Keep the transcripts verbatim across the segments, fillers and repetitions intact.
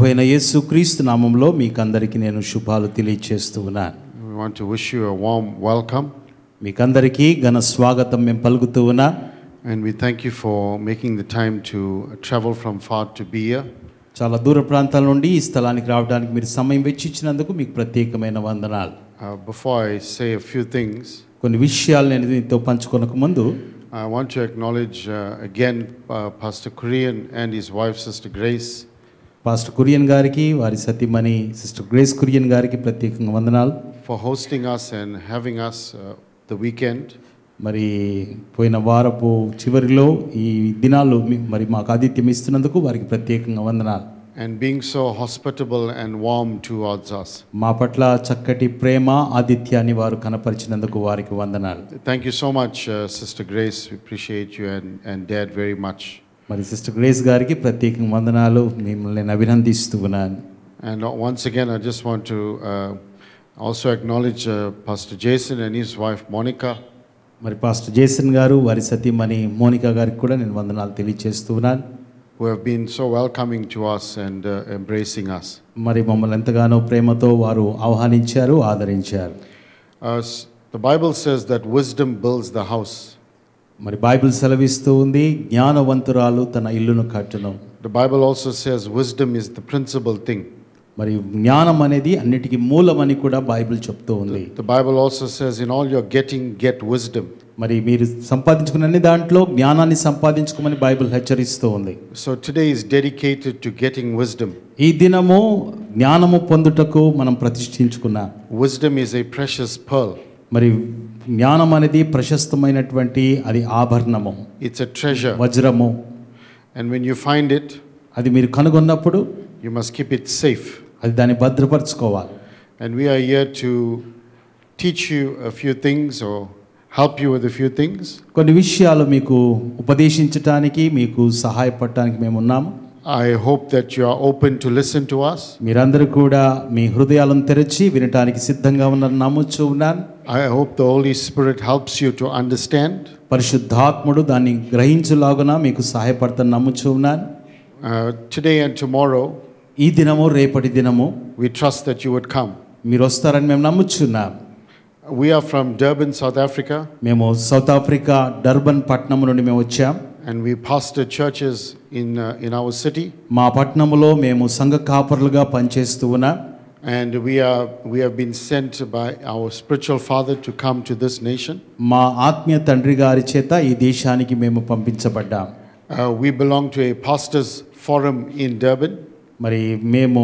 అయిన యేసుక్రీస్తు నామములో మీకందరికీ నేను శుభాలు తెలియజేస్తూ ఉన్నాను. We want to wish you a warm welcome. మీకందరికీ ఘన స్వాగతం మేము పలుకుతూ ఉన్నాం. And we thank you for making the time to travel from far to be here. చాలా దూర ప్రాంతాల నుండి ఈ స్థలానికి రావడానికి మీరు సమయం వెచ్చించినందుకు మీకు ప్రత్యేకమైన వందనాలు. Uh, before I say a few things, కొన్ని విషయాలు నేను మీతో పంచుకోనక ముందు I want to acknowledge uh, again uh, Pastor Korean and his wife Sister Grace. Pastor Kurian గారికి వారి సతీమణి సిస్టర్ గ్రేస్ కురియన్ గారికి ప్రత్యేకంగా వందనాలు. For hosting us and having us uh, the weekend. మరి పోయిన వారపు చివరిలో ఈ దినాలు మరి మాకు ఆతిథ్యం ఇస్తున్నందుకు వారికి ప్రత్యేకంగా వందనాలు. And being so hospitable and warm towards us. మా పట్ల చక్కటి ప్రేమ ఆతిథ్యాన్ని వారు కనపరిచినందుకు వారికి వందనాలు. Thank you so much uh, Sister Grace. We appreciate you and and Dad very much. మరి సిస్టర్ గ్రేస్ గారికి ప్రత్యేకంగా వందనాలు, మిమ్మల్ని నేను అభినందిస్తూ ఉన్నాను. And once again I just want to uh, also acknowledge uh, Pastor Jason and his wife Monica. మరి pastor Jason గారు వారి సతీమణి మోనికా గారికి కూడా నేను వందనాలు తెలియజేస్తూ ఉన్నాను. Who have been so welcoming to us and uh, embracing us. మరి మమ్మల్ని ఎంతగానో ప్రేమతో వారు ఆహ్వానించారు, ఆదరించారు. Uh, the Bible says that wisdom builds the house. మరి బైబిల్ సెలవిస్తూ ఉంది, జ్ఞానవంతురాలు తన ఇల్లును కట్టును. The Bible also says wisdom is the principal thing. మరి జ్ఞానం అనేది అన్నిటికీ మూలమని కూడా బైబిల్ చెప్తూ ఉంది. The, the Bible also says in all your getting get wisdom. మరి మీరు సంపాదించుకున్న అన్ని దాంట్లో జ్ఞానాన్ని సంపాదించుకోమని బైబిల్ హెచ్చరిస్తూ ఉంది. So today is dedicated to getting wisdom. ఈ దినము జ్ఞానము పొందుటకు మనం ప్రతిష్ఠించుకున్నాం. Wisdom is a precious pearl. మరి జ్ఞానం అనేది ప్రశస్తమైనటువంటి అది ఆభరణము. It's a treasure. వజ్రము. And when you find it, అది మీరు కనుగొన్నప్పుడు you must keep it safe. అది దాన్ని భద్రపరచుకోవాలి. And we are here to teach you a few things or help you with a few things. కొన్ని విషయాలు మీకు ఉపదేశించడానికి, మీకు సహాయపడటానికి మేము ఉన్నాము. I hope that you are open to listen to us. మీరందరూ కూడా మీ హృదయాలను తెరిచి వినటానికి సిద్ధంగా ఉన్నారని నమ్ముచూ ఉన్నాను. I hope the Holy Spirit helps you to understand. పరిశుద్ధాత్ముడు దాన్ని గ్రహించులాగున మీకు సహాయపడతానని నమ్ముచూ ఉన్నాను. Uh, today and tomorrow, ఈ దినము రేపటి దినము we trust that you would come. మీరు వస్తారని మేము నమ్ముచున్నాం. We are from Durban, South Africa. మేము సౌత్ ఆఫ్రికా డర్బన్ పట్టణం నుండి మేము వచ్చాం. And we pastor churches in uh, in our city. మా పట్టణంలో మేము సంఘ కాపరులుగా పనిచేస్తూ ఉన్నాం. And we are we have been sent by our spiritual father to come to this nation. మా ఆత్మీయ తండ్రి గారి చేత ఈ దేశానికి మేము పంపించబడ్డాం. Uh, we belong to a pastors forum in Durban. మరి మేము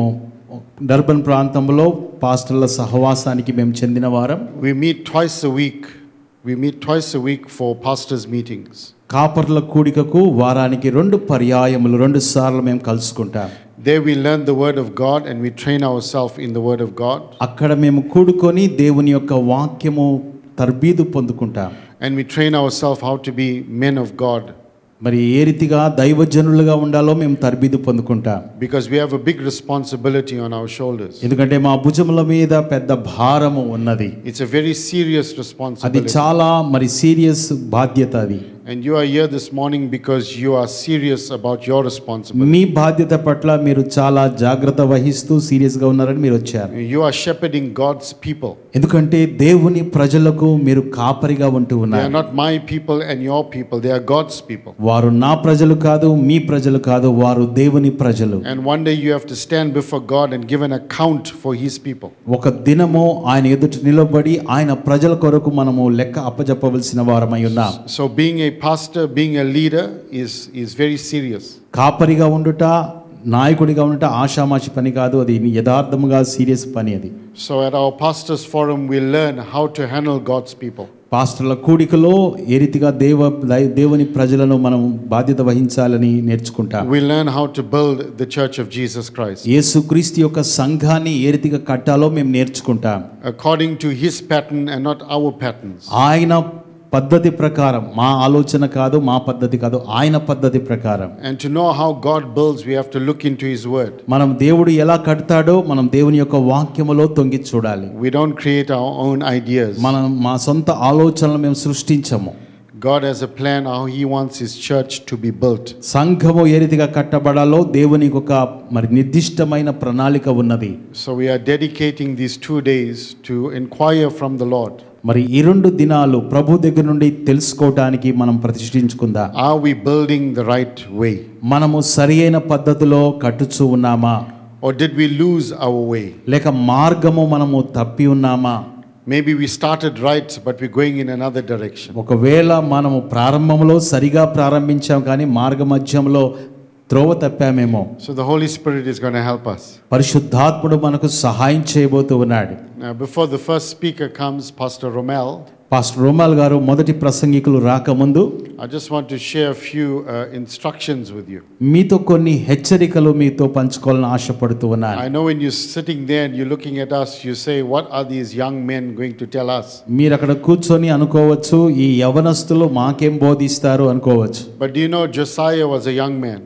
డర్బన్ ప్రాంతంలో పాస్టర్ల సహవాసానికి మేము చెందిన వారం. We meet twice a week. We meet twice a week for pastors meetings. కాపర్ల కూడికకు వారానికి రెండు పర్యాయములు రెండు సార్లు మేము కలుసుకుంటాం. There we learn the word of God and we train ourselves in the word of God. అక్కడ మేము కూడుకొని దేవుని యొక్క వాక్యము తర్బీదు పొందుకుంటాం. And we train ourselves how to be men of God. మరి ఏ రీతిగా దైవజనులుగా ఉండాలో మేము తర్బీదు పొందుకుంటాం. Because we have a big responsibility on our shoulders. ఎందుకంటే మా భుజముల మీద పెద్ద భారము ఉన్నది. It's a very serious అది responsibility. చాలా మరి సీరియస్ బాధ్యత అది. And you are here this morning because you are serious about your responsibility. మీ బాధ్యత పట్ల మీరు చాలా జాగ్రత్త వహిస్తూ సీరియస్ గా ఉన్నారని మీరు వచ్చారు. You are shepherding God's people. ఎందుకంటే దేవుని ప్రజలకు మీరు కాపరిగా ఉంటూ They ఉన్నారు. are not my people and your people, they are God's people. వారు నా ప్రజలు కాదు, మీ ప్రజలు కాదు, వారు దేవుని ప్రజలు. And one day you have to stand before God and give an account for his people. ఒక దినము ఆయన ఎదుట నిలబడి ఆయన ప్రజల కొరకు మనము లెక్క అప్పజెప్పవలసిన వారమై ఉన్నాం. So being a pastor, being a leader is is very serious. కాపరిగా ఉండుట, నాయకుడిగా ఉండుట ఆషామాషి పని కాదు, అది యథార్థముగా సీరియస్ పని అది. So at our pastors forum we learn how to handle God's people. పాస్టర్ల కూడికలో ఏ రీతిగా దేవ దేవుని ప్రజలను మనం బాధ్యత వహించాలని నేర్చుకుంటాం. We learn how to build the church of Jesus Christ. యేసుక్రీస్తు యొక్క సంఘాన్ని ఏ రీతిగా కట్టాలో మేము నేర్చుకుంటాం. According to his pattern and not our patterns. ఆయన పద్ధతి ప్రకారం, మా ఆలోచన కాదు, మా పద్ధతి కాదు, ఆయన పద్ధతి ప్రకారం. And to know how God builds we have to look into his word. మనం దేవుడు ఎలా కడతాడో మనం దేవుని యొక్క వాక్యములో తొంగి చూడాలి. We don't create our own ideas. మనం మా సొంత ఆలోచనలు మేము సృష్టించము. God has a plan how He wants His church to be built. సంఘము ఏ రీతిగా కట్టబడాలో దేవునికి ఒక మరి నిర్దిష్టమైన ప్రణాళిక ఉన్నది. So we are dedicating these two days to inquire from the Lord. మరి ఈ రెండు దినాలు ప్రభు దగ్గర నుండి తెలుసుకోవడానికి మనం ప్రతిష్ఠించుకుందాం. Are we building the right way? మనము సరియైన పద్ధతిలో కట్టుచూ ఉన్నామా? Or did we lose our way? లేక మార్గము మనము తప్పి ఉన్నామా? Maybe we started right, but we're going in another direction. ఒకవేళ మనము ప్రారంభంలో సరిగా ప్రారంభించాం కానీ మార్గ మధ్యంలో త్రోవ తప్పామేమో. So the Holy Spirit is going to help us. పరిశుద్ధాత్ముడు మనకు సహాయం చేయబోతూ ఉన్నాడు. Now, before the first speaker comes, Pastor Romel, pastor రోమాల్ గారు మొదటి ప్రసంగికులు రాకముందు I just want to share a few uh, instructions with you. మీతో కొన్ని హెచ్చరికలు మీతో పంచుకోవాలని ఆశపడుతూ ఉన్నాను. I know when you're sitting there and you're looking at us, you say, what are these young men going to tell us? మీరు అక్కడ కూర్చొని అనుకోవచ్చు ఈ యవనస్తులు మాకేం బోధిస్తారు అనుకోవచ్చు. But do you know Josiah was a young man?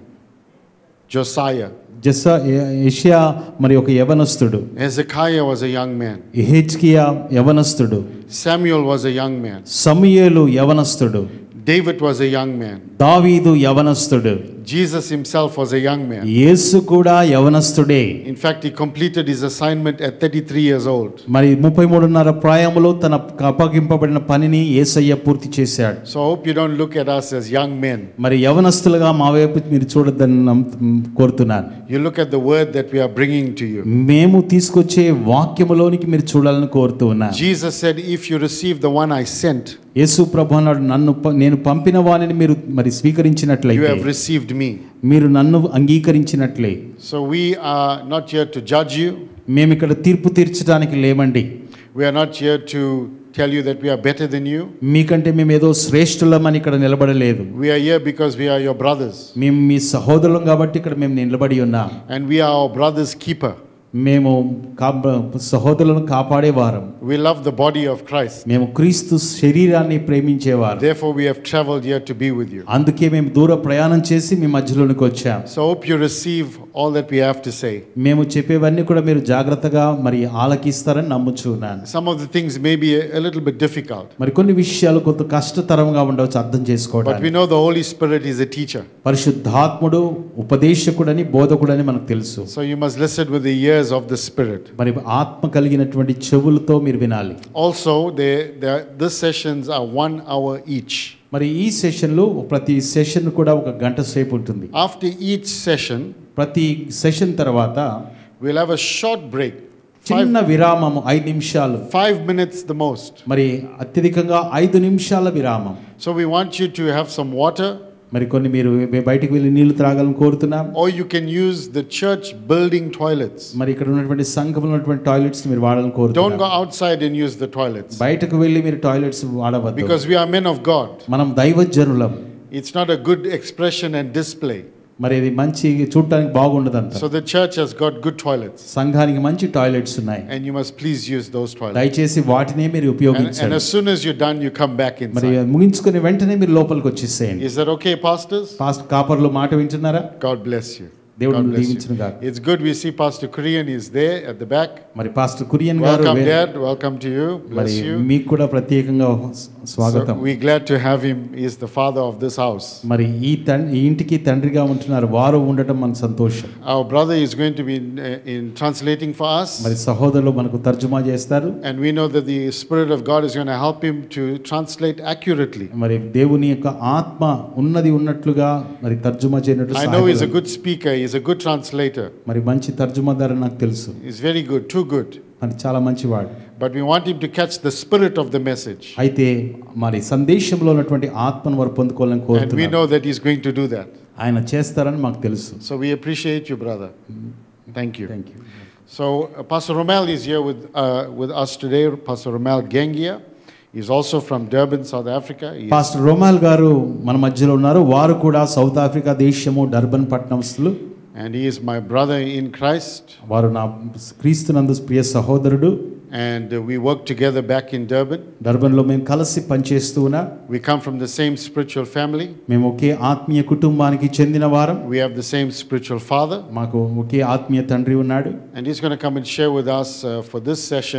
Josiah. జెస్సా యెషయా మరి ఒక యవనస్తుడు. Hezekiah was a young man. యెహెజ్కియా యవనస్తుడు. Samuel was a young man. సమూయేలు యవనస్తుడు. David was a young man. దావీదు యవనస్తుడు. Jesus himself was a young man. యేసు కూడా యవనస్తుడే. In fact, he completed his assignment at thirty-three years old. మరి ముప్పై మూడున్నర ప్రాయములో తన అప్పగింపబడిన పనిని యేసయ్య పూర్తి చేశాడు. So I hope you don't look at us as young men. మరి యవనస్తులుగా మా వైపు మీరు చూడొద్దని నమ్ము- కోరుతున్నాను. You look at the word that we are bringing to you. మేము తీసుకొచ్చే వాక్యములోనికి మీరు చూడాలని కోరుతూ ఉన్నాను. Jesus said, if you receive the one I sent, యేసు ప్రభు అన్నాడు, నన్ను ప- నేను పంపిన వానిని మీరు మరి you స్వీకరించినట్లయితే have received me. మీరు నన్ను అంగీకరించినట్లే. So we are not here to judge you. మేము ఇక్కడ తీర్పు తీర్చడానికి లేమండి. We are not here to tell you that we are better than you. మీకంటే మేము ఏదో శ్రేష్ఠులమని ఇక్కడ నిలబడలేదు. We are here because we are your brothers. మేము మీ సహోదరులం కాబట్టి ఇక్కడ మేము నిలబడి ఉన్నాం. And we are our brother's keeper. మేము కా- సహోదరులను కాపాడేవారం. We love the body of Christ. మేము క్రీస్తు శరీరాన్ని ప్రేమించేవారు. Therefore, we have traveled here to be with you. అందుకే మేము దూర ప్రయాణం చేసి మీ మధ్యలోనికి వచ్చాం. So I hope you receive all that we have to say. మేము చెప్పేవన్నీ కూడా మీరు జాగ్రత్తగా మరి ఆలకిస్తారని నమ్ముచున్నాను. Some of the things may be a, a little bit difficult, మరి కొన్ని విషయాలు కొంత కష్టతరంగా ఉండవచ్చు అర్థం but we చేసుకోవడానికి. know the Holy Spirit is a teacher. పరిశుద్ధాత్ముడు ఉపదేశకుడని బోధకుడని మనకు తెలుసు. So you must listen with the ears of the Spirit. మరి ఆత్మ కలిగినటువంటి చెవులతో మీరు వినాలి. Also, they, they, these sessions are one hour each. మరి ఈ సెషన్లో ప్రతి సెషన్ కూడా ఒక గంట సేపు ఉంటుంది. After each session, ప్రతి సెషన్ తర్వాత we'll have a short break. చిన్న విరామము ఐదు నిమిషాలు, Five minutes the most. మరి అత్యధికంగా ఐదు నిమిషాల విరామం. So we want you to have some water, మరి కొన్ని మీరు బయటికి వెళ్ళి నీళ్లు త్రాగాలని కోరుతున్నాం. or you can use the church building toilets. మరి ఇక్కడ ఉన్నటువంటి సంఘంలో ఉన్నటువంటి టాయిలెట్స్ మీరు వాడాలని Don't go కోరుతున్నాం. outside and use the toilets, బయటకు వెళ్ళి మీరు టాయిలెట్స్ వాడవద్దు. because we are men of God. మనం దైవజనులం. It's not a good expression and display. మరి ఇది మంచి చూడటానికి బాగుండదంట. So the church has got good toilets, సంఘానికి మంచి టాయిలెట్స్ ఉన్నాయి. and you must please use those toilets. దయచేసి వాటినే మీరు And, and ఉపయోగించండి. as soon as you're done, you come back మరి inside. ముగించుకుని వెంటనే మీరు లోపలికి వచ్చేసేయండి. Is that okay, pastors? పాస్ట్ కాపర్లు మాట వింటున్నారా? God bless you. దేవుడు God bless దీవించును you. గాక. It's good we see Pastor Korean is there at the back. మరి పాస్టర్ కురియన్ గారు Welcome, way- Dad. Welcome to you. మరి Bless you. మీకు కూడా ప్రత్యేకంగా స్వాగతం. So we're glad to have him. He is the father of this house. మరి ఈ తం- ఈ ఇంటికి తండ్రిగా ఉంటున్నారు, వారు ఉండటం మన సంతోషం. Our brother is going to be in, in translating for us. మరి సహోదరులు మనకు తర్జుమా చేస్తారు. And we know that the Spirit of God is going to help him to translate accurately. మరి దేవుని యొక్క ఆత్మ ఉన్నది ఉన్నట్లుగా మరి తర్జుమా చేయనట్లు I know he's a సహాయపడాలి. good speaker. He's a good translator. మరి మంచి తర్జుమాదారు నాకు తెలుసు. He's very good, too good. మరి చాలా మంచివాడు. But we want him to catch the spirit of the message. అయితే మరి సందేశంలో ఉన్నటువంటి ఆత్మను వారు పొందుకోవాలని And we కోరుతున్నారు. know that he's going to do that. ఆయన చేస్తారని మాకు తెలుసు. So we appreciate you, brother. Thank you. Thank you. So uh, Pastor Romel is here with, uh, with us today, Pastor Romel Gengia. He's also from Durban, South Africa. He is- pastor రోమాల్ గారు మన మధ్యలో ఉన్నారు. వారు కూడా South Africa దేశము Durban పట్టణస్థులు. and he is my brother in Christ. వారు నా క్రీస్తునందు ప్రియ సహోదరుడు. And uh, we work together back in Durban. డర్బన్లో మేము కలిసి పనిచేస్తూ ఉన్నాం. We come from the same spiritual family. మేము ఒకే ఆత్మీయ కుటుంబానికి చెందిన వారం. We have the same spiritual father. మాకు ఒకే ఆత్మీయ తండ్రి ఉన్నాడు. And he's going to come and share with us uh, for this session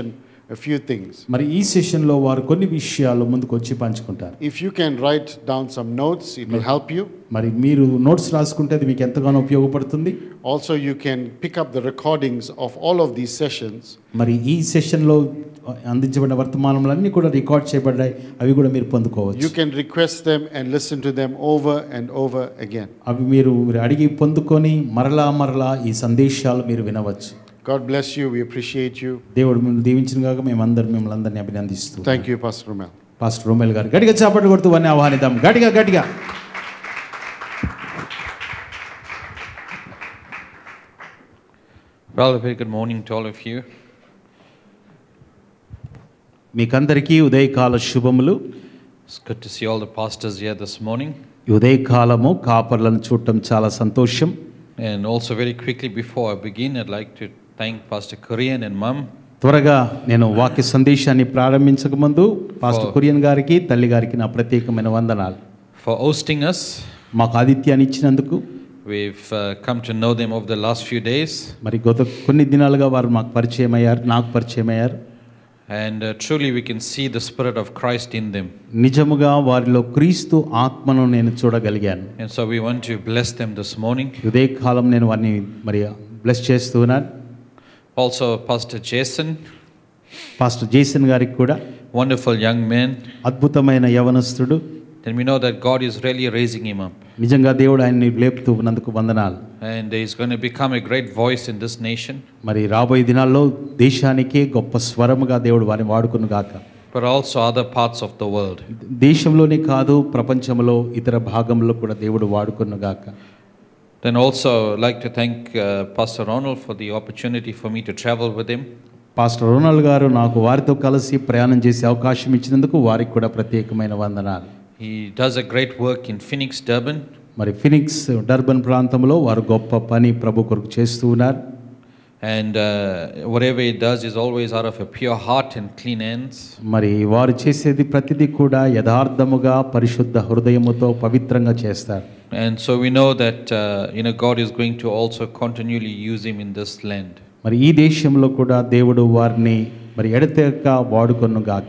a few things. మరి ఈ సెషన్లో వారు కొన్ని విషయాలు ముందుకు వచ్చి పంచుకుంటారు. If you can write down some notes, it will help you. మరి మీరు నోట్స్ రాసుకుంటే అది మీకు ఎంతగానో ఉపయోగపడుతుంది. Also you can pick up the recordings of all of these sessions. మరి ఈ సెషన్లో అందించబడిన వర్తమానములన్నీ కూడా రికార్డ్ చేయబడ్డాయి, అవి కూడా మీరు పొందుకోవచ్చు. You can request them and listen to them over and over again. అవి మీరు అడిగి పొందుకొని మరలా మరలా ఈ సందేశాలు మీరు వినవచ్చు. God bless you. We appreciate you. దేవుడు మిమ్మల్ని దీవించిన గాక మేమందరం మిమ్మల్ని అందరినీ అభినందిస్తూ. Thank you, Pastor Romel. Pastor Romel గారు గట్టిగా చప్పట్లు కొడుతూ వారిని ఆహ్వానిద్దాం. గట్టిగా గట్టిగా. Well, a very good morning to all of you. మీకందరికీ ఉదయకాల శుభములు. It's good to see all the pastors here this morning. ఈ ఉదయకాలము కాపర్లను చూడటం చాలా సంతోషం. And also very quickly before I begin, I'd like to thank Pastor Korean and Mom. త్వరగా నేను వాక్య సందేశాన్ని ప్రారంభించక ముందు పాస్టర్ కురియన్ గారికి తల్లి గారికి నా ప్రత్యేకమైన వందనాలు. For hosting us. మాకు ఆతిథ్యాన్ని ఇచ్చినందుకు. We've uh, come to know them over the last few days. మరి గత కొన్ని దినాలుగా వారు మాకు పరిచయం అయ్యారు, నాకు పరిచయం అయ్యారు. And uh, truly we can see the Spirit of Christ in them. నిజముగా వారిలో క్రీస్తు ఆత్మను నేను చూడగలిగాను. And so we want to bless them this morning. ఉదయకాలం నేను వారిని మరి బ్లెస్ చేస్తున్నాను. Also Pastor Jason. Pastor Jason గారికి కూడా. Wonderful young man. అద్భుతమైన యవనస్తుడు. And we know that God is really raising him up. నిజంగా దేవుడు ఆయన్ని లేపుతూ ఉన్నందుకు వందనాలు. And he's going to become a great voice in this nation. మరి రాబోయే దినాల్లో దేశానికే గొప్ప స్వరముగా దేవుడు వారిని వాడుకును గాక. But also other parts of the world. దేశంలోనే కాదు ప్రపంచంలో ఇతర భాగంలో కూడా దేవుడు వాడుకును గాక. Then also I'd like to thank uh, Pastor Ronald for the opportunity for me to travel with him. Pastor Ronald గారు నాకు వారితో కలిసి ప్రయాణం చేసే అవకాశం ఇచ్చినందుకు వారికి కూడా ప్రత్యేకమైన వందనాలు. He does a great work in Phoenix, Durban. మరి ఫినిక్స్ డర్బన్ ప్రాంతంలో వారు గొప్ప పని ప్రభు కొరకు చేస్తూ ఉన్నారు. And uh, whatever he does is always out of a pure heart and clean hands. మరి వారు చేసేది ప్రతిదీ కూడా యథార్థముగా పరిశుద్ధ హృదయముతో పవిత్రంగా చేస్తారు. And so we know that uh, you know God is going to also continually use him in this land. మరి ఈ దేశంలో కూడా దేవుడు వారిని మరి ఎడతెగక వాడుకొను గాక.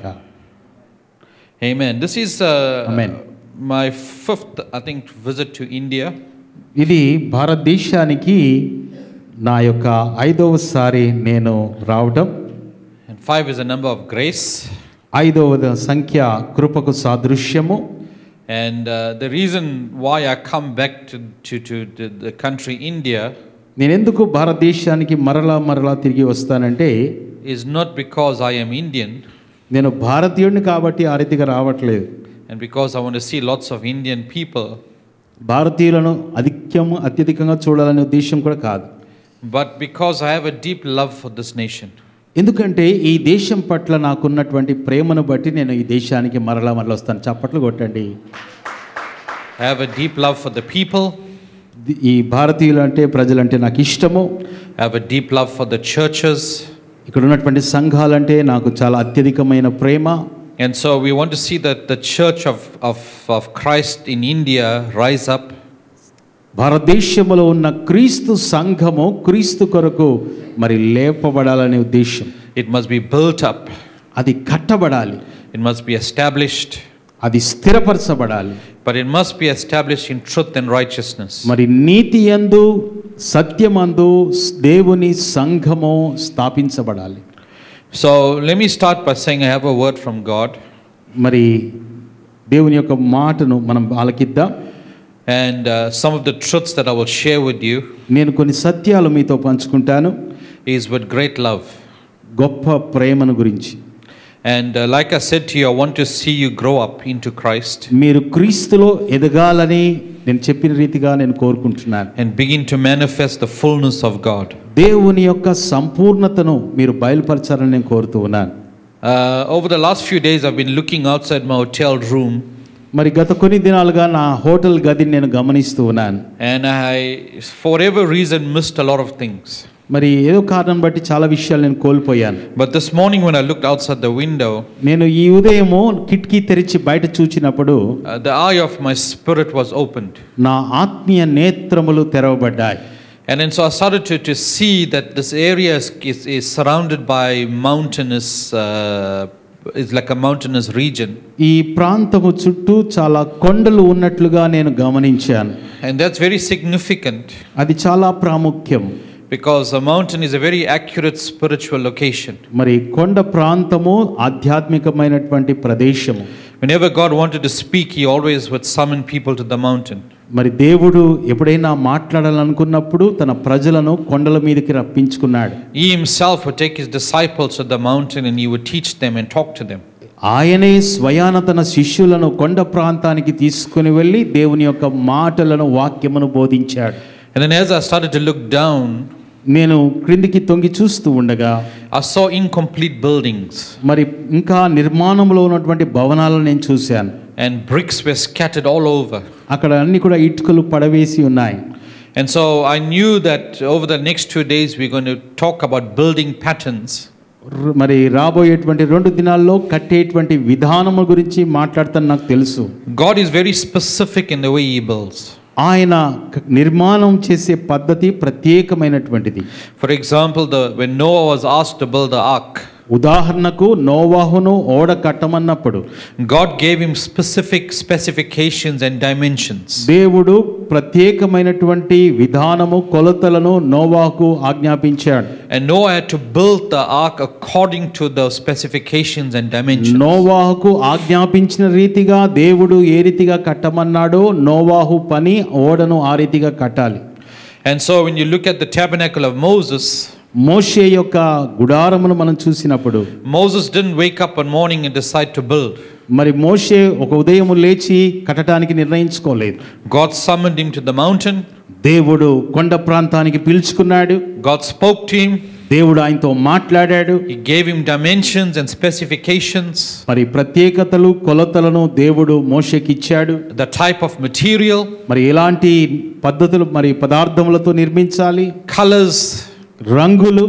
Amen. This is uh, Amen. my fifth, I think, visit to India. ఇది భారతదేశానికి నా యొక్క ఐదవసారి నేను రావడం. And five is a number of grace. ఐదవ సంఖ్య కృపకు సాదృశ్యము. And uh, the reason why I come back to, to, to the, the country India నేను ఎందుకు భారతదేశానికి మరలా మరలా తిరిగి వస్తానంటే is not because I am Indian. నేను భారతీయుడిని కాబట్టి ఆ రీతిగా రావట్లేదు. And because I want to see lots of Indian people. భారతీయులను అధిక్యము అత్యధికంగా చూడాలనే ఉద్దేశం కూడా కాదు. But because I have a deep love for this nation. ఎందుకంటే ఈ దేశం పట్ల నాకున్నటువంటి ప్రేమను బట్టి నేను ఈ దేశానికి మరలా మరలా వస్తాను. చప్పట్లు కొట్టండి. I have a deep love for the people. ఈ భారతీయులు అంటే ప్రజలంటే నాకు ఇష్టము. I have a deep love for the churches. ఇక్కడ ఉన్నటువంటి సంఘాలంటే నాకు చాలా అత్యధికమైన ప్రేమ. And so we want to see that the church of, of, of Christ in India rise up. భారతదేశంలో ఉన్న క్రీస్తు సంఘము క్రీస్తు కొరకు మరి లేపబడాలనే ఉద్దేశం. It must be built up. అది కట్టబడాలి. It must be established. అది స్థిరపరచబడాలి. But it must be established in truth and righteousness. మరి నీతి యందు సత్యమందు దేవుని సంఘము స్థాపించబడాలి. So let me start by saying I have a word from God. మరి దేవుని యొక్క మాటను మనం ఆలకిద్దాం. And uh, some of the truths that I will share with you నేను కొన్ని సత్యాలు మీతో పంచుకుంటాను. is with great love. గొప్ప ప్రేమను గురించి. And uh, like I said to you, I want to see you grow up into Christ. మీరు క్రీస్తులో ఎదగాలని నేను చెప్పిన రీతిగా నేను కోరుకుంటున్నాను. And begin to manifest the fullness of God. దేవుని యొక్క సంపూర్ణతను మీరు బయలుపరచాలని నేను కోరుతూ ఉన్నాను. Uh, over the last few days I've been looking outside my hotel room. మరి గత కొన్ని దినాలుగా నా హోటల్ గదిని నేను గమనిస్తూ ఉన్నాను. And I, for whatever reason, missed a lot of things. మరి ఏదో కారణం బట్టి చాలా విషయాలు నేను కోల్పోయాను. But this morning when I looked outside the window, నేను ఈ ఉదయము కిటికీ తెరిచి బయట చూచినప్పుడు uh, the eye of my spirit was opened. నా ఆత్మీయ నేత్రములు తెరవబడ్డాయి. And then so I started to, to see that this area is, is, is surrounded by mountainous, uh, it's like a mountainous region. ఈ ప్రాంతము చుట్టూ చాలా కొండలు ఉన్నట్లుగా నేను గమనించాను. And that's very significant. అది చాలా ప్రాముఖ్యం. Because a mountain is a very accurate spiritual location. మరి కొండ ప్రాంతము ఆధ్యాత్మికమైనటువంటి ప్రదేశము. Whenever God wanted to speak, he always would summon people to the mountain. మరి దేవుడు ఎప్పుడైనా మాట్లాడాలనుకున్నప్పుడు తన ప్రజలను కొండల మీదకి రప్పించుకున్నాడు. He himself would take his disciples to the mountain and he would teach them and talk to them. ఆయనే స్వయాన తన శిష్యులను కొండ ప్రాంతానికి తీసుకుని వెళ్ళి దేవుని యొక్క మాటలను వాక్యమును బోధించాడు. And then as I started to look down, నేను క్రిందికి తొంగి చూస్తూ ఉండగా I saw incomplete buildings. మరి ఇంకా నిర్మాణంలో ఉన్నటువంటి భవనాలను నేను చూశాను. And bricks were scattered all over. అక్కడ అన్ని కూడా ఇటుకలు పడవేసి ఉన్నాయి. And so I knew that over the next two days we're going to talk about building patterns. మరి రాబోయేటువంటి రెండు దినాల్లో కట్టేటువంటి విధానము గురించి మాట్లాడతాను నాకు తెలుసు. God is very specific in the way he builds. ఆయన నిర్మాణం చేసే పద్ధతి ప్రత్యేకమైనటువంటిది. For example, the when Noah was asked to build the ark, ఉదాహరణకు నోవాహును ఓడ కట్టమన్నప్పుడు God gave him specific specifications and dimensions. దేవుడు ప్రత్యేకమైనటువంటి విధానము కొలతలను నోవాహుకు ఆజ్ఞాపించాడు. And Noah had to build the ark according to the specifications and dimensions. నోవాహుకు ఆజ్ఞాపించిన రీతిగా దేవుడు ఏ రీతిగా కట్టమన్నాడో నోవాహు పని ఓడను ఆ రీతిగా కట్టాలి. And so when you look at the tabernacle of Moses, మోషే యొక్క గుడారమును మనం చూసినప్పుడు Moses didn't wake up one morning and decide to build. మరి మోషే ఒక ఉదయం లేచి కట్టడానికి నిర్ణయించుకోలేదు. God summoned him to the mountain. దేవుడు కొండ ప్రాంతానికి పిలుచుకున్నాడు. God spoke to him. దేవుడు ఆయనతో మాట్లాడాడు. He gave him dimensions and specifications. మరి ప్రత్యేకతలు కొలతలను దేవుడు మోషేకి ఇచ్చాడు. The type of material, మరి ఎలాంటి పద్ధతులు మరి పదార్థములతో నిర్మించాలి, colors, రంగులు.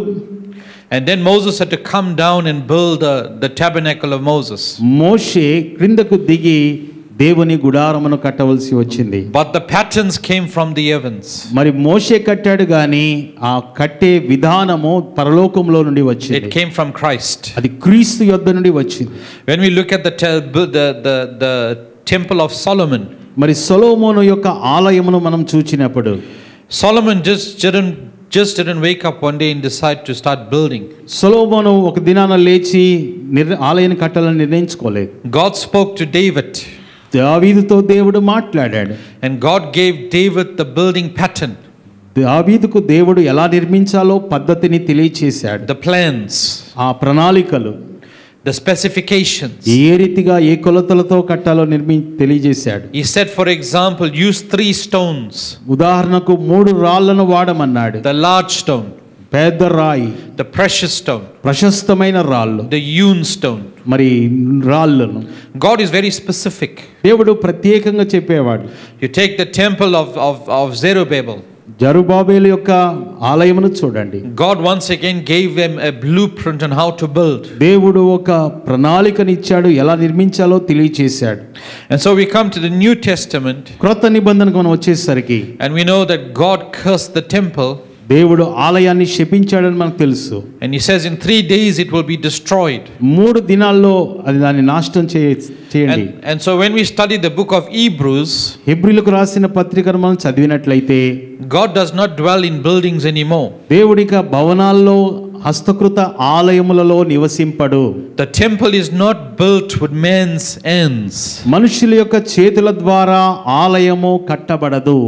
and then Moses had to come down and build the, the tabernacle of Moses. మోషే క్రిందకు దిగి దేవుని గుడారమును కట్టవలసి వచ్చింది. But the patterns came from the heavens. మరి మోషే కట్టాడు గాని ఆ కట్టే విధానము పరలోకంలో నుండి వచ్చింది. It came from Christ. అది క్రీస్తు యొద్ద నుండి వచ్చింది. When we look at the te- the the the temple of Solomon, మరి సొలొమోను యొక్క ఆలయమును మనం చూచినప్పుడు Solomon just didn't just didn't wake up one day and decide to start building. సొలొమోను ఒక దినాన లేచి ఆలయాన్ని కట్టాలని నిర్ణయించుకోలేదు. God spoke to David. దావీదుతో దేవుడు మాట్లాడాడు. And God gave David the building pattern. దావీదుకు దేవుడు ఎలా నిర్మించాలో పద్ధతిని తెలియచేశాడు. The plans, ఆ ప్రణాళికలు, the specifications. ఏ రీతిగా ఏ కొలతలతో కట్టాలో నిర్మి తెలియజేశాడు. He said, for example, use three stones. ఉదాహరణకు మూడు రాళ్లను వాడమన్నాడు. The large stone, పెద్ద రాయి, the precious stone, ప్రశస్తమైన రాళ్ళు, the hewn stone. మరి రాళ్ళను God is very specific. దేవుడు ప్రత్యేకంగా చెప్పేవాడు. You take the temple of, of, of Zerubbabel. జరుబాబేలు యొక్క ఆలయమును చూడండి. God once again gave them a blueprint on how to build. దేవుడు ఒక ప్రణాళికని ఇచ్చాడు, ఎలా నిర్మించాలో తెలియచేశాడు. And so we come to the New Testament. క్రొత్త నిబంధనకు మనం వచ్చేసరికి And we know that God cursed the temple. దేవుడు ఆలయాన్ని శపించాడని మనకు తెలుసు. And he says in three days it will be destroyed. మూడు దినాల్లో అది దాన్ని నాశనం చేయండి. And, and so when we study the book of Hebrews, హెబ్రీయులకు రాసిన పత్రికను మనం చదివినట్లయితే God does not dwell in buildings anymore. దేవుడిక భవనాల్లో హస్తకృత ఆలయములలో నివసింపడు. The temple is not built with men's hands. మనుషుల యొక్క చేతుల ద్వారా ఆలయము కట్టబడదు.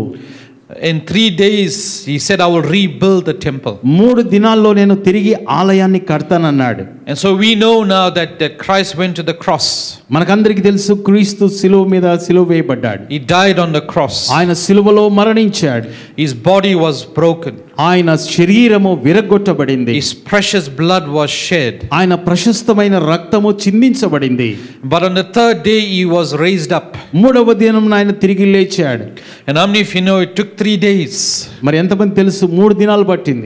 In three days he said, I will rebuild the temple. మూడు దినాల్లో నేను తిరిగి ఆలయాన్ని కడతానన్నాడు. And so we know now that, that Christ went to the cross. మనకందరికీ తెలుసు క్రీస్తు శిలువ మీద శిలువ వేయబడ్డాడు. He died on the cross. ఆయన శిలువలో మరణించాడు. His body was broken. ఆయన శరీరము విరగొట్టబడింది. His precious blood was shed. ఆయన ప్రశస్తమైన రక్తము చిందించబడింది. But on the third day he was raised up. మూడవ దినం ఆయన తిరిగి లేచాడు. And how many of you know it took three days? మరి ఎంతమంది తెలుసు మూడు దినాలు పట్టింది.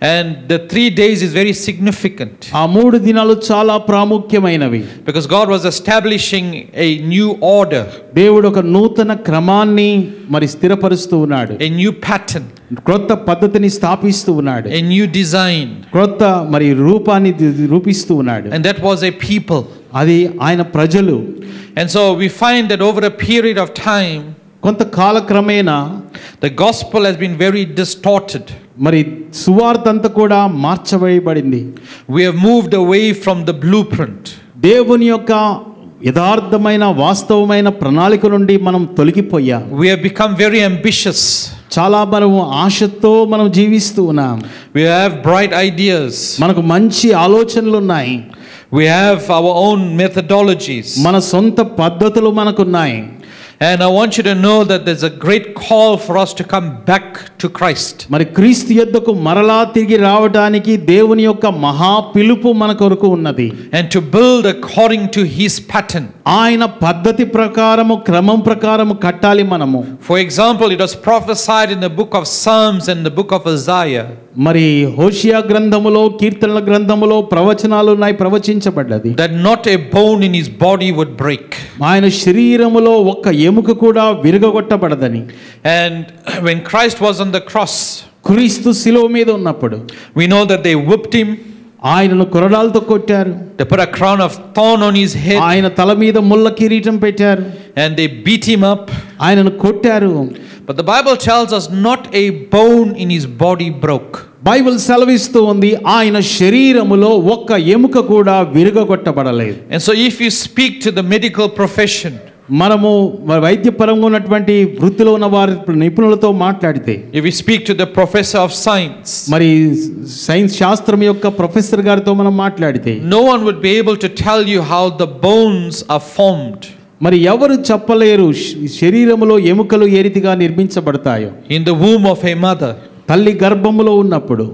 And the three days is very significant ఆ మూడు దినాలు చాలా ప్రాముఖ్యమైనవి. because God was establishing a new order, దేవుడు ఒక నూతన క్రమాన్ని మరి స్థిరపరుస్తూ ఉన్నాడు. a new pattern, క్రొత్త పద్ధతిని స్థాపిస్తూ ఉన్నాడు. a new design. క్రొత్త మరి రూపాన్ని ది- రూపిస్తూ ఉన్నాడు. And that was a people. అది ఆయన ప్రజలు. And so we find that over a period of time, కొంత కాలక్రమేణా the gospel has been very distorted. మరి సువార్త అంతా కూడా మార్చవేయబడింది. We have moved away from the blueprint. దేవుని యొక్క యథార్థమైన వాస్తవమైన ప్రణాళిక నుండి మనం తొలగిపోయాం. We have become very ambitious. చాలా మనము ఆశతో మనం జీవిస్తూ ఉన్నాం. We have bright ideas. మనకు మంచి ఆలోచనలు ఉన్నాయి. We have our own methodologies. మన సొంత పద్ధతులు మనకున్నాయి. And I want you to know that there's a great call for us to come back to Christ. మరి క్రీస్తు యొద్దకు మరలా తిరిగి రావడానికి దేవుని యొక్క మహా పిలుపు మన కొరకు ఉన్నది. And to build according to his pattern. ఆయన పద్ధతి ప్రకారము క్రమం ప్రకారము కట్టాలి మనము. For example, it was prophesied in the book of Psalms and the book of Isaiah. మరి హోషియా గ్రంథములో కీర్తనల గ్రంథములో ప్రవచనాలు ఉన్నాయి, ప్రవచించబడ్డది. That not a bone in his body would break. ఆయన శరీరములో ఒక్క ఎముక కూడా విరగొట్టబడదని. And when Christ was on the cross, క్రీస్తు శిలువ మీద ఉన్నప్పుడు we know that they whipped him. ఆయనను కొరడాలతో కొట్టారు. They put a crown of thorn on his head. ఆయన తల మీద ముళ్ళ కిరీటం పెట్టారు. And they beat him up. ఆయనను కొట్టారు. But the Bible tells us not a bone in his body broke. Bible సెలవిస్తూ ఉంది ఆయన శరీరములో ఒక్క ఎముక కూడా విరగొట్టబడలేదు. And so if you speak to the medical profession, మనము వైద్యపరంగా ఉన్నటువంటి వృత్తిలో ఉన్న వారి నిపుణులతో మాట్లాడితే, if you speak to the professor of science, మరి సైన్స్ శాస్త్రం యొక్క ప్రొఫెసర్ గారితో మనం మాట్లాడితే, no one would be able to tell you how the bones are formed. మరి ఎవరు చెప్పలేరు శరీరములో ఎముకలు ఏ రీతిగా నిర్మించబడతాయో. In the womb of a mother, తల్లి గర్భములో ఉన్నప్పుడు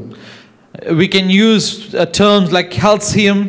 we can use uh, terms like calcium,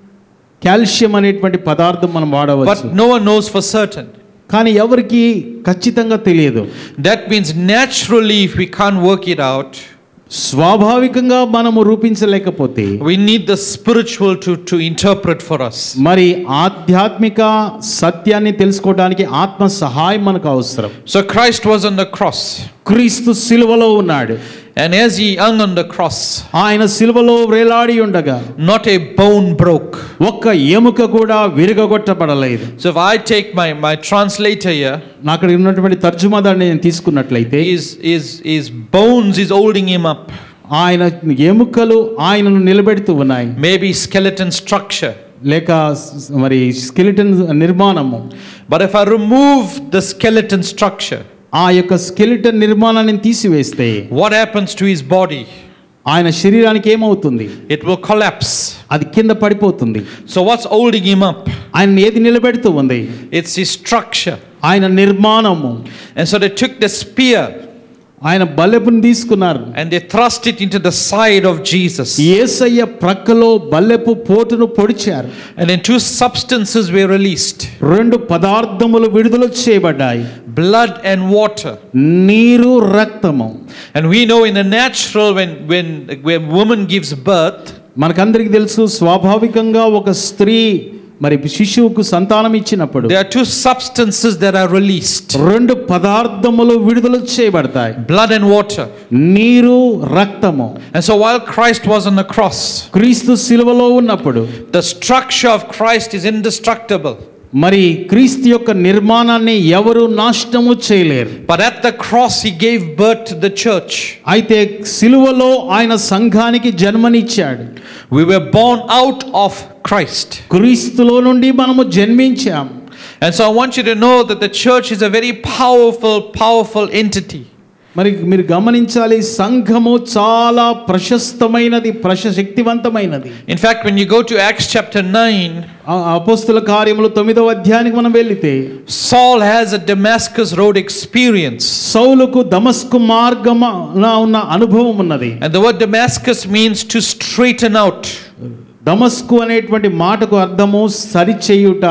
calcium అనేటువంటి పదార్థం మనం వాడవచ్చు. but no one knows for certain. కానీ ఎవరికి ఖచ్చితంగా తెలియదు. That means naturally if we can't work it out, స్వాభావికంగా మనము రూపించలేకపోతే we need the spiritual to to interpret for us. మరి ఆధ్యాత్మిక సత్యాన్ని తెలుసుకోవడానికి ఆత్మ సహాయం మనకు అవసరం. So Christ was on the cross, క్రీస్తు సిలువలో ఉన్నాడు. and as he hung on the cross, ఆయన సిలువలో వేలాడి ఉండగా not a bone broke. ఒక్క ఎముక కూడా విరగొట్టబడలేదు. So if I take my my translator here, అక్కడ ఉన్నటువంటి తర్జుమాదాన్ని నేను తీసుకున్నట్లయితే, his his his bones is holding him up. ఆయన ఎముకలు ఆయనను నిలబెడుతూ ఉన్నాయి. Maybe skeleton structure. లేక మరి స్కెలిటన్ నిర్మాణము. But if I remove the skeleton structure, ఆ యొక్క స్కెలిటన్ నిర్మాణాన్ని తీసివేస్తే what happens to his body? ఆయన శరీరానికి ఏమవుతుంది? It will collapse. అది కింద పడిపోతుంది. So what's holding him up? ఆయన ఏది నిలబెడుతూ ఉంది? It's his structure. ఆయన నిర్మాణము. And so they took the spear ఆయన బల్లెపుని తీసుకున్నారు. and they thrust it into the side of Jesus. యేసయ్య ప్రక్కలో బల్లెపు పోటును పొడిచారు. And then two substances were released. రెండు పదార్థములు విడుదల చేయబడ్డాయి. Blood and water. నీరు రక్తము. And we know in the natural when when when woman gives birth, మనకందరికీ తెలుసు స్వాభావికంగా ఒక స్త్రీ మరి శిశువుకు సంతానం ఇచ్చినప్పుడు there are two substances that are released. రెండు పదార్థములు విడుదల చేయబడతాయి. Blood and water. నీరు రక్తము. And so while Christ was on the cross, క్రీస్తు సిలువలో ఉన్నప్పుడు the structure of Christ is indestructible. మరి క్రీస్తు యొక్క నిర్మాణాన్ని ఎవరు నాశనము చేయలేరు. But at the cross he gave birth to the church. అయితే సిలువలో ఆయన సంఘానికి జన్మనిచ్చాడు. We were born out of Christ. క్రీస్తులో నుండి మనము జన్మించాం. And so I want you to know that the church is a very powerful powerful entity. మరి మీరు గమనించాలి, సంఘము చాలా ప్రశస్తమైనది, ప్రశక్తివంతమైనది. In fact, when you go to Acts chapter nine, అపోస్తల కార్యములు తొమ్మిదవ అధ్యాయానికి మనం వెళితే, Saul has a Damascus road experience. సౌలుకు దమస్కు మార్గమున ఉన్న అనుభవం ఉన్నది. And the word Damascus means to straighten out. దమస్కు అనేటువంటి మాటకు అర్థము సరిచేయుట.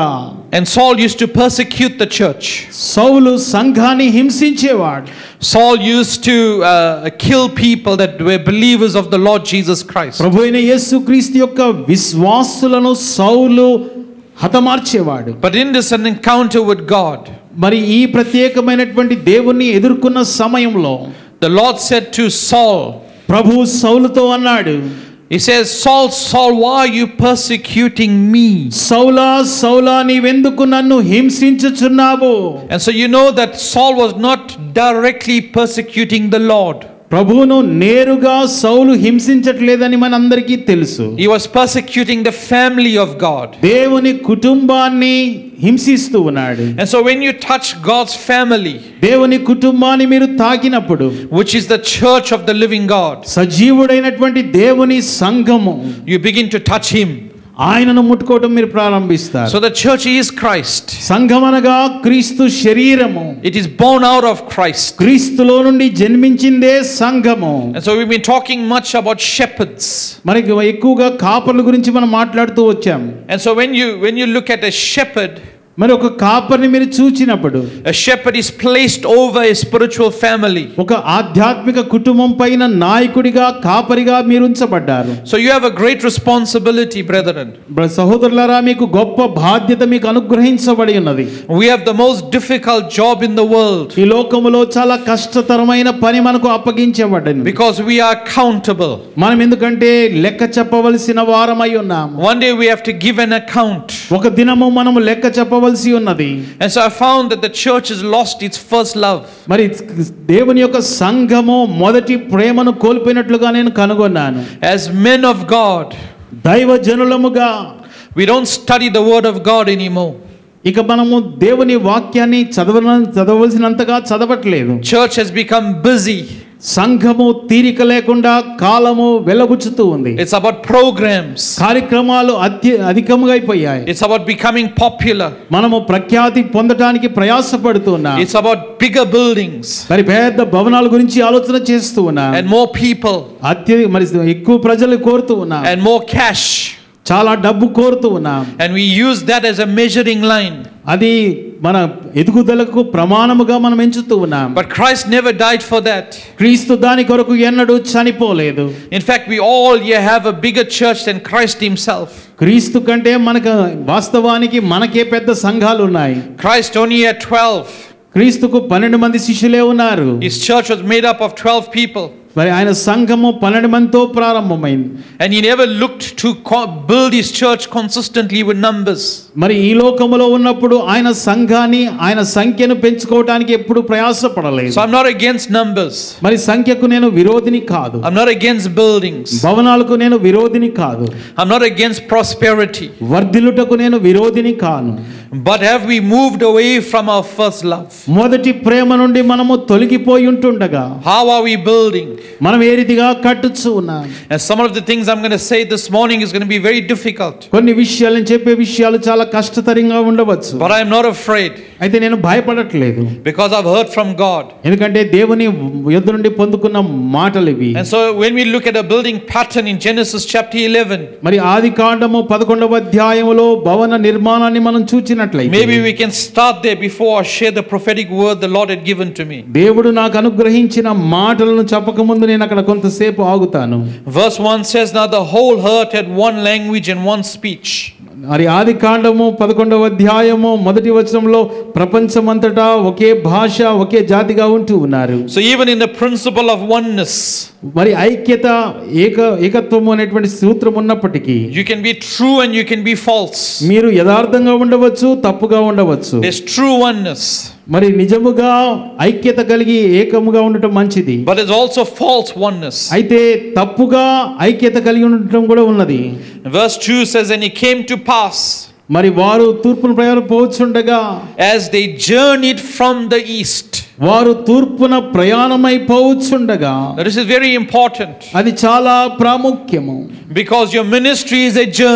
And Saul used to persecute the church. సౌలు సంఘాన్ని హింసించేవాడు. Saul used to uh, kill people that were believers of the Lord Jesus Christ. ప్రభువైన యేసుక్రీస్తు యొక్క విశ్వాసులను సౌలు హతమార్చేవాడు. But in this an encounter with God, మరి ఈ ప్రత్యేకమైనటువంటి దేవుణ్ణి ఎదుర్కొన్న సమయంలో the Lord said to Saul, ప్రభు సౌలుతో అన్నాడు, he says, Saul, Saul, why are you persecuting me? సౌలా సౌలా నీవెందుకు నన్ను హింసించుచున్నావు? And so you know that Saul was not directly persecuting the Lord. ప్రభువును నేరుగా సౌలు హింసించట్లేదని మనందరికీ తెలుసు. He was persecuting the family of God. దేవుని కుటుంబాన్ని హింసిస్తూ ఉన్నాడు. And so when you touch God's family, దేవుని కుటుంబాన్ని మీరు తాకినప్పుడు, which is the church of the living God, సజీవుడైనటువంటి దేవుని సంఘము, you begin to touch him. ఆయనను ముట్టుకోవడం మీరు ప్రారంభిస్తారు. So the church is Christ. సంఘం అనగా క్రీస్తు శరీరము. It is born out of Christ. క్రీస్తులో నుండి జన్మించిందే సంఘము. And so we've been talking much about shepherds. మరి ఎక్కువగా కాపర్ల గురించి మనం మాట్లాడుతూ వచ్చాం. And so when you when you look at a shepherd, మరి ఒక కాపర్ని మీరు చూచినప్పుడు, a shepherd is placed over a spiritual family. ఒక ఆధ్యాత్మిక కుటుంబం పైన నాయకుడిగా కాపరిగా మీరు ఉంచబడ్డారు. So you have a great responsibility, brethren. సహోదరులారా, మీకు గొప్ప బాధ్యత మీకు అనుగ్రహించబడి ఉన్నది. We have the most difficult job in the world. ఈ లోకములో చాలా కష్టతరమైన పని మనకు అప్పగించబడింది. Because we are accountable. మనం ఎందుకంటే లెక్క చెప్పవలసిన వారమై ఉన్నాము. One day we have to give an account. ఒక దినము మనం లెక్క చెప్పవలసి ఉన్నది. And so I found that the church has lost its first love. మరి దేవుని యొక్క సంఘము మొదటి ప్రేమను కోల్పోయినట్లుగా నేను కనుగొన్నాను. As men of God, దైవ జనులముగా we don't study the word of God anymore. ఇక మనము దేవుని వాక్యాన్ని చదవ చదవలసినంతగా చదవట్లేదు. Church has become busy. సంఘము తీరిక లేకుండా కాలము వెలబుచ్చుతూ ఉంది. It's about programs. కార్యక్రమాలు అధికంగా అయిపోయాయి. It's about becoming popular. మనము ప్రఖ్యాతి పొందడానికి ప్రయాసపడుతున్నాం. It's about bigger buildings. మరి పెద్ద భవనాల గురించి ఆలోచన చేస్తూ ఉన్నాం. And more people. అత్య మరి ఎక్కువ ప్రజలు కోరుతూ ఉన్నాం. And more cash. చాలా డబ్బు కోరుతూ ఉన్నాం. And we use that as a measuring line. అది మన ఎదుగుదలకు ప్రమాణముగా మనం ఎంచుతూ ఉన్నాం. But Christ never died for that. క్రీస్తు దాని కొరకు ఎన్నడూ చనిపోలేదు. In fact, we all here have a bigger church than Christ himself. క్రీస్తు కంటే మనకు వాస్తవానికి మనకే పెద్ద సంఘాలు ఉన్నాయి. Christ only had twelve. క్రీస్తుకు పన్నెండు మంది శిష్యులే ఉన్నారు. His church was made up of twelve people. మరి ఆయన సంఘము పన్నెండు మందితో ప్రారంభమైంది. And he never looked to build his church consistently with numbers. మరి ఈ లోకములో ఉన్నప్పుడు ఆయన సంఘాన్ని ఆయన సంఖ్యను పెంచుకోవడానికి ఎప్పుడు ప్రయాసపడలేదు. So I'm not against numbers. మరి సంఖ్యకు నేను విరోధిని కాదు. I'm not against buildings. భవనాలకు నేను విరోధిని కాదు. I'm not against prosperity. వర్ధిల్లుటకు నేను విరోధిని కాను. But have we moved away from our first love? మొదటి ప్రేమ నుండి మనము తొలగిపోయి ఉంటుండగా How are we building? మనం ఏ రీతిగా కట్టుచు ఉన్నాం. And some of the things I'm going to say this morning is going to be very difficult. కొన్ని విషయాలు నేను చెప్పే విషయాలు చాలా కష్టతరంగా ఉండవచ్చు. But I am not afraid. అయితే నేను భయపడట్లేదు. Because I've heard from God. ఎందుకంటే దేవుని యొద్ద నుండి పొందుకున్న మాటలు ఇవి. And so when we look at a building pattern in Genesis chapter eleven, మరి ఆదికాండము పదకొండవ అధ్యాయములో భవన నిర్మాణాన్ని మనం చూచినట్లయితే maybe we can start there before I share the prophetic word the Lord had given to me. దేవుడు నాకు అనుగ్రహించిన మాటలను చెప్పక ముందు నేను అక్కడ కొంతసేపు ఆగుతాను. Verse one says, now the whole earth had one language and one speech. మరి ఆదికాండము పదకొండవ అధ్యాయము మొదటి వచనంలో ప్రపంచమంతటా ఒకే భాష ఒకే జాతిగా ఉంటూ ఉన్నారు. So even in the principle of oneness, మరి ఐక్యత ఏక ఏకత్వము అనేటువంటి సూత్రం ఉన్నప్పటికీ you can be true and you can be false. మీరు యథార్థంగా ఉండవచ్చు, తప్పుగా ఉండవచ్చు. There's true oneness. మరి నిజముగా ఐక్యత కలిగి ఏకముగా ఉండటం మంచిది. But there's also false oneness. అయితే తప్పుగా ఐక్యత కలిగి ఉండటం కూడా ఉన్నది. Verse two says, and it came to pass, మరి వారు తూర్పున ప్రయాణం పోవచ్చుండగా, as they journeyed from the east. వారు తూర్పున ప్రయాణమై పోవచ్చుండగా. This is very important. అది చాలా ప్రాముఖ్యము. Because your ministry is a journey.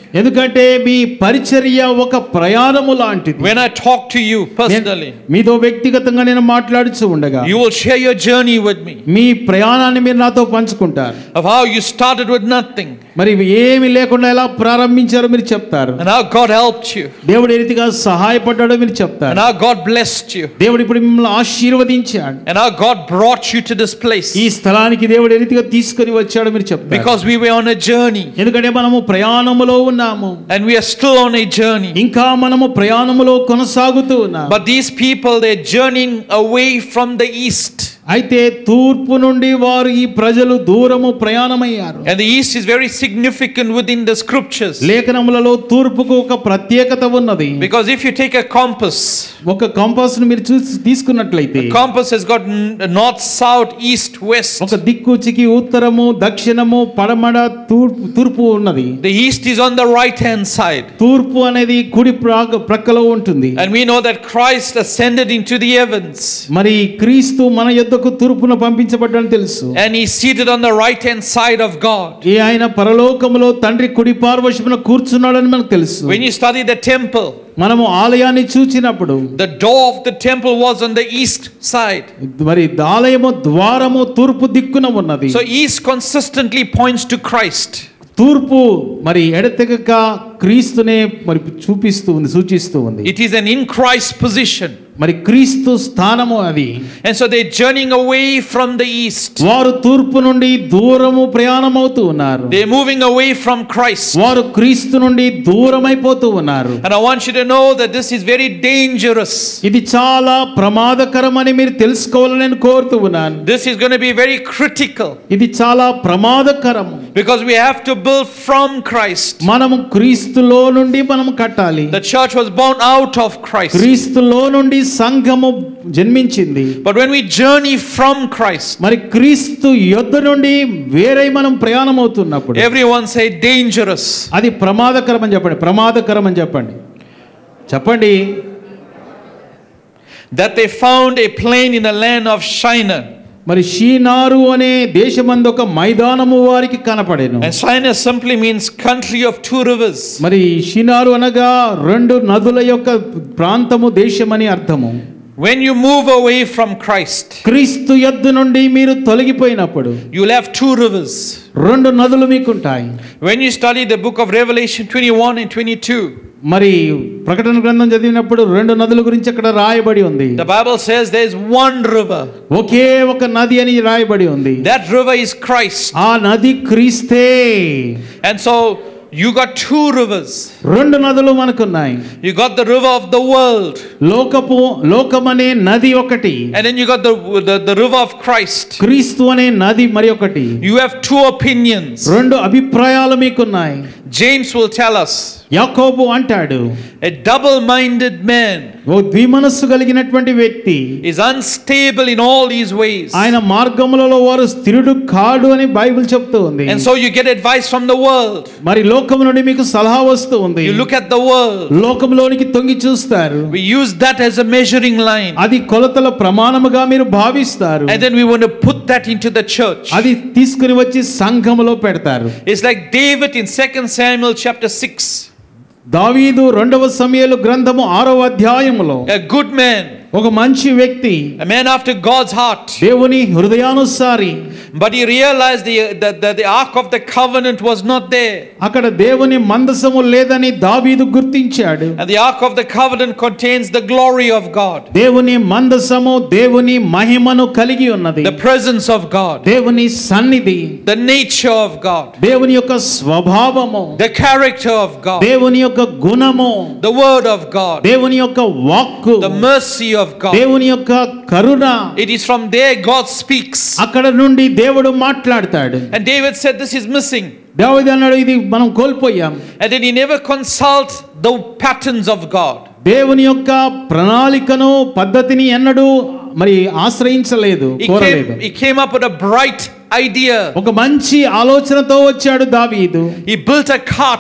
ఎందుకంటే మీ పరిచర్య ఒక ప్రయాణము లాంటిది. When I talk to you personally, మీతో వ్యక్తిగతంగా నేను మాట్లాడుచూ ఉండగా you will share your journey with me. మీ ప్రయాణాన్ని మీరు నాతో పంచుకుంటారు. Of how you started with nothing. మరి ఏమీ లేకుండా ఎలా ప్రారంభించారో మీరు చెప్తారు. And how God helped you. దేవుడు ఏ రీతిగా సహాయపడ్డాడో మీరు చెప్తారు. And how God blessed you. దేవుడు ఇప్పుడు మిమ్మల్ని ఆశీర్వదించాడు. And how God brought you to this place. ఈ స్థలానికి దేవుడు ఏ రీతిగా తీసుకొని వచ్చాడో మీరు చెప్తారు. Because we were on a journey. ఎందుకంటే మనము ప్రయాణములో ఉన్నాము. And we are still on a journey. ఇంకా మనము ప్రయాణములో కొనసాగుతూ ఉన్నాము. But these people, they're journeying away from the east. అయితే తూర్పు నుండి వారు ఈ ప్రజలు దూరము ప్రయాణమయ్యారు. And the east is very significant within the scriptures. లేఖనములలో తూర్పుకు ఒక ప్రత్యేకత ఉన్నది. Because if you take a compass, ఒక కంపాస్ ను మీరు చూసి తీసుకున్నట్లయితే the compass has got north, south, east, west. ఒక దిక్కుచికి ఉత్తరము, దక్షిణము, పడమర, తూర్పు తూర్పు ఉన్నది. The east is on the right hand side. తూర్పు అనేది కుడి ప్రాగ- ప్రక్కలో ఉంటుంది. And we know that Christ ascended into the heavens. మరి క్రీస్తు మన యొద్దకు తూర్పున పంపించబడ్డాడని తెలుసు. And he seated on the right hand side of God. ఈ ఆయన పరలోకములో తండ్రి కుడి పార్శ్వమున కూర్చున్నాడని మనకు తెలుసు. When you study the temple, మనము ఆలయాన్ని చూచినప్పుడు the door of the temple was on the east side. మరి ఆలయము ద్వారము తూర్పు దిక్కున ఉన్నది. So east consistently points to Christ. తూర్పు మరి ఎడతెగక క్రీస్తునే మరి చూపిస్తూ ఉంది, సూచిస్తూ ఉంది. It is an in Christ position. మరి క్రీస్తు స్థానము అది. And so they're journeying away from the east. వారు తూర్పు నుండి దూరము ప్రయాణమవుతూ ఉన్నారు. They're moving away from Christ. వారు క్రీస్తు నుండి దూరమైపోతూ ఉన్నారు. And I want you to know that this is very dangerous. ఇది చాలా ప్రమాదకరమని మీరు తెలుసుకోవాలని నేను కోరుతూ ఉన్నాను. This is going to be very critical. ఇది చాలా ప్రమాదకరము. Because we have to build from Christ. మనము క్రీస్తులో నుండి మనము కట్టాలి. The church was born out of Christ. క్రీస్తులో నుండి సంఘము జన్మించింది. But when we journey from Christ, మరి క్రీస్తు యొద్ద నుండి వేరే మనం ప్రయాణం అవుతున్నప్పుడు everyone say dangerous. అది ప్రమాదకరం అని చెప్పండి. ప్రమాదకరం అని చెప్పండి. చెప్పండి. That they found a plain in the land of Shinar. మరి షీనారు అనే దేశమందు ఒక మైదానము వారికి కనపడెను. And Shinar simply means country of two rivers. మరి షీనారు అనగా రెండు నదుల యొక్క ప్రాంతము, దేశమని అర్థము. When you move away from Christ, క్రీస్తు యొద్ద నుండి మీరు తొలగిపోయినప్పుడు you'll have two rivers. రెండు నదులు మీకుంటాయి. When you study the book of Revelation twenty-one and twenty-two, మరి ప్రకటన గ్రంథం చదివినప్పుడు రెండు నదుల గురించి అక్కడ రాయబడి ఉంది. the Bible says there is one river. ఒకే ఒక నది అని రాయబడి ఉంది. That river is Christ. ఆ నది క్రీస్తే. And so you got two rivers. రెండు నదులు మనకున్నాయి. You got the river of the world. లోకపు లోకమనే నది ఒకటి. And then you got the, the, the river of Christ. క్రీస్తు అనే నది మరి ఒకటి. You have two opinions. రెండు అభిప్రాయాలు మీకున్నాయి. James will tell us, యాకోబు అంటాడు, a double-minded man ఓ ద్విమనస్సు కలిగినటువంటి వ్యక్తి is unstable in all his ways. ఆయన మార్గములలో వారు స్థిరుడు కాడు అని బైబిల్ చెప్తూ ఉంది. And so you get advice from the world. మరి లోకము నుండి మీకు సలహా వస్తూ ఉంది. You look at the world. లోకంలోనికి తొంగి చూస్తారు. We use that as a measuring line. అది కొలతల ప్రమాణముగా మీరు భావిస్తారు. And then we want to put that into the church. అది తీసుకుని వచ్చి సంఘములో పెడతారు. It's like David in Second Samuel chapter six. దావీదు రెండవ సమూయేలు గ్రంథము ఆరవ అధ్యాయములో A good man, ఒక మంచి వ్యక్తి, a man after God's heart. దేవుని హృదయానుసారి. But he realized the, that the, the ark of the covenant was not there. అక్కడ దేవుని మందసము లేదని దావీదు గుర్తించాడు. And the ark of the covenant contains the glory of God. దేవుని మందసము దేవుని మహిమను కలిగి ఉన్నది. The presence of God. దేవుని సన్నిధి, The nature of God. దేవుని యొక్క స్వభావము, The character of God. దేవుని యొక్క గుణము, The word of God. దేవుని యొక్క వాక్కు, The mercy of God. దేవుని యొక్క కరుణ. It is from there God speaks. అక్కడ నుండి దేవుడు మాట్లాడతాడు. And David said this is missing. దావీదు అన్నాడు ఇది మనం కోల్పోయాం. And then he never consults the patterns of God. దేవుని యొక్క ప్రణాళికను పద్ధతిని ఎన్నడూ మరి ఆశ్రయించలేదు, He కోరలేదు. came, he came up with a bright idea. ఒక మంచి ఆలోచనతో వచ్చాడు దావీదు. He built a cart.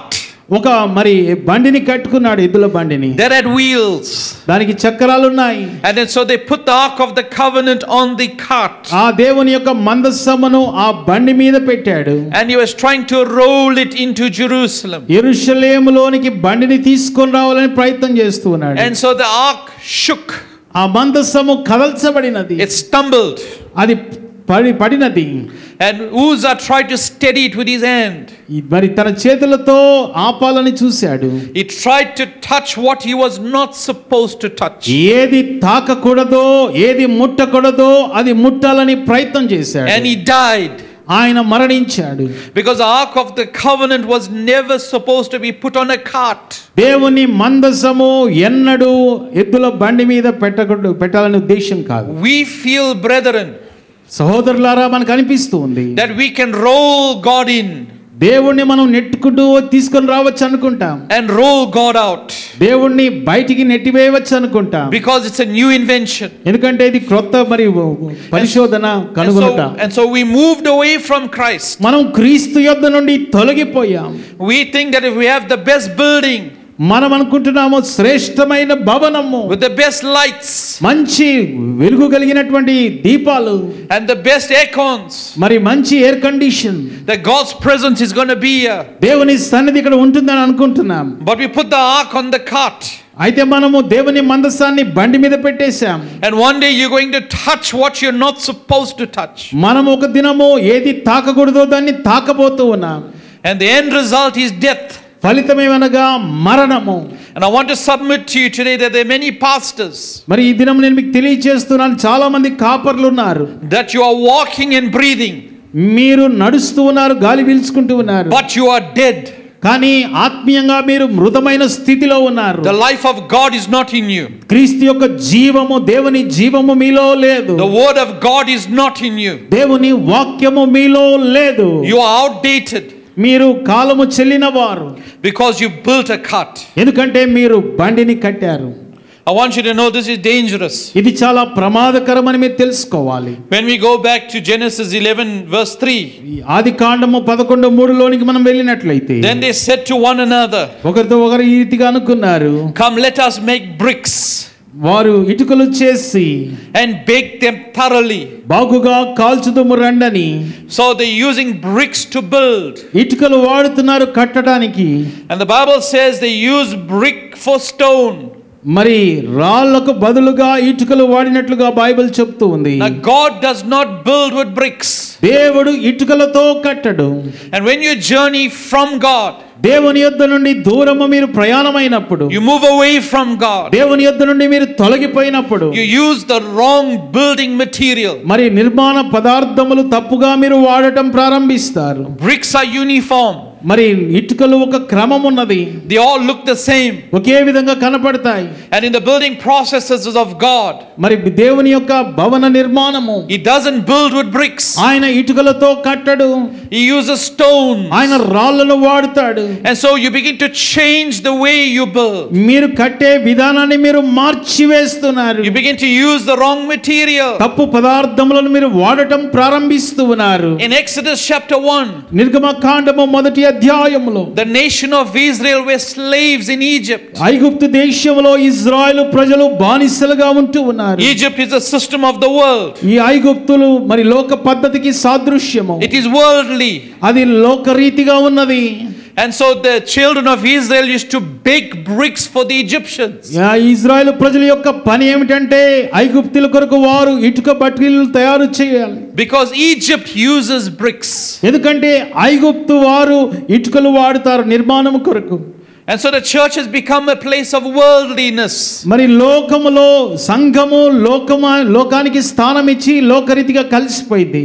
ఒక మరి బండిని కట్టుకున్నాడు, ఎద్దుల బండిని. That had wheels. దానికి చక్రాలు ఉన్నాయి. And then so they put the ark of the covenant on the cart. ఆ దేవుని యొక్క మందసమును ఆ బండి మీద పెట్టాడు. And he was trying to roll it into Jerusalem. యెరూషలేములోనికి బండిని తీసుకొని రావాలని ప్రయత్నం చేస్తూ ఉన్నాడు. And so the ark shook. ఆ మందసము కదల్చబడినది. It stumbled. అది పడి పడినది. And Uzzah tried to steady it with his hand. మరి తన చేతులతో ఆపాలని చూశాడు. He tried to touch what he was not supposed to touch. ఏది తాకకూడదో, ఏది ముట్టకూడదో అది ముట్టాలని ప్రయత్నం చేశాడు. And he died. ఆయన మరణించాడు. Because the ark of the covenant was never supposed to be put on a cart. దేవుని మందసము ఎన్నడూ ఎద్దుల బండి మీద పెట్టకూడదు, పెట్టాలని ఉద్దేశం కాదు. We feel, brethren, సహోదరులారా, మనకు అనిపిస్తూ ఉంది that we can roll God in దేవుణ్ణి మనం నెట్టుకుంటూ తీసుకొని రావచ్చు అనుకుంటాం. and roll God out. దేవుణ్ణి బయటికి నెట్టివేయవచ్చు అనుకుంటాం. Because it's a new invention. ఎందుకంటే ఇది క్రొత్త మరి పరిశోధన కనుగొనుట. And so, and so we moved away from Christ. మనం క్రీస్తు యొద్ద నుండి తొలగిపోయాం. We think that if we have the best building, మనం అనుకుంటున్నాము శ్రేష్టమైన భవనము, with the best lights, మంచి వెలుగు కలిగినటువంటి దీపాలు, and the best aircons, మరి మంచి air condition, that God's presence is going to be here. దేవుని సన్నిధి ఇక్కడ ఉంటుందని అనుకుంటున్నాం. But we put the ark on the cart. అయితే మనము దేవుని మందసాన్ని బండి మీద పెట్టేశాం. And one day you're going to touch what you're not supposed to touch. మనం ఒక దినము ఏది తాకకూడదో దాన్ని తాకబోతూ ఉన్నాం. And the end result is death. ఫలితమేమనగా మరణము. And I want to submit to you today that there are many pastors, మరి ఈ దినం నేను మీకు తెలియజేస్తున్నాను, చాలా మంది కాపర్లు ఉన్నారు. that you are walking and breathing, మీరు నడుస్తూ ఉన్నారు, గాలి పీల్చుకుంటూ ఉన్నారు, but you are dead. కానీ ఆత్మీయంగా మీరు మృతమైన స్థితిలో ఉన్నారు. The life of God is not in you. క్రీస్తు యొక్క జీవము, దేవుని జీవము మీలో లేదు. The word of God is not in you. దేవుని వాక్యము మీలో లేదు. You are outdated మీరు కాలము చెల్లిన వారు. because you built a cart. ఎందుకంటే మీరు బండిని కట్టారు. I want you to know this is dangerous. ఇది చాలా ప్రమాదకరమని మీరు తెలుసుకోవాలి. When we go back to Genesis eleven verse three, ఆది కాండము పదకొండు మూడులోనికి మనం వెళ్ళినట్లయితే, then they said to one another, ఒకరితో ఒకరు ఈ రీతిగా అనుకున్నారు, come let us make bricks వారు ఇటుకలు చేసి and bake them thoroughly. బాగుగా కాల్చుదుము రండని. So they're using bricks to build. ఇటుకలు వాడుతున్నారు కట్టడానికి. And the Bible says they use brick for stone. మరి రాళ్లకు బదులుగా ఇటుకలు వాడినట్లుగా బైబిల్ చెప్తూ ఉంది. Now God does not build with bricks. దేవుడు ఇటుకలతో కట్టడు. And when you journey from God, దేవుని యొద్ద నుండి దూరము మీరు ప్రయాణమైనప్పుడు, you move away from God, దేవుని యొద్ద నుండి మీరు తొలగిపోయినప్పుడు, you use the wrong building material. మరి నిర్మాణ పదార్థములు తప్పుగా మీరు వాడటం ప్రారంభిస్తారు. Bricks are uniform. మరి ఇటుకలు ఒక క్రమం ఉన్నది, They all look the same. ఒకే విధంగా కనపడతాయి. And in the building processes of God, మరి దేవుని యొక్క భవన నిర్మాణము, He doesn't build with bricks. ఆయన ఇటుకలతో కట్టడు, He uses stones. ఆయన రాళ్లను వాడుతాడు. And so you begin to change the way you build. మీరు కట్టే విధానాన్ని మీరు మార్చివేస్తున్నారు. You begin to use the wrong material. తప్పు పదార్థములను మీరు వాడటం ప్రారంభిస్తూ ఉన్నారు. In Exodus chapter one, నిర్గమకాండము మొదటి అధ్యాయములో, the nation of Israel were slaves in Egypt. ఐగుప్తు దేశములో ఇజ్రాయెలు ప్రజలు బానిసలుగా ఉంటూ ఉన్నారు. Egypt is a system of the world. ఈ ఐగుప్తులు మరి లోక పద్ధతికి సాదృశ్యము. It is worldly. అది లోకరీతిగా ఉన్నది. And so the children of Israel used to bake bricks for the Egyptians. యా ఇజ్రాయెలు ప్రజల యొక్క పని ఏమిటంటే ఐగుప్తుల కొరకు వారు ఇటుక బట్టీలు తయారు చేయాలి. Because Egypt uses bricks. ఎందుకంటే ఐగుప్తు వారు ఇటుకలు వాడుతారు నిర్మాణం కొరకు. And so the church has become a place of worldliness. మరి లోకములో సంఘము లోకమా లోకానికి స్థానం ఇచ్చి లోకరీతిగా కలిసిపోయింది.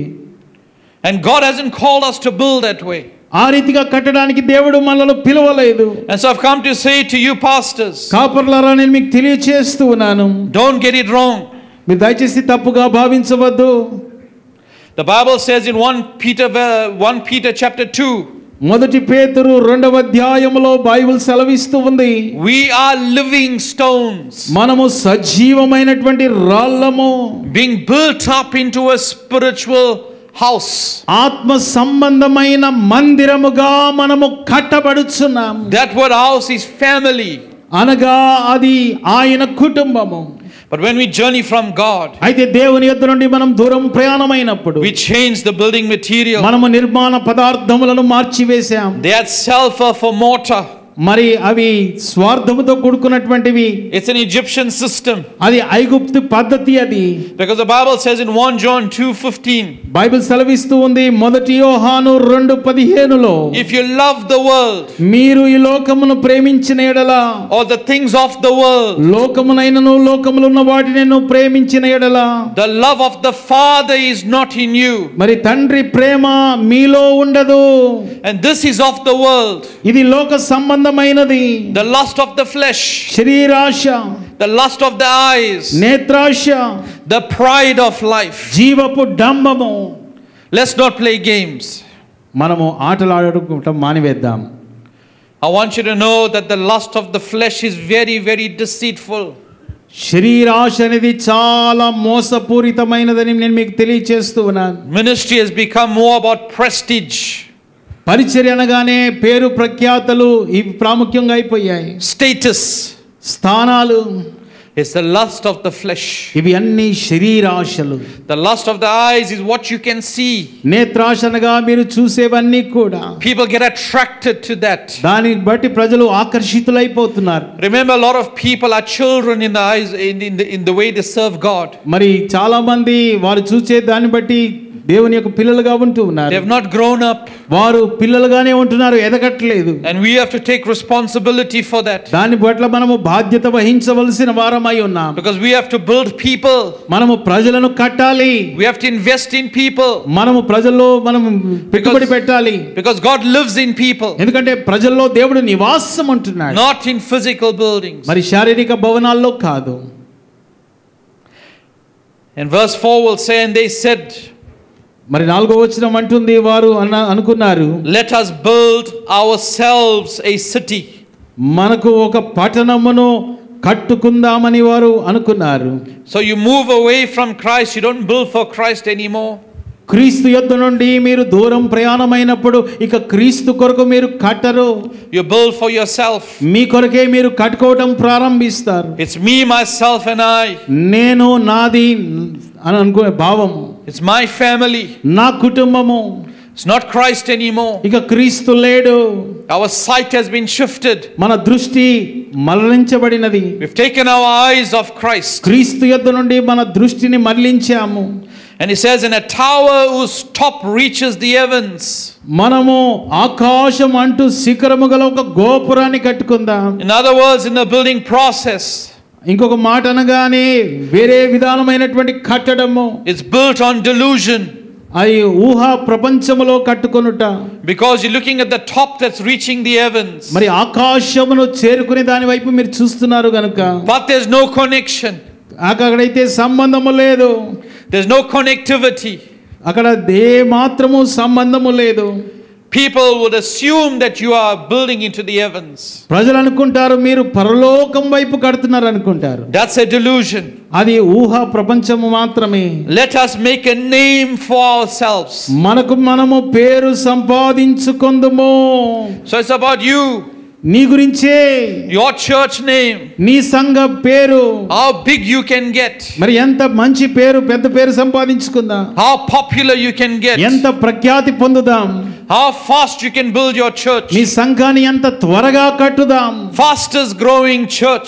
And God hasn't called us to build that way. ఆ రీతిగా కట్టడానికి దేవుడు మనల్ని పిలవలేదు. And so I've come to say to you pastors, కాపర్లారా, నేను మీకు తెలియచేస్తూ ఉన్నాను, don't get it wrong. మీరు దయచేసి తప్పుగా భావించవద్దు. The Bible says in First Peter First Peter chapter two, మొదటి పేతురు రెండవ అధ్యాయములో బైబిల్ సెలవిస్తూ ఉంది, we are living stones, మనము సజీవమైనటువంటి రాళ్ళము, being built up into a spiritual house. ఆత్మ సంబంధమైన మందిరముగా మనము కట్టబడుచున్నాం. That word house is family. అనగా అది ఆయన కుటుంబము. But when we journey from God, అయితే దేవుని యొద్ద నుండి మనం దూరం ప్రయాణమైనప్పుడు we change the building material. మనము నిర్మాణ పదార్థములను మార్చివేశాం. They had sulfur for mortar. మరి అవి స్వార్థముతో కూడుకున్నటువంటివి. It's an Egyptian system. అది ఐగుప్తు పద్ధతి అది. Because the Bible says in First John two fifteen, Bible సెలవిస్తూ ఉంది మొదటి యోహాను రెండు పదిహేనులో, if you love the world, మీరు ఈ లోకమును ప్రేమించిన ఎడల, or the things of the world, లోకమునైనను లోకములో ఉన్న వాటిని ప్రేమించిన ఎడల, the love of the Father is not in you. మరి తండ్రి ప్రేమ మీలో ఉండదు. And this is of the world. ఇది లోక సంబంధమైనది. The lust of the flesh, శరీరాశ, the lust of the eyes, నేత్రాశ, the pride of life. జీవపు డంబము. Let's not play games. మనము ఆటలు ఆడుకుంటాం మానివేద్దాం. I want you to know that the lust of the flesh is very, very deceitful. శరీరాశ అనేది చాలా మోసపూరితమైనదని నేను మీకు తెలియజేస్తూ ఉన్నాను. Ministry has become more about prestige. పరిచర్య అనగానే పేరు ప్రఖ్యాతలు ఇవి ప్రాముఖ్యంగా అయిపోయాయి. Status. స్థానాలు. It's the lust of the flesh. ఇవి అన్ని శరీరాశలు. The lust of the eyes is what you can see. నేత్రాశ అనగా మీరు చూసేవన్నీ కూడా. People get attracted to that. దాన్ని బట్టి ప్రజలు ఆకర్షితులైపోతున్నారు. Remember, a lot of people are children in the eyes in, in the in the way they serve God. మరి చాలా మంది వారు చూసే దాన్ని బట్టి దేవుని యొక్క పిల్లలుగా ఉంటూ ఉన్నారు. They have not grown up. వారు పిల్లలుగానే ఉంటున్నారు, ఎదగట్లేదు. And we have to take responsibility for that. దాని పట్ల మనము బాధ్యత వహించవలసిన వారమై ఉన్నాం. Because we have to build people. మనము ప్రజలను కట్టాలి. We have to invest in people. మనము ప్రజల్లో మనము పెట్టుబడి పెట్టాలి. Because God lives in people. ఎందుకంటే ప్రజల్లో దేవుడు నివాసం ఉంటున్నాడు. Not in physical buildings. మరి శారీరక భవనాల్లో కాదు. And verse four will say, and they said, మరి నాలుగో వచనం అంటుంది, వారు అన్న అనుకున్నారు, let us build ourselves a city. మనకు ఒక పట్టణమును కట్టుకుందామని వారు అనుకున్నారు. So you move away from Christ, you don't build for Christ anymore. క్రీస్తు యొద్ద నుండి మీరు దూరం ప్రయాణమైనప్పుడు ఇక క్రీస్తు కొరకు మీరు కట్టరు. You build for yourself. మీ కొరకే మీరు కట్టుకోవడం ప్రారంభిస్తారు. It's me, myself and I. నేను, నాది అని అనుకునే భావం. It's my family. నా కుటుంబము. It's not Christ anymore. ఇక క్రీస్తు లేడు. Our sight has been shifted. మన దృష్టి మరలించబడినది. We've taken our eyes off Christ. క్రీస్తు యొద్ద నుండి మన దృష్టిని మరలించాము. And he says, in a tower whose top reaches the heavens. మనము ఆకాశం అంటూ శిఖరము గల ఒక గోపురాన్ని కట్టుకుందాం. In other words, in the building process, ఇంకొక మాట అనగానే వేరే విధానమైనటువంటి కట్టడము. it's built on delusion. అది ఊహా ప్రపంచములో కట్టుకొనుట. Because you're looking at the top that's reaching the heavens. మరి ఆకాశమును చేరుకునే దాని వైపు మీరు చూస్తున్నారు గనుక. But there's no connection. అక్కడైతే సంబంధము లేదు. There's no connectivity. అక్కడ ఏ మాత్రము సంబంధము లేదు. People would assume that you are building into the heavens. ప్రజలు అనుకుంటారు మీరు పరలోకం వైపు కడుతున్నారు అనుకుంటారు. That's a delusion. అది ఊహా ప్రపంచము మాత్రమే. Let us make a name for ourselves. మనకు మనము పేరు సంపాదించుకొందుము. So it's about you. నీ గురించే. Your church name. నీ సంఘ పేరు. How big you can get. మరి ఎంత మంచి పేరు, పెద్ద పేరు సంపాదించుకుందాం. How popular you can get. ఎంత ప్రఖ్యాతి పొందుదాం. How fast you can build your church. నీ సంఘాన్ని ఎంత త్వరగా కట్టుదాం. Fastest growing church.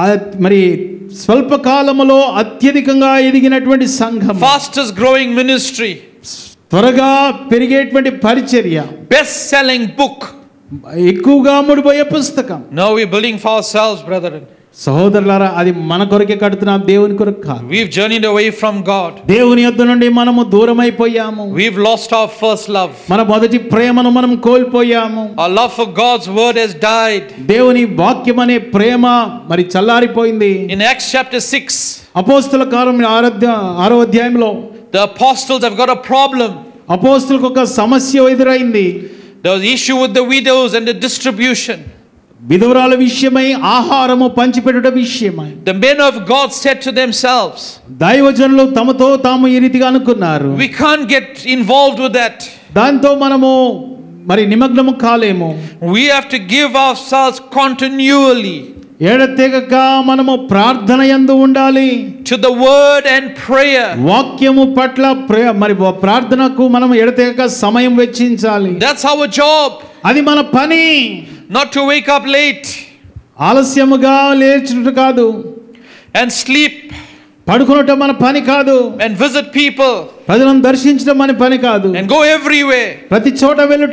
మరి స్వల్ప కాలములో అత్యధికంగా ఎదిగినటువంటి సంఘం. Fastest growing ministry. త్వరగా పెరిగేటువంటి పరిచర్య. Best selling book. ఎక్కువగా అమ్ముడుపోయే పుస్తకం. No, we're building for ourselves, brethren. సహోదరులారా, అది మన కొరకే కడుతున్నాం, దేవుని కొరకు కాదు. We've journeyed away from God. దేవుని యొద్ద నుండి మనము దూరమైపోయాము. We've lost our first love. మన మొదటి ప్రేమను మనం కోల్పోయాము. Our love for God's word has died. దేవుని వాక్యం అనే ప్రేమ మరి చల్లారిపోయింది. In Acts chapter six, అపోస్తల కార్యములు ఆరో అధ్యాయంలో the apostles have got a problem. అపోస్తలకు ఒక సమస్య ఎదురైంది. There was issue with the widows and the distribution. విధవరాల విషయమై ఆహారము పంచిపెట్టుట విషయమై. The men of God said to themselves, దైవజనులు తమతో తాము ఈ రీతిగా అనుకున్నారు, we can't get involved with that. దాంతో మనము మరి నిమగ్నము కాలేము. We have to give ourselves continually ఎడతెగక మనము ప్రార్థన యందు ఉండాలి. to the word and prayer. వాక్యము పట్ల ప్రే- మరి ప్రార్థనకు మనం ఎడతెగక సమయం వెచ్చించాలి. That's our job. అది మన పని. Not to wake up late ఆలస్యముగా లేచుట కాదు, and sleep పడుకునటం మన పని కాదు, and visit people ప్రజలను దర్శించడం మన పని కాదు, and go everywhere. ప్రతి చోట వెళ్ళుట.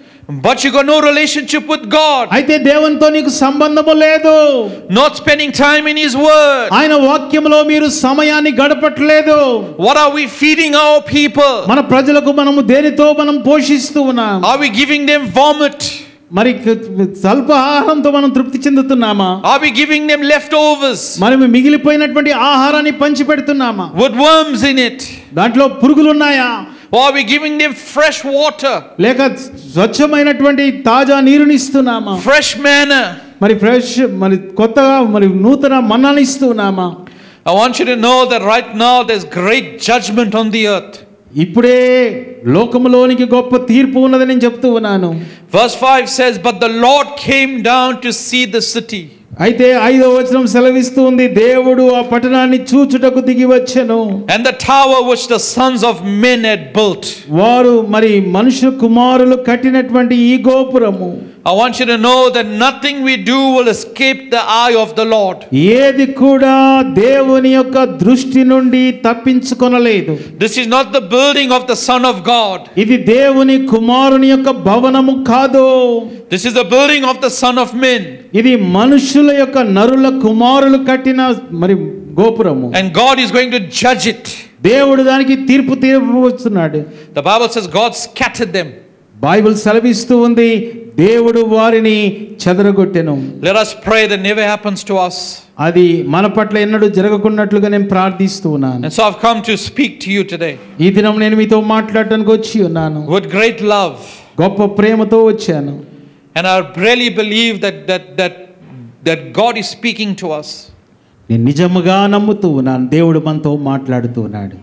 But you got no relationship with God. అయితే దేవునితో నీకు సంబంధము లేదు. Not spending time in His Word. ఆయన వాక్యములో మీరు సమయాన్ని గడపట్లేదు. What are we feeding our people? మన ప్రజలకు మనము దేనితో మనం పోషిస్తూ ఉన్నాం? Are we giving them vomit? మరి స్వల్ప ఆహారంతో మనం తృప్తి చెందుతున్నామా? Are we giving them leftovers మనం మిగిలిపోయినటువంటి ఆహారాన్ని పంచి పెడుతున్నామా? with worms in it? దాంట్లో పురుగులు ఉన్నాయా? Or are we giving them fresh water, లేక స్వచ్ఛమైనటువంటి తాజా నీరుని ఇస్తున్నామా? fresh manna? మరి ఫ్రెష్ మరి కొత్తగా మరి నూతన మన్నాని ఇస్తున్నామా? I want you to know that right now there's great judgment on the earth. ఇప్పుడే లోకములోనికి గొప్ప తీర్పు ఉన్నదని నేను చెప్తూ ఉన్నాను. Verse five says, but the Lord came down to see the city. అయితే ఐదో వచనం సెలవిస్తూ ఉంది, దేవుడు ఆ పట్టణాన్ని చూచుటకు దిగి వచ్చెను. And the tower which the sons of men had built. వారు మరి మనుష్య కుమారులు కట్టినటువంటి ఈ గోపురము. I want you to know that nothing we do will escape the eye of the Lord. ఏది కూడా దేవుని యొక్క దృష్టి నుండి తప్పించుకొనలేదు. This is not the building of the Son of God. ఇది దేవుని కుమారుని యొక్క భవనము కాదు. This is the building of the Son of Men. ఇది మనుషుల యొక్క నరుల కుమారులు కట్టిన మరి గోపురము. And God is going to judge it. దేవుడు దానికి తీర్పు తీర్చబోతున్నాడు. The Bible says God scattered them. Bible సెలవిస్తూ ఉంది, దేవుడు వారిని చెదరగొట్టెను. Let us pray that never happens to us. అది మన పట్ల ఎన్నడూ జరగకున్నట్లుగా నేను ప్రార్థిస్తూ ఉన్నాను. And so I've come to speak to you today. ఈ దినం నేను మీతో మాట్లాడటానికి వచ్చి ఉన్నాను. With great love. గొప్ప ప్రేమతో వచ్చాను. And I really believe that that that that God is speaking to us. నేను నిజముగా నమ్ముతూ ఉన్నాను, దేవుడు మనతో మాట్లాడుతూ ఉన్నాడు.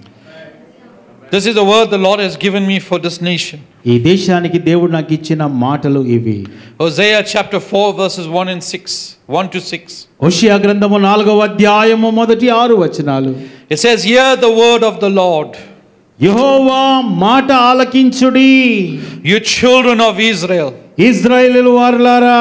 This is the word the Lord has given me for this nation. ఈ దేశానికి దేవుడు నాకు ఇచ్చిన మాటలు ఇవి. Hosea chapter four verses one and six, one to six. హోషేయ గ్రంథము నాలుగవ అధ్యాయము మొదటి ఆరు వచనాలు. It says, hear the word of the Lord, యెహోవా మాట ఆలకించుడి, you children of Israel. ఇశ్రాయేలు వారలారా.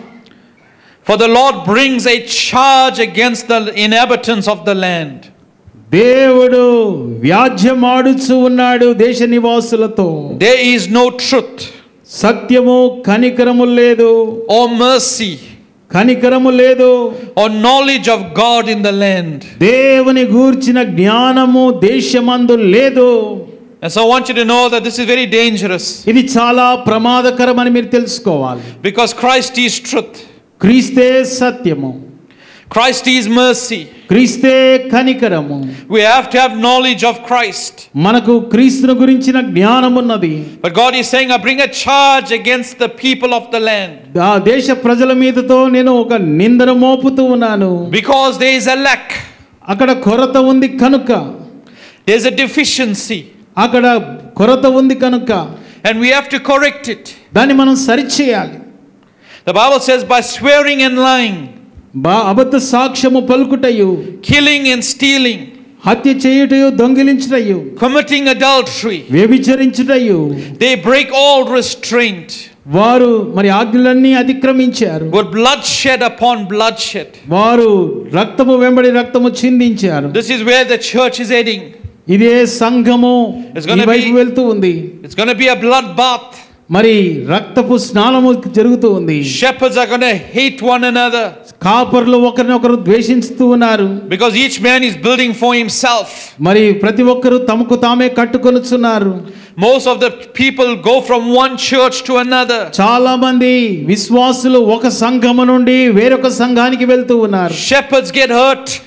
For the Lord brings a charge against the inhabitants of the land. దేవుడు వ్యాజ్యమాడుచు ఉన్నాడు దేశ నివాసులతో. There is no truth సత్యము కనికరము లేదు, or mercy కనికరము లేదు, or knowledge of God in the land. దేవుని గూర్చిన జ్ఞానము దేశమందు లేదు. And so I want you to know that this is very dangerous. ఇది చాలా ప్రమాదకరమని మీరు తెలుసుకోవాలి. Because Christ is truth. క్రీస్తే సత్యము, Christ is mercy. క్రీస్తే కనికరము. We have to have knowledge of Christ. మనకు క్రీస్తును గురించిన జ్ఞానం ఉన్నది. But God is saying, I bring a charge against the people of the land. ఆ దేశ ప్రజల మీదతో నేను ఒక నిందన మోపుతూ ఉన్నాను. Because there is a lack. అక్కడ కొరత ఉంది కనుక. There is a deficiency. అక్కడ కొరత ఉంది కనుక. And we have to correct it. దాన్ని మనం సరిచేయాలి. The Bible says, by swearing and lying, బా అబద్ధ సాక్ష్యము పలుకుటయు, killing and stealing, హత్య చేయుటయు, దొంగిలించుటయు, committing adultery, వ్యభిచరించుటయు, they break all restraint. వారు మరి ఆజ్ఞలన్నీ అతిక్రమించారు. With bloodshed upon bloodshed. వారు రక్తము వెంబడి రక్తము చిందించారు. This is where the church is heading. ఇదే సంఘము It's gonna ఈ వైపు be- వెళ్తూ ఉంది. It's going to be a bloodbath. మరి రక్తపు స్నానము జరుగుతూ ఉంది. Shepherds are going to hate one another. కాపర్లు ఒకరినొకరు ద్వేషిస్తూ ఉన్నారు. Because each man is building for himself. మరి ప్రతి ఒక్కరు తమకు తామే కట్టుకొనుచున్నారు. Most of the people go from one church to another. చాలా మంది విశ్వాసులు ఒక సంఘము నుండి వేరొక సంఘానికి వెళ్తూ ఉన్నారు. Shepherds get hurt.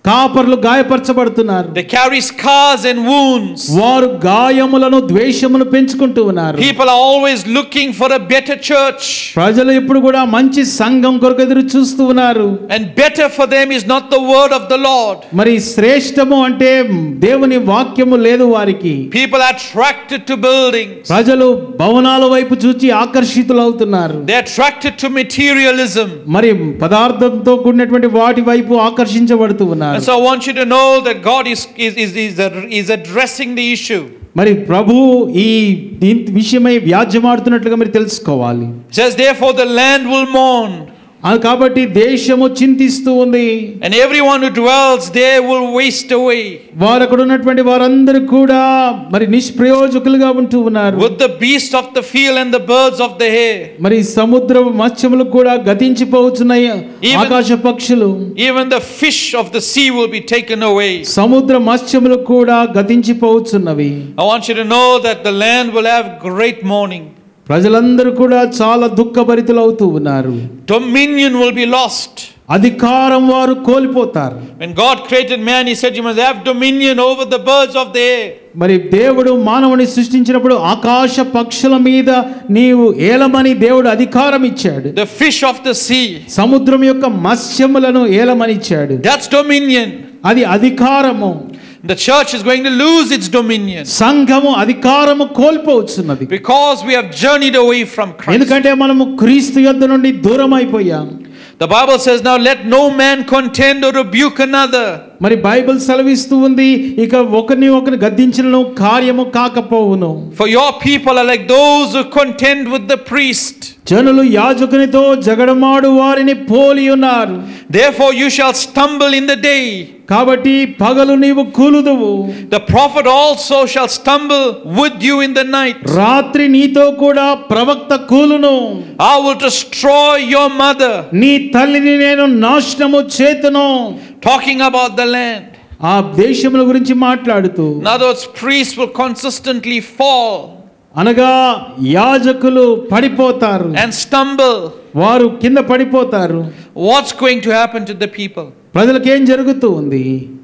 కాపర్లు గాయపరచబడుతున్నారు. They carry scars and wounds. వారు గాయములను ద్వేషమును పెంచుకుంటూ ఉన్నారు. People are always looking for a better church. ప్రజలు ఇప్పుడు కూడా మంచి సంఘం కొరకు ఎదురు చూస్తూ ఉన్నారు. And better for them is not the word of the Lord. మరి శ్రేష్టము అంటే దేవుని వాక్యము లేదు వారికి. People are attracted to buildings. ప్రజలు భవనాల వైపు చూచి ఆకర్షితులవుతున్నారు. They are attracted to materialism. మరి పదార్థంతో కూడినటువంటి వాటి వైపు ఆకర్షించబడుతూ ఉన్నారు. And so I want you to know that God is is is is, is addressing the issue. మరి ప్రభు ఈ విషయమై వ్యాజ్యమాడుతున్నట్లుగా మీరు తెలుసుకోవాలి. Says therefore the land will mourn. కాబట్టి దేశము చింతిస్తూ ఉంది. And everyone who dwells there will waste away. వారు అక్కడ ఉన్నటువంటి వారందరూ కూడా మరి నిష్ప్రయోజకులుగా ఉంటూ ఉన్నారు. With the beasts of the field and the birds of the air. మరి సముద్ర మత్స్యములు కూడా గతించిపోతున్నాయి. ఆకాశ పక్షులు. Even the fish of the sea will be taken away. సముద్ర మత్స్యములు కూడా గతించిపోతున్నవి. I want you to know that the land will have great mourning. ప్రజలందరూ కూడా చాలా దుఃఖభరితులవుతూ ఉన్నారు. Dominion will be lost. అధికారం వారు కోల్పోతారు. When God created man, he said you must have dominion over the birds of the air. మరి దేవుడు మానవుని సృష్టించినప్పుడు ఆకాశ పక్షుల మీద నీవు ఏలమని దేవుడు అధికారం ఇచ్చాడు. The fish of the sea. సముద్రం యొక్క మత్స్యములను ఏలమని ఇచ్చాడు. That's dominion. అది అధికారము. The church is going to lose its dominion. సంఘము అధికారము కోల్పోవచ్చున్నది. Because we have journeyed away from Christ. ఎందుకంటే మనము క్రీస్తు యొద్ద నుండి దూరం అయిపోయాం. The Bible says now let no man contend or rebuke another. మరి బైబిల్ సెలవిస్తూ ఉంది ఇక ఒకరిని ఒకరిని గద్దించడం కార్యము కాకపోవును. For your people are like those who contend with the priest. జనులు యాజకునితో జగడమాడు వారిని పోలి ఉన్నారు. Therefore you shall stumble in the day. కాబట్టి పగలు నీవు కూలుదువు. The prophet also shall stumble with you in the night. రాత్రి నీతో కూడా ప్రవక్త కూలును. I will destroy your mother. నీ తల్లిని నేను నాశనము చేతును. Talking about the land. ఆ దేశముల గురించి మాట్లాడుతూ. In other words, priests will consistently fall. అనగా యాజకులు పడిపోతారు. And stumble. వారు కింద పడిపోతారు. What's going to happen to the people? ప్రజలకు ఏం జరుగుతూ ఉంది?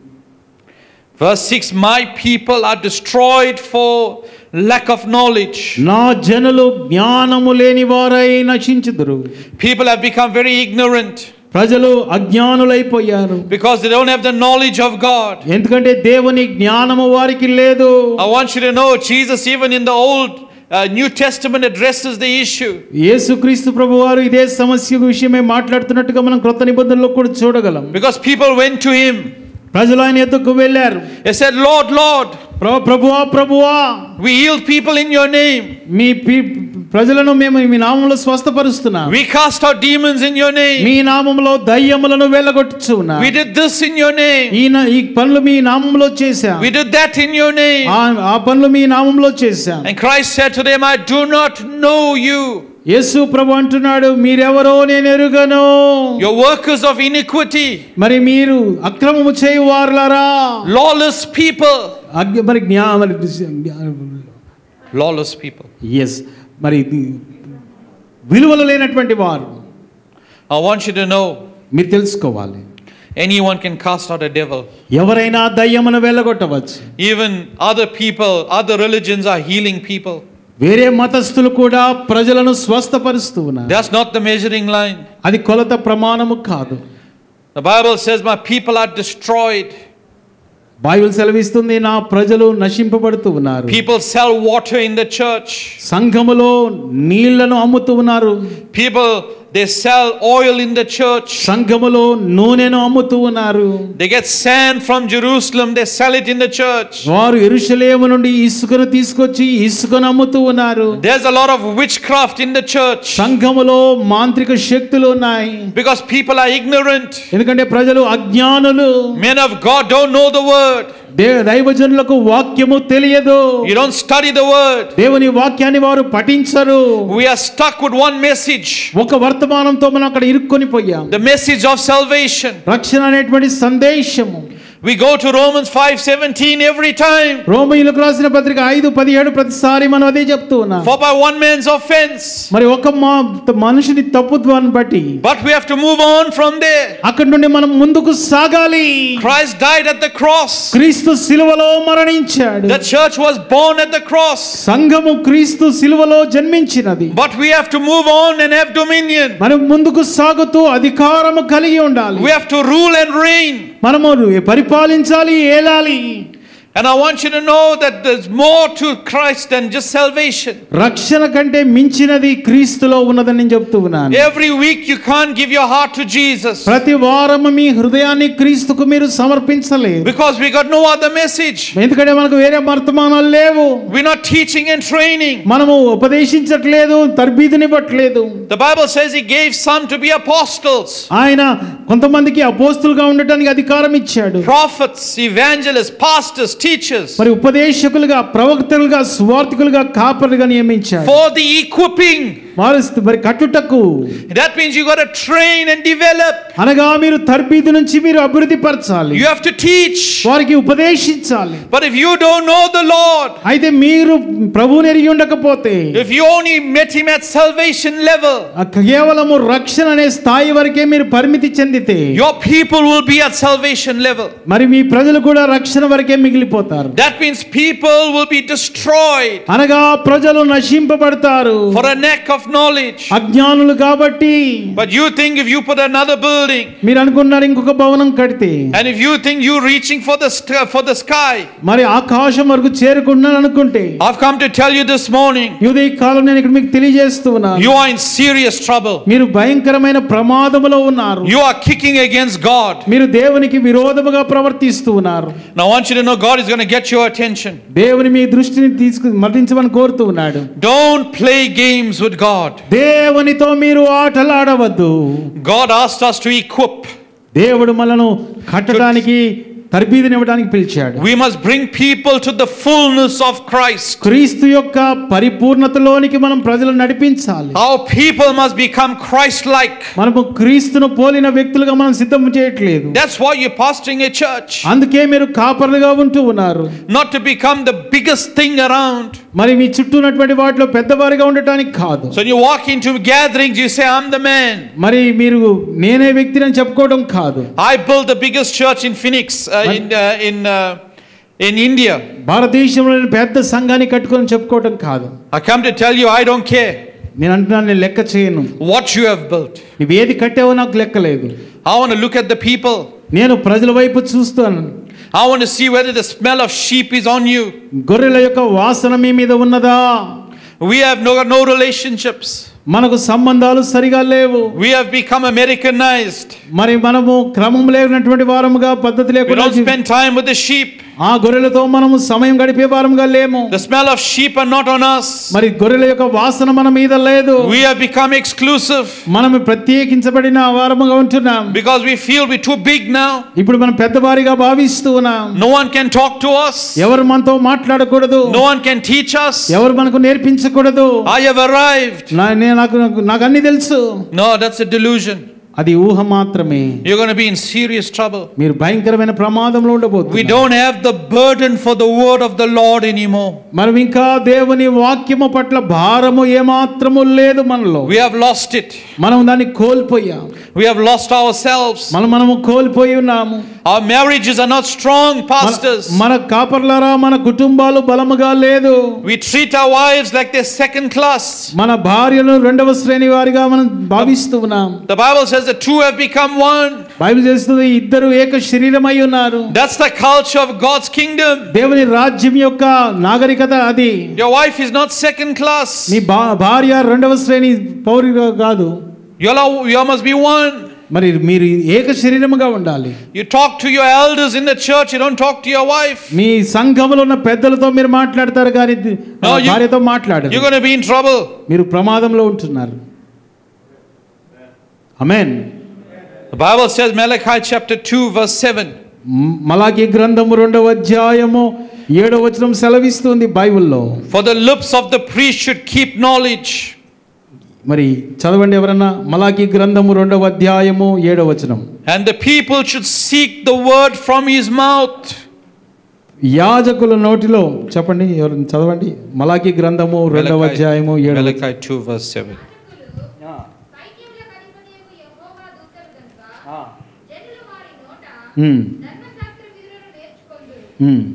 Verse six, my people are destroyed for lack of knowledge. నా జనులు జ్ఞానము లేని వారై నశించుదురు. People have become very ignorant. ప్రజలు అజ్ఞానులైపోయారు. Because they don't have the knowledge of God. ఎందుకంటే దేవుని జ్ఞానము వారికి లేదు. I want you to know Jesus even in the old uh, New Testament addresses the issue. యేసుక్రీస్తు ప్రభువారు ఇదే సమస్య విషయమే మాట్లాడుతున్నట్టుగా మనం క్రొత్త నిబంధనలో కూడా చూడగలం. Because people went to him. ప్రజలు ఆయన ఎద్దుకు వెళ్ళారు. They said, Lord, Lord, ప్రభువా ప్రభువా, we healed people in your name. మీ ప్రజలను మేము మీ నామములో స్వస్థపరుస్తున్నాం. We cast out demons in your name. మీ నామములో దయ్యములను వెళ్ళగొట్టుచున్నాం. We did this in your name. ఈ ఈ పనులు మీ నామములో చేశాం. We did that in your name. ఆ పనులు మీ నామములో చేశాం. And Christ said to them, I do not know you. యేసు ప్రభు అంటున్నాడు మీరెవరో నేను ఎరుగను. Your workers of iniquity. మరి మీరు అక్రమము చేయువారులారా. Lawless people. మరి జ్ఞాన Lawless people. yes మరి విలువలు లేనటువంటి వారు. I want you to know. మీరు తెలుసుకోవాలి. Anyone can cast out a devil. ఎవరైనా దయ్యమును వెళ్ళగొట్టవచ్చు. Even other people, other religions are healing people. వేరే మతస్థులు కూడా ప్రజలను స్వస్థపరుస్తూ ఉన్నారు. That's not the measuring line. అది కొలత ప్రమాణము కాదు. The Bible says my people are destroyed. Bible సెలవిస్తుంది నా ప్రజలు నశింపబడుతూ ఉన్నారు. People sell water in the church. సంఘములో నీళ్లను అమ్ముతూ ఉన్నారు. People they sell oil in the church. సంఘములో నూనెను అమ్ముతూ ఉన్నారు. They get sand from Jerusalem, they sell it in the church. వారు యెరూషలేము నుండి ఇసుకను తీసుకొచ్చి ఇసుకను అమ్ముతూ ఉన్నారు. There's a lot of witchcraft in the church. సంఘములో మాంత్రిక శక్తులు ఉన్నాయి. Because people are ignorant. ఎందుకంటే ప్రజలు అజ్ఞానులు. Men of God don't know the word. దైవజనులకు వాక్యము తెలియదు. You don't study the word. దేవుని వాక్యాన్ని వారు పఠించరు. We are stuck with one message. ఒక వర్తమానంతో మనం అక్కడ ఇరుక్కొని పోయాం. The message of salvation. రక్షణ అనేటువంటి సందేశము. We go to Romans five seventeen every time. రోమీయులకు రాసిన పత్రిక ఐదు పదిహేడు ప్రతిసారి మనం అదే చెప్తూ ఉన్నాం. For by one man's offense. మరి ఒక మనుషుని తప్పుత్వాన్ని బట్టి. But we have to move on from there. అక్కడి నుండి మనం ముందుకు సాగాలి. Christ died at the cross. క్రీస్తు సిలువలో మరణించాడు. The church was born at the cross. సంఘము క్రీస్తు సిలువలో జన్మించినది. But we have to move on and have dominion. మనం ముందుకు సాగుతూ అధికారము కలిగి ఉండాలి. We have to rule and reign. మనము పరిపాలించాలి, ఏలాలి. And I want you to know that there's more to Christ than just salvation. రక్షణ కంటే మించినది క్రీస్తులో ఉన్నదని నేను చెప్తూ ఉన్నాను. Every week you can't give your heart to Jesus. ప్రతి వారం మీ హృదయాన్ని క్రీస్తుకు మీరు సమర్పించలేరు. Because we got no other message. ఎందుకంటే మనకు వేరే వర్తమానాలు లేవు. We're not teaching and training. మనము ఉపదేశించట్లేదు, తర్బీదునివ్వట్లేదు. The Bible says he gave some to be apostles. ఆయన కొంతమందికి అపోస్తులుగా ఉండటానికి అధికారం ఇచ్చాడు. Prophets, evangelists, pastors, teachers. మరి ఉపదేశకులుగా, ప్రవక్తలుగా, సువార్థికులుగా, కాపరులుగా నియమించాడు. For the equipping. మరి కట్టుటకు. That means you got to train and develop. అనగా మీరు తర్బీదు నుంచి మీరు అభివృద్ధి పరచాలి. You have to teach. వారికి ఉపదేశించాలి. But if you don't know the Lord, అయితే మీరు ప్రభువుని ఎరిగి ఉండకపోతే, if you only met him at salvation level, కేవలము రక్షణ అనే స్థాయి వరకే మీరు పరిమితి చెందితే, your people will be at salvation level. మరి మీ ప్రజలు కూడా రక్షణ వరకే మిగిలిపోతారు. That means people will be destroyed. అనగా ప్రజలు నశింపబడతారు. For a lack of knowledge. అజ్ఞానులు కాబట్టి. But you think if you put another building, మీరు అనుకున్నారు ఇంకొక భవనం కడితే, and if you think you reaching for the for the sky, మరి ఆకాశం వరకు చేరుకున్నాను అనుకుంటే, I've come to tell you this morning, ఈ ఉదయ కాలం నేను ఇక్కడ మీకు తెలియజేస్తున్నాను, you are in serious trouble. మీరు భయంకరమైన ప్రమాదములో ఉన్నారు. You are kicking against God. మీరు దేవునికి విరోధముగా ప్రవర్తిస్తూ ఉన్నారు. Now I want you to know God is going to get your attention. దేవుని మీ దృష్టిని తీసుకు మళ్లించమని కోరుతూ ఉన్నాడు. Don't play games with God. దేవునితో మీరు ఆటలాడవద్దు. God asked us to equip. దేవుడు మనను కట్టడానికి, తర్బీదునివ్వడానికి పిలిచాడు. We must bring people to the fullness of Christ. క్రీస్తు యొక్క పరిపూర్ణతలోనికి మనం ప్రజలను నడిపించాలి. Our people must become Christ-like. మనము క్రీస్తును పోలిన వ్యక్తులుగా మనం సిద్ధం చేయట్లేదు. That's why you're pastoring a church. అందుకే మీరు కాపరులుగా ఉంటూ ఉన్నారు. Not to become the biggest thing around. మరి మీ చుట్టూ ఉన్నటువంటి వాటిలో పెద్దవారిగా ఉండటానికి కాదు. So when you walk into gatherings, you say, I'm the man. మరి మీరు నేనే వ్యక్తిని అని చెప్పుకోవడం కాదు. I built the biggest church in Phoenix, uh, in uh, in uh, in India. భారతదేశంలో పెద్ద సంఘాన్ని కట్టుకొని చెప్పుకోవడం కాదు. I come to tell you, I don't care. నేను అంటున్నాను, నేను లెక్క చేయను. What you have built. నువ్వు ఏది కట్టావో నాకు లెక్కలేదు. I want to look at the people. నేను ప్రజల వైపు చూస్తాను. I want to see whether the smell of sheep is on you. గొర్రెల యొక్క వాసన మీ మీద ఉన్నదా? We have no no relationships. మనకు సంబంధాలు సరిగా లేవు. We have become Americanized. మరి మనము క్రమం లేనటువంటి వారముగా, పద్ధతి We లేకుండా don't spend time with the sheep. ఆ గొర్రెలతో మనము సమయం గడిపే వారముగా లేము. The smell of sheep are not on us. మరి గొర్రెల యొక్క వాసన మన మీద లేదు. We have become exclusive. మనము ప్రత్యేకించబడిన వారముగా ఉంటున్నాం. Because we feel we're too big now. ఇప్పుడు మనం పెద్దవారిగా భావిస్తూ ఉన్నాం. No one can talk to us. ఎవరు మనతో మాట్లాడకూడదు. No one can teach us. ఎవరు మనకు నేర్పించకూడదు. I have arrived. నా నేను నాకు నాకు అన్ని తెలుసు. No, that's a delusion. అది ఊహ మాత్రమే. You're going to be in serious trouble. మీరు భయంకరమైన ప్రమాదంలో ఉండబోతున్నారు. We don't have the burden for the word of the Lord anymore. మనం ఇంకా దేవుని వాక్యము పట్ల భారము ఏమాత్రము లేదు మనలో. We have lost it. మనం దాన్ని కోల్పోయాం. We have lost ourselves. మనం మనము కోల్పోయి ఉన్నాము. Our marriages are not strong, pastors. మన కాపర్లారా, మన కుటుంబాలు బలముగా లేదు. We treat our wives like they're second class. మన భార్యలను రెండవ శ్రేణి వారిగా మనం భావిస్తూ ఉన్నాం. The Bible says the two have become one. Bible చేస్తుంది, ఇద్దరు ఏక శరీరమై ఉన్నారు. That's the culture of God's kingdom. దేవుని రాజ్యం యొక్క నాగరికత అది. Your wife is not second class. నీ భార్య రెండవ శ్రేణి పౌరుగా కాదు. You must be one. మరి మీరు ఏక శరీరముగా ఉండాలి. You talk to your elders in the church, you don't talk to your wife. మీ సంఘములో ఉన్న పెద్దలతో మీరు మాట్లాడతారు కానీ భార్యతో మాట్లాడరు. You're going to be in trouble. మీరు ప్రమాదంలో ఉంటున్నారు. ఆమేన్. The Bible says, Malachi chapter two verse seven. మలాకి గ్రంథము రెండవ అధ్యాయము ఏడవ వచనం సెలవిస్తుంది బైబిల్లో. For the lips of the priest should keep knowledge. మరి చదవండి ఎవరన్నా, మలాకి గ్రంథము రెండవ అధ్యాయము ఏడవ వచనం. And the people should seek the word from his mouth. యాజకుల నోటిలో, చెప్పండి ఎవరు చదవండి, మలాకి గ్రంథము రెండవ అధ్యాయము ఏడవ వచనం. Malachi two verse seven. Um. Um.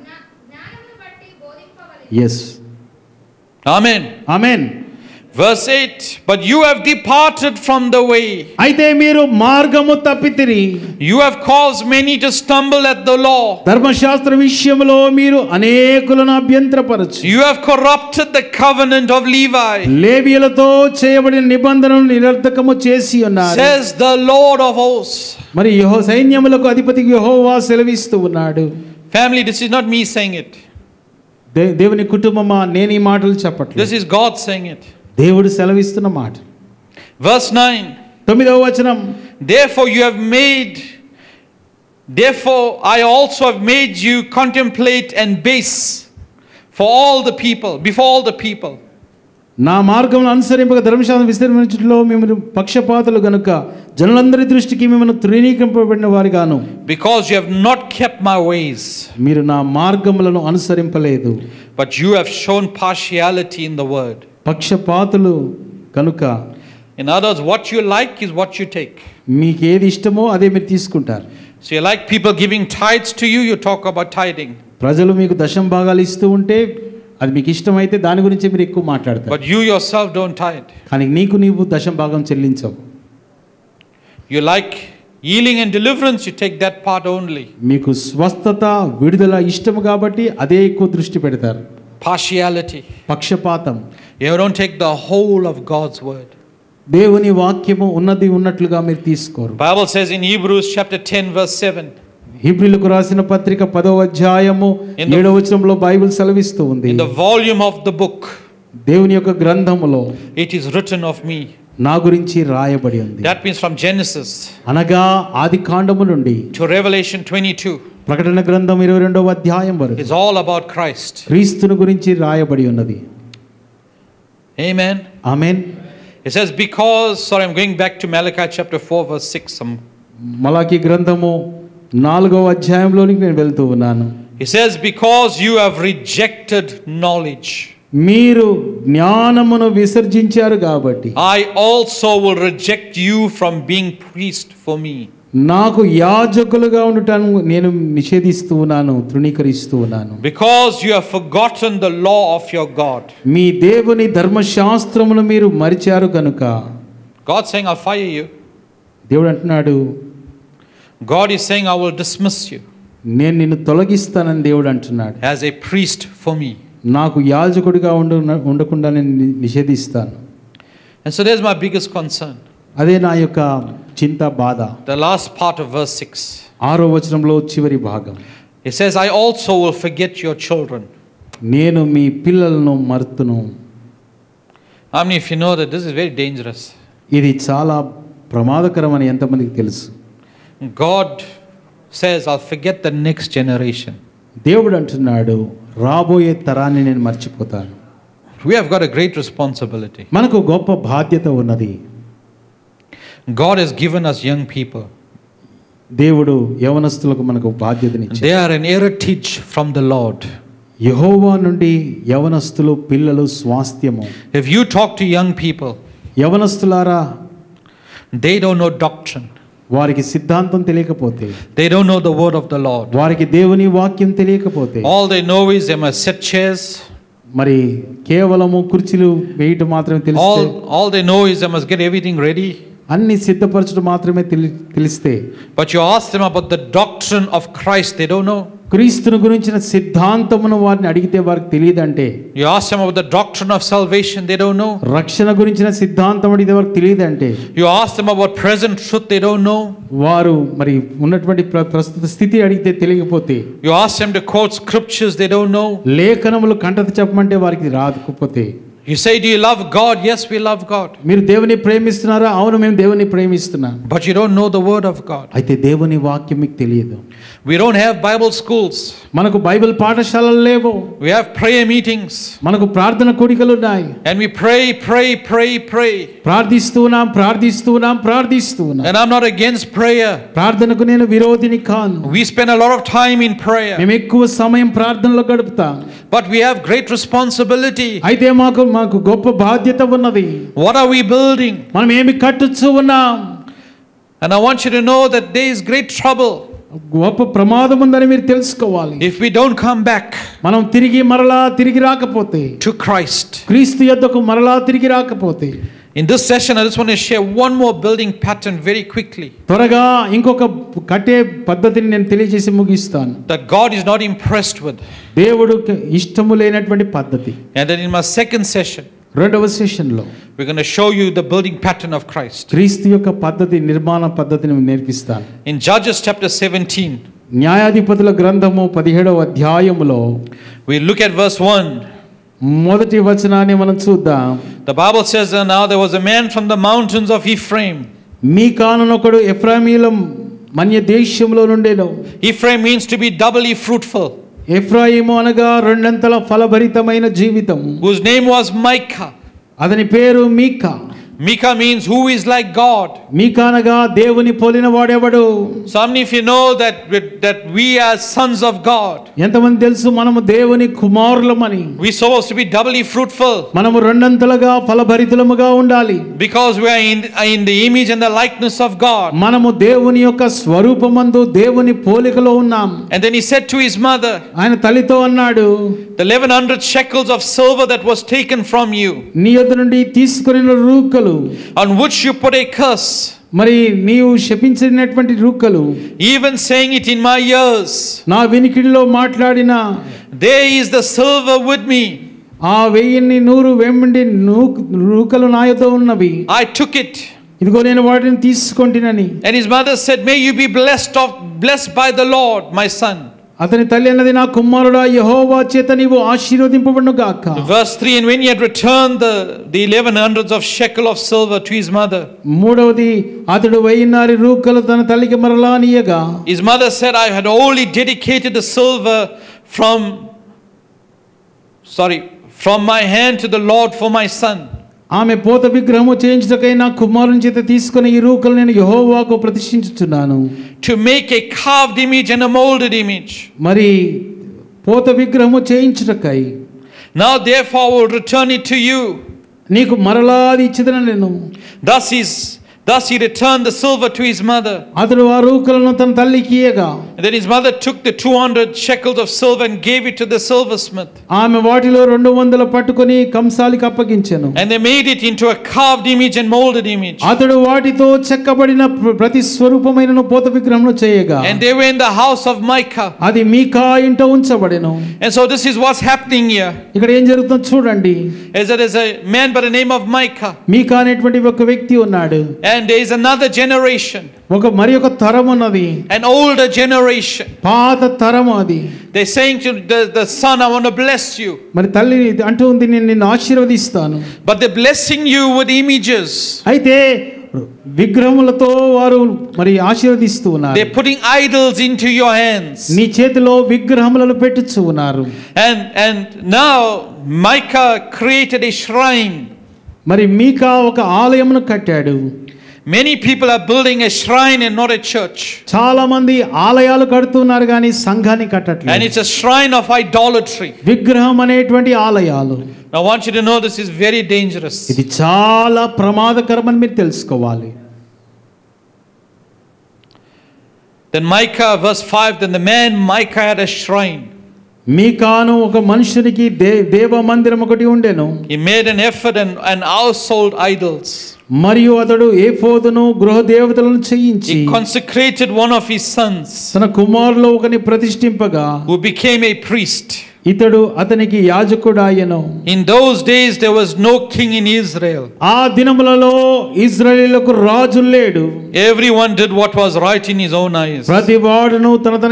Yes. Amen. Amen. Verse eight, but you have departed from the way. అయితే మీరు మార్గము తప్పితిరి. You have caused many to stumble at the law. ధర్మశాస్త్ర విషయములో మీరు అనేకులను అభ్యంతరపరచు. You have corrupted the covenant of Levi. లేవీయులతో చేయబడిన నిబంధనను నిరర్థకము చేసి ఉన్నారు. Says the Lord of hosts. మరి యెహోవా సైన్యములకు అధిపతి యెహోవా సెలవిస్తూ ఉన్నాడు. Family, this is not me saying it. దే- దేవుని కుటుంబమా, నేను ఈ మాటలు చెప్పట్లేదు. This is God saying it. దేవుడు సెలవిస్తున్న మాట. Verse nine. తొమ్మిదవ వచనం. Therefore you have made, therefore I also have made you contemplate and base for all the people, before all the people. నా మార్గమును అనుసరింపక ధర్మశాస్త్రం విస్తరించుటలో మిమ్మల్ని పక్షపాతులు గనుక జనులందరి దృష్టికి మిమ్మల్ని తృణీకరింపబడిన వారిగాను. Because you have not kept my ways, మీరు నా మార్గములను అనుసరింపలేదు. but you have shown partiality in the word. పక్షపాతులు కనుక, In other words, what you like is what you take. మీకు ఏది ఇష్టమో అదే మీరు తీసుకుంటారు. So you like people giving tithes to you, you talk about tithing. ప్రజలు మీకు దశం భాగాలు ఇస్తూ ఉంటే అది మీకు ఇష్టమైతే దాని గురించి మీరు ఎక్కువ మాట్లాడతారు. But you yourself don't tithe. కానీ నీకు నీవు దశం భాగం చెల్లించవు. You like healing and deliverance, you take that part only. మీకు స్వస్థత విడుదల ఇష్టం కాబట్టి అదే ఎక్కువ దృష్టి పెడతారు. Partiality. పక్షపాతం. You don't take the whole of God's word. దేవుని వాక్యము ఉన్నది ఉన్నట్లుగా మీరు తీసుకోరు. Bible says in Hebrews chapter ten verse seven. హీబ్రీయులకు రాసిన పత్రిక పదవ అధ్యాయము In the- ఏడవ వచనంలో బైబిల్ సెలవిస్తూ ఉంది. In the volume of the book, దేవుని యొక్క గ్రంథములో it is written of me. నా గురించి రాయబడి ఉంది. That means from Genesis అనగా ఆది కాండము నుండి to Revelation twenty-two. ప్రకటన గ్రంథం ఇరవై రెండవ అధ్యాయం వరకు It's all about Christ. క్రీస్తును గురించి రాయబడి ఉన్నది. Amen. Amen. It says because, sorry, I'm going back to Malachi chapter four verse six. Um, మలాకి గ్రంథము నాలుగవ అధ్యాయంలోనికి నేను వెళ్తూ ఉన్నాను. It says because you have rejected knowledge, మీరు జ్ఞానమును విసర్జించారు కాబట్టి I also will reject you from being priest for me. నాకు యాజకులుగా ఉండటాన్ని నేను నిషేధిస్తూ ఉన్నాను, తృణీకరిస్తూ ఉన్నాను. Because you have forgotten the law of your God. మీ దేవుని ధర్మశాస్త్రమును మీరు మరిచారు కనుక. God saying I'll fire you. దేవుడు అంటున్నాడు, God is saying I will dismiss you నేను నిన్ను తొలగిస్తానని దేవుడు అంటున్నాడు. as a priest for me. నాకు యాజకుడిగా ఉండ ఉండకుండా నేను ని- నిషేధిస్తాను. And so there's my biggest concern. అదే నా యొక్క చింత, బాధ. The last part of verse six. ఆరో వచనంలో చివరి భాగం. It says I also will forget your children. నేను మీ పిల్లలను మర్తును. How many of you know that this is very dangerous? ఇది చాలా ప్రమాదకరమని ఎంతమందికి తెలుసు? God says I'll forget the next generation. దేవుడు అంటున్నాడు, రాబోయే తరాన్ని నేను మర్చిపోతాను. We have got a great responsibility. మనకు గొప్ప బాధ్యత ఉన్నది. God has given us young people. దేవుడు యవనస్తులకు మనకు బాధ్యతనిచ్చాడు. They are an heritage from the Lord. యెహోవా నుండి యవనస్తులు, పిల్లలు స్వాస్థ్యము. If you talk to young people, యవనస్తులారా, they don't know doctrine. వారికి సిద్ధాంతం తెలియకపోతే, They don't know the word of the Lord. వారికి దేవుని వాక్యం తెలియకపోతే, All they know is they must set chairs. మరి కేవలము కుర్చీలు వేయటం మాత్రమే తెలిస్తే, All, all they know is they must get everything ready. అన్ని సిద్ధపరచడం మాత్రమే తెలి తెలిస్తే, But you ask them about the doctrine of Christ, they don't know. క్రీస్తును గురించిన సిద్ధాంతమును వారిని అడిగితే వారికి తెలియదంటే, You ask them about the doctrine of salvation, they don't know. రక్షణ గురించిన సిద్ధాంతం అడిగితే వారికి తెలియదంటే, You ask them about present truth, they don't know. వారు మరి ఉన్నటువంటి ప్ర- ప్రస్తుత స్థితి అడిగితే తెలియకపోతే, You ask them to quote scriptures, they don't know. లేఖనములు కంటత చెప్పమంటే వారికి రాకపోతే, You say, do you love God? Yes, we love God. మీరు దేవుని ప్రేమిస్తున్నారా? అవును, మేము దేవుని ప్రేమిస్తున్నాం. But you don't know the word of God. అయితే దేవుని వాక్యం మీకు తెలియదు. We don't have Bible schools. మనకు బైబిల్ పాఠశాలలు లేవు. We have prayer meetings. మనకు ప్రార్థన కూడికలు ఉన్నాయి. And we pray, pray, pray, pray. ప్రార్థిస్తున్నాం, ప్రార్థిస్తున్నాం, ప్రార్థిస్తున్నాం. And I'm not against prayer. ప్రార్థనకు నేను విరోధిని కాను. We spend a lot of time in prayer. మేము ఎక్కువ సమయం ప్రార్థనలో గడుపుతాం. But we have great responsibility. అయితే మాకు మాకు గొప్ప బాధ్యత ఉన్నది. What are we building? మనం ఏమి కట్టుచూ ఉన్నాం? And I want you to know that there is great trouble గొప్ప ప్రమాదం ఉందని మీరు తెలుసుకోవాలి. if we don't come back మనం తిరిగి మరలా తిరిగి రాకపోతే, to Christ. క్రీస్తు యొద్దకు మరలా తిరిగి రాకపోతే. In this session, I just want to share one more building pattern very quickly. త్వరగా ఇంకొక కట్టే పద్ధతిని నేను తెలియజేసి ముగిస్తాను. That God is not impressed with. దేవుడికి ఇష్టము లేనటువంటి పద్ధతి. And then in my second session, రెండవ సెషన్లో we're going to show you the building pattern of Christ. క్రీస్తు యొక్క పద్ధతి, నిర్మాణ పద్ధతిని నేర్పిస్తాను. In Judges chapter seventeen, న్యాయాధిపతుల గ్రంథము పదిహేడవ అధ్యాయములో we look at verse one. మొదటి వచనాన్ని మనం చూద్దాం. The Bible says, and now there was a man from the mountains of Ephraim. మీకానునొకడు ఎఫ్రాయిమీల మన్య దేశంలో నుండెను. Ephraim means to be doubly fruitful. ఎఫ్రాయిము అనగా రెండంతల ఫలభరితమైన జీవితం. Whose name was Micah. అతని పేరు మీకా. Micah means who is like God. మీకా అనగా దేవుని పోలిన వాడెవడు? So how many of you know that that we are sons of God? ఎంతమంది తెలుసు మనము దేవుని కుమారులమని? We supposed to be doubly fruitful. మనము రెండంతలుగా ఫలభరితులముగా ఉండాలి. Because we are in, in the image and the likeness of God. మనము దేవుని యొక్క స్వరూపమందు దేవుని పోలికలో ఉన్నాం. And then he said to his mother, ఆయన తల్లితో అన్నాడు, the eleven hundred shekels of silver that was taken from you, నీ యొద్ద నుండి తీసుకొనిన రూకలు, on which you put a curse, మరి నీవు శపించినటువంటి రూకలు, even saying it in my ears, నా వినికిడిలో మాట్లాడిన, there is the silver with me. ఆ వెయ్యిన్ని నూరు వెండి రూకలు నా యొద్ద ఉన్నవి. I took it. ఇదిగో నేను వాటిని తీసుకొంటినని. And his mother said, may you be blessed of blessed by the Lord, my son. అతని తల్లి అన్నది, నా కుమారుడా, యెహోవా చేత నీవు ఆశీర్వదింపబడును గాక. Verse three, and when he had returned the the eleven hundreds of shekel of silver to his mother, మూడవది, అతడు వెయ్యిన్నర రూకలు తన తల్లికి మరలా నీయగా, his mother said, I had only dedicated the silver from sorry from my hand to the Lord for my son. ఆమె పోత విగ్రహము చేయించుటకై నా కుమారుని చేత తీసుకుని ఈ రూకలు నేను యెహోవాకు ప్రతిష్ఠించుచున్నాను. To make a carved image and a molded image. మరి పోత విగ్రహము చేయించుటకై, now therefore I will return it to you. నీకు మరలా అది ఇచ్చేదను నేను. Thus is Thus he returned the silver to his mother. అతడు ఆ రూకలను తన తల్లికి ఇయ్యగా, And then his mother took the two hundred shekels of silver and gave it to the silversmith. ఆమె వాటిలో రెండు వందల పట్టుకొని కంసాలికి అప్పగించెను. And they made it into a carved image and molded image. అతడు వాటితో చెక్కబడిన ప్రతి స్వరూపమైన పోత విగ్రహమును చేయగా, And they were in the house of Micah. అది మీకా ఇంట ఉంచబడెను. And so this is what's happening here. ఇక్కడ ఏం జరుగుతుందో చూడండి. Is that there's a man by the name of Micah. మీకా అనేటువంటి ఒక వ్యక్తి ఉన్నాడు. And there is another generation. ఒక మరి ఒక తరం ఉన్నది. An older generation. పాత తరం అది. They're saying to the, the son, I want to bless you. మరి తల్లి అంటూ ఉంది, నేను నిన్ను ఆశీర్వదిస్తాను. But they're blessing you with images. అయితే విగ్రహములతో వారు మరి ఆశీర్వదిస్తూ ఉన్నారు. They're putting idols into your hands. నీ చేతిలో విగ్రహములను పెట్టుచూ ఉన్నారు. And and now Micah created a shrine. మరి మీకా ఒక ఆలయమును కట్టాడు. Many people are building a shrine and not a church. చాలా మంది ఆలయాలు కడుతున్నారు కానీ సంఘాన్ని And కట్టట్లేదు. it's a shrine of idolatry. విగ్రహం అనేటువంటి ఆలయాలు. Now I want you to know this is very dangerous. ఇది చాలా ప్రమాదకరమని మీరు తెలుసుకోవాలి. Then Micah, verse five, then the man Micah had a shrine. మీకాను ఒక మనుషునికి దే దేవ మందిరం ఒకటి ఉండెను. He made an effort and, and household idols. మరియు అతడు ఏఫోదును గృహ దేవతలను చేయించి He consecrated one of his sons, తన కుమారులో ఒకని ప్రతిష్ఠింపగా, who became a priest. ఇతడు అతనికి యాజకుడాయెను. In those days there was no king in Israel. ఆ దినములలో ఇశ్రాయేలుకు రాజు లేడు. Everyone did what was right in his own eyes. ప్రతి వాడును తన తన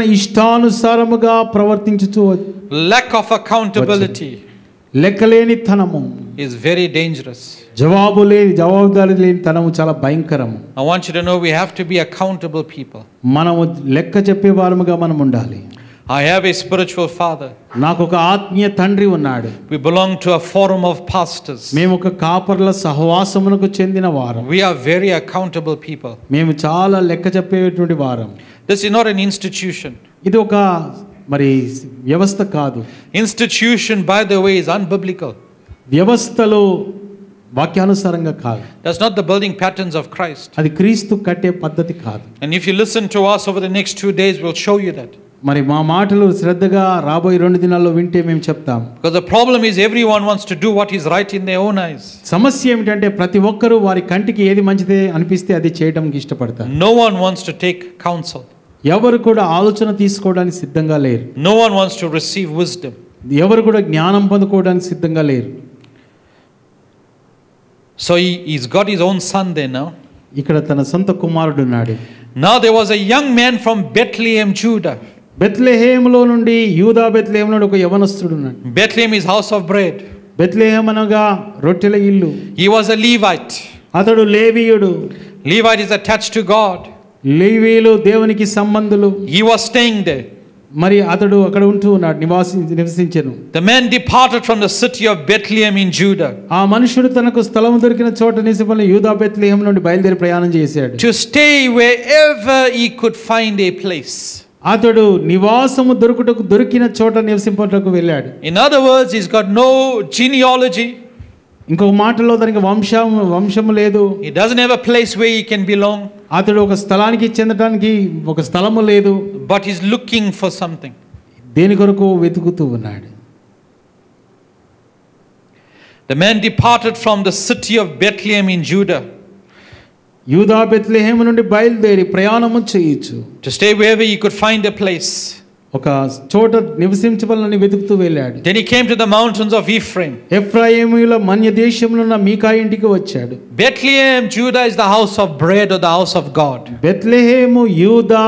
ఇష్టానుసారముగా ప్రవర్తించుచు Lack of accountability. లెక్కలేని తనము. is very dangerous. జవాబు లేని జవాబుదారీ లేని తనము చాలా భయంకరము. I want you to know we have to be accountable people. మనము లెక్క చెప్పే వారముగా మనం ఉండాలి. I have a spiritual father. నాకు ఒక ఆత్మీయ తండ్రి ఉన్నాడు. We belong to a forum of pastors. మేము ఒక కాపర్ల సహవాసమునకు చెందిన వారం. We are very accountable people. మేము చాలా లెక్క చెప్పేటువంటి వారం. This is not an institution. ఇది ఒక మరి వ్యవస్థ కాదు. Institution, by the way, is unbiblical. వ్యవస్థలో వాక్యానుసారంగా కాదు. That's not the building patterns of Christ. అది క్రీస్తు కట్టే పద్ధతి కాదు. And if you listen to us over the next two days, we'll show you that. మరి మా మాటలు శ్రద్ధగా రాబోయే రెండు దినాల్లో వింటే మేము చెప్తాం. Because the problem is everyone wants to do what is right in their own eyes. సమస్య ఏమిటంటే ప్రతి ఒక్కరూ వారి కంటికి ఏది మంచిదే అనిపిస్తే అది చేయడానికి ఇష్టపడతారు. No one wants to take counsel. ఎవరు కూడా ఆలోచన తీసుకోవడానికి సిద్ధంగా లేరు. No one wants to receive wisdom. ఎవరు కూడా జ్ఞానం పొందుకోవడానికి సిద్ధంగా లేరు. So he, he's got his own son there now. ఇక్కడ తన సొంత కుమారుడు ఉన్నాడు. Now there was a young man from Bethlehem, Judah. బెత్లెహేములో నుండి యూదా బెత్లెహేము నుండి ఒక యవనస్తుడు ఉన్నాడు. Bethlehem is house of bread. Bethlehem అనగా రొట్టెల ఇల్లు. He was a Levite. అతడు లేవీయుడు. Levite is attached to God. లేవీయులు దేవునికి సంబంధులు. He was staying there. మరి అతడు అక్కడ ఉంటూ ఉన్నాడు, నివాసి నివసించెను. The man departed from the city of Bethlehem in Judah. ఆ మనుషుడు తనకు స్థలం దొరికిన చోట నివసించిన యూదా బెత్లెహేము నుండి బయలుదేరి ప్రయాణం చేశాడు. To stay wherever he could find a place. అతడు నివాసము దొరుకుటకు దొరికిన చోట నివసింపటకు వెళ్ళాడు. In other words, he's got no genealogy. ఇంకొక మాటలో దానికి వంశం వంశము లేదు. He doesn't have a place where he can belong. అతడు ఒక స్థలానికి చెందడానికి ఒక స్థలము లేదు. But he's looking for something. దేని కొరకు వెతుకుతూ ఉన్నాడు. The man departed from the city of Bethlehem in Judah. యూదా బెత్లెహేము నుండి బయలుదేరి ప్రయాణము చేయొచ్చు. To stay wherever he could find a place. ఒక చోట నివసించవాలని వెతుకుతూ వెళ్ళాడు. Then he came to the mountains of Ephraim. ఎఫ్రాయిముల మన్య దేశంలో ఉన్న మీకా ఇంటికి వచ్చాడు. Bethlehem, Judah is the house of bread or the house of God. Bethlehem యూదా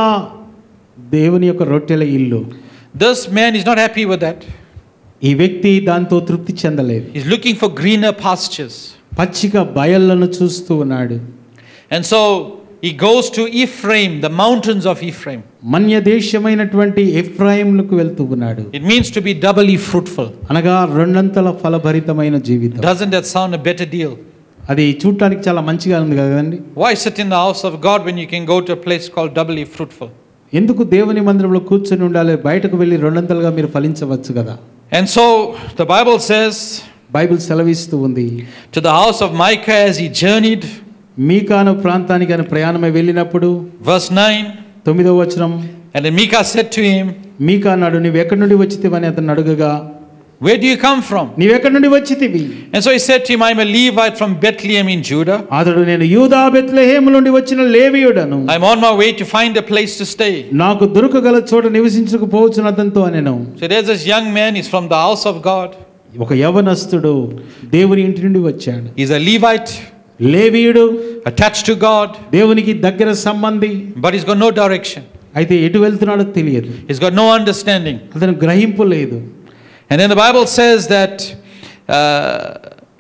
దేవుని యొక్క రొట్టెల ఇల్లు. This man is not happy with that. ఈ వ్యక్తి దాంతో తృప్తి చెందలేదు. He's looking for greener pastures. పచ్చిక బయళ్ళను చూస్తూ ఉన్నాడు. And so he goes to Ephraim, the mountains of Ephraim. మన్య దేశమైనటువంటి ఎఫ్రాయిములకు వెళ్తూ ఉన్నాడు. It means to be doubly fruitful. అనగా రెండంతల ఫలభరితమైన జీవితం. Doesn't that sound a better deal? అది చూడటానికి చాలా మంచిగా ఉంది కదండి. Why sit in the house of God when you can go to a place called doubly fruitful? ఎందుకు దేవుని మందిరంలో కూర్చొని ఉండాలి? బయటకు వెళ్ళి రెండంతలుగా మీరు ఫలించవచ్చు కదా. And so the Bible says, Bible సెలవిస్తూ ఉంది, to the house of Micah as he journeyed. మీకాను ప్రాంతానికి ఆయన ప్రయాణమై వెళ్ళినప్పుడు Verse nine. తొమ్మిదవ వచనం. And then Micah said to him, మీకా అన్నాడు, నీవు ఎక్కడి నుండి వచ్చితివని అతను అడుగగా, where do you come from? నీవు ఎక్కడి నుండి వచ్చితివి? And so he said to him, I am a Levite from Bethlehem in Judah. అతడు, నేను యూదా బెత్లెహేము నుండి వచ్చిన లేవీయుడను. I am on my way to find a place to stay. నాకు దొరకగల చోట నివసించకపోవచ్చును అతనితో అనెను. So there's this young man, he's from the house of God. ఒక యవనస్తుడు దేవుని ఇంటి నుండి వచ్చాడు. He's a Levite, లేవీయుడు, attached to God, దేవునికి దగ్గర సంబంధి. but he's got no direction. అయితే ఎటు వెళ్తున్నాడో తెలియదు. He's got no understanding. అతను గ్రహింపు లేదు. And then the Bible says that uh,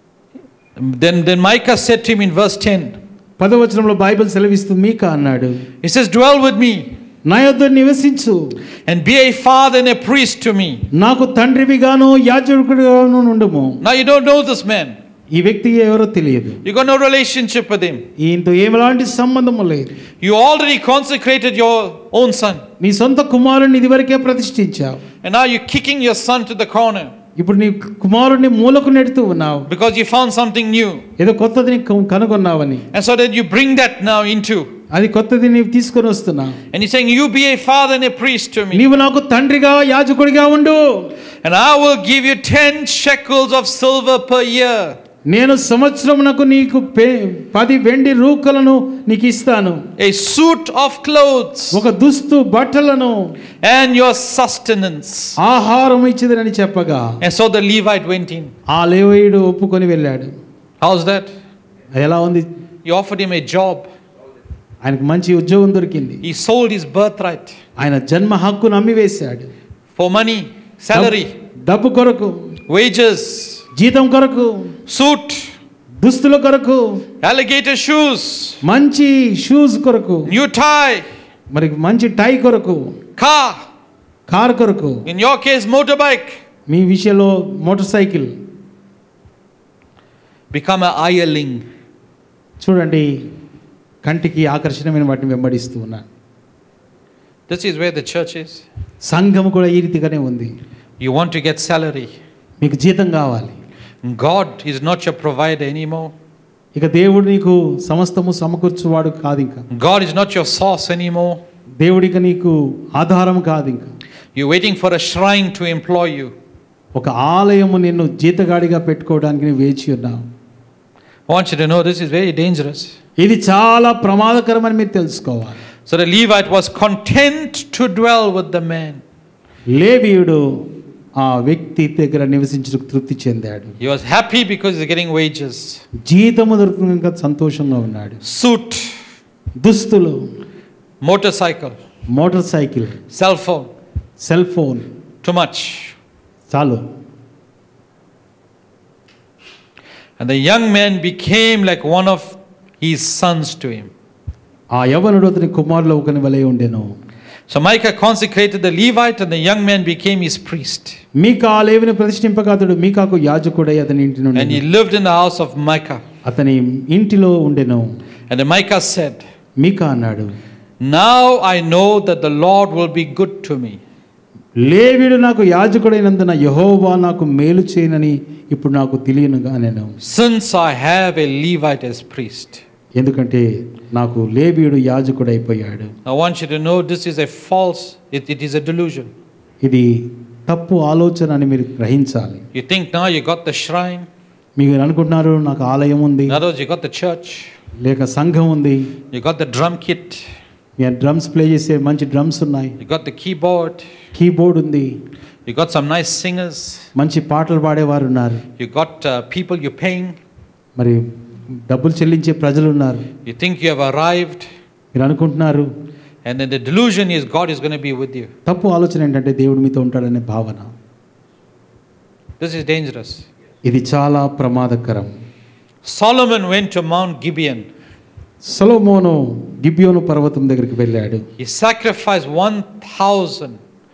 then then Micah said to him in verse ten. పదవచనంలో బైబిల్ సెలవిస్తుంది, మీకా అన్నాడు, He says, dwell with me నా యొద్ద నివసించు, and be a father and a priest to me. నాకు తండ్రివిగాను యాజకుడిగాను నుండుము. Now you don't know this man. ఈ వ్యక్తి ఎవరో తెలియదు. You got no relationship with him. ఈయనతో ఏమలాంటి సంబంధము లేదు. You already consecrated your own son. నీ సొంత కుమారుని ఇదివరకే ప్రతిష్ఠించావు. And now you're kicking your son to the corner ఇప్పుడు నీ కుమారుడిని మూలకు నెడుతూ ఉన్నావు. because you found something new. ఏదో కొత్తది కనుగొన్నావని. And so that you bring that now into. అది కొత్తది నీవు తీసుకొని వస్తున్నావు. And he's saying, you be a father and a priest to me. నీవు నాకు తండ్రిగా యాజకుడిగా ఉండు. And I will give you ten shekels of silver per year. నేను సంవత్సరమునకు నీకు పది వెండి రూకలను నీకు ఇస్తాను. A suit of clothes. ఒక దుస్తు బట్టలను. And your sustenance. ఆహారం ఇచ్చిదనని చెప్పగా. And so the Levite went in. ఆ లేవీయుడు ఒప్పుకొని వెళ్ళాడు. How's that? ఎలా ఉంది? He offered him a job. ఆయనకు మంచి ఉద్యోగం దొరికింది. He sold his birthright. ఆయన జన్మ హక్కును అమ్మివేశాడు. For money, salary, డబ్బు కొరకు, wages. జీతం కొరకు. suit, దుస్తుల కొరకు, alligator shoes, మంచి షూస్ కొరకు, new tie, మరి మంచి టై కొరకు, car, కారు కొరకు, in your case motorbike, మీ విషయంలో motorcycle. become an hireling. చూడండి, కంటికి ఆకర్షణమైన వాటిని వెంబడిస్తూ ఉన్నాను. This is where the church is. సంఘం కూడా ఈ రీతిగానే ఉంది. You want to get salary. మీకు జీతం కావాలి. God is not your provider anymore. ఇక దేవుడు నీకు సమస్తము సమకూర్చువాడు కాదు. ఇంకా God is not your source anymore. దేవుడిక నీకు ఆధారం కాదు. ఇంకా You're waiting for a shrine to employ you. ఒక ఆలయము నిన్ను జీతగాడిగా పెట్టుకోవడానికి నువ్వు వేచి ఉన్నావు. I want you to know this is very dangerous. ఇది చాలా ప్రమాదకరమని మీరు తెలుసుకోవాలి. So the Levite was content to dwell with the man. లేవీయుడు ఆ వ్యక్తి దగ్గర నివసించుటకు తృప్తి చెందాడు. He was happy because he's getting wages. జీతము దొరుకుతున్నందుకు సంతోషంగా ఉన్నాడు. Suit, దుస్తులు, motorcycle, motorcycle, cell phone. Cell phone, Too much. చాలు. And the young man became like one of his sons to him. ఆ యవ్వనుడు అతని కుమారులో ఒకని వలె ఉండెను. So Micah consecrated the Levite and the young man became his priest. మీకా లేవిని ప్రతిష్ఠింపగా అతడు మీకాకు యాజకుడై అతని ఇంటి నుండి And he lived in the house of Micah. అతని ఇంటిలో ఉండెను. And then Micah said, మీకా అన్నాడు, now I know that the Lord will be good to me. లేవీయుడు నాకు యాజకుడైనందున యెహోవా నాకు మేలు చేయనని ఇప్పుడు నాకు తెలియనుగా నేను. Since I have a Levite as priest. ఎందుకంటే నాకు లేవీయుడు యాజకుడైపోయాడు. I want you to know this is a false, it, it is a delusion. ఇది తప్పు ఆలోచన అని మీరు గ్రహించాలి. You think now you got the shrine, మీరు అనుకుంటున్నారు నాకు ఆలయం ఉంది, in other words, you got the church, లేక సంఘం ఉంది, you got the drum kit, మీరు డ్రమ్స్ ప్లే చేసే మంచి డ్రమ్స్ ఉన్నాయి, you got the keyboard, keyboard ఉంది, you got some nice singers, మంచి పాటలు పాడేవారు ఉన్నారు, you got uh, people you're paying, మరి డబ్బులు చెల్లించే ప్రజలు ఉన్నారు. you think you have arrived, మీరు అనుకుంటున్నారు. and then the delusion is God is going to be with you. తప్పు ఆలోచన ఏంటంటే దేవుడు మీతో ఉంటాడనే భావన. This is dangerous. ఇది చాలా ప్రమాదకరం. Solomon went to Mount Gibeon. సొలొమోను గిబియోను పర్వతం దగ్గరికి వెళ్ళాడు. He sacrificed one thousand.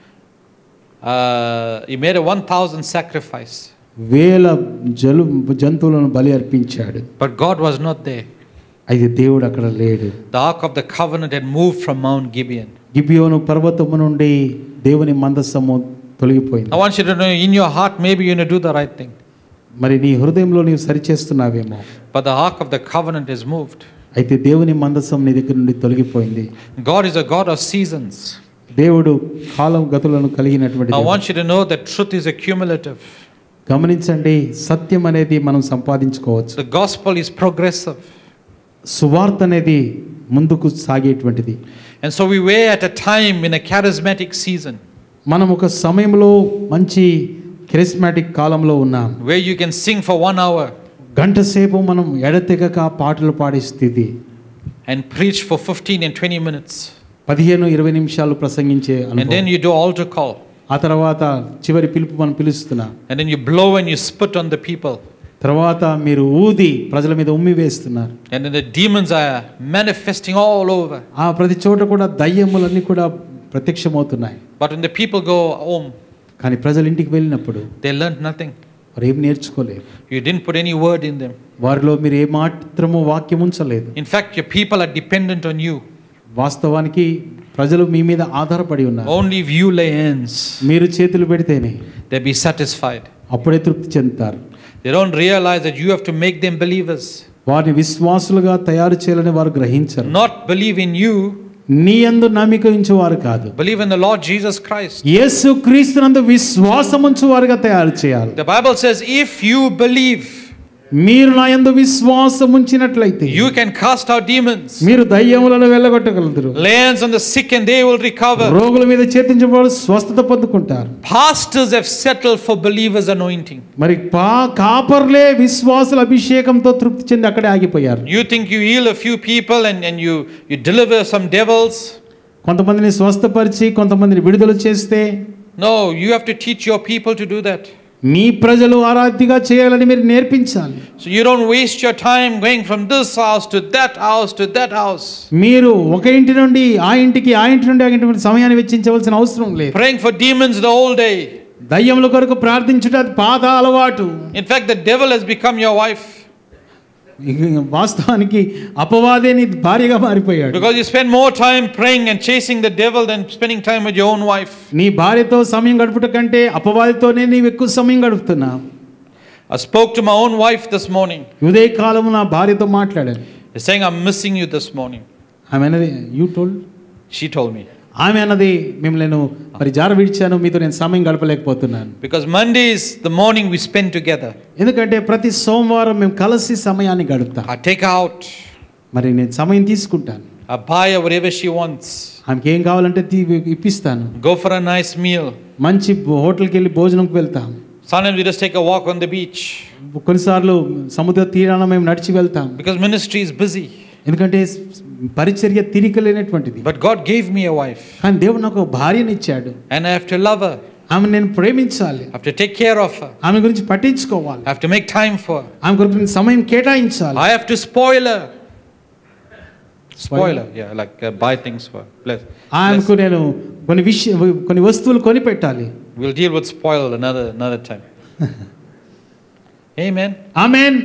Uh, he made a one thousand sacrifice. వేల జలు జంతువులను బలి అర్పించాడు. But God was not there. అయితే దేవుడు అక్కడ లేడు. The ark of the covenant had moved from Mount Gibeon. గిబియోను పర్వతము నుండి దేవుని మందసము తొలగిపోయింది. I want you to know in your heart maybe you're going to do the right thing. మరి నీ హృదయంలో నీవు సరిచేస్తున్నావేమో. But the ark of the covenant is moved. అయితే దేవుని మందసం నీ దగ్గర నుండి తొలగిపోయింది. God is a God of seasons. దేవుడు కాలం గతులను కలిగినటువంటి I దేవుడు. want you to know that truth is accumulative. గమనించండి, సత్యం అనేది మనం సంపాదించుకోవచ్చు. The gospel is progressive. సువార్త అనేది ముందుకు సాగేటువంటిది. And so we were at a time in a charismatic season మనం ఒక సమయంలో మంచి కెరిస్మాటిక్ కాలంలో ఉన్నాం. where you can sing for one hour గంట సేపు మనం ఎడతెగక పాటలు పాడే స్థితి. and preach for fifteen and twenty minutes. పదిహేను ఇరవై నిమిషాలు ప్రసంగించే And then అనుభవం. you do altar call. ఆ తర్వాత చివరి పిలుపు మనం పిలుస్తున్నాం. And then you blow and you spit on the people. తర్వాత మీరు ఊది ప్రజల మీద ఉమ్మి వేస్తున్నారు. And then the demons are manifesting all over. ఆ ప్రతి చోట కూడా దయ్యములన్నీ కూడా ప్రత్యక్షమవుతున్నాయి. But when the people go home, కానీ ప్రజలు ఇంటికి వెళ్ళినప్పుడు they learned nothing. వారు ఏం నేర్చుకోలేదు. You didn't put any word in them. వారిలో మీరు ఏ మాత్రము వాక్యం ఉంచలేదు. In fact, your people are dependent on you. వాస్తవానికి ప్రజలు మీ మీద ఆధారపడి ఉన్నారు. Only if you lay hands, మీరు చేతులు పెడితేనే they'll be satisfied. అప్పుడే తృప్తి చెందుతారు. They don't realize that you have to make them believers. వారిని విశ్వాసులుగా తయారు చేయాలని వారు గ్రహించరు. Not believe in you, నీ యందు నమ్మిక ఉంచువారు కాదు, believe in the Lord Jesus Christ. యేసు క్రీస్తునందు విశ్వాసం ఉంచువారుగా తయారు చేయాలి. The Bible says, if you believe, మీరు నా యందు విశ్వాసం ఉంచినట్లయితే you can cast out demons. మీరు దయ్యములను వెళ్ళగొట్టగలరు. Lay hands on the sick and they will recover. రోగుల మీద చేతించబడి స్వస్థత పొందుకుంటారు. Pastors have settled for believers' anointing. మరి పా కాపర్లే విశ్వాసుల అభిషేకంతో తృప్తి చెంది అక్కడే ఆగిపోయారు. You think you heal a few people and, and you, you deliver some devils. కొంతమందిని స్వస్థపరిచి కొంతమందిని విడుదల చేస్తే, No, you have to teach your people to do that. మీ ప్రజలు ఆరాధ్యగా చేయాలని మీరు నేర్పించాలి. So you don't waste your time going from this house to that house to that house. మీరు ఒక ఇంటి నుండి ఆ ఇంటికి ఆ ఇంటి నుండి ఆ ఇంటి నుండి సమయాన్ని వెచ్చించవలసిన అవసరం లేదు. Praying for demons the whole day. దయ్యముల కొరకు ప్రార్థించుట అది పాత అలవాటు. In fact, the devil has become your wife. వాస్తవానికి అపవాదే నీ భార్యగా మారిపోయాడు. Because you spend more time praying and chasing the devil than spending time with your own wife. నీ భార్యతో సమయం గడుపుట కంటే అపవాదితోనే నీవు ఎక్కువ సమయం గడుపుతున్నావు. I spoke to my own wife this morning. ఉదయ కాలము నా భార్యతో మాట్లాడాను. She's saying, I'm missing you this morning. ఆమె అన్నది, you told? She told me. ఆమె అన్నది, మేము నేను మరి జార విడిచాను, మీతో నేను సమయం గడపలేకపోతున్నాను. Because Mondays the morning we spend together. ఎందుకంటే ప్రతి సోమవారం మేము కలిసి సమయాన్ని గడుపుతాం. I take her out. మరి నేను సమయం తీసుకుంటాను. I buy her whatever she wants. ఆమెకి ఏం కావాలంటే ఇప్పిస్తాను. Go for a nice meal. మంచి హోటల్కి వెళ్ళి భోజనంకి వెళ్తాం. Sometimes we just take a walk on the beach. కొన్నిసార్లు సముద్ర తీరాన మేము నడిచి వెళ్తాం. Because ministry is busy. ఎందుకంటే పరిచర్య తీరికలేనటువంటిది. But God gave me a wife. కానీ దేవుడు నాకు ఒక భార్యని ఇచ్చాడు. And I have to love her. ఆమె నేను ప్రేమించాలి. I have to take care of her. ఆమె గురించి పట్టించుకోవాలి. I have to make time for her. ఆమె కొరకు నేను సమయం కేటాయించాలి. I have to spoil her. Spoil her, yeah, like uh, buy things for her. Bless. ఆమెకు నేను కొన్ని విషయ కొన్ని వస్తువులు కొని పెట్టాలి. We'll deal with spoil another another time. Amen. Amen.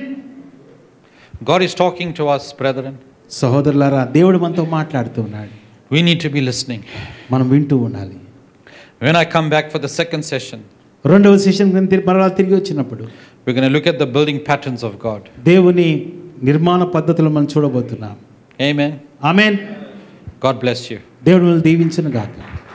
God is talking to us, brethren. సహోదరులారా, దేవుడు మనతో మాట్లాడుతూ ఉన్నాడు. We need to be listening. మనం వింటూ ఉండాలి. When I come back for the second session, రెండవ సెషన్ మరలా తిరిగి వచ్చినప్పుడు we're going to look at the building patterns of God. దేవుని నిర్మాణ పద్ధతులు మనం చూడబోతున్నాం. Amen. Amen. God bless you. దేవుడు మిమ్మల్ని దీవించును గాక.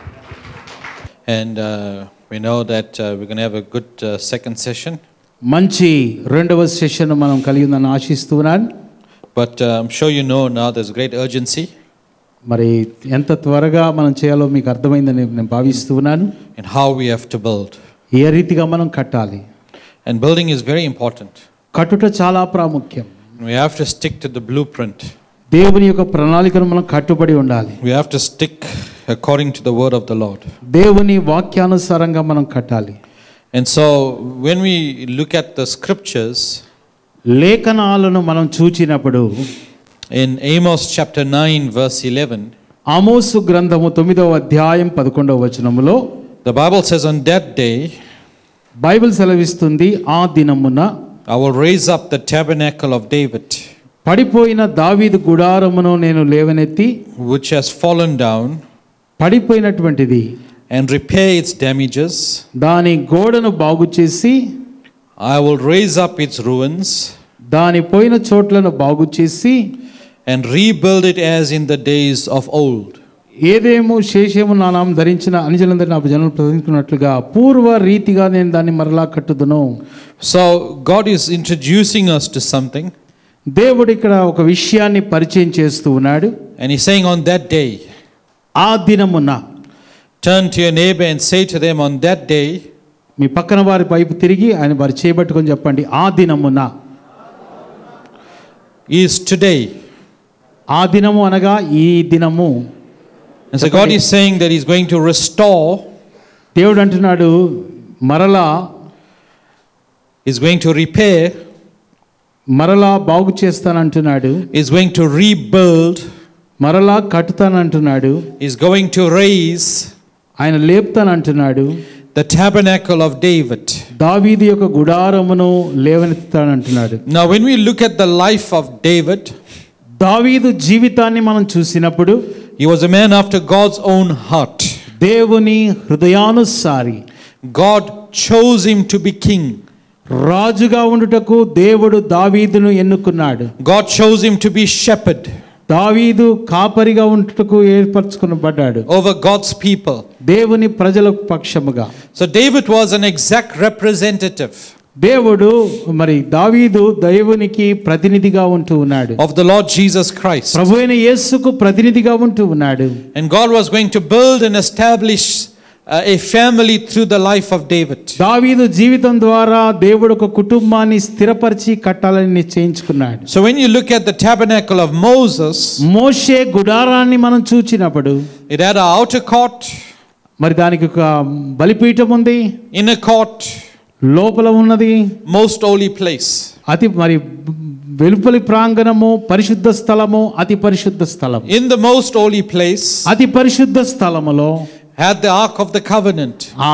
And uh, we know that uh, we're going to have a good uh, second session. మంచి రెండవ సెషన్ మనం కలిగి ఉందని ఆశిస్తున్నాను. But uh, I'm sure you know now there's great urgency. మరి ఎంత త్వరగా మనం చేయాలో మీకు అర్థమైందని నేను భావిస్తున్నాను. In how we have to build. ఏ రీతిగా మనం కట్టాలి. And building is very important. కట్టుట చాలా ప్రాముఖ్యం. We have to stick to the blueprint. దేవుని యొక్క ప్రణాళికను మనం కట్టుబడి ఉండాలి. We have to stick according to the word of the Lord. దేవుని వాక్యానుసారంగా మనం కట్టాలి. And so when we look at the scriptures, లేఖనాలను మనం చూచినప్పుడు in Amos chapter nine verse eleven, ఆమోసు గ్రంథము తొమ్మిదవ అధ్యాయం పదకొండవ వచనములో the Bible says, on that day Bible సెలవిస్తుంది, ఆ దినమున I will raise up the tabernacle of David, పడిపోయిన దావీదు గుడారమును నేను లేవనెత్తి, which has fallen down, పడిపోయినటువంటిది, and repair its damages. దాని గోడను బాగు చేసి, I will raise up its ruins, దాని పోయిన చోట్లను బాగు చేసి, and rebuild it as in the days of old. ఏదేమో శేషము నా నామం ధరించిన అనుజనులందరూ నా జనులు ప్రతికున్నట్లుగా పూర్వ రీతిగా నేను దాన్ని మరలా కట్టుదును. So God is introducing us to something. దేవుడు ఇక్కడ ఒక విషయాన్ని పరిచయం చేస్తూ ఉన్నాడు. And he's saying, on that day, ఆ దినమున, turn to your neighbor and say to them, on that day, మీ పక్కన వారి వైపు తిరిగి ఆయన వారి చేయబట్టుకొని చెప్పండి, ఆ దినమున, is today. ఆ దినము అనగా ఈ దినము. And so God is saying that he's going to restore, దేవుడు అంటున్నాడు మరలా, he's going to repair, మరలా బాగు చేస్తానంటున్నాడు, he's going to rebuild, మరలా కట్టుతానంటున్నాడు, he's going to raise ఆయన లేపుతానంటున్నాడు, the tabernacle of David. దావీదు యొక్క గుడారమును లేవనెత్తుతానంటున్నాడు. Now when we look at the life of David, దావీదు జీవితాన్ని మనం చూసినప్పుడు he was a man after God's own heart. దేవుని హృదయానుసారి. God chose him to be king. రాజుగా ఉండుటకు దేవుడు దావీదును ఎన్నుకున్నాడు. God chose him to be shepherd. దావీదు కాపరిగా ఉండుటకు ఏర్పరచుకొనబడ్డాడు over God's people. దేవుని ప్రజల పక్షముగా. So David was an exact representative దేవుడు మరి దావీదు దేవునికి ప్రతినిధిగా ఉంటూ ఉన్నాడు. of the Lord Jesus Christ. ప్రభువైన యేసుకు ప్రతినిధిగా ఉంటూ ఉన్నాడు. And God was going to build and establish uh, a family through the life of David. దావీదు జీవితం ద్వారా దేవుడు ఒక కుటుంబాన్ని స్థిరపరిచి కట్టాలని నిశ్చయించుకున్నాడు. So when you look at the tabernacle of Moses, మోషే గుడారాన్ని మనం చూచినప్పుడు it had an outer court, మరి దానికి ఒక బలిపీఠం ఉంది, inner court, లోపల ఉన్నది most holy place. అతి మరి వెలుపలి ప్రాంగణము, పరిశుద్ధ స్థలము, అతి పరిశుద్ధ స్థలం. In the most holy place అతి పరిశుద్ధ స్థలములో had the ark of the covenant. ఆ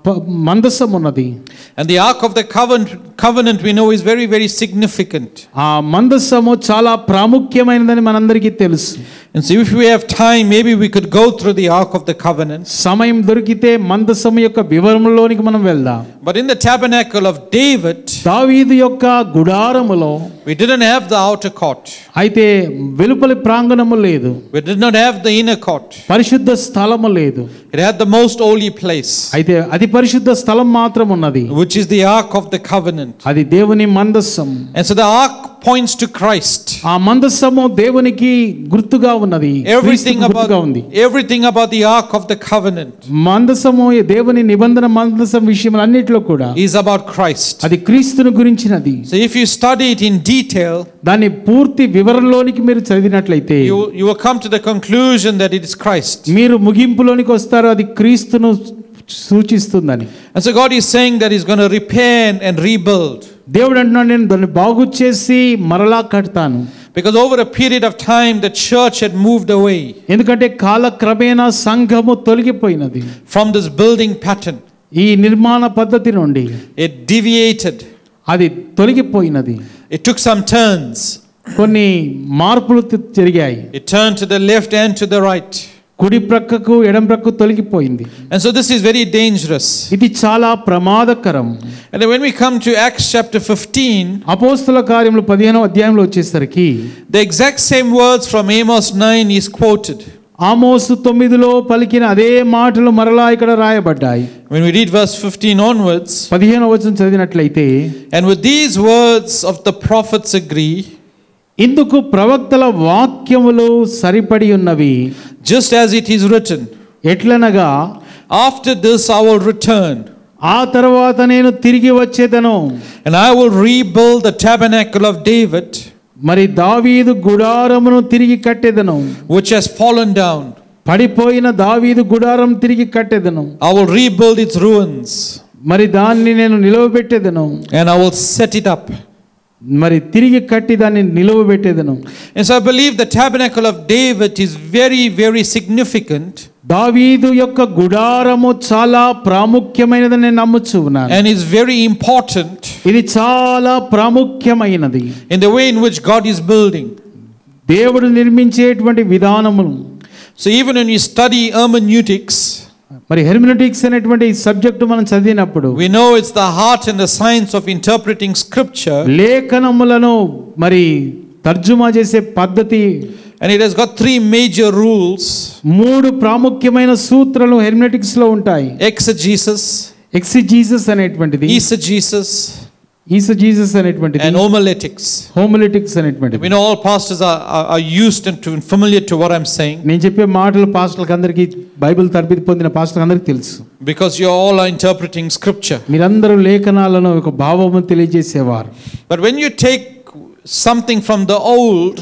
మందసం ఉన్నది. And the ark of the covenant covenant we know is very very significant. ఆ మందసము చాలా ప్రాముఖ్యమైనదని మనందరికీ తెలుసు. And so if we have time, maybe we could go through the ark of the covenant. సమయం దొరికితే మందసం యొక్క వివరణలోనికి మనం వెళ్దాం. But in the tabernacle of David, దావీదు యొక్క గుడారములో we didn't have the outer court. అయితే వెలుపలి ప్రాంగణము లేదు. We did not have the inner court. పరిశుద్ధ స్థలము లేదు. It had the most holy place, అయితే అది పరిశుద్ధ స్థలం మాత్రం ఉన్నది, which is the ark of the covenant. అది దేవుని మందసం. And so the ark points to Christ. ఆ మందసము దేవునికి గుర్తుగా ఉన్నది, Everything క్రీస్తుకు about గుర్తుగా ఉంది. everything about the ark of the covenant మందసము దేవుని నిబంధన మందసం విషయములన్నిటిలో కూడా is about Christ. అది క్రీస్తును గురించినది. So if you study it in detail, దాని పూర్తి వివరణలోనికి మీరు చదివినట్లయితే you you will come to the conclusion that it is Christ. మీరు ముగింపులోనికి వస్తారు, అది క్రీస్తును సూచిస్తుందని. And so God is saying that he's going to repair and rebuild. దేవుడు అంటున్నాడు, నేను దాన్ని బాగు చేసి మరలా కడతాను. Because over a period of time the church had moved away ఎందుకంటే కాలక్రమేణా సంఘము తొలగిపోయినది from this building pattern. ఈ నిర్మాణ పద్ధతి నుండి. It deviated. అది తొలగిపోయినది. It took some turns. కొన్ని మార్పులు జరిగాయి. It turned to the left and to the right. కుడి ప్రక్కకు ఎడం ప్రక్కకు తొలగిపోయింది. And so this is very dangerous. ఇది చాలా ప్రమాదకరం. And when we come to Acts chapter fifteen, అపోస్తల కార్యములు పదిహేనవ అధ్యాయంలో వచ్చేసరికి the exact same words from Amos nine is quoted. ఆమోసు తొమ్మిదిలో పలికిన అదే మాటలు మరలా ఇక్కడ రాయబడ్డాయి. When we read verse fifteen onwards, పదిహేనవ వచనం చదివినట్లయితే, and with these words of the prophets agree, ఇందుకు ప్రవక్తల వాక్యములు సరిపడి ఉన్నవి, just as it is written, ఎట్లనగా after this I will return, ఆ తర్వాత నేను తిరిగి వచ్చేదను, and I will rebuild the tabernacle of David, మరి దావీదు గుడారమును తిరిగి కట్టెదను, which has fallen down. పడిపోయిన దావీదు గుడారం తిరిగి కట్టెదను, I will rebuild its ruins, మరి దాన్ని నేను నిలవబెట్టెదను, and I will set it up. మరి తిరిగి కట్టి దాన్ని నిలవబెట్టెదను. And so I believe the tabernacle of David is very very significant, దావీదు యొక్క గుడారము చాలా ప్రాముఖ్యమైనదని నేను నమ్ముచు ఉన్నాను. and is very important ఇది చాలా ప్రాముఖ్యమైనది in the way in which God is building. దేవుడు నిర్మించేటువంటి విధానమును. So even when you study hermeneutics, మరి హెర్మెనెటిక్స్ అనేటువంటి సబ్జెక్టు మనం చదివినప్పుడు we know it's the heart and the science of interpreting scripture, లేఖనములను మరి తర్జుమా చేసే పద్ధతి, and it has got three major rules. మూడు ప్రాముఖ్యమైన సూత్రాలు హెర్మెనెటిక్స్ లో ఉంటాయి. Exegesis, ఎక్సిజీసస్ అనేటువంటిది, eisegesis, ఈసజీసస్ అనేటువంటిది, and homiletics. హోమిలెటిక్స్ అనేటువంటిది. We know all pastors are, are, are used and to, familiar to what I'm saying, నేను చెప్పే మాటలు పాస్టర్లకు అందరికీ, బైబిల్ తరబితి పొందిన పాస్టర్లకు అందరికీ తెలుసు. because you all are interpreting scripture. మీరందరూ లేఖనాలను ఒక భావము తెలియజేసేవారు. But when you take something from the old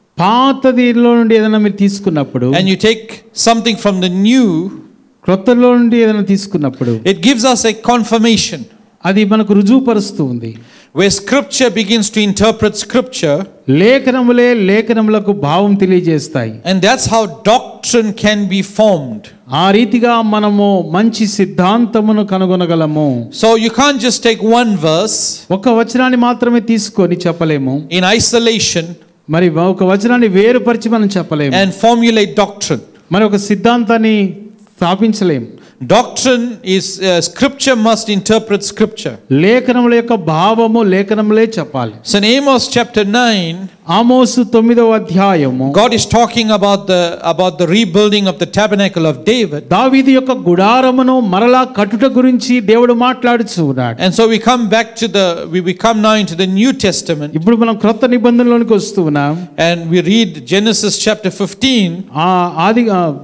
పాతదిలో నుండి ఏదైనా మీరు తీసుకున్నప్పుడు, and you take something from the new, క్రొత్తలో నుండి ఏదైనా తీసుకున్నప్పుడు, it gives us a confirmation. అది మనకు రుజువుపరుస్తూ ఉంది. Where scripture begins to interpret scripture, లేఖనములే లేఖనములకు భావం తెలియజేస్తాయి. and that's how doctrine can be formed. ఆ రీతిగా మనము మంచి సిద్ధాంతమును కనుగొనగలము. So you can't just take one verse ఒక వచనాన్ని మాత్రమే తీసుకొని చెప్పలేము, in isolation మరి ఒక వచనాన్ని వేరుపరిచి మనం చెప్పలేము, and formulate doctrine. మరి ఒక సిద్ధాంతాన్ని స్థాపించలేము. Doctrine is uh, scripture must interpret scripture. లేఖనముల యొక్క భావము లేఖనములే చెప్పాలి. So in Amos chapter nine, ఆమోసు తొమ్మిదవ అధ్యాయము, God is talking about the about the rebuilding of the tabernacle of David. దావీదు యొక్క గుడారమును మరలా కట్టుట గురించి దేవుడు మాట్లాడుచూ ఉన్నాడు. And so we come back to the we, we come now into the New Testament, ఇప్పుడు మనం క్రొత్త నిబంధనలోనికి వస్తూ ఉన్నాం. and we read Genesis chapter fifteen. ఆ ఆది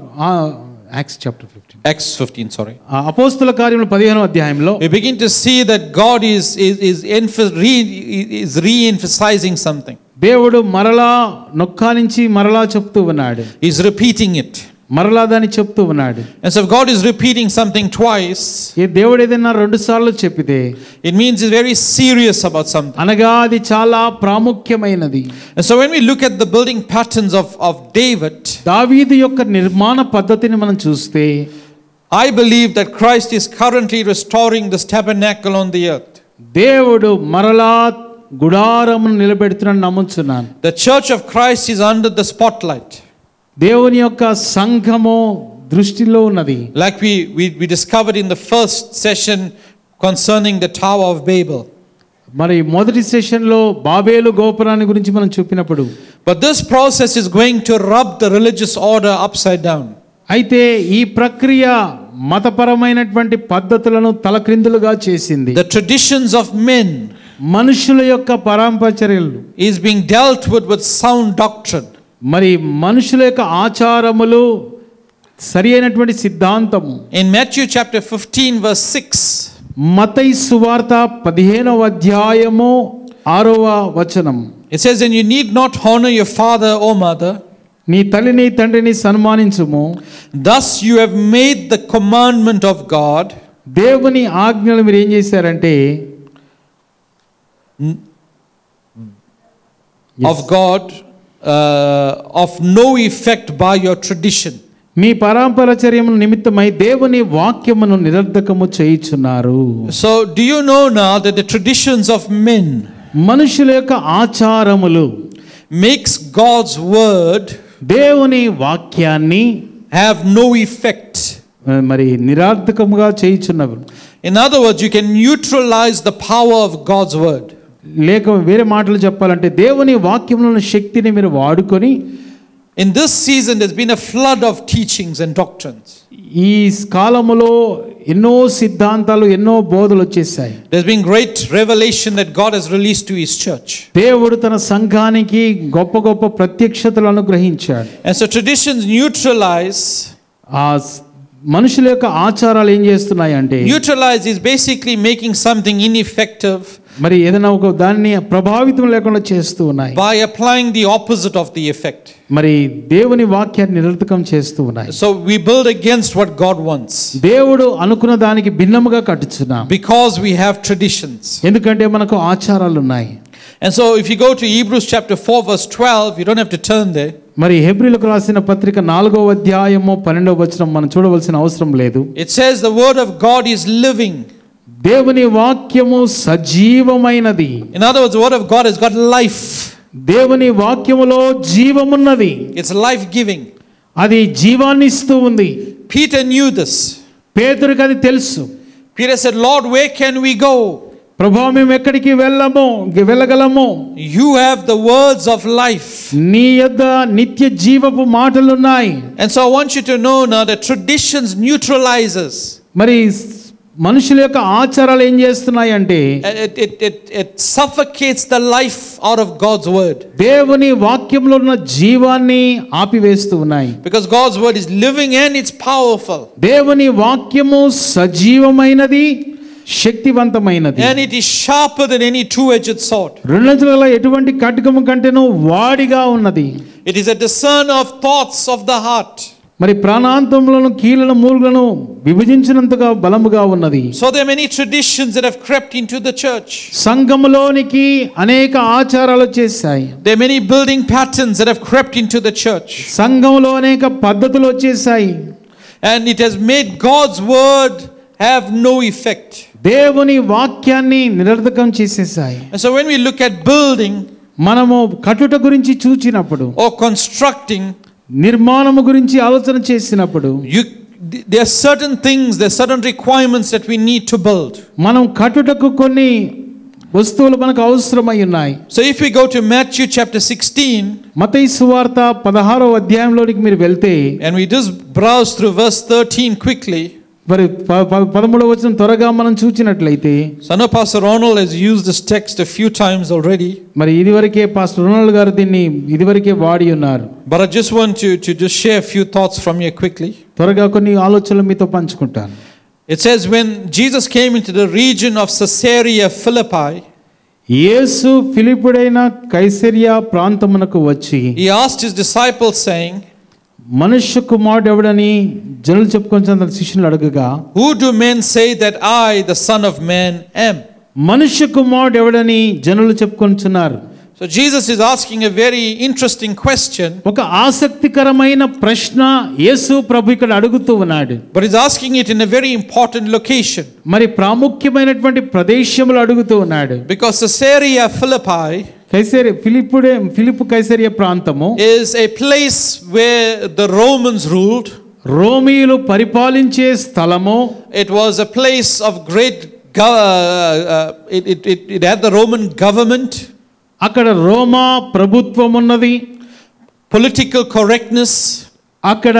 Acts chapter fifteen. Acts fifteen, sorry. అపోస్తల కార్యములు పదిహేనవ అధ్యాయంలో We begin to see that God is is is, emph- re, is re-emphasizing something. దేవుడు మరలా నొక్కానించి మరలా చెప్తూ ఉన్నాడు. He's repeating it. మరలా దాన్ని చెప్తూ ఉన్నాడు. And so if God is repeating something twice, ఈ దేవుడు ఏదైనా రెండు సార్లు చెప్పితే it means he's very serious about something. అనగా అది చాలా ప్రాముఖ్యమైనది. And so when we look at the building patterns of, of David, దావీదు యొక్క నిర్మాణ పద్ధతిని మనం చూస్తే I believe that Christ is currently restoring this tabernacle on the earth. దేవుడు మరలా గుడారమును నిలబెడుతున్నాడని నమ్ముచున్నాను. The church of Christ is under the spotlight. దేవుని యొక్క సంఘము దృష్టిలో ఉన్నది. Like we, we, we discovered in the first session concerning the Tower of Babel. మరి మొదటి సెషన్లో బాబేలు గోపురాన్ని గురించి మనం చూపినప్పుడు, But this process is going to rub the religious order upside down. అయితే ఈ ప్రక్రియ మతపరమైనటువంటి పద్ధతులను తలక్రిందులుగా చేసింది. The traditions of men మనుషుల యొక్క పరంపరచర్యలు is being dealt with with sound doctrine. మరి మనుషుల యొక్క ఆచారములు సరి అయినటువంటి సిద్ధాంతము. In Matthew chapter fifteen verse six, మత్తయి సువార్త పదిహేనవ అధ్యాయము ఆరవ వచనం, it says, and you need not honor your father or mother, నీ తల్లిని తండ్రిని సన్మానించుము, thus you have made the commandment of God. దేవుని ఆజ్ఞలు మీరు ఏం చేశారంటే of God uh, of no effect by your tradition. మీ పరంపరచర్యము నిమిత్తమై దేవుని వాక్యమును నిరర్ధకము చేయుచున్నారు. So do you know now that the traditions of men మనుషుల యొక్క ఆచారములు makes God's word దేవుని వాక్యాన్ని have no effect? మరి నిరర్ధకముగా చేయుచున్నవి. In other words, you can neutralize the power of God's word. లేక వేరే మాటలు చెప్పాలంటే దేవుని వాక్యములోని శక్తిని మీరు వాడుకొని, in this season there's been a flood of teachings and doctrines. ఈ కాలములో ఎన్నో సిద్ధాంతాలు ఎన్నో బోధలు వచ్చేసాయి. There's been great revelation that God has released to his church. దేవుడు తన సంఘానికి గొప్ప గొప్ప ప్రత్యక్షతలు అనుగ్రహించాడు. And so traditions neutralize. ఆ మనుషుల యొక్క ఆచారాలు ఏం చేస్తున్నాయి అంటే, Neutralize is basically making something ineffective మరి ఏదైనా ఒక దాన్ని ప్రభావితం లేకుండా చేస్తూ ఉన్నాయి. by applying the opposite of the effect. మరి దేవుని వాక్యాన్ని నిరర్థకం చేస్తూ ఉన్నాయి. So we build against what God wants. దేవుడు అనుకున్న దానికి భిన్నముగా కట్టుచున్నాం. Because we have traditions. ఎందుకంటే మనకు ఆచారాలు ఉన్నాయి. And so if you go to Hebrews chapter four verse twelve, you don't have to turn there. మరి హెబ్రీయులకు రాసిన పత్రిక నాలుగవ అధ్యాయము పన్నెండవ వచనం మనం చూడవలసిన అవసరం లేదు. It says the word of God is living. దేవుని వాక్యము సజీవమైనది. In other words, the word of God has got life. దేవుని వాక్యములో జీవమున్నది. It's life giving. అది జీవాన్ని ఇస్తూ ఉంది. Peter knew this. పేతురుకి అది తెలుసు. Peter said, Lord, where can we go? ప్రభువా మేము ఎక్కడికి వెళ్ళము వెళ్ళగలము? You have the words of life. నీ యొద్ద నిత్య జీవపు మాటలు ఉన్నాయి. And so I want you to know now that traditions neutralizes. మరి మనుషుల యొక్క ఆచారాలు ఏం చేస్తున్నాయి అంటే, It, it, it, it suffocates the life out of God's word. దేవుని వాక్యంలో ఉన్న జీవాన్ని ఆపివేస్తూ ఉన్నాయి. Because God's word is living and it's powerful. దేవుని వాక్యము సజీవమైనది, శక్తివంతమైనది. And it is sharper than any two-edged sword. రెండంచుల ఎటువంటి ఖడ్గము కంటేనూ వాడిగా ఉన్నది. It is a discerner of thoughts of the heart. మరి ప్రాణాంతములను కీళ్ళను మూలులను విభజించినంతగా బలముగా ఉన్నది. So there are many traditions that have crept into the church. సంఘములోనికి అనేక ఆచారాలు వచ్చేసాయి. There are many building patterns that have crept into the church. సంఘములో అనేక పద్ధతులు వచ్చేసాయి. And it has made God's word have no effect. దేవుని వాక్యాన్ని నిరర్థకం చేసేసాయి. And so when we look at building, మనము కట్టుట గురించి చూచినప్పుడు, or constructing, నిర్మాణము గురించి ఆలోచన చేసినప్పుడు, you there are certain things, there are certain requirements that we need to build. మనం కట్టుటకు కొన్ని వస్తువులు మనకు అవసరమై ఉన్నాయి. So if we go to Matthew chapter sixteen, మత్తయి సువార్త పదహారవ అధ్యాయంలోనికి మీరు వెళ్తే, and we just browse through verse thirteen quickly. మరి పదమూడవ వచనం త్వరగా మనం చూచినట్లయితే, So I know Pastor Ronald has used this text a few times already. మరి ఇదివరకే పాస్టర్ రొనాల్డ్ గారు దీన్ని ఇదివరకే వాడి ఉన్నారు. But I just want to to just share a few thoughts from here quickly. త్వరగా కొన్ని ఆలోచనలు మీతో పంచుకుంటాను. It says when Jesus came into the region of Caesarea Philippi, యేసు ఫిలిప్పుడైన కైసరియా ప్రాంతమునకు వచ్చి he asked his disciples saying, మనుష్య కుమారుడు ఎవడని జనులు చెప్పుకొంచున్న శిష్యులు అడగగా, Who do men say that I, the Son of Man, am? మనుష్య కుమారుడు ఎవడని జనులు చెప్పుకొంచున్నారు. So Jesus is asking a very interesting question. ఒక ఆసక్తికరమైన ప్రశ్న యేసు ప్రభు ఇక్కడ అడుగుతూ ఉన్నాడు. But he's asking it in a very important location. మరి ప్రాముఖ్యమైనటువంటి ప్రదేశంలో అడుగుతూ ఉన్నాడు. Because Caesarea Philippi కైసరియా ఫిలిప్పుడే ఫిలిప్పు కైసరియా ప్రాంతము is a place where the Romans ruled. రోమీయులు పరిపాలించే స్థలము. It was a place of great go- uh, uh, it, it, it, it had the Roman government, అక్కడ రోమా ప్రభుత్వం ఉన్నది. political correctness, అక్కడ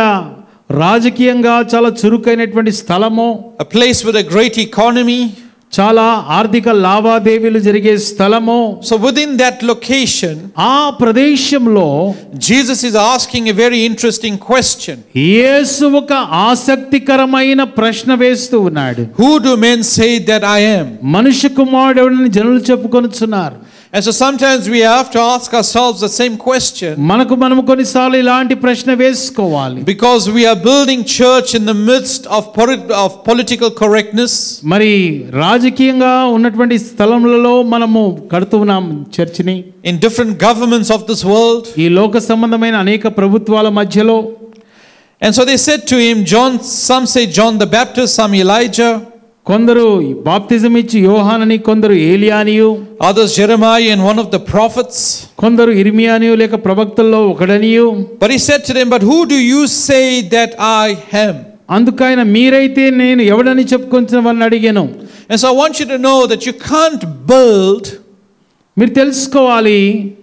రాజకీయంగా చాలా చురుకైనటువంటి స్థలము, a place with a great economy. చాలా ఆర్థిక లావాదేవీలు జరిగే స్థలము. So within that location, ఆ ప్రదేశంలో Jesus is asking a very interesting question. యేసు ఒక ఆసక్తికరమైన ప్రశ్న వేస్తూ ఉన్నాడు. Who do men say that I am? మనుష్య కుమారుడు ఎవడని జనులు చెప్పుకొనుచున్నారు. And so sometimes we have to ask ourselves the same question, మనకు మనము కొన్నిసార్లు ఇలాంటి ప్రశ్న వేసుకోవాలి. because we are building church in the midst of polit- of political correctness. మరి రాజకీయంగా ఉన్నటువంటి స్థలములలో మనము కడుతున్నాం చర్చిని. In different governments of this world. ఈ లోక సంబంధమైన అనేక ప్రభుత్వాల మధ్యలో. And so they said to him, John, some say John the Baptist, some Elijah, కొందరు బాప్తిజం ఇచ్చి యోహానని, కొందరు ఏలియానియు, others Jeremiah and one of the prophets. కొందరు ఇర్మియానియు లేక ప్రవక్తల్లో ఒకడనియు. But he said to them, but who do you say that I am? అందుకైన మీరైతే నేను ఎవడని చెప్పుకొంచునవని అడిగాను. And so I want you to know that you can't build మీరు తెలుసుకోవాలి,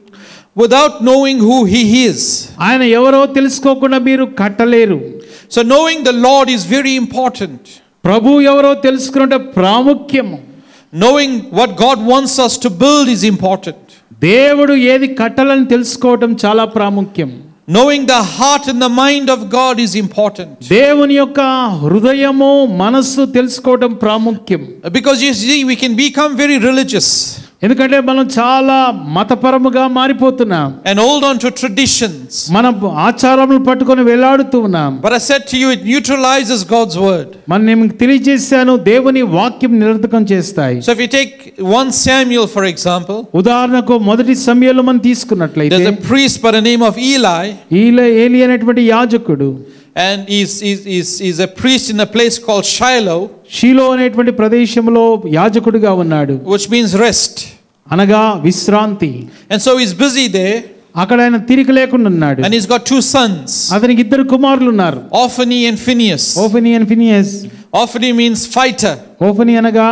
without knowing who he is. ఆయన ఎవరో తెలుసుకోకుండా మీరు కట్టలేరు. So knowing the Lord is very important. ప్రభు ఎవరో తెలుసుకుంటే ప్రాముఖ్యము. Knowing what God wants us to build is important. దేవుడు ఏది కట్టాలని తెలుసుకోవడం చాలా ప్రాముఖ్యం. Knowing the heart and the mind of God is important. దేవుని యొక్క హృదయము మనస్సు తెలుసుకోవడం ప్రాముఖ్యం. Because you see, we can become very religious ఎందుకంటే మనం చాలా మతపరముగా మారిపోతున్నాం. and hold on to traditions. మన ఆచారములు పట్టుకొని వేలాడుతూ ఉన్నాం. But I said to you, it neutralizes God's word. మనం నేను తెలియజేశాను, దేవుని వాక్యం నిరర్థకం చేస్తాయి. So if you take First Samuel for example, ఉదాహరణకు మొదటి సమయంలో మనం తీసుకున్నట్లయితే there's a priest by the name of Eli. ఈల ఏలి అనేటువంటి యాజకుడు, And he's, he's, he's, he's a priest in a place called Shiloh, షీలో అనేటువంటి ప్రదేశంలో యాజకుడిగా ఉన్నాడు, which means rest. అనగా విశ్రాంతి. And so he's busy there, అక్కడ ఆయన తీరిక లేకుండా ఉన్నాడు. and he's got two sons, అతనికి ఇద్దరు కుమారులు ఉన్నారు, Ophni and Phinehas. Ophni and Phinehas. Ophni means fighter, Ophni అనగా,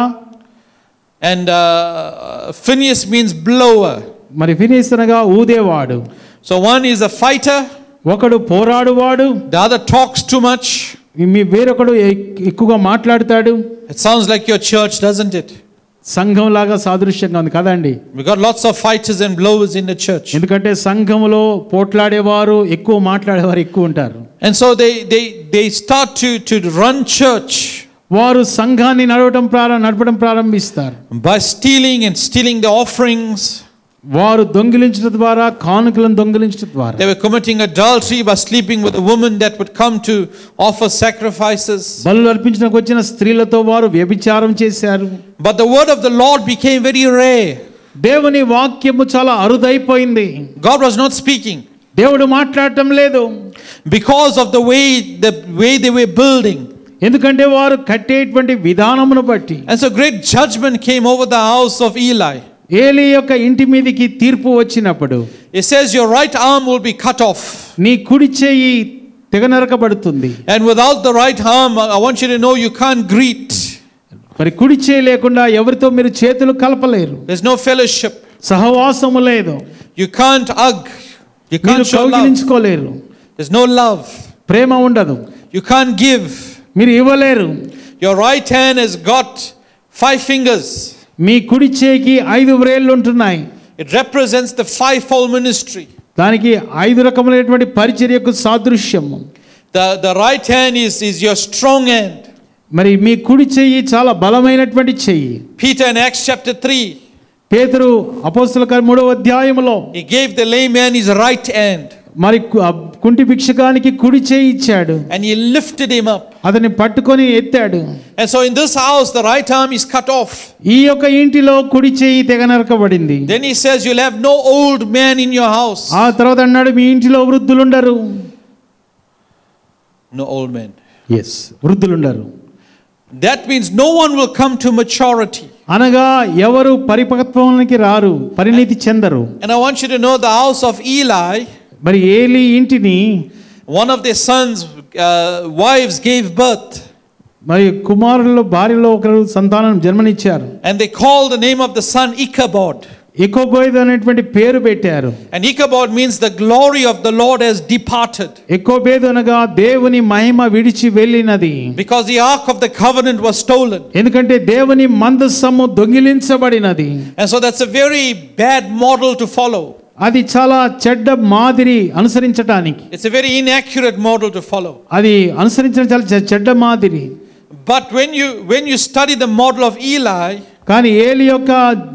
and uh, Phinehas means blower. మరి ఫినియస్ అనగా ఊదేవాడు. So one is a fighter, ఒకడు పోరాడువాడు, the other talks too much. మీ వేరొకడు ఎక్- ఎక్కువగా మాట్లాడతాడు. It sounds like your church, doesn't it? సంఘం లాగా సాదృశ్యంగా ఉంది కదండి. We got lots of fighters and blowers in the church. ఎందుకంటే సంఘంలో పోట్లాడేవారు ఎక్కువ, మాట్లాడేవారు ఎక్కువ ఉంటారు. And so they they they start to to run church వారు సంఘాన్ని నడవటం ప్రారంభ నడపడం ప్రారంభిస్తారు. by stealing and stealing the offerings. వారు దొంగిలించడం ద్వారా, కానుకలను దొంగిలించడం ద్వారా, They were committing adultery by sleeping with a woman that would come to offer sacrifices. బలులు అర్పించడానికి వచ్చిన స్త్రీలతో వారు వ్యభిచారం చేశారు. But the word of the Lord became very rare. దేవుని వాక్యము చాలా అరుదైపోయింది. God was not speaking దేవుడు మాట్లాడటం లేదు. because of the way the way they were building. ఎందుకంటే వారు కట్టేటువంటి విధానమును బట్టి. And so great judgment came over the house of Eli. Eli యొక్క ఇంటి మీదకి తీర్పు వచ్చినప్పుడు It says your right arm will be cut off. నీ కుడి చెయ్యి తెగనరకబడుతుంది. And without the right arm, I want you to know you can't greet. మరి కుడి చేయి లేకుండా ఎవరితో మీరు చేతులు కలపలేరు. There's no fellowship. సహవాసము లేదు. You can't hug. You మీరు can't show love. కౌగిలించుకోలేరు. There's no love. ప్రేమ ఉండదు. You can't give. మీరు ఇవ్వలేరు. Your right hand has got five fingers. మీ కుడి చేయికి ఐదు వ్రేళ్ళు ఉంటున్నాయి. It represents the fivefold ministry. దానికి ఐదు రకములైనటువంటి పరిచర్యకు సాదృశ్యము. The, the right hand is, is your strong hand. మరి మీ కుడి చెయ్యి చాలా బలమైనటువంటి చెయ్యి. Peter in Acts chapter three, పేతురు అపోస్తల కార్య మూడవ అధ్యాయములో he gave the lame man his right hand. మరి కు- ఆ కుంటి భిక్షగానికి కుడి చేయి ఇచ్చాడు, and he lifted him up. అతన్ని పట్టుకొని ఎత్తాడు. And so in this house, the right arm is cut off. ఈ యొక్క ఇంటిలో కుడి చేయి తెగ నరకబడింది. Then he says, you'll have no old man in your house. ఆ తర్వాత అన్నాడు, మీ ఇంటిలో వృద్ధులుండరు. No old men. ఎస్, వృద్ధులుండరు. That means no one will come to maturity. అనగా ఎవరు పరిపక్వత్వానికి రారు, పరిణితి చెందరు. And I want you to know the house of Eli, మరి ఏలి ఇంటిని one of their sons' uh, wives gave birth. మరి కుమారుల భార్యలో ఒకరు సంతానం జన్మనిచ్చారు. And they called the name of the son Ichabod. ఎకోబోయ్ అనేటువంటి పేరు పెట్టారు. And Ichabod means the glory of the Lord has departed. ఎకోబేదు అనగా దేవుని మహిమ విడిచి వెళ్ళినది. Because the ark of the covenant was stolen. ఎందుకంటే దేవుని మందసము దొంగిలించబడినది. And so that's a very bad model to follow. అది చాలా చెడ్డ మాదిరి అనుసరించటానికి. It's a very inaccurate model to follow. అది అనుసరించడం చాలా చె- చెడ్డ మాదిరి. But when you when you study the model of Eli, కానీ ఏలి యొక్క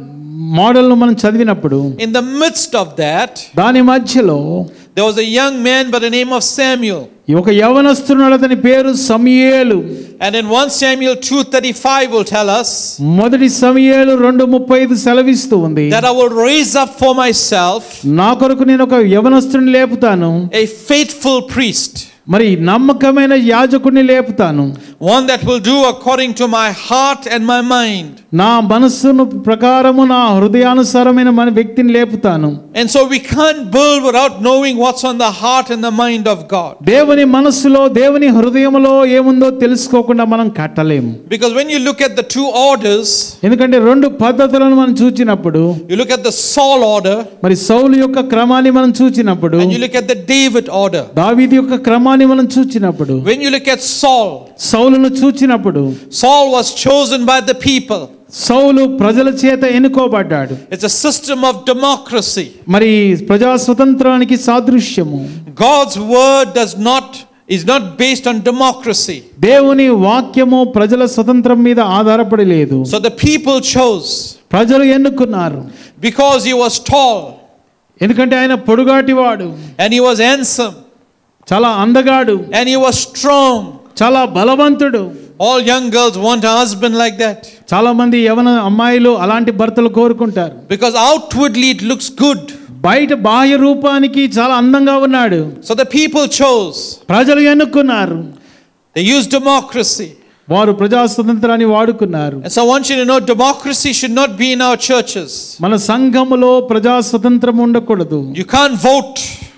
మోడల్ను మనం చదివినప్పుడు in the midst of that, దాని మధ్యలో there was a young man by the name of Samuel. ఒక యవనస్తుడు, అతని పేరు సమూయేలు. And in First Samuel two thirty-five will tell us మొదటి సమూయేలు రెండు ముప్పై ఐదు సెలవిస్తూ ఉంది, that I will raise up for myself నా కొరకు నేను ఒక యవనస్తుడిని లేపుతాను, a faithful priest, మరి నమ్మకమైన యాజకుడిని లేపుతాను, one that will do according to my heart and my mind. నా మనస్సును ప్రకారము నా హృదయానుసారమైన మన వ్యక్తిని లేపుతాను. And so we can't build without knowing what's on the heart and the mind of God. దేవుని మనస్సులో దేవుని హృదయములో ఏముందో తెలుసుకోకుండా మనం కట్టలేము. Because when you look at the two orders, ఎందుకంటే రెండు పద్ధతులను మనం చూచినప్పుడు, you look at the Saul order మరి సౌలు యొక్క క్రమాన్ని మనం చూచినప్పుడు, and you look at the David order. దావీదు యొక్క క్రమాన్ని మనం చూచినప్పుడు, When you look at Saul, సౌలును చూచినప్పుడు, Saul was chosen by the people. సౌలు ప్రజల చేత ఎన్నుకోబడ్డాడు. It's a system of democracy. మరి ప్రజా స్వతంత్రానికి సాదృశ్యము. God's word does not is not based on democracy. దేవుని వాక్యము ప్రజల స్వతంత్రం మీద ఆధారపడి లేదు. So the people chose ప్రజలు ఎన్నుకున్నారు. because he was tall ఎందుకంటే ఆయన పొడుగాటివాడు, and he was handsome చాలా అందగాడు, and he was strong. చాలా బలవంతుడు. All young girls want a husband like that. చాలా మంది యవన అమ్మాయిలు అలాంటి భర్తలు కోరుకుంటారు. Because outwardly it looks good. బయట బాహ్య రూపానికి చాలా అందంగా ఉన్నాడు. So the people chose. ప్రజలు ఎన్నుకున్నారు. They used democracy. వారు ప్రజా స్వతంత్రాన్ని వాడుకున్నారు. And so I want you to know democracy should not be in our churches. మన సంఘములో ప్రజా స్వతంత్రం ఉండకూడదు. You can't vote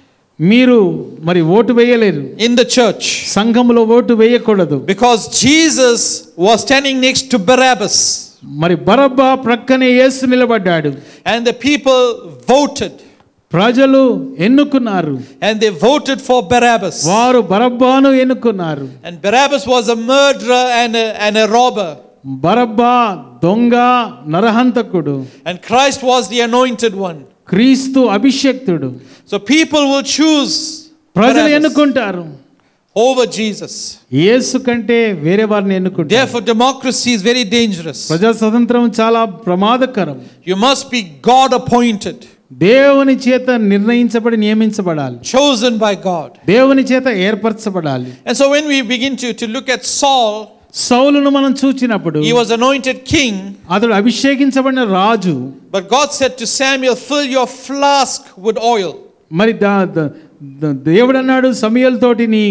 మీరు మరి ఓటు వేయలేరు. in the church. సంఘములో ఓటు వేయకూడదు. Because Jesus was standing next to Barabbas. మరి బరబ్బా ప్రక్కనే యేసు నిలబడ్డాడు. And the people voted. ప్రజలు ఎన్నుకున్నారు. And they voted for Barabbas. వారు బరబ్బాను ఎన్నుకున్నారు. And Barabbas was a murderer and a, and a robber. Barabbas దొంగ, నరహంతకుడు. And Christ was the anointed one. క్రీస్తు అభిషేక్తుడు. So people will choose ప్రజలు Barabbas ఎన్నుకుంటారు over Jesus. యేసు కంటే వేరే వారిని ఎన్నుకుంటారు. Therefore democracy is very dangerous. ప్రజా స్వతంత్రం చాలా ప్రమాదకరం. You must be God appointed, దేవుని చేత నిర్ణయించబడి నియమించబడాలి. chosen by God. దేవుని చేత ఏర్పరచబడాలి. And so when we begin to, to look at Saul, సౌలును మనం చూచినప్పుడు he was anointed king. అతడు అభిషేకించబడిన రాజు. But God said to Samuel, fill your flask with oil. మరి దా- the- the- దేవుడు అన్నాడు సమూయేలు తోటి నీ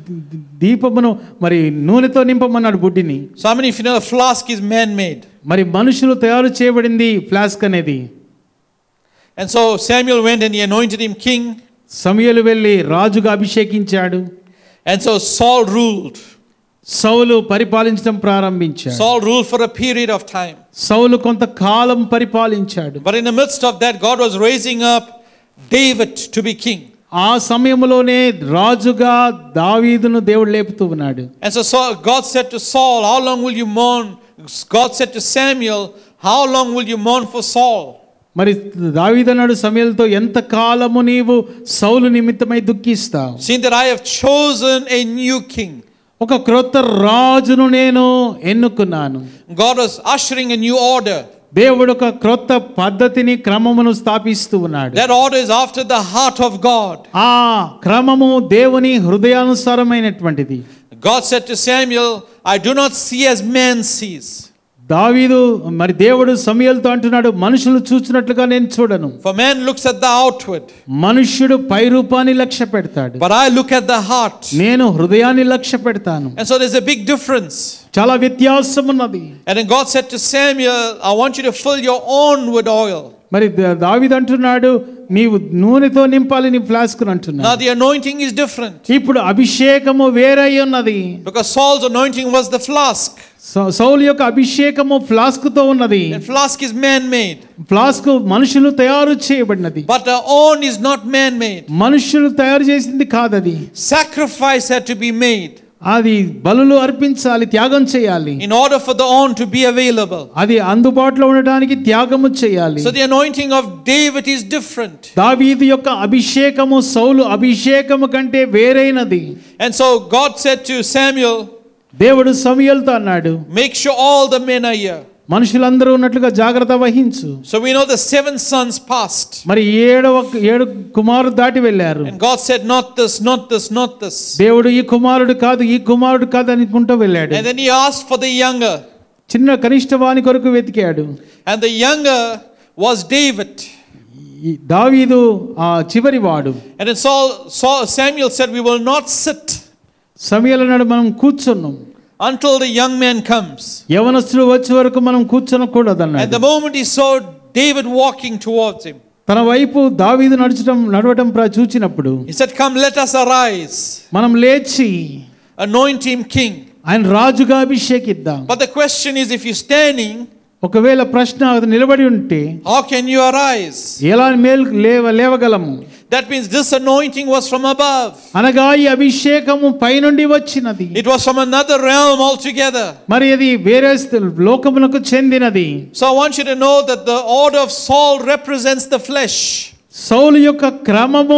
దీపమును మరి నూనెతో నింపమన్నాడు బుడ్డిని. So how many of you know a flask is man-made? మరి మనుషులు తయారు చేయబడింది ఫ్లాస్క్ అనేది. And so Samuel went and he anointed him king. సమూయేలు వెళ్ళి రాజుగా అభిషేకించాడు. And so Saul ruled. సౌలు పరిపాలించడం ప్రారంభించాడు. Saul ruled for a period of time. సౌలు కొంతకాలం పరిపాలించాడు. But in the midst of that, God was raising up David to be king. ఆ సమయంలోనే రాజుగా దావీదును దేవుడు లేపుతూ ఉన్నాడు. And so Saul, God said to Saul, how long will you mourn? God said to Samuel, how long will you mourn for Saul? మరి దావీదు అన్నాడు సమూయేలుతో, ఎంత కాలము నీవు సౌలు నిమిత్తమై దుఃఖిస్తావు? Seeing that I have chosen a new king. ఒక క్రొత్త రాజును నేను ఎన్నుకున్నాను. God was ushering a new order. దేవుడు ఒక క్రొత్త పద్ధతిని క్రమమును స్థాపిస్తూ ఉన్నాడు. That order is after the heart of God. ఆ క్రమము దేవుని హృదయానుసారమైనటువంటిది. God said to Samuel, I do not see as man sees. దావీదు మరి దేవుడు సమూయేలుతో అంటున్నాడు, మనుషులు చూచినట్లుగా నేను చూడను. For man looks at the outward, మనుష్యుడు పై రూపాన్ని లక్ష్య పెడతాడు, but I look at the heart. నేను హృదయాన్ని లక్ష్య పెడతాను. And so there's a big difference. చాలా వ్యత్యాసం ఉన్నది. And then God said to Samuel, I want you to fill your own with oil. మరి దావీదు అంటున్నాడు, నీవు నూనెతో నింపాలి నీ ఫ్లాస్క్ అంటున్నాడు. Now the anointing is different. ఇప్పుడు అభిషేకము వేరే ఉన్నది. Because Saul's anointing was the flask. సౌలు యొక్క అభిషేకము ఫ్లాస్క్ తో ఉన్నది. And flask is man made. Flask మనుషులు తయారు చేయబడినది. But the own is not man made. మనుషులు తయారు చేసింది కాదది. Sacrifice had to be made. అది బలులు అర్పించాలి, త్యాగం చేయాలి. In order for the own to be available. అది అందుబాటులో ఉండడానికి త్యాగము చేయాలి. So the anointing of David is different. దావీదు యొక్క అభిషేకము సౌలు అభిషేకము కంటే వేరైనది. And so God said to Samuel, దేవుడు సమూయేలుతో అన్నాడు, make sure all the men are here. మనుషులందరూ ఉన్నట్లుగా జాగ్రత్త వహించు. So we know the seven sons passed. మరి ఏడవ ఏడు కుమారుడు దాటి వెళ్ళారు. And God said, not this, not this, not this. దేవుడు ఈ కుమారుడు కాదు, ఈ కుమారుడు కాదు అనుకుంటూ వెళ్ళాడు. And then he asked for the younger. చిన్న కనిష్ట వాని కొరకు వెతికాడు. And the younger was David. దావీదు ఆ చివరి వాడు. And then Saul, Saul Samuel said, we will not sit. సమూయేలు అన్నాడు, మనం కూర్చున్నాం until the young man comes. యవనస్తుడు వచ్చే వరకు మనం కూర్చోనకూడదు అన్నాడు. At the moment he saw David walking towards him, తన వైపు దావీదు నడచడం నడవడం చూచినప్పుడు he said, come, let us arise, మనం లేచి anoint him king. ఆయన రాజుగా అభిషేకిద్దాం. But the question is, if you're standing, ఒకవేళ ప్రశ్న నిలబడి ఉంటే how can you arise? ఎలా మేలు లేవ లేవగలము? That means this anointing was from above. అనగా ఈ అభిషేకము పైనుండి వచ్చినది. It was from another realm altogether. మరి అది వేరే లోకమునకు చెందినది. So I want you to know that the order of Saul represents the flesh. సౌలు యొక్క క్రమము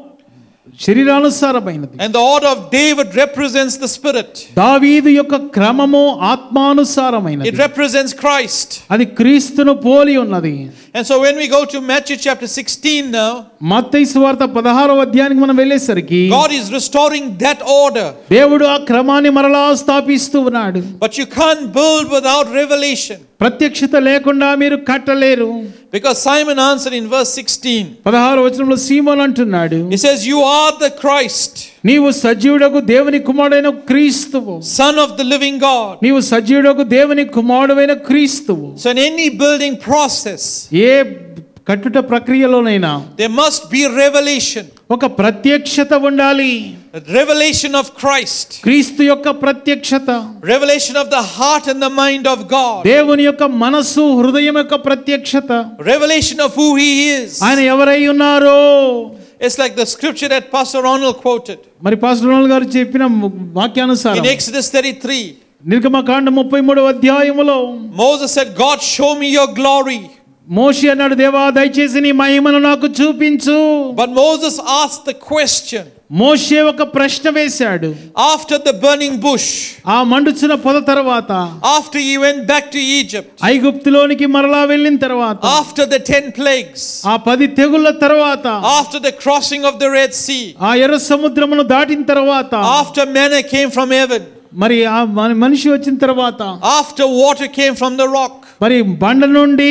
శరీరానుసారమైనది. And the order of David represents the spirit. దావీదు యొక్క క్రమము ఆత్మానుసారమైనది. It represents Christ. అది క్రీస్తును పోలి ఉన్నది. And so when we go to Matthew chapter sixteen now, మత్తయి సువార్త పదహారవ అధ్యాయానికి మనం వెళ్ళేసరికి God is restoring that order. దేవుడు ఆ క్రమాన్ని మరలా స్థాపిస్తూ ఉన్నాడు. But you can't build without revelation. ప్రత్యక్షత లేకుండా మీరు కట్టలేరు. Because Simon answered in verse sixteen. పదహారవ వచనంలో సీమోను అంటున్నాడు, He says, you are the Christ, నీవు సజీవుడగు దేవుని కుమారుడైన క్రీస్తువు. Son of the living God. నీవు సజీవుడగు దేవుని కుమారుడైన క్రీస్తువు. So in any building process, A కట్టుట ప్రక్రియలోనైనా there must be revelation. ఒక ప్రత్యక్షత ఉండాలి. Revelation of Christ. క్రీస్తు యొక్క ప్రత్యక్షత. Revelation of the heart and the mind of God. దేవుని యొక్క మనసు హృదయం యొక్క ప్రత్యక్షత. Revelation of who he is. ఆయన ఎవరై ఉన్నారో. It's like the scripture that Pastor Ronald quoted. మరి పాస్టర్ రోనల్ గారు చెప్పిన వాక్యానుసారం In Exodus thirty-three, నిర్గమకాండ ముప్పై మూడవ అధ్యాయములో Moses said, God, show me your glory. మోషే అన్నాడు, దేవా దయచేసి నీ మహిమను నాకు చూపించు. But Moses asked the question. మోషే ఒక ప్రశ్న వేశాడు. After the burning bush, ఆ మండుచున్న పొద తర్వాత, after he went back to Egypt, ఐగుప్తులోనికి మరలా వెళ్ళిన తర్వాత, after the ten plagues, ఆ పది తెగుళ్ళ తర్వాత, after the crossing of the Red Sea, ఆ ఎర్ర సముద్రమును దాటిన తర్వాత, after manna came from heaven, మరి ఆ మనిషి వచ్చిన తర్వాత, after water came from the rock, మరి బండ నుండి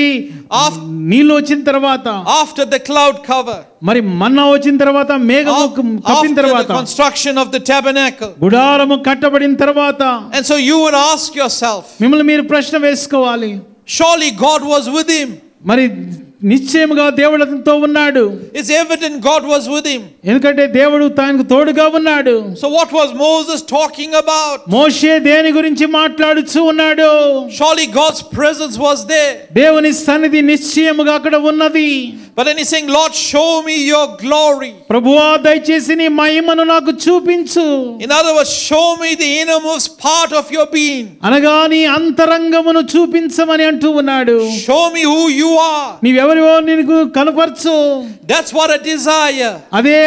నీళ్లు వచ్చిన తర్వాత, after the cloud cover, మరి మన్నా వచ్చిన తర్వాత, మేఘము కప్పిన తర్వాత, after the construction of the tabernacle, గుడారము కట్టబడిన తర్వాత. and so you would ask yourself, మిమ్మల్ని మీరు ప్రశ్న వేసుకోవాలి, surely God was with him. మరి నిశ్చయముగా దేవుడు అతనితో ఉన్నాడు. It's evident God was with him. ఎందుకంటే దేవుడు తనకు తోడుగా ఉన్నాడు. So what was Moses talking about? మోషే దేని గురించి మాట్లాడుచూ ఉన్నాడు? Surely God's presence was there. దేవుని సన్నిధి నిశ్చయముగా అక్కడ ఉన్నది. But then he's saying, Lord, show me your glory. ప్రభువా దయచేసి నీ మహిమను నాకు చూపించు. In other words, show me the innermost part of your being. అనగా నీ అంతరంగమును చూపించమని అంటూ ఉన్నాడు. Show me who you are. నీవెవరివో నీకు కనపరచు. That's what a desire. అదే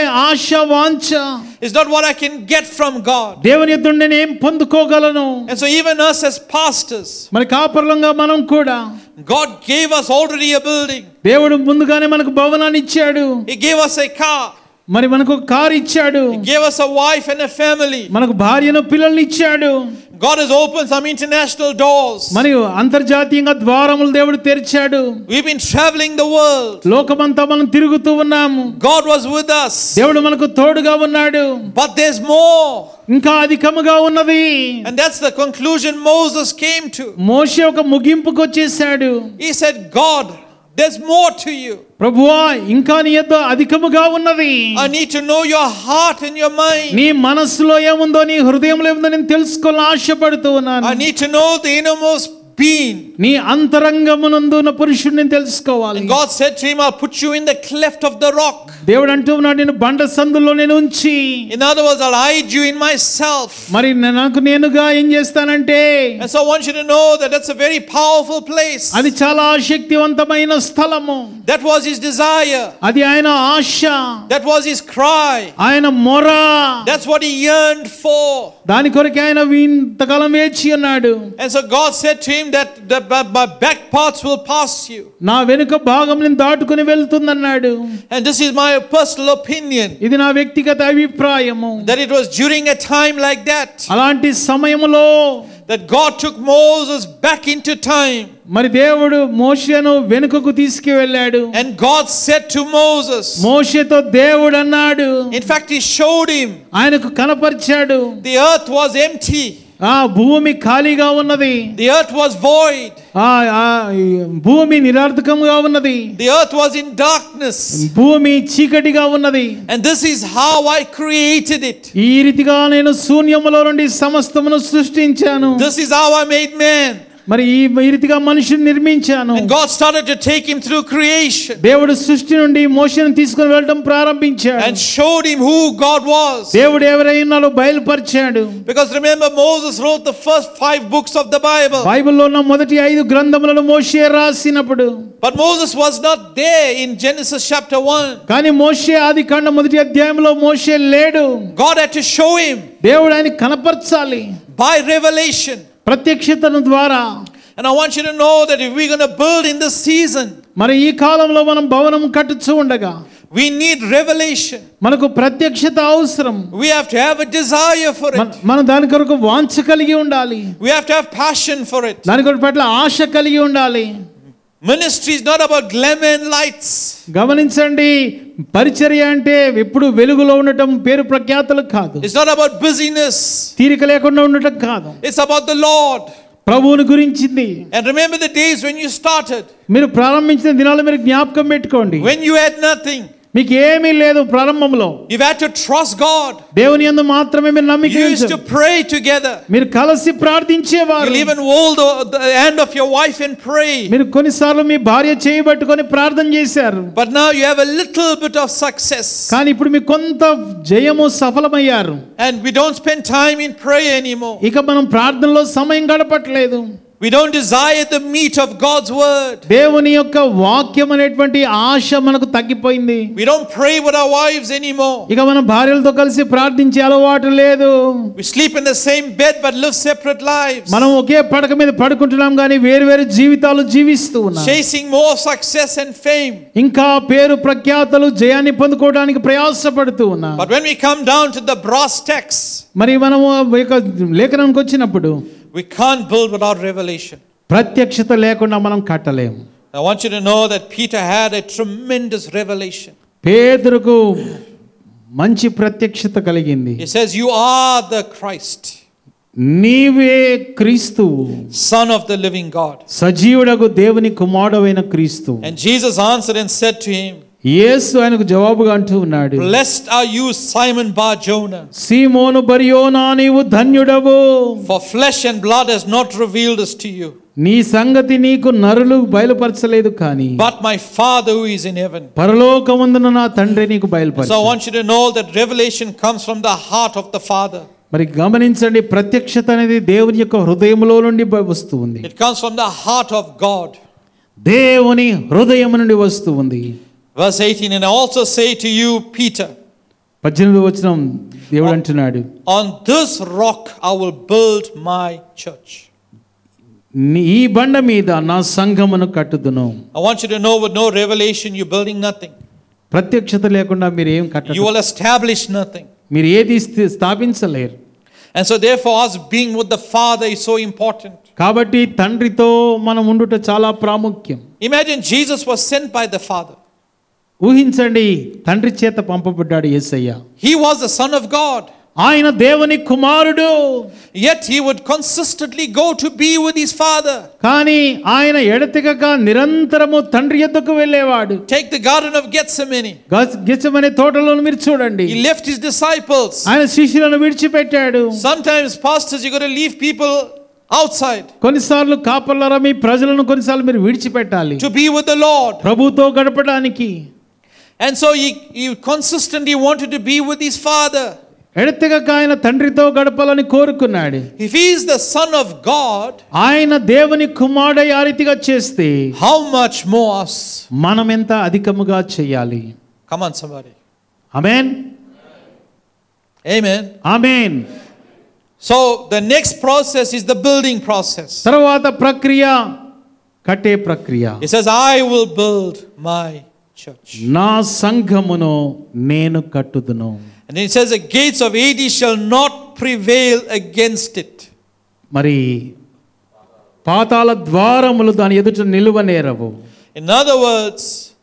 ఆశ వాంఛ. It's not what I can get from God. దేవుని యొద్ద నుండి నేను ఏం పొందుకోగలను. And so even us as pastors, మరి కాపరులంగా మనం కూడా God gave us already a building. దేవుడు ముందుగానే మనకు భవనాన్ని ఇచ్చాడు. He gave us a car. మరి మనకు ఒక కారు ఇచ్చాడు. He gave us a wife and a family. మనకు భార్యను పిల్లల్ని ఇచ్చాడు. God has opened some international doors. మరియు అంతర్జాతీయంగా ద్వారములు దేవుడు తెరిచాడు. We've been traveling the world. లోకమంతా మనం తిరుగుతూ ఉన్నాము. God was with us. దేవుడు మనకు తోడుగా ఉన్నాడు. But there's more. ఇంకా అధికముగా ఉన్నది. And that's the conclusion Moses came to. మోషే ఒక ముగింపుకు వచ్చేసాడు. He said, God, there's more to you. ప్రభువా, ఇంకా నీ యొద్ద అధికముగా ఉన్నది. I need to know your heart and your mind. నీ మనసులో ఏముందో, నీ హృదయంలో ఏముందో నేను తెలుసుకోవాలని ఆశపడుతూ ఉన్నాను. I need to know the innermost being. నీ అంతరంగమునందు ఉన్న పురుషుడిని తెలుసుకోవాలి. And God said to him, I'll put you in the cleft of the rock. దేవుడు అంటూ ఉన్నాడు, నేను బండ సందులో నేను ఉంచి, In other words, I'll hide you in myself. మరి నాకు నేనుగా ఏం చేస్తానంటే, And so I want you to know that that's a very powerful place. అది చాలా శక్తివంతమైన స్థలము. That was his desire. అది ఆయన ఆశ. That was his cry. ఆయన మొర. That's what he yearned for. దాని కొరకు ఆయన ఇంతకాలం వేచి ఉన్నాడు. And so God said to him that the, my back parts will pass you. నా వెనుక భాగం నేను దాటుకుని వెళ్తుందన్నాడు. And this is my personal opinion. ఇది నా వ్యక్తిగత అభిప్రాయము. That it was during a time like that. అలాంటి సమయములో That God took Moses back into time. మరి దేవుడు మోషేను వెనుకకు తీసుకువెళ్ళాడు. And God said to Moses. మోషేతో దేవుడు అన్నాడు. In fact, he showed him. ఆయనకు కనపరిచాడు. The earth was empty. ఆ భూమి ఖాళీగా ఉన్నది. The earth was void. ఆ భూమి నిరర్థకంగా ఉన్నది. The earth was in darkness. భూమి చీకటిగా ఉన్నది. And this is how I created it. ఈ రీతిగా నేను శూన్యములో నుండి సమస్తమును సృష్టించాను. This is how I made man. మరి ఈ రీతిగా మనిషిని నిర్మించాను. And God started to take him through creation. దేవుడు సృష్టి నుండి మోషేను తీసుకొని వెళ్ళడం ప్రారంభించాడు. And showed him who God was. దేవుడు ఎవరై ఉన్నాడో బయలుపరిచాడు. Because remember, Moses wrote the first five books of the Bible. బైబిల్లో ఉన్న మొదటి ఐదు గ్రంథములను మోషే రాసినప్పుడు. But Moses was not there in Genesis chapter one. కానీ మోషే ఆదికాండం మొదటి అధ్యాయంలో మోషే లేడు. God had to show him. దేవుడు ఆయన కనపర్చాలి. By revelation. ప్రత్యక్షతను ద్వారా. And I want you to know that if we're going to build in this season, మరి ఈ కాలంలో మనం భవనం కట్టుచూ ఉండగా we need revelation. మనకు ప్రత్యక్షత అవసరం. We have to have a desire for it. మనం దాని కొరకు వాంఛ కలిగి ఉండాలి. We have to have passion for it. దాని కొరకు పట్ల ఆశ కలిగి ఉండాలి. Ministry is not about glamour and lights. గమనించండి, పరిచర్య అంటే ఎప్పుడు వెలుగులో ఉండటం, పేరు ప్రఖ్యాతులు కాదు. It's not about busyness. తీరిక లేకుండా ఉండటం కాదు. It's about the Lord. ప్రభువుని గురించింది. And remember the days when you started. మీరు ప్రారంభించిన దినాలు మీరు జ్ఞాపకం పెట్టుకోండి. When you had nothing. మీకు ఏమీ లేదు ప్రారంభంలో. You've had to trust God. దేవుని యందు మాత్రమే మీరు నమ్మిక You used to pray together. మీరు కలిసి ప్రార్థించేవారు. You'll even hold the, the hand of your wife and pray. మీరు కొన్నిసార్లు మీ భార్య చేయి పట్టుకొని ప్రార్థన చేశారు. But now you have a little bit of success. కానీ ఇప్పుడు మీకు కొంత జయము సఫలమయ్యారు. And we don't spend time in prayer anymore. ఇక మనం ప్రార్థనలో సమయం గడపట్లేదు. We don't desire the meat of God's word. దేవుని యొక్క వాక్యం అనేటువంటి ఆశ మనకు తగ్గిపోయింది. We don't pray with our wives anymore. ఇక మన భార్యలతో కలిసి ప్రార్థించే అలవాటు లేదు. We sleep in the same bed but live separate lives. మనం ఒకే పడక మీద పడుకుంటున్నాం కానీ వేరువేరు జీవితాలు జీవిస్తూ ఉన్నాం. Chasing more success and fame. ఇంకా పేరు ప్రఖ్యాతలు జయాన్ని పొందుకోవడానికి ప్రయాసపడుతూ ఉన్నాం. But when we come down to the brass tacks, మరి మనము ఒక లేఖనానికి వచ్చినప్పుడు we can't build without revelation. ప్రత్యక్షత లేకుండా మనం కట్టలేము. I want you to know that Peter had a tremendous revelation. పేతురుకు మంచి ప్రత్యక్షత కలిగింది. He says, you are the Christ, నీవే క్రీస్తువు, Son of the living God. సజీవుడగు దేవుని కుమారుడైన క్రీస్తు. And Jesus answered and said to him, యేసు ఆయనకు జవాబుగా అంటూ ఉన్నాడు, blessed are you, Simon Bar-Jonah, సీమోను బర్యోనా, నీవు ధన్యుడవు. for flesh and blood has not revealed this to you, నీ సంగతి నీకు నరులు బయలుపరచలేదు కానీ but my Father who is in heaven. పరలోకమందున నా తండ్రి నీకు బయలుపరచాడు. So I want you to know that revelation comes from the heart of the Father. మరి గమనించండి, ప్రత్యక్షత అనేది దేవుని యొక్క హృదయములో నుండి వస్తూ ఉంది. It comes from the heart of God. దేవుని హృదయం నుండి వస్తూ ఉంది. Verse eighteen, and I also say to you, Peter. పద్దెనిమిది వచనం దేవుడు అంటున్నాడు, On this rock I will build my church. నీ ఈ బండ మీద నా సంఘమును కట్టుదును. I want you to know, with no revelation you're building nothing. ప్రత్యక్షత లేకుండా మీరు ఏం You కట్టరు, will establish nothing. మీరు ఏది స్థి- స్థాపించలేరు. And so therefore us being with the Father is so important. కాబట్టి తండ్రితో మనం ఉండుట చాలా ప్రాముఖ్యం. Imagine Jesus was sent by the Father. ఊహించండి, తండ్రి చేత పంపబడ్డాడు యేసయ్య. He was the Son of God. ఆయన దేవుని కుమారుడు. Yet he would consistently go to be with his Father. కానీ ఆయన ఎడతెగక నిరంతరము తండ్రి యొద్దకు వెళ్ళేవాడు. Take the Garden of Gethsemane. Gethsemane తోటలో మీరు చూడండి, He left his disciples. ఆయన శిష్యులను విడిచిపెట్టాడు. Sometimes, pastors, you got to leave people outside కొన్నిసార్లు కాపర్లారా మీ ప్రజలను కొన్నిసార్లు మీరు విడిచిపెట్టాలి to be with the Lord. ప్రభుతో గడపడానికి. And so he, he consistently wanted to be with his Father. ఎడతెగక ఆయన తండ్రితో గడపాలని కోరుకున్నాడు. If he is the Son of God, ఆయన దేవుని కుమారుడై ఆ రీతిగా చేస్తే how much more us? మనం ఎంత అధికముగా చేయాలి. Come on, somebody. Amen, Amen. Amen. So the next process is the building process. తర్వాత ప్రక్రియ కట్టే ప్రక్రియ. It says, I will build my church. నా సంఘమును నేను కట్టుదును. And then it says, the gates of Hades shall not prevail against it. మరి పాతాళ ద్వారములు దాని ఎదుట నిలువనేరవు. In other words,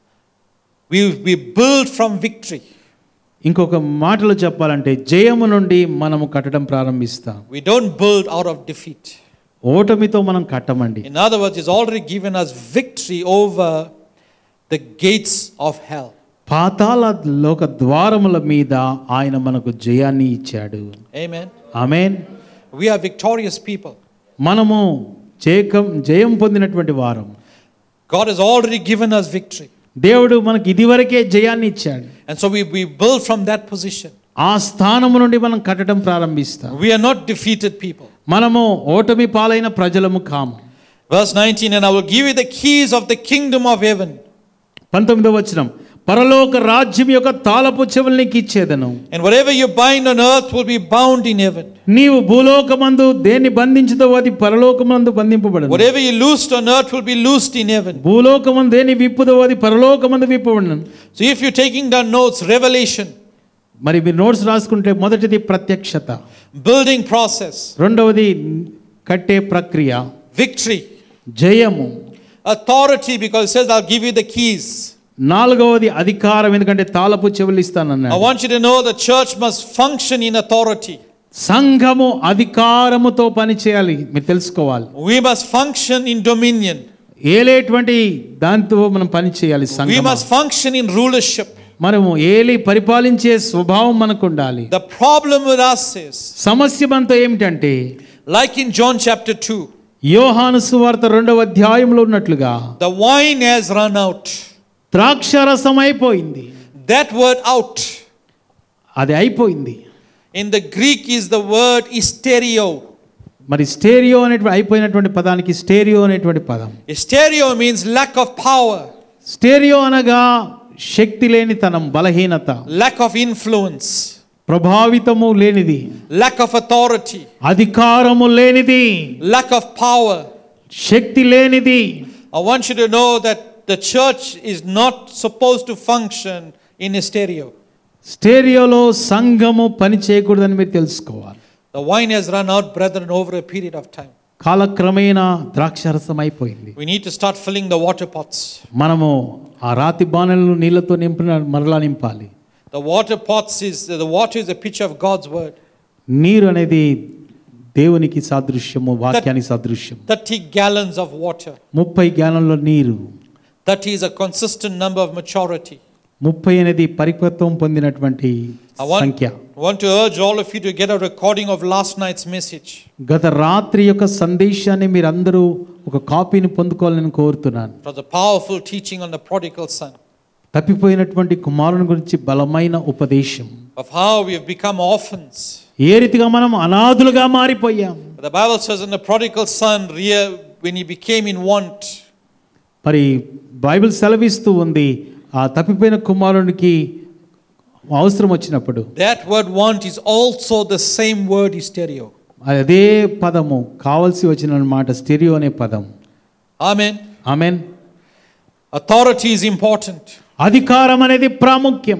we, we build from victory. ఇంకొక మాటలో చెప్పాలంటే జయము నుండి మనము కట్టడం ప్రారంభిస్తాం. We don't build out of defeat. ఓటమితో మనం కట్టమండి. In other words, He's already given us victory over the gates of hell. పాతాళ లోక ద్వారముల మీద ఆయన మనకు జయాన్ని ఇచ్చాడు. Amen. Amen. We are victorious people. మనము జయకం జయం పొందినటువంటి వారం. God has already given us victory. దేవుడు మనకి ఇదివరకే జయాన్ని ఇచ్చాడు. And so we, we build from that position. ఆ స్థానము నుండి మనం కట్టడం ప్రారంభిస్తాం. We are not defeated people. మనము ఓటమి పాలైన ప్రజలము కాము. Verse nineteen, and I will give you the keys of the kingdom of heaven. పంతొమ్మిదవ వచనం, పరలోక రాజ్యం యొక్క తాళపు చెవులు నీకు ఇచ్చేదను. And whatever you bind on earth will be bound in heaven. నీవు భూలోకమందు దేన్ని బంధించుదో అది పరలోకమందు బంధింపబడును. Whatever you loosed on earth will be loosed in heaven. భూలోకమందు దేన్ని విప్పుదో అది పరలోకమందు విప్పబడును. So if you're taking down notes, revelation, మరి మీరు నోట్స్ రాసుకుంటే మొదటిది ప్రత్యక్షత, building process, రెండవది కట్టే ప్రక్రియ, victory, జయము, authority, because it says I'll give you the keys. నాలుగవది అధికారం, ఎందుకంటే తాళపు చెవులు I ఇస్తానన్నాడు. want you to know the church must function in authority. సంఘము అధికారముతో పని చేయాలి, మీరు తెలుసుకోవాలి. We must function in dominion. ఏలేటువంటి దాంతో మనం పని చేయాలి. We సంఘం must function in rulership. మనము ఏలి పరిపాలించే స్వభావం మనకు ఉండాలి. The problem with us is, సమస్య మనతో ఏమిటంటే, like in John chapter two, యోహాను సువార్త రెండవ అధ్యాయంలో ఉన్నట్లుగా the wine has run out. ద్రాక్షారసం అయిపోయింది. That word out అది అయిపోయింది. in the Greek is the word hysterio. మరి స్టేరియో అనేటువంటి అయిపోయినటువంటి పదానికి స్టేరియో అనేటువంటి పదం. Hysterio means lack of power, స్టేరియో అనగా శక్తి లేనితనం, బలహీనత, lack of influence, ప్రభావితము లేనిది, lack of authority, అధికారము లేనిది, lack of power. శక్తి లేనిది. I want you to know that the church is not supposed to function in hysterio. స్టేరియోలో సంఘము పని చేయకూడదని మీరు తెలుసుకోవాలి. The wine has run out, brethren, over a period of time. కాలక్రమేణా ద్రాక్షారసం అయిపోయింది. We need to start filling the water pots. మనము ఆ రాతి బాణలను నీళ్లతో నింపిన మరలా నింపాలి. The water pots is, the water is a picture of God's word. నీరు అనేది దేవునికి సాదృశ్యము, వాక్యానికి సాదృశ్యం. thirty gallons of water. ముప్పై గ్యాలన్ల నీరు. thirty is a consistent number of maturity. ముప్పై అనేది పరిపక్వం పొందినటువంటి I want, సంఖ్య. I want to urge all of you to get a recording of last night's message. గత రాత్రి యొక్క సందేశాన్ని మీరందరూ ఒక కాపీని పొందుకోవాలని కోరుతున్నాను. It was a powerful teaching on the prodigal son, తప్పిపోయినటువంటి కుమారుని గురించి బలమైన ఉపదేశం. of how we have become orphans. ఏ రీతిగా మనం అనాథులుగా మారిపోయాం. The Bible says in the prodigal son, when he became in want, మరి బైబిల్ సెలవిస్తూ ఉంది, ఆ తప్పిపోయిన కుమారునికి అవసరం వచ్చినప్పుడు that word want is also the same word hysterio. అదే పదము కావాల్సి వచ్చిన మాట స్టెరియో అనే పదం. Amen. Amen. Authority is important. అధికారం అనేది ప్రాముఖ్యం.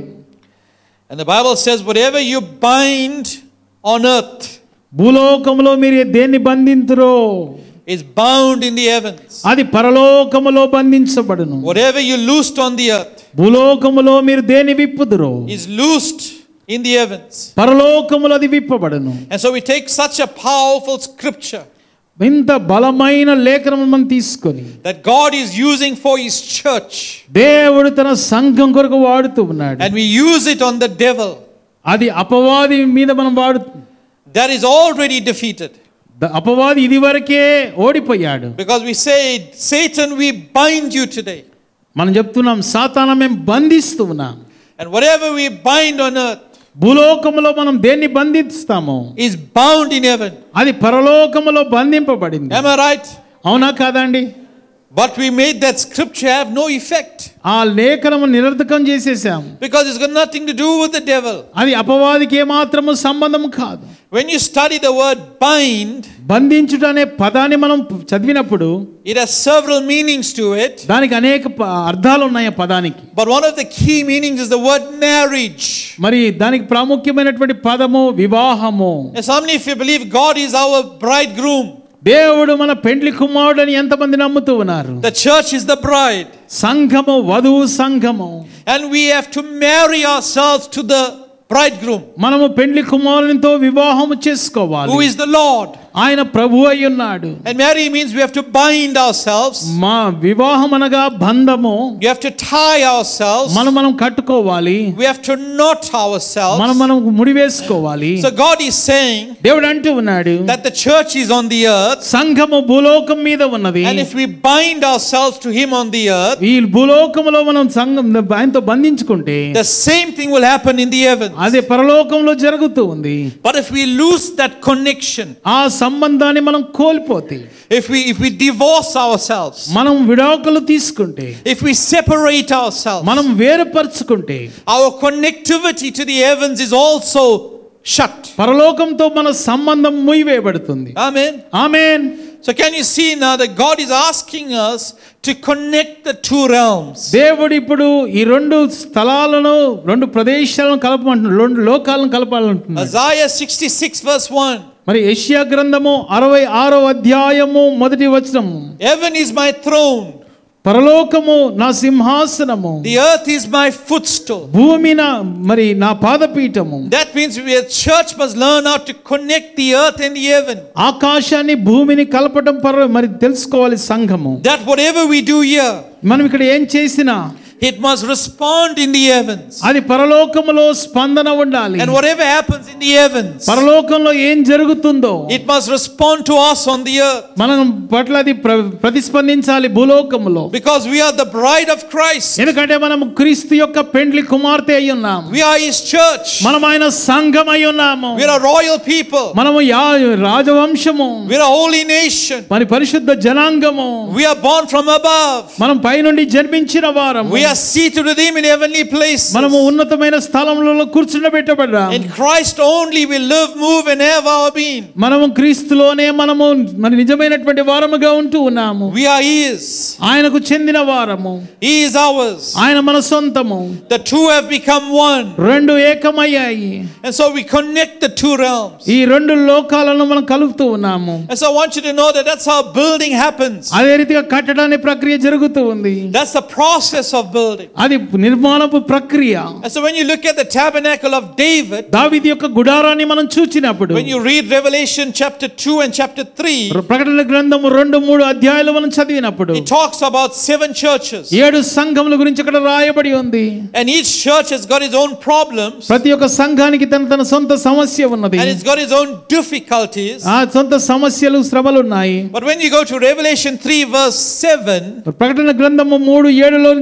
And the Bible says whatever you bind on earth భూలోకములో మీరు దేన్ని బంధింతురో is bound in the heavens. అది పరలోకములో బంధించబడును. Whatever you loosed on the earth భూలోకములో మీరు దేన్ని విప్పుదురో is loosed in the heavens. పరలోకములో అది విప్పబడును. And so we take such a powerful scripture ఇంత బలమైన లేఖనం మనం తీసుకొని that God is using for his church, దేవుడు తన సంఘం కొరకు వాడుతూ ఉన్నాడు. and we use it on the devil అది అపవాది మీద మనం వాడు that is already defeated. అపవాది ఇదివరకే ఓడిపోయాడు. Because we say, Satan, we bind you today. మనం చెప్తున్నాం సాతాను మేము బంధిస్తూ ఉన్నాం. And whatever we bind on earth భూలోకములో మనం దేన్ని బంధిస్తామో is bound in heaven. అది పరలోకములో బంధింపబడింది. Am I right? అవునా కాదండి? But we made that scripture have no effect. ఆ లేఖనము నిరర్థకం చేసేసాం. Because it's got nothing to do with the devil. అది అపవాదికి ఏమాత్రము సంబంధం కాదు. When you study the word bind, బంధించుట అనే పదాన్ని మనం చదివినప్పుడు it has several meanings to it. దానికి అనేక ప- అర్థాలు ఉన్నాయి ఆ పదానికి. But one of the key meanings is the word marriage. మరి దానికి ప్రాముఖ్యమైనటువంటి పదము వివాహము. Yes, how many of you believe God is our bridegroom? దేవుడు మన పెండ్లి కుమారుడు అని ఎంతమంది నమ్ముతూ ఉన్నారు? The church is the bride. సంఘము వధువు సంఘము. And we have to marry ourselves to the bridegroom, మనము పెండ్లి కుమారునితో వివాహము చేసుకోవాలి. who is the Lord. ఆయన ప్రభువు అయి ఉన్నాడు. And marry means we have to bind ourselves. మా వివాహం అనగా బంధము. We have to tie ourselves. మనం మనం కట్టుకోవాలి. We have to knot ourselves. మనం మనం ముడివేసుకోవాలి. So God is saying దేవుడు అంటూ ఉన్నాడు that the church is on the earth, సంఘము భూలోకం మీద ఉన్నది. and if we bind ourselves to him on the earth, ఈ భూలోకములో మనం సంఘం ఆయనతో బంధించుకుంటే the same thing will happen in the heavens. అదే పరలోకంలో జరుగుతూ ఉంది. But if we lose that connection, ఆ సంబంధాన్ని మనం కోల్పోతే, if we if we divorce ourselves, మనం విడాకులు తీసుకుంటే, if we separate ourselves, మనం వేరుపరుచుకుంటే our connectivity to the heavens is also shut. పరలోకంతో మన సంబంధం మూయవేయబడుతుంది. Amen. Amen. So can you see now that God is asking us to connect the two realms? దేవుడు ఇప్పుడు ఈ రెండు స్థలాలను రెండు ప్రదేశాలను కలపమంటున్నాడు, రెండు లోకాలను కలపాలంటున్నాడు. Isaiah sixty-six verse one. మరి యెషయా గ్రంథము అరవై ఆరో అధ్యాయము మొదటి వచనము, Heaven is my throne, పరలోకము నా సింహాసనము, the earth is my footstool. భూమి నా మరి నా పాదపీఠము. That means we as church must learn how to connect the earth and the heaven. ఆకాశాన్ని భూమిని కలపడం పర మరి తెలుసుకోవాలి సంఘము. That whatever we do here, మనం ఇక్కడ ఏం చేసినా it must respond in the heavens. అది పరలోకములో స్పందన ఉండాలి. And whatever happens in the heavens, పరలోకంలో ఏం జరుగుతుందో it must respond to us on the earth. మనం పట్ల అది ప్ర- ప్రతిస్పందించాలి భూలోకములో. Because we are the bride of Christ. ఎందుకంటే మనం క్రీస్తు యొక్క పెండ్లి కుమార్తె అయి ఉన్నాము. We are his church. మనం ఆయన సంఘం అయి ఉన్నాము. We are a royal people. మనము యా- రాజవంశము, We are a holy nation. మరి పరిశుద్ధ జనాంగము. We are born from above. మనం పైనుండి జన్మించిన వారము. We are seated with him in heavenly places. మనము ఉన్నతమైన స్థలములలో కూర్చుండబెట్టబడ్డాము. In Christ only we live, move and have our being. మనము క్రీస్తులోనే మనము మన నిజమైనటువంటి వారముగా ఉంటూ ఉన్నాము. We are his. ఆయనకు చెందిన వారము. He is ours. ఆయన మన సొంతము. The two have become one. రెండు ఏకమయ్యాయి. And so we connect the two realms. ఈ రెండు లోకాలను మనం కలుపుతూ ఉన్నాము. And so I want you to know that that's how building happens. అదే రీతిగా కట్టడానికి ప్రక్రియ జరుగుతూ ఉంది. That's the process of building. అది నిర్మాణపు ప్రక్రియ. And so when you look at the tabernacle of David, దావీదు యొక్క గుడారాన్ని మనం చూచినప్పుడు, when you read Revelation chapter two and chapter three, ప్రకటన గ్రంథము రెండు మూడు అధ్యాయాలు మనం చదివినప్పుడు it talks about seven churches. ఏడు సంఘముల గురించి అక్కడ రాయబడి ఉంది. And each church has got its own problems. ప్రతి ఒక్క సంఘానికి తన తన సొంత సమస్య ఉన్నది. And it's got its own difficulties. ఆ సొంత సమస్యలు శ్రమలు ఉన్నాయి. But when you go to Revelation three verse seven, ప్రకటన గ్రంథము మూడు ఏడులోనికి మనకు వచ్చే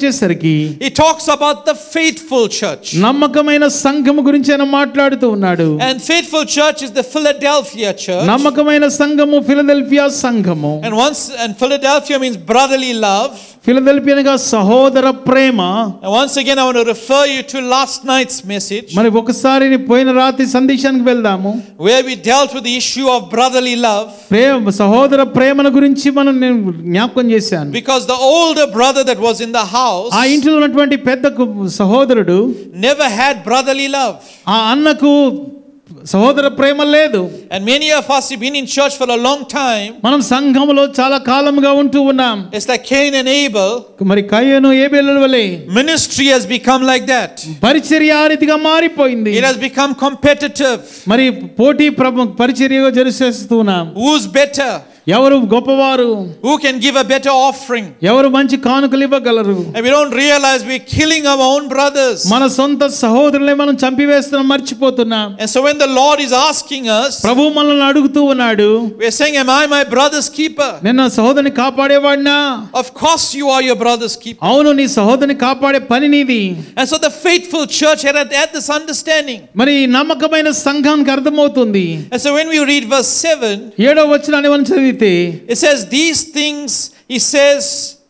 వచ్చేసరికి he talks about the faithful church. నమ్మకమైన సంఘము గురించి ఆయన మాట్లాడుతూ ఉన్నాడు. And faithful church is the Philadelphia church. నమ్మకమైన సంఘము ఫిలదెల్ఫియా సంఘము. And once and Philadelphia means brotherly love. Philadelphia అనగా సహోదర ప్రేమ. And once again I want to refer you to last night's message. మరి ఒకసారి పోయిన రాత్రి సందేశానికి వెళ్దాము. Where we dealt with the issue of brotherly love. ప్రేమ సహోదర ప్రేమను గురించి మనం నేను జ్ఞాపకం చేశాను. Because the older brother that was in the house ఆ ఇంట్లో ఉన్నటువంటి పెద్ద సహోదరుడు never had brotherly love. ఆ అన్నకు సహోదర ప్రేమ లేదు. And many of us have been in church for a long time. మనం సంఘములో చాలా కాలముగా ఉంటూ ఉన్నాం. It's like Cain and Abel. మరి కయ్యను ఏబేలు వలె Ministry has become like that. పరిచర్య ఆ రీతిగా మారిపోయింది. It has become competitive. మరి పోటీ పరిచర్యగా జరిసేస్తున్నాం. Who's better? ఎవరు గొప్పవారు? Who can give a better offering? ఎవరు మంచి కానుకలు ఇవ్వగలరు? And we don't realize we're killing our own brothers. మన సొంత సహోదరులే మనం చంపివేస్తున్నాం, మర్చిపోతున్నాం. And so when the Lord is asking us, ప్రభువు మనల్ని అడుగుతూ ఉన్నాడు, we're saying, am I my brother's keeper? నేను నా సహోదరుని కాపాడేవాడినా? Of course you are your brother's keeper. అవును, నీ సహోదరుని కాపాడే పని నీది. And so the faithful church had, had this understanding. మరి నమ్మకమైన సంఘానికి అర్థమవుతుంది. And so when we read verse seven, ఏడవ వచనాన్ని మనం చదివితే it says these things, he says,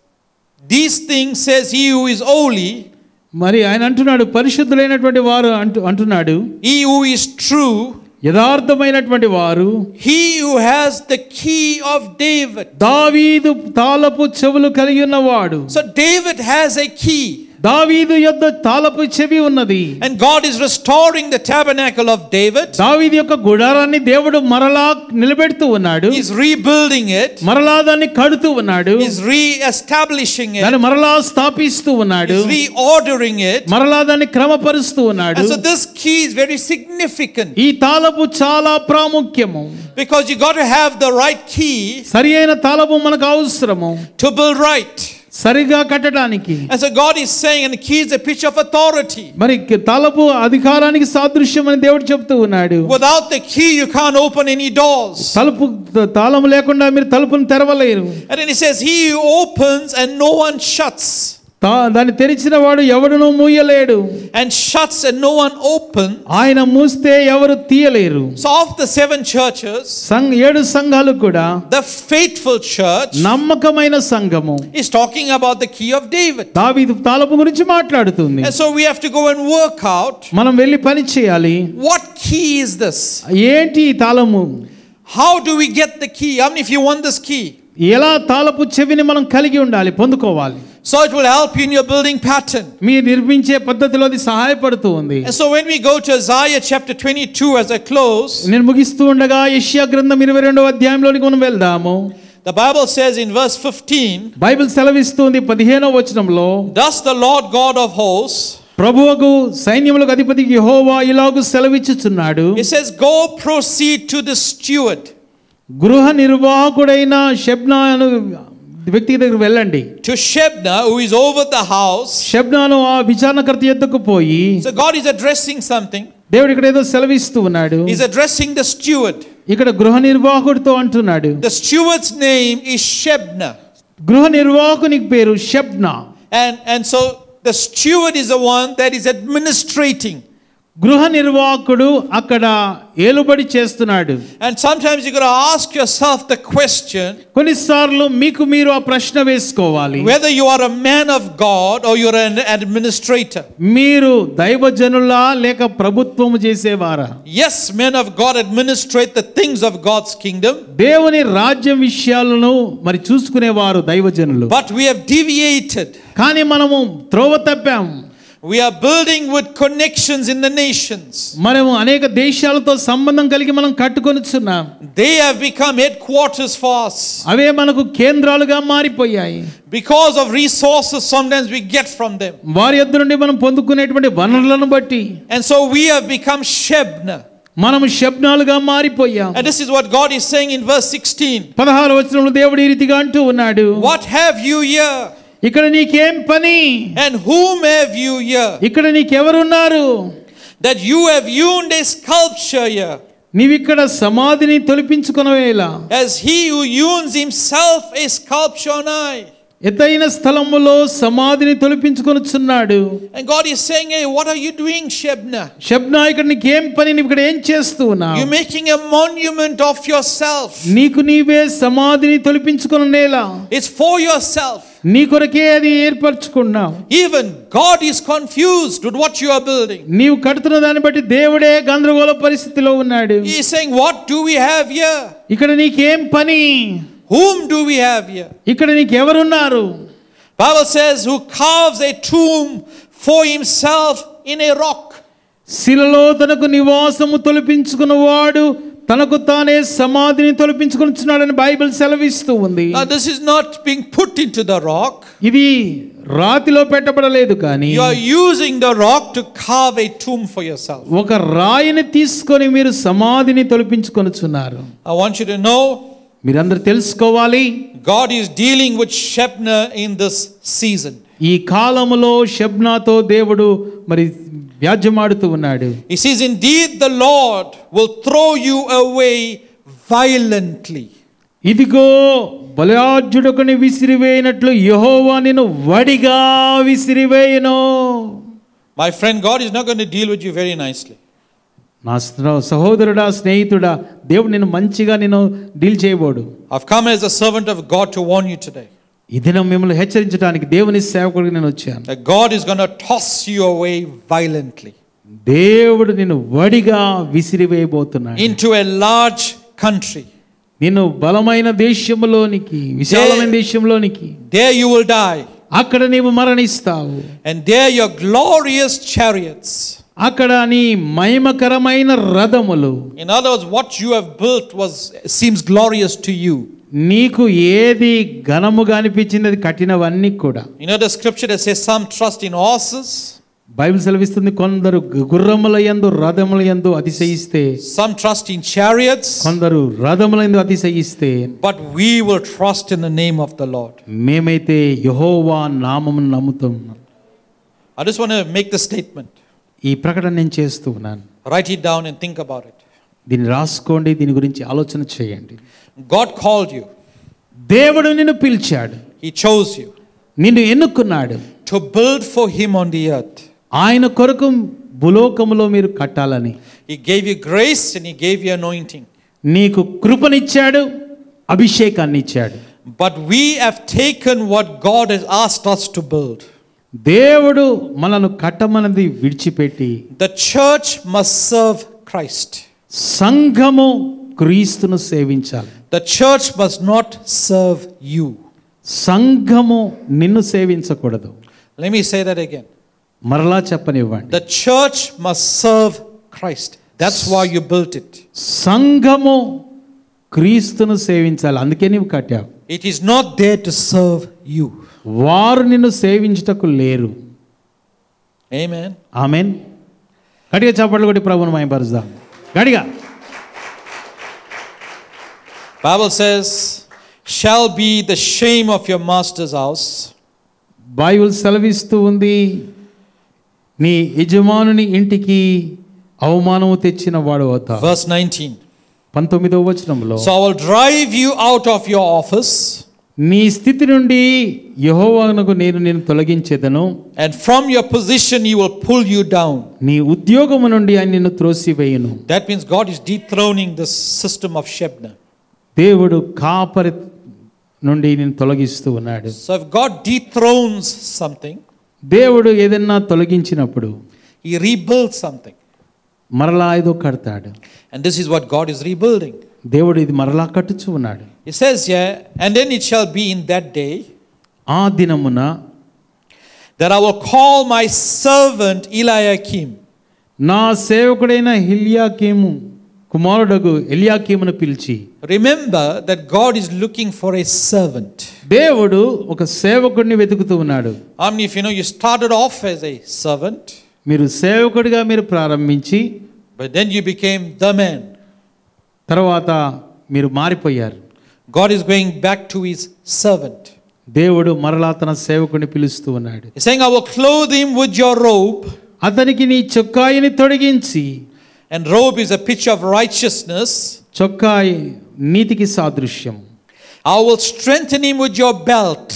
these things says he who is holy. మరి ఆయన అంటున్నాడు, పరిశుద్ధులైనటువంటి వారు అంటు అంటున్నాడు, he who is true, యథార్థమైనటువంటి వారు, he who has the key of David. దావీదు తాళపు చెవులు కలిగి ఉన్నవాడు. So David has a key. దావీదు యొద్ద తాళపు చెవి ఉన్నది. And God is restoring the tabernacle of David. దావీదు యొక్క గుడారాన్ని దేవుడు మరలా నిలబెడుతూ ఉన్నాడు. He's rebuilding it. మరలా దాన్ని కడుతూ ఉన్నాడు. He's re-establishing it. దాన్ని మరలా స్థాపిస్తూ ఉన్నాడు. He's reordering it. మరలా దాన్ని క్రమపరుస్తూ ఉన్నాడు. And so this key is very significant. ఈ తాళపు చాలా ప్రాముఖ్యము. Because you got to have the right key. సరి అయిన తాళపు మనకు అవసరము To build right. సరిగా కట్టడానికి. And so God is saying, and the key is a picture of authority. మరి తాళపు అధికారానికి సాదృశ్యం అని దేవుడు చెప్తూ ఉన్నాడు. Without the key you can't open any doors. తలుపు తాళం లేకుండా మీరు తలుపును తెరవలేరు. And then he says, he who opens and no one shuts. దాన్ని తెరిచిన వాడు ఎవడును మూయలేడు. And shuts and no one open. ఆయన మూస్తే ఎవరు తీయలేరు. So of the seven churches, సంఘ ఏడు సంఘాలు కూడా the faithful church నమ్మకమైన సంఘము is talking about the key of David. దావీదు తాళపు గురించి మాట్లాడుతుంది. And so we have to go and work out, మనం వెళ్ళి పని చేయాలి. what key is this? ఏంటి ఈ తాళము? How do we get the key? How many of you want this key? ఎలా తాళపు చెవిని మనం కలిగి ఉండాలి, పొందుకోవాలి. So it will help you in your building pattern. మీరు నిర్మించే పద్ధతిలో అది సహాయపడుతూ ఉంది. And so when we go to Isaiah chapter twenty-two as I close, నేను ముగిస్తూ ఉండగా యెషయా గ్రంథం ఇరవై రెండవ అధ్యాయంలోనికి మనం వెళ్దాము. the Bible says in verse fifteen, Bible సెలవిస్తుంది పదిహేనవ వచనంలో, thus the Lord God of hosts, ప్రభువుకు సైన్యములకు అధిపతి యెహోవా ఇలాగు సెలవిచ్చుచున్నాడు. it says, go proceed to the steward. గృహ నిర్వాహకుడైన షెబ్నా అను వ్యక్తి దగ్గరికి వెళ్ళండి. To Shebna, who is over the house. షెబ్నాను ఆ విచారణకర్త యొద్దకు పోయి, So God is addressing something. దేవుడు ఇక్కడ ఏదో సెలవిస్తూ ఉన్నాడు. He's addressing the steward. ఇక్కడ గృహ నిర్వాహకుడితో అంటున్నాడు. The steward's name is Shebna. గృహ నిర్వాహకుని పేరు Shebna. And and so the steward is the one that is administrating. గృహ నిర్వాహకుడు అక్కడ ఏలుబడి చేస్తున్నాడు. And sometimes you got to ask yourself the question, కొన్నిసార్లు మీకు మీరు ఆ ప్రశ్న వేసుకోవాలి, whether you are a man of God or you're an administrator. మీరు దైవజనులా లేక ప్రభుత్వము చేసేవారా? Yes, men of God administrate the things of God's kingdom. దేవుని రాజ్యం విషయాలను మరి చూసుకునేవారు దైవజనులు. But we have deviated. కానీ మనము త్రోవ తప్పాము. We are building with connections in the nations. మనము అనేక దేశాలతో సంబంధం కలిగి మనం కట్టుకొనిచున్నాం. They have become headquarters for us. అవే మనకు కేంద్రాలుగా మారిపోయాయి. Because of resources sometimes we get from them. వారి యొద్ద నుండి మనం పొందుకునేటువంటి వనరులను బట్టి. And so we have become Shebna. మనము షెబ్నాలుగా మారిపోయాం. And this is what God is saying in verse sixteen. పదహారు వచనంలో దేవుడు ఈ రీతిగా అంటూ ఉన్నాడు, What have you here? ఇక్కడ నీకేం పని? And whom have you here? ఇక్కడ నీకెవరున్నారు? That you have hewn a sculpture here. నీవిక్కడ సమాధిని తొలిపించుకొనవేలా? As he who hewns himself a sculpture on high. ఎత్తైన స్థలములో సమాధిని తొలగించుకొనుచున్నాడు. And God is saying, hey, what are you doing, Shebna? Shabna, ఇక్కడ నీకేం పని, నీవు ఇక్కడ ఏం చేస్తూ ఉన్నావు? You're making a monument of yourself. నీకు నీవే సమాధిని తొలగించుకొనేలా. It's for yourself. నీ కొరకే అది ఏర్పరచుకున్నావు. Even God is confused with what you are building. నీవు కడుతున్న దాన్ని బట్టి దేవుడే గందరగోళ పరిస్థితిలో ఉన్నాడు. He is saying, what do we have here? ఇక్కడ నీకేం పని? Whom do we have here? ఇక్కడ నీకెవరున్నారు? Bible says, who carves a tomb for himself in a rock. శిలలో తనకు నివాసము తొలగించుకున్నవాడు తనకు తానే సమాధిని తొలగించుకొనుచున్నాడని బైబిల్ సెలవిస్తూ ఉంది. Now this is not being put into the rock. ఇది రాతిలో పెట్టబడలేదు, కానీ You are using the rock to carve a tomb for yourself. ఒక రాయిని తీసుకొని మీరు సమాధిని తొలగించుకొనుచున్నారు. I want you to know, మీరందరూ తెలుసుకోవాలి, God is dealing with Shebna in this season. ఈ కాలములో షబ్నాతో దేవుడు మరి వ్యాజ్యమాడుతూ ఉన్నాడు. He says, indeed the Lord will throw you away violently. ఇదిగో బలాఢ్యుడొకని విసిరివేయనట్లు యెహోవా నిన్ను వడిగా విసిరివేయును. My friend, God is not going to deal with you very nicely. నా సహోదరుడా, స్నేహితుడా, దేవుడు నిన్ను మంచిగా నిన్ను డీల్ చేయబోడు. I've come as a servant of God to warn you today. ఈ దినం మిమ్మల్ని హెచ్చరించడానికి దేవుని సేవకుడిగా నేను వచ్చాను. That God is going to toss you away violently. దేవుడు నిన్ను వడిగా విసిరివేయబోతున్నాడు. Into a large country. నిన్ను బలమైన దేశంలోనికి, విశాలమైన దేశంలోనికి. There you will die. అక్కడ నీవు మరణిస్తావు. And there your glorious chariots. అక్కడ నీ మహిమకరమైన రథములు. In other words, what you have built was seems glorious to you. నీకు ఏది ఘనముగా అనిపించింది అది కట్టినవన్నీ కూడా. You know the scripture that says some trust in horses. Bible సెలవిస్తుంది, కొందరు గుర్రముల యందు రథముల యందు అతిశయిస్తే, some trust in chariots, కొందరు రథముల యందు అతిశయిస్తే, but we will trust in the name of the Lord. మేమైతే యెహోవా నామమును నమ్ముతాం. I just want to make the statement. ఈ ప్రకటన నేను చేస్తూ ఉన్నాను. Write it down and think about it. దీన్ని రాసుకోండి, దీని గురించి ఆలోచన చేయండి. God called you. దేవుడు నిన్ను పిలిచాడు. He chose you నిన్ను ఎన్నుకున్నాడు. to build for him on the earth. ఆయన కొరకు భూలోకములో మీరు కట్టాలని. He gave you grace and he gave you anointing. నీకు కృపనిచ్చాడు, అభిషేకాన్ని ఇచ్చాడు. But we have taken what God has asked us to build. దేవుడు మనను కట్టమన్నది విడిచిపెట్టి, The church must serve Christ. సంఘము క్రీస్తును సేవించాలి. The church must not serve you. సంఘము నిన్ను సేవించకూడదు. Let me say that again. మరలా చెప్పనివ్వండి. The church must serve Christ. That's why you built it. సంఘము క్రీస్తును సేవించాలి, అందుకే నీవు కట్టావు. It is not there to serve you. వారు నిన్ను సేవించుటకు లేరు. Amen. ఆమేన్. గట్టిగా చప్పట్లు కొట్టి ప్రభువును మహిమపరుద్దాం. గట్టిగా. Bible says, shall be the shame of your master's house. Bible సెలవిస్తూ ఉంది, నీ యజమానుని ఇంటికి అవమానము తెచ్చిన వాడు అవుతావు. Verse nineteen. పంతొమ్మిదవ వచనంలో, So I will drive you out of your office. నీ స్థితి నుండి యెహోవానకు నేను నిన్ను తొలగించెదను. And from your position he will pull you down. నీ ఉద్యోగము నుండి ఆయన నిన్ను త్రోసివేయును. That means God is dethroning this system of Shebna. దేవుడు కాపరి నుండి నిన్ను తొలగిస్తూ ఉన్నాడు. So if God dethrones something, దేవుడు ఏదన్నా తొలగించినప్పుడు he rebuilds something. మరలా ఏదో కడతాడు. And this is what God is rebuilding. దేవుడు ఇది మరలా కట్టుచు ఉన్నాడు. He says here, and then it shall be in that day ఆ దినమున that I will call my servant Eliakim. నా సేవకుడైన హిల్యాకీము కుమారుడగు ఎలియాకీమును పిలిచి. Remember that God is looking for a servant. దేవుడు ఒక సేవకుడిని వెతుకుతూ ఉన్నాడు. How many of you know you started off as a servant, మీరు సేవకుడిగా మీరు ప్రారంభించి, but then you became the man. తర్వాత మీరు మారిపోయారు. God is going back to his servant. దేవుడు మరలా తన సేవకుడిని పిలుస్తూ ఉన్నాడు. He's saying, I will clothe him with your robe. అతనికి నీ చొక్కాయిని తొడిగించి. And robe is a picture of righteousness. చొక్కాయి నీతికి సాదృశ్యం. I will strengthen him with your belt.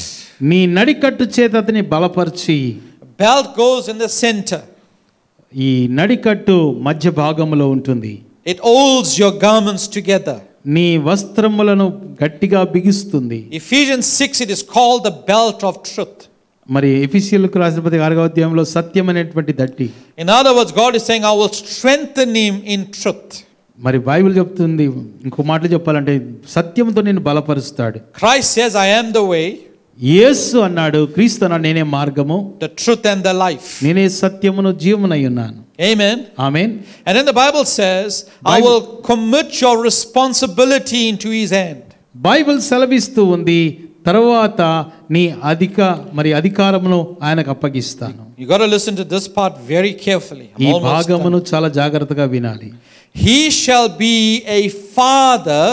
నీ నడికట్టు చేత అతని బలపరిచి. Belt goes in the center. ఈ నడికట్టు మధ్య భాగంలో ఉంటుంది. It holds your garments together. నీ వస్త్రములను గట్టిగా బిగిస్తుంది. Ephesians six, it is called the belt of truth. మరి ఎఫెసీయులకు రాసిన పత్రిక ఆరవ అధ్యాయంలో సత్యం అనేటువంటి దట్టి. In other words, God is saying, I will strengthen him in truth. మరి బైబిల్ చెప్తుంది, ఇంకో మాటలు చెప్పాలంటే సత్యంతో నేను బలపరుస్తాడు. Christ says, I am the way, యేసు అన్నాడు, క్రీస్తు అన్నాడు, నేనే మార్గము, the truth and the life. నేనే సత్యమును జీవమునై ఉన్నాను. Amen. ఆమేన్. And then the Bible says, I will commit your responsibility into his hand. Bible సెలవిస్తూ ఉంది, తర్వాత నీ అధిక మరి అధికారమును ఆయనకు అప్పగిస్తాను. You got to listen to this part very carefully. I'm ఈ almost భాగమును done. చాలా జాగ్రత్తగా వినాలి. He shall be a father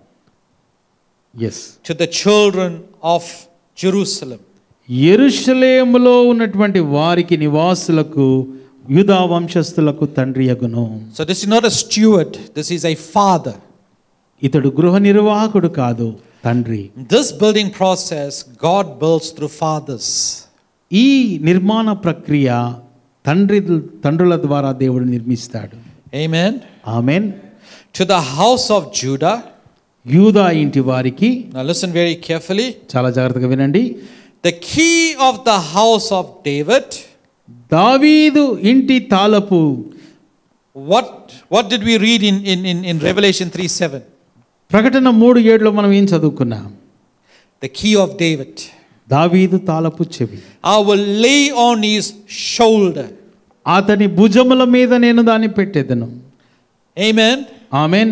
yes to the children of Jerusalem. యెరూషలేములో ఉన్నటువంటి వారికి నివాసులకు యూదా వంశస్థులకు తండ్రియగును. So this is not a steward, this is a father. ఇతడు గృహ నిర్వాహకుడు కాదు, తండ్రి. This building process God builds through fathers. ఈ నిర్మాణ ప్రక్రియ తండ్రి తండ్రుల ద్వారా దేవుడు నిర్మిస్తాడు. Amen. Amen. To the house of Judah. యూదా ఇంటి వారికి. Now listen very carefully. చాలా జాగ్రత్తగా వినండి. The key of the house of David. దావీదు ఇంటి తాళపు. What what did we read in in in, in Revelation three seven? ప్రకటన మూడు ఏడులో మనం ఏం చదువుకున్నాం? The key of David. దావీదు తాళపు చెవి. I will lay on his shoulder. అతని భుజముల మీద నేను దాన్ని పెట్టెదను. Amen. Amen.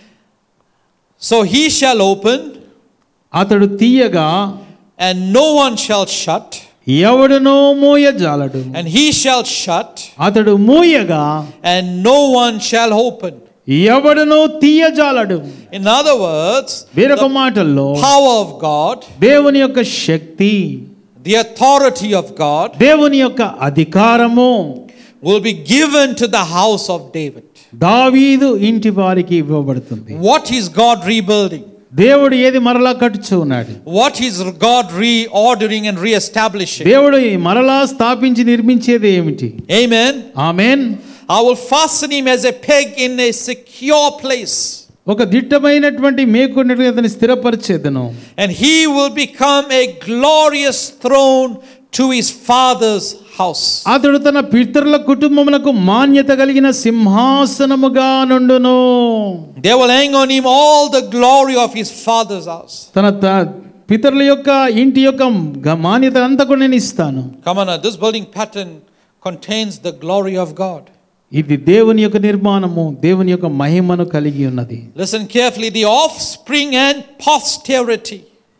So he shall open, అతడు తీయగా, and no one shall shut, ఎవడునో మూయజాలడు. and he shall shut, అతడు మూయగా, and no one shall open. ఎవడునో తీయజాలడు. In other words, వేరొక మాటల్లో power of God, దేవుని యొక్క శక్తి, the authority of God దేవుని యొక్క అధికారము will be given to the house of David. దావీదు ఇంటి వారికి ఇవ్వబడుతుంది. What is God rebuilding? దేవుడు ఏది మరలా కట్టుచూ ఉన్నాడు? What is God reordering and reestablishing? దేవుడు మరలా స్థాపించి నిర్మించేది ఏమిటి? Amen. Amen. I will fasten him as a peg in a secure place. ఒక దిట్టమైనటువంటి మేకున్నట్టుగా అతన్ని స్థిరపరిచేదను. And he will become a glorious throne to his father's house. అతడు తన పితరుల కుటుంబములకు మాన్యత కలిగిన సింహాసనముగా నుండును. They will hang on him all the glory of his father's house. తన పితరుల యొక్క ఇంటి యొక్క మాన్యత అంతా కూడా నేను ఇస్తాను. Come on, now, this building pattern contains the glory of God. ఇది దేవుని యొక్క నిర్మాణము, దేవుని యొక్క మహిమను కలిగి ఉన్నది. Listen carefully, the offspring and posterity.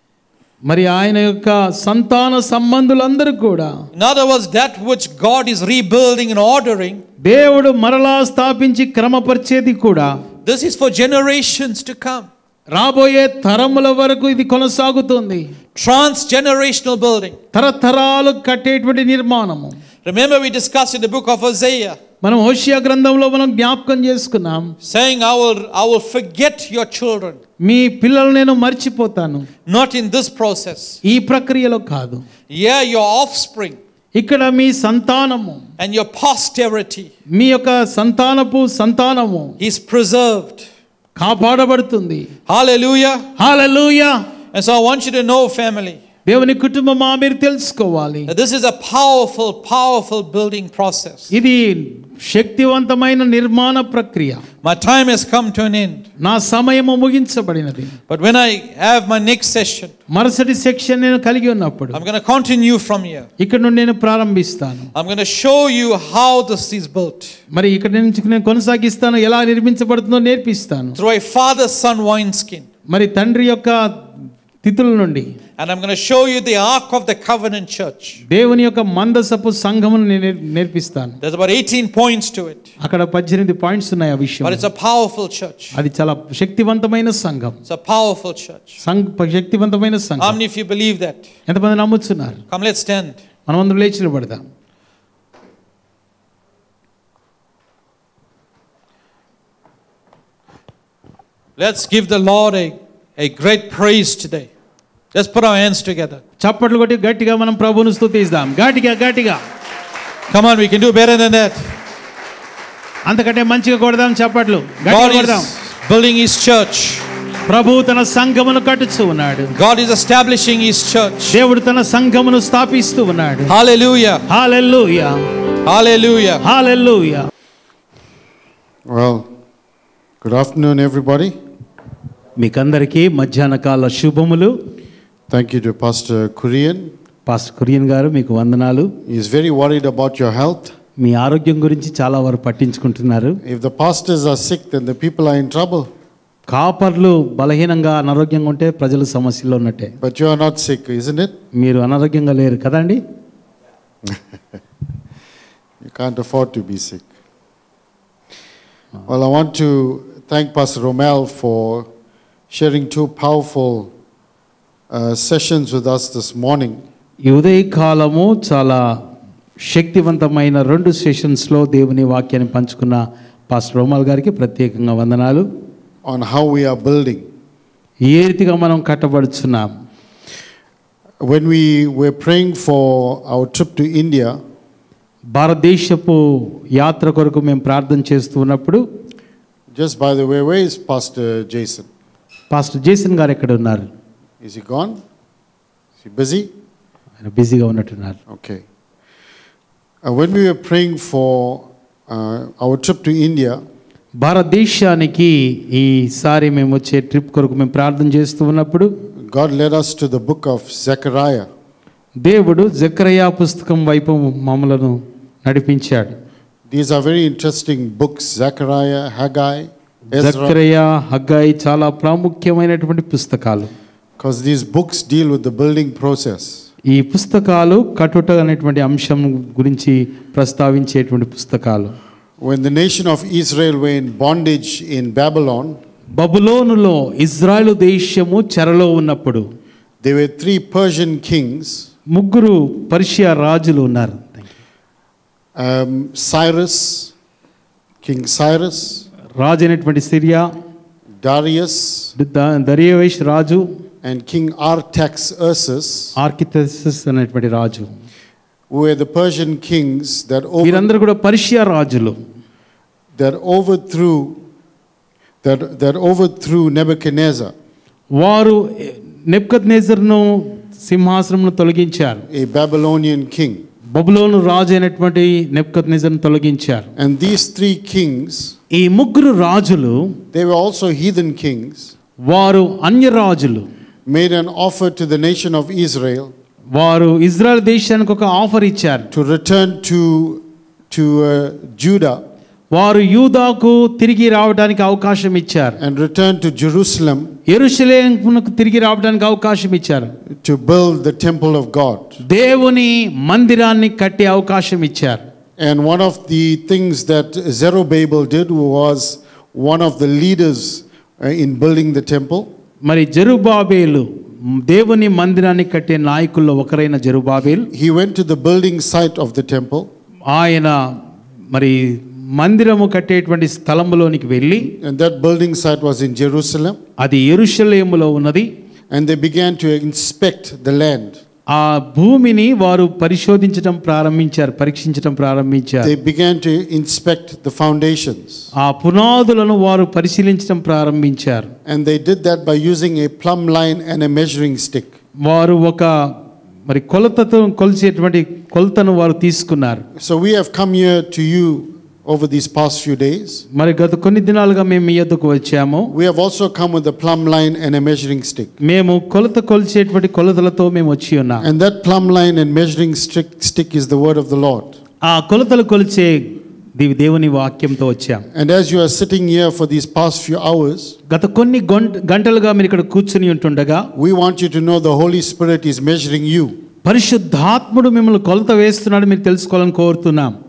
మరి ఆయన యొక్క సంతాన సంబంధులందరూ కూడా, In other words, that which God is rebuilding and ordering, దేవుడు మరలా స్థాపించి క్రమపరిచేది కూడా, this is for generations to come. రాబోయే తరముల వరకు ఇది కొనసాగుతుంది. Transgenerational building. తరతరాలు కట్టేటువంటి నిర్మాణము. Remember we discussed in the book of Hosea. మనం హోషేయ గ్రంథంలో మనం జ్ఞాపకం చేసుకున్నాం. Saying, I will, I will forget your children. మీ పిల్లలు నేను మర్చిపోతాను. Not in this process. ఈ ప్రక్రియలో కాదు. Yeah, your offspring. ఇక్కడ మీ సంతానము And your posterity. మీ యొక్క సంతానపు సంతానము is preserved. కాపాడబడుతుంది. Hallelujah. Hallelujah. And so I want you to know, family, దేవుని కుటుంబమా, మీరు తెలుసుకోవాలి, that this is a powerful, powerful building process. ఇది శక్తివంతమైన నిర్మాణ ప్రక్రియ. My time has come to an end. నా సమయము ముగించబడినది. But when I have my next session, మరుసటి సెక్షన్ నేను కలిగి ఉన్నప్పుడు I'm going to continue from here. ఇక్కడ నుండి నేను ప్రారంభిస్తాను. I'm going to show you how this is built. మరి ఇక్కడ నుంచి నేను కొనసాగిస్తాను, ఎలా నిర్మించబడుతుందో నేర్పిస్తాను. Through a father-son wineskin. మరి తండ్రి యొక్క తితుల నుండి. And I'm going to show you the Ark of the Covenant Church. దేవుని యొక్క మందసపు సంఘమును నేను నేర్పిస్తాను. There's about eighteen points to it. అక్కడ పద్దెనిమిది పాయింట్స్ ఉన్నాయి ఆ విషయం. But it's a powerful church. అది చాలా శక్తివంతమైన సంఘం. It's a powerful church. సంఘ శక్తివంతమైన How సంఘం. many of you believe that? ఎంతమంది నమ్ముతున్నారు? Come, let's stand. మనమందరం లేచి నిలబడదాం. Let's give the Lord a, a great praise today. Just put our hands together. చప్పట్లు కొట్టి గట్టిగా మనం ప్రభువును స్తుతిద్దాం. గట్టిగా గట్టిగా. Come on, we can do better than that. అంతకంటే మంచిగా కొడదాం చప్పట్లు. God గట్టిగా కొడదాం. is building His church. ప్రభువు తన సంఘమును కట్టుచూ ఉన్నాడు. God is establishing His church. దేవుడు తన సంఘమును స్థాపిస్తూ ఉన్నాడు. Hallelujah. హల్లెలూయా. Hallelujah. హల్లెలూయా. Well, good afternoon, everybody. మీకందరికీ మధ్యాహ్న కాల శుభములు. Thank you to Pastor Kurian. Pastor Kurian గారు మీకు వందనాలు. He is very worried about your health. మీ ఆరోగ్యం గురించి చాలా వారు పట్టించుకుంటున్నారు. If the pastors are sick, then the people are in trouble. కాపర్లు బలహీనంగా అనారోగ్యంగా ఉంటే ప్రజలు సమస్యలో ఉన్నట్టే. But you are not sick, isn't it? మీరు అనారోగ్యంగా లేరు కదండి? You can't afford to be sick. Well, I want to thank Pastor Romel for sharing two powerful uh, sessions with us this morning. ఈ ఉదయకాలము చాలా శక్తివంతమైన రెండు సెషన్స్లో దేవుని వాక్యాన్ని పంచుకున్న పాస్టర్ రోమల్ గారికి ప్రత్యేకంగా వందనాలు. On how we are building. ఏ రీతిగా మనం కట్టబడుచున్నాం. When we were praying for our trip to India, భారతదేశపు యాత్ర కొరకు మేము ప్రార్థన చేస్తూ ఉన్నప్పుడు, just by the way, where is Pastor Jason? Pastor Jason గారు ఎక్కడ ఉన్నారు? Is he gone? Is he busy? ఆయన బిజీగా ఉన్నట్టున్నారు. Okay. Uh, when we were praying for uh, our trip to India, భారతదేశానికి ఈసారి మేము వచ్చే ట్రిప్ కొరకు మేము ప్రార్థన చేస్తూ ఉన్నప్పుడు, God led us to the book of Zechariah. దేవుడు జకరియా పుస్తకం వైపు మమ్మలను నడిపించాడు. These are very interesting books, Zechariah, Haggai, Ezra. Zechariah, హగ్గయి చాలా ప్రాముఖ్యమైనటువంటి పుస్తకాలు. Because these books deal with the building process. ఈ పుస్తకాలు కట్టుట అనేటువంటి అంశం గురించి ప్రస్తావించేటువంటి పుస్తకాలు. When the nation of Israel were in bondage in Babylon, బబులోనులో Israel దేశము చెరలో ఉన్నప్పుడు, there were three Persian kings, ముగ్గురు పర్షియా రాజులు ఉన్నారు. um, Cyrus, King Cyrus, రాజు అయినటువంటి Syria, Darius, దరియావేష్ Raju, and King Artaxerxes, ఆర్కితెక్సస్ అనేటువంటి రాజు. who were the Persian kings that over, వీరందరూ కూడా పర్షియా రాజులు. that overthrew that that overthrew Nebuchadnezzar, వారు నెబుకద్నెజరును సింహాసనమును తొలగించారు. a Babylonian king. బబులోను రాజు అయినటువంటి నెబుకద్నెజరును తొలగించారు. And these three kings, ఈ ముగ్గురు రాజులు, they were also heathen kings, వారు అన్య రాజులు, made an offer to the nation of Israel వారు ఇజ్రాయెల్ దేశానికి ఒక ఆఫర్ ఇచ్చారు. to return to to uh, Judah వారు యూదాకు తిరిగి రావడానికి అవకాశం ఇచ్చారు. and return to Jerusalem యెరూషలేమునకు తిరిగి రావడానికి అవకాశం ఇచ్చారు. to build the temple of God. దేవుని మందిరాన్ని కట్టే అవకాశం ఇచ్చారు. And one of the things that Zerubbabel did was one of the leaders uh, in building the temple. మరి జెరుబాబేలు దేవుని మందిరాన్ని కట్టే నాయకుల్లో ఒకరైన జెరుబాబేల్, He went to the building site of the temple. ఆయన మరి మందిరము కట్టేటువంటి స్థలములోనికి వెళ్ళి, And that building site was in Jerusalem. అది యెరూషలేములో ఉన్నది. And they began to inspect the land. ఆ భూమిని వారు పరిశోధించడం ప్రారంభించారు, పరీక్షించడం ప్రారంభించారు. They began to inspect the foundations. ఆ పునాదులను వారు పరిశీలించడం ప్రారంభించారు. And they did that by using a plumb line and a measuring stick. వారు ఒక మరి కొలతతో కొలిచేటువంటి కొలతను వారు తీసుకున్నారు. So we have come here to you over these past few days. మరి గత కొన్ని దినాలుగా మేము మీ యొద్దకు వచ్చాము. We have also come with a plumb line and a measuring stick. మేము కొలత కొలిచేటువంటి కొలతలతో మేము వచ్చి ఉన్నాం. And that plumb line and measuring stick, stick is the word of the Lord. ఆ కొలతలు కొలిచే ది- దేవుని వాక్యంతో వచ్చాం. And as you are sitting here for these past few hours, గత కొన్ని గంట- గంటలుగా మీరు ఇక్కడ కూర్చుని ఉంటుండగా, we want you to know the Holy Spirit is measuring you. పరిశుద్ధాత్ముడు మిమ్మల్ని కొలత వేస్తున్నాడు మీరు తెలుసుకోవాలని కోరుతున్నాం.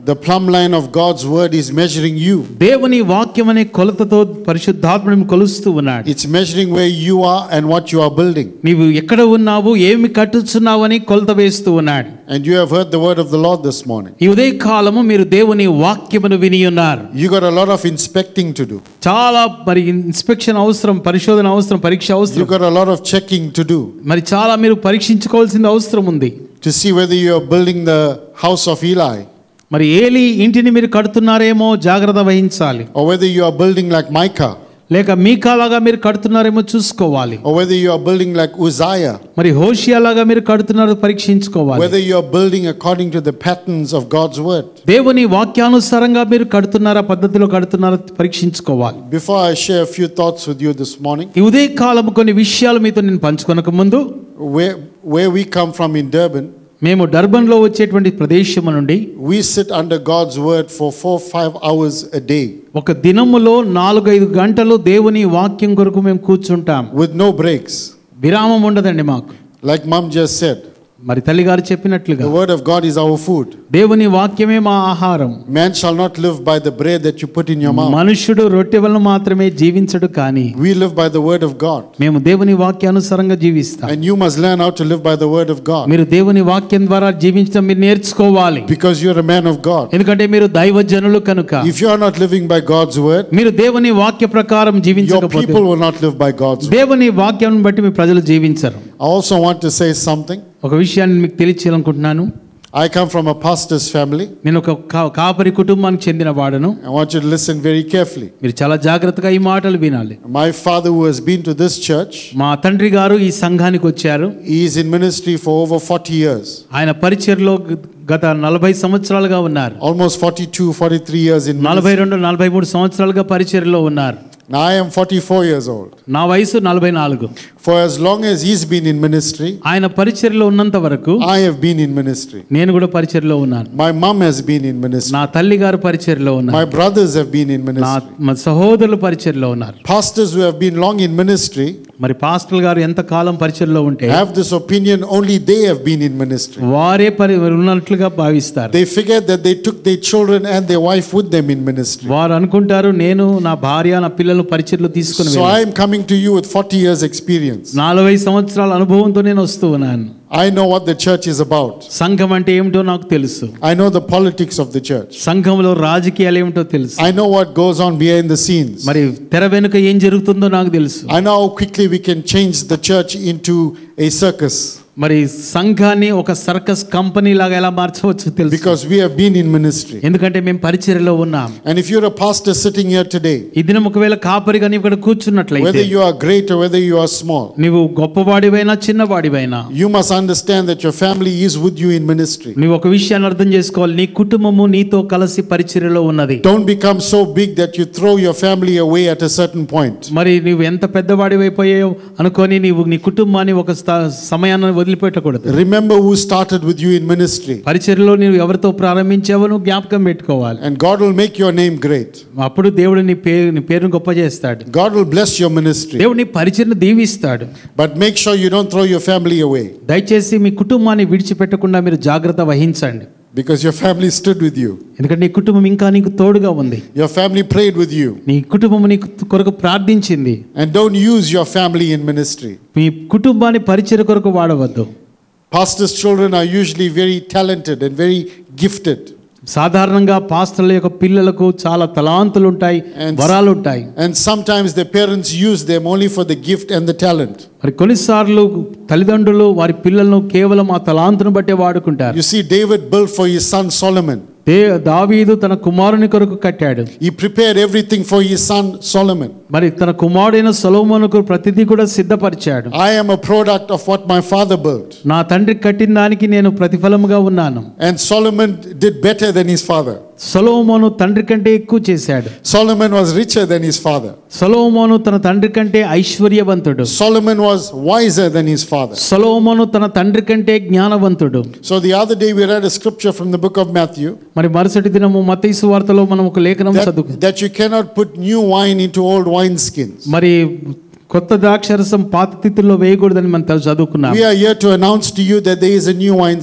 The plumb line of God's word is measuring you. దేవుని వాక్యం అనే కొలతతో పరిశుద్ధాత్మను కొలుస్తూ ఉన్నాడు. It's measuring where you are and what you are building. నీవు ఎక్కడ ఉన్నావు, ఏమి కట్టుచున్నావు అని కొలత వేస్తూ ఉన్నాడు. And you have heard the word of the Lord this morning. ఈ ఉదయ కాలము మీరు దేవుని వాక్యమును విని ఉన్నారు. You got a lot of inspecting to do. చాలా మరి ఇన్స్పెక్షన్ అవసరం, పరిశోధన అవసరం, పరీక్ష You అవసరం. got a lot of checking to do. మరి చాలా మీరు పరీక్షించుకోవాల్సిన అవసరం ఉంది. To see whether you are building the house of Eli. మరి ఏలి ఇంటిని మీరు కడుతున్నారేమో జాగ్రత్త వహించాలి. Or whether you are building like Micah. లేక మీకాలాగా మీరు కడుతున్నారేమో చూసుకోవాలి. Or whether you are building like Uzziah. మరి హోషియాలాగా మీరు కడుతున్నారో పరీక్షించుకోవాలి. Whether you are building according to the patterns of God's word. దేవుని వాక్యానుసారంగా మీరు కడుతున్నారా, పద్ధతిలో కడుతున్నారా పరీక్షించుకోవాలి. Before I share a few thoughts with you this morning, ఈ ఉదయ కాలము కొన్ని విషయాలు మీతో నేను పంచుకొనక ముందు, where where we come from in Durban, మేము డర్బన్లో వచ్చేటువంటి ప్రదేశము నుండి we sit under God's word for four five hours a day ఒక దినములో నాలుగైదు గంటలు దేవుని వాక్యం కొరకు మేము కూర్చుంటాం. with no breaks. విరామం ఉండదండి మాకు. Like mom just said, మరి తల్లిగారు చెప్పినట్లుగా the word of God is our food. దేవుని వాక్యమే మా ఆహారం. Man shall not live by the bread that you put in your mouth. మనుష్యుడు రొట్టె వలన మాత్రమే జీవించడు, కానీ We live by the word of God. మేము దేవుని వాక్యానుసారంగా జీవిస్తాం. And you must learn how to live by the word of God. మీరు దేవుని వాక్యం ద్వారా జీవించడం మీరు నేర్చుకోవాలి. Because you're a man of God. ఎందుకంటే మీరు దైవజనులు కనుక. If you are not living by God's word, మీరు దేవుని వాక్య ప్రకారం your జీవించకపోతే people will not live by God's word. దేవుని వాక్యం బట్టి మీ ప్రజలు జీవించరు. I also want to say something. ఒక విషయాన్ని మీకు తెలియచేయాలనుకుంటున్నాను. I come from a pastor's family. నేను ఒక కా- కాపరి కుటుంబానికి చెందిన వాడను. I want you to listen very carefully. మీరు చాలా జాగ్రత్తగా ఈ మాటలు వినాలి. My father, who has been to this church, మా తండ్రి గారు ఈ సంఘానికి వచ్చారు. he is in ministry for over forty years. ఆయన పరిచర్లో గత నలభై సంవత్సరాలుగా ఉన్నారు. Almost forty-two, forty-three years in నలభై ministry. రెండు నలభై మూడు సంవత్సరాలుగా పరిచర్లో ఉన్నారు. Now I am forty-four years old. నా వయసు నలభై నాలుగు. For as long as he's been in ministry, ఆయన పరిచర్లో ఉన్నంత వరకు I have been in ministry. నేను కూడా పరిచర్లో ఉన్నాను. My mom has been in ministry. నా తల్లి గారు పరిచర్లో ఉన్నారు. My brothers have been in నా ministry. మా సహోదరులు పరిచర్లో ఉన్నారు. Pastors who have been long in ministry మరి పాస్టర్ గారు ఎంత కాలం పరిచర్లో ఉంటే have this opinion only they have been in ministry. వారే పరి ఉన్నట్లుగా భావిస్తారు. They figured that they took their children and their wife with them in ministry. వారు అనుకుంటారు నేను నా భార్య నా పిల్లలు పరిచర్లో తీసుకుని So I am coming to you with forty years experience. నలభై సంవత్సరాల అనుభవంతో నేను వస్తూ ఉన్నాను. I know what the church is about. సంఘం అంటే ఏమిటో నాకు తెలుసు. I know the politics of the church. సంఘంలో రాజకీయాలు ఏమిటో తెలుసు. I know what goes on behind the scenes. మరి తెర వెనుక ఏం జరుగుతుందో నాకు తెలుసు. I know how quickly we can change the church into a circus. మరి సంఘాన్ని ఒక సర్కస్ కంపెనీ లాగా ఎలా మార్చవచ్చు తెలుసు. Because we have been in ministry. ఎందుకంటే మేము పరిచర్యలో ఉన్నాం. And if you're a pastor sitting here today, ఈ దినం ఒకవేళ కాపరిగా నీవు ఇక్కడ కూర్చున్నట్లయితే, whether you are great or whether you are small, నీవు గొప్పవాడివైనా చిన్నవాడివైనా, you must understand that your family is with you in ministry. నీవు ఒక విషయాన్ని అర్థం చేసుకోవాలి, నీ కుటుంబము నీతో కలిసి పరిచర్యలో ఉన్నది. Don't become so big that you throw your family away at a certain point. మరి నీవు ఎంత పెద్దవాడివైపోయావు అనుకొని నీవు నీ కుటుంబాన్ని ఒక స్థా- సమయాన్ని వదిలిపెట్టకూడదు. Remember who started with you in ministry. పరిచర్యలో నీవు ఎవరితో ప్రారంభించావో నువ్వు జ్ఞాపకం పెట్టుకోవాలి. And God will make your name great. అప్పుడు దేవుడు నీ పేరు నీ పేరును గొప్ప చేస్తాడు. God will bless your ministry. దేవుడు నీ పరిచర్యను దీవిస్తాడు. But make sure you don't throw your family away. దయచేసి మీ కుటుంబాన్ని విడిచిపెట్టకుండా మీరు జాగ్రత్త వహించండి. Because your family stood with you. ఎందుకంటే నీ కుటుంబం ఇంకా నీకు తోడుగా ఉంది. Your family prayed with you. నీ కుటుంబం నీకు కొరకు ప్రార్థించింది. And don't use your family in ministry. మీ కుటుంబాన్ని పరిచర్య కొరకు వాడవద్దు. Pastors' children are usually very talented and very gifted. సాధారణంగా పాస్టర్ల యొక్క పిల్లలకు చాలా తలాంతులు ఉంటాయి, And- వరాలు ఉంటాయి. And sometimes their parents use them only for the gift and the talent. మరి కొన్నిసార్లు తల్లిదండ్రులు వారి పిల్లలను కేవలం ఆ తలాంతును బట్టే వాడుకుంటారు. You see, David built for his son Solomon. దే దావీదు తన కుమారుని కొరకు కట్టాడు. He prepared everything for his son Solomon. మరి తన కుమారుడైన సొలొమోనుకు ప్రతిదీ కూడా సిద్ధపరిచాడు. I am a product of what my father built. నా తండ్రి కట్టిన దానికి నేను ప్రతిఫలముగా ఉన్నాను. And Solomon did better than his father. సొలొమోను తండ్రి కంటే ఎక్కువ చేశాడు. Solomon was richer than his father. సొలొమోను తన తండ్రి కంటే ఐశ్వర్యవంతుడు. Solomon was wiser than his father. సొలొమోను తన తండ్రి కంటే జ్ఞానవంతుడు. So the other day we read a scripture from the book of Matthew మరి మరుసటి దినము మత్తయి సువార్తలో మనం ఒక లేఖనం that, చదువు that you cannot put new wine into old wine skins. మరి కొత్త ద్రాక్షరసం పాత తిత్తుల్లో వేయకూడదని మనం చదువుకున్నాం. We are here to announce to you that there is a new wine skin.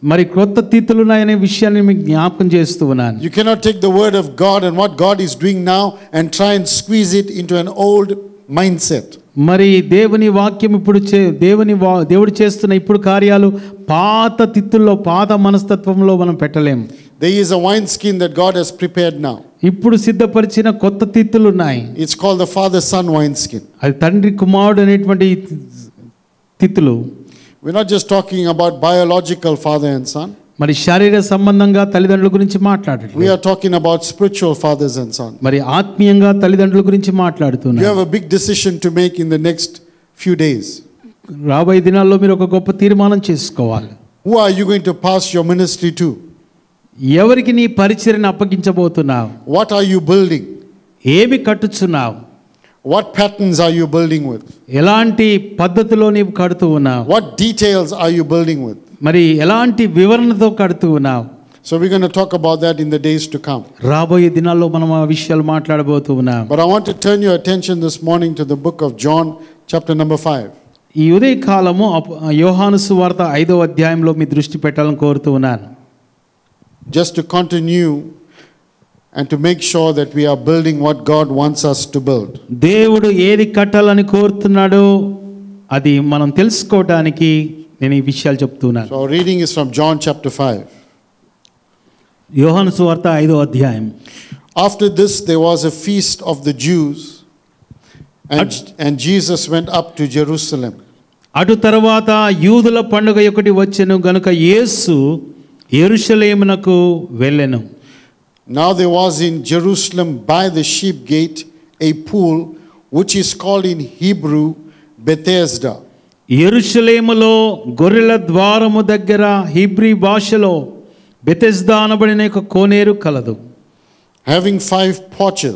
మరి క్రొత్త తిత్తులు ఉన్నాయనే విషయాన్ని మీకు జ్ఞాపకం చేస్తూ ఉన్నాను. You cannot take the word of God and what God is doing now and try and squeeze it into an old mindset. మరి దేవుని వాక్యం ఇప్పుడు చే దేవుని వా దేవుడు చేస్తున్న ఇప్పుడు కార్యాలు పాత తిత్తుల్లో పాత మనస్తత్వంలో మనం పెట్టలేము. There is a wine skin that God has prepared now. ఇప్పుడు సిద్ధపరిచిన కొత్త తిత్తులు ఉన్నాయి. It's called the father son wine skin. అది తండ్రి కుమారుడు అనేటువంటి తిత్తులు. We're not just talking about biological father and son. మరి శారీర సంబంధంగా తల్లిదండ్రుల గురించి మాట్లాడట్లేదు. We are talking about spiritual fathers and sons. మరి ఆత్మీయంగా తల్లిదండ్రుల గురించి You మాట్లాడుతున్నారు. have a big decision to make in the next few days. రాబోయే దినాల్లో మీరు ఒక గొప్ప తీర్మానం చేసుకోవాలి. Who are you going to pass your ministry to? ఎవరికి నీ పరిచర్యను అప్పగించబోతున్నావు? What are you building? ఏమి కట్టుచున్నావు? What patterns are you building with? ఎలాంటి పద్ధతిలో నీవు కడుతూ ఉన్నావు? What details are you building with? మరి ఎలాంటి వివరణతో కడుతూ ఉన్నావు? So we're going to talk about that in the days to come. రాబోయే దినాల్లో మనం ఆ విషయాలు మాట్లాడబోతూ ఉన్నాం. But I want to turn your attention this morning to the book of John, chapter number five. ఈ ఉదయ కాలము అప- యోహాను సువార్త ఐదవ అధ్యాయంలో మీ దృష్టి పెట్టాలని కోరుతూ ఉన్నాను. Just to continue and to make sure that we are building what God wants us to build. దేవుడు ఏది కట్టాలని కోరుతున్నాడో అది మనం తెలుసుకోవడానికి నేను ఈ విషయాలు చెప్తున్నాను. So our reading is from John chapter five. యోహాను సువార్త ఐదవ అధ్యాయం. After this there was a feast of the Jews, and, and Jesus went up to Jerusalem. అటు తర్వాత యూదుల పండుగ ఒకటి వచ్చెను గనుక యేసు యెరూషలేమునకు వెళ్ళెను. Now there was in Jerusalem by the sheep gate a pool which is called in Hebrew Bethesda. యెరూషలేములో గొర్రెల ద్వారము దగ్గర హీబ్రీ భాషలో బెతెస్దా అనబడిన ఒక కోనేరు కలదు. Having five porches.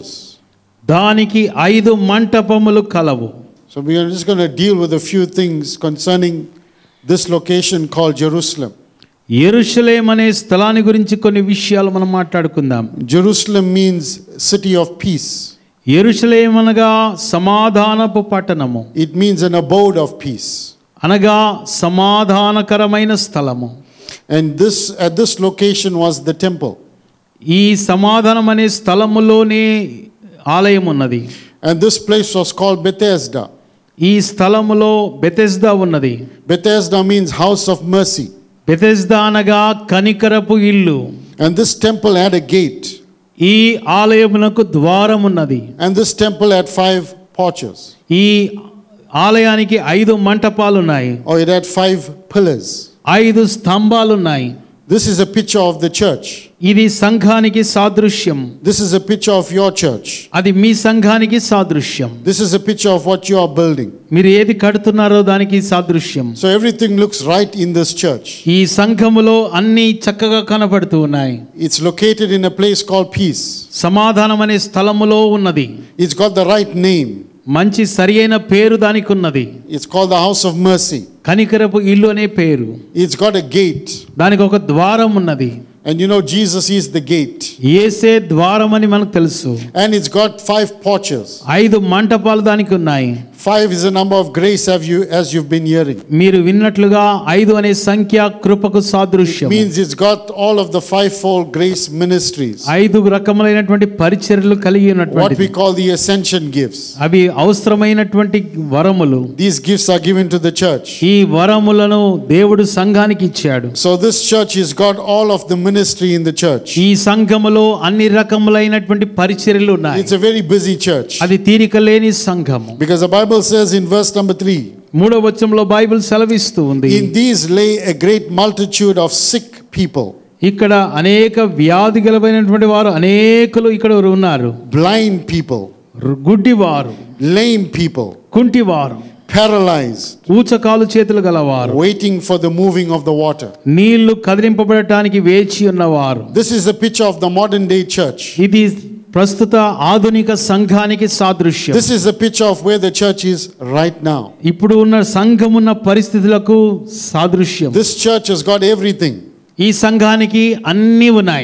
దానికి ఐదు మంటపములు కలవు. So we are just going to deal with a few things concerning this location called Jerusalem. యెరూషలేము అనే స్థలాన్ని గురించి కొన్ని విషయాలు మనం మాట్లాడుకుందాం. Jerusalem means city of peace. యెరూషలేము అనగా సమాధానపు పట్టణము. It means an abode of peace. అనగా సమాధానకరమైన స్థలము. And this at this location was the temple. ఈ సమాధానం అనే స్థలములోనే ఆలయం ఉన్నది. And this place was called Bethesda. ఈ స్థలములో బెతెస్దా ఉన్నది. Bethesda means house of mercy. Bethesda అనగా కనికరపు ఇల్లు. And this temple had a gate. ఈ ఆలయమునకు ద్వారం ఉన్నది. And this temple had five porches. ఈ ఆలయానికి ఐదు మంటపాలు ఉన్నాయి. Or it had five pillars. ఐదు స్తంభాలు ఉన్నాయి. This is a picture of the church. ఇది సంఘానికి సాదృశ్యం. This is a picture of your church. అది మీ సంఘానికి సాదృశ్యం. This is a picture of what you are building. మీరు ఏది కడుతున్నారో దానికి సాదృశ్యం. So everything looks right in this church. ఈ సంఘములో అన్ని చక్కగా కనపడుతూ ఉన్నాయి. It's located in a place called peace. సమాధానం అనే స్థలములో ఉన్నది. It's got the right name. మంచి సరియైన పేరు దానికి ఉన్నది. It's called the house of mercy. Kanikarapu ఇల్లు అనే పేరు. It's got a gate. దానికి ఒక ద్వారం ఉన్నది. And you know Jesus is the gate. యేసే ద్వారం అని మనకు తెలుసు. And it's got five porches. ఐదు మంటపాలు దానికి ఉన్నాయి. Five is a number of grace have you as you've been hearing. మీరు విన్నట్లుగా ఐదు అనే సంఖ్య కృపకు సాదృశ్యం. Means it's got all of the fivefold grace ministries. ఐదు రకములైనటువంటి పరిచర్యలు కలిగి What we ఉన్నటువంటి call the ascension gifts. అవి అవసరమైనటువంటి వరములు. These gifts are given to the church. ఈ వరములను దేవుడు సంఘానికి ఇచ్చాడు. So this church has got all of the ministry in the church. ఈ సంఘములో అన్ని రకములైనటువంటి పరిచర్యలు ఉన్నాయి. It's a very busy church. అది తీరిక లేని సంఘము. Because the Bible says in verse number three, మూడో వచనంలో బైబిల్ సెలవిస్తూ ఉంది. in these lay a great multitude of sick people, ఇక్కడ అనేక వ్యాధి గలమైనటువంటి వారు అనేకులు ఇక్కడ ఉన్నారు. blind people, గుడ్డివారు, lame people, కుంటివారు, paralyzed, ఊచకాలు చేతులు గలవారు, waiting for the moving of the water. నీళ్లు కదిలింపబడటానికి వేచి ఉన్నవారు. This is a picture of the modern day church. ఇది ప్రస్తుత ఆధునిక సంఘానికి సాదృశ్యం. This is a picture of where the church is right now. ఇప్పుడు ఉన్న సంఘమున్న పరిస్థితులకు సాదృశ్యం. This church has got everything. ఈ సంఘానికి అన్నీ ఉన్నాయి.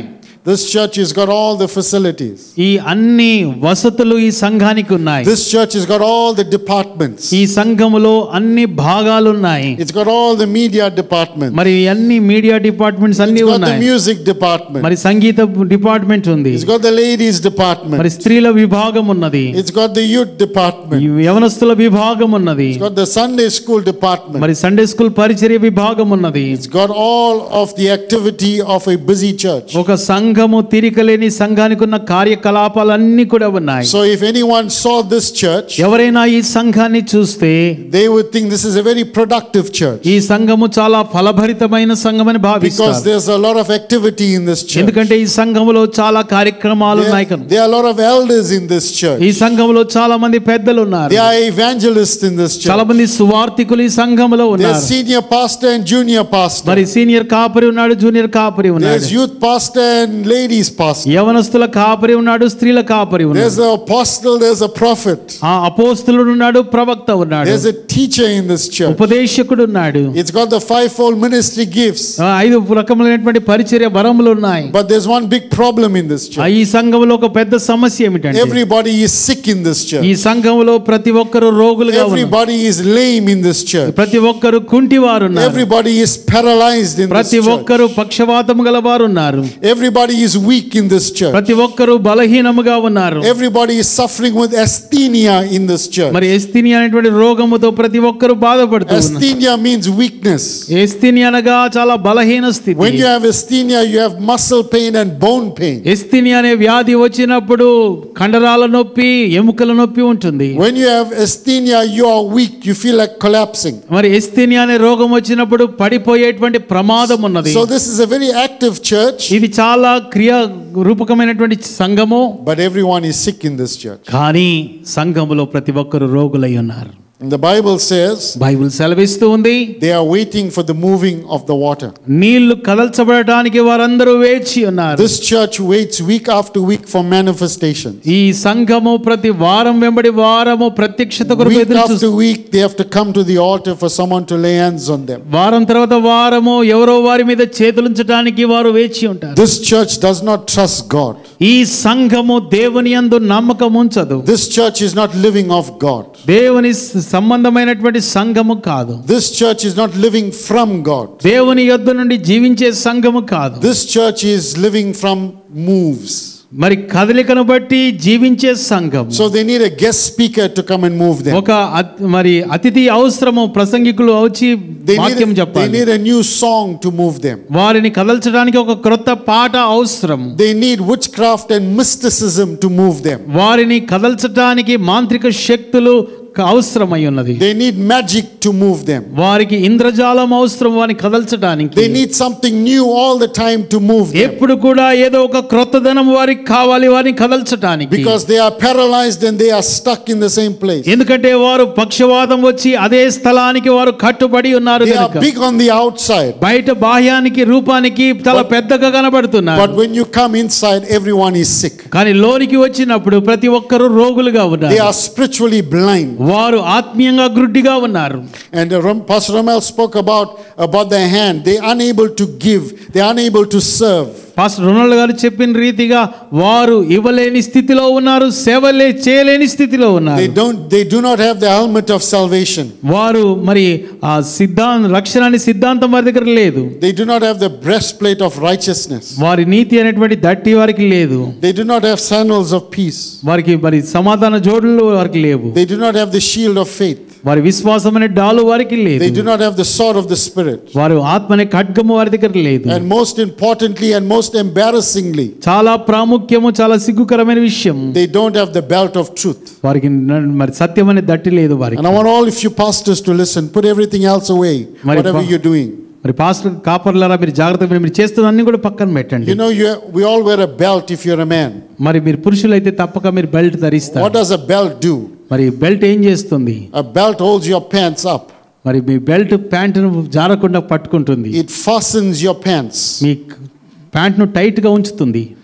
This church has got all the facilities. ఈ అన్ని వసతులు ఈ సంఘానికి ఉన్నాయి. This church has got all the departments. ఈ సంఘములో అన్ని భాగాలు ఉన్నాయి. It's got all the media departments. మరి అన్ని మీడియా డిపార్ట్మెంట్స్ అన్ని It's got the ఉన్నాయి. music department. మరి సంగీత డిపార్ట్మెంట్ ఉంది. It's got the ladies department. మరి స్త్రీల విభాగం ఉన్నది. It's got the youth department. ఈ యవనస్తుల విభాగం ఉన్నది. It's got the Sunday school department. మరి సండే స్కూల్ పరిచర్య విభాగం ఉన్నది. It's got all of the activity of a busy church. ఒక సంఘము తీరికలేని సంఘానికి ఉన్న కార్యకలాపాలన్నీ కూడా ఉన్నాయి. So if anyone saw this church, ఎవరైనా ఈ సంఘాన్ని చూస్తే they would think this is a very productive church. ఈ సంఘము చాలా ఫలభరితమైన సంఘమని Because భావిస్తారు. there's a lot of activity in this church. ఎందుకంటే ఈ సంఘములో చాలా కార్యక్రమాలు ఉన్నాయి There, కనుక. there are a lot of elders in this church. ఈ సంఘములో చాలా మంది పెద్దలు ఉన్నారు. There are evangelists in this చాలా church. మంది సువార్థికులు ఈ సంఘములో There's ఉన్నారు. senior pastor and junior pastor. మరి సీనియర్ కాపరి ఉన్నాడు, జూనియర్ కాపరి ఉన్నాడు. There's youth pastor and ladies pastor. యవనస్తుల కాపరి ఉన్నాడు, స్త్రీల కాపరి There's ఉన్నాడు. an apostle, there's a prophet. ఆ అపోస్తలుడు ఉన్నాడు, ప్రవక్త ఉన్నాడు, There's a teacher in this church. ఉపదేశకుడు ఉన్నాడు. It's got the fivefold ministry gifts. ఆ ఐదు రకములైనటువంటి పరిచర్య వరములు ఉన్నాయి. But there's one big problem in this ఆ church. ఈ సంఘములో ఒక పెద్ద సమస్య ఏమిటంటే Everybody is sick in this ఈ church. సంఘములో ప్రతి ఒక్కరు రోగులుగా ఉన్నారు. Everybody is lame in this church. ప్రతి ఒక్కరు కుంటివారు ఉన్నారు. Everybody is paralyzed in this ప్రతి church. ఒక్కరు పక్షవాతము గలవారు ఉన్నారు. Everybody is weak in this church. ప్రతి ఒక్కరు బలహీనముగా ఉన్నారు. Everybody is suffering with asthenia in this church. మరి ఎస్తీనియా అనేటువంటి రోగముతో ప్రతి ఒక్కరు బాధపడుతూ ఉన్నారు. Asthenia means weakness. ఎస్తీనియా అనగా చాలా బలహీన స్థితి. When you have asthenia, you have muscle pain and bone pain. ఎస్తీనియా అనే వ్యాధి వచ్చినప్పుడు కండరాల నొప్పి, ఎముకల నొప్పి ఉంటుంది. When you have asthenia, you are weak. You feel like collapsing. మరి ఎస్తీనియా అనే రోగం వచ్చినప్పుడు పడిపోయేటువంటి ప్రమాదం ఉన్నది. So this is a very active church. ఇది చాలా క్రియా రూపకమైనటువంటి సంఘము. But everyone is sick in this church. కానీ సంఘములో ప్రతి ఒక్కరు రోగులై ఉన్నారు. And the Bible says Bible సెలవిస్తూ ఉంది, they are waiting for the moving of the water. నీళ్లు కదల్చబడటానికి వారందరూ వేచి ఉన్నారు. This church waits week after week for manifestations. ఈ సంఘము ప్రతి వారం వెంబడి వారము ప్రత్యక్షత కొరకు Week ఎదురు after చూస్తుంది. week, they have to come to the altar for someone to lay hands on them. వారం తర్వాత వారము ఎవరో వారి మీద చేతులుంచడానికి వారు వేచి ఉంటారు. This church does not trust God. ఈ సంఘము దేవుని యందు నమ్మకం ఉంచదు. This church is not living of God. దేవుని సంబంధమైనటువంటి సంఘము కాదు. This church is not living from God. దేవుని యొద్ద నుండి జీవించే సంఘము కాదు. This church is living from moves. మరి కదలికను బట్టి జీవించే సంఘం. So they need a guest speaker to come and move them. ఒక అత్- మరి అతిథి అవసరము, ప్రసంగికులు వచ్చి They వాక్యం need, a, they చెప్పాలి. need a new song to move them. వారిని కదల్చడానికి ఒక క్రొత్త పాట అవసరం. They need witchcraft and mysticism to move them. వారిని కదల్చడానికి మాంత్రిక శక్తులు అవసరమై ఉన్నది. They need magic to move them. వారికి ఇంద్రజాలం అవసరం వారిని కదల్చడానికి. They need something new all the time to move them. ఎప్పుడు కూడా ఏదో ఒక క్రొత్తదనం వారికి కావాలి వారిని కదల్చడానికి. Because they are paralyzed and they are stuck in the same place. ఎందుకంటే వారు పక్షవాతం వచ్చి అదే స్థలానికి వారు కట్టుబడి ఉన్నారు They are కనుక. big on the outside. బయట బాహ్యానికి రూపానికి చాలా పెద్దగా కనబడుతున్నారు. But when you come inside, everyone is sick. కానీ లోనికి వచ్చినప్పుడు ప్రతి ఒక్కరు రోగులుగా They ఉన్నారు. are spiritually blind. వారు ఆత్మీయంగా గుడ్డిగా ఉన్నారు. And uh, Ram- Pastor Romel spoke about, about their hand. They are unable to give. They are unable to serve. Pastor Ronald గారు చెప్పిన రీతిగా వారు ఇవ్వలేని స్థితిలో ఉన్నారు, సేవలే చేయలేని స్థితిలో They ఉన్నారు. don't. They do not have the helmet of salvation. వారు మరి ఆ సిద్ధాంత రక్షణ అనే సిద్ధాంతం వారి దగ్గర లేదు. They do not have the breastplate of righteousness. వారి నీతి అనేటువంటి దట్టి వారికి లేదు. They do not have sandals of peace. వారికి మరి సమాధాన జోడులు వారికి లేవు. They do not have the shield of faith. వారి విశ్వాసం అనే డాలు వారికి లేదు. They do not have the sword of the Spirit. వారు ఆత్మ అనే ఖడ్గము వారి దగ్గర లేదు. And most importantly and most embarrassingly, చాలా ప్రాముఖ్యము, చాలా సిగ్గుకరమైన విషయం, they don't have the belt of truth. వారికి న- మరి సత్యం అనే దట్టి లేదు వారికి. And I want all of you pastors to listen. Put everything else away, Mari whatever pa- you're doing. మరి పాస్టర్ కాపర్లారా మీరు జాగ్రత్తగా మీరు చేస్తున్న అన్ని కూడా పక్కన పెట్టండి. You know, you, we all wear a belt if you're a man. మరి మీరు పురుషులైతే తప్పక మీరు బెల్ట్ ధరిస్తారు. What does a belt do? మరి బెల్ట్ ఏం చేస్తుంది? A belt holds your pants up. మరి మీ బెల్ట్ ప్యాంటును జారకుండా పట్టుకుంటుంది. It fastens your pants. మీ ప్యాంట్ను టైట్ గా ఉంచుతుంది.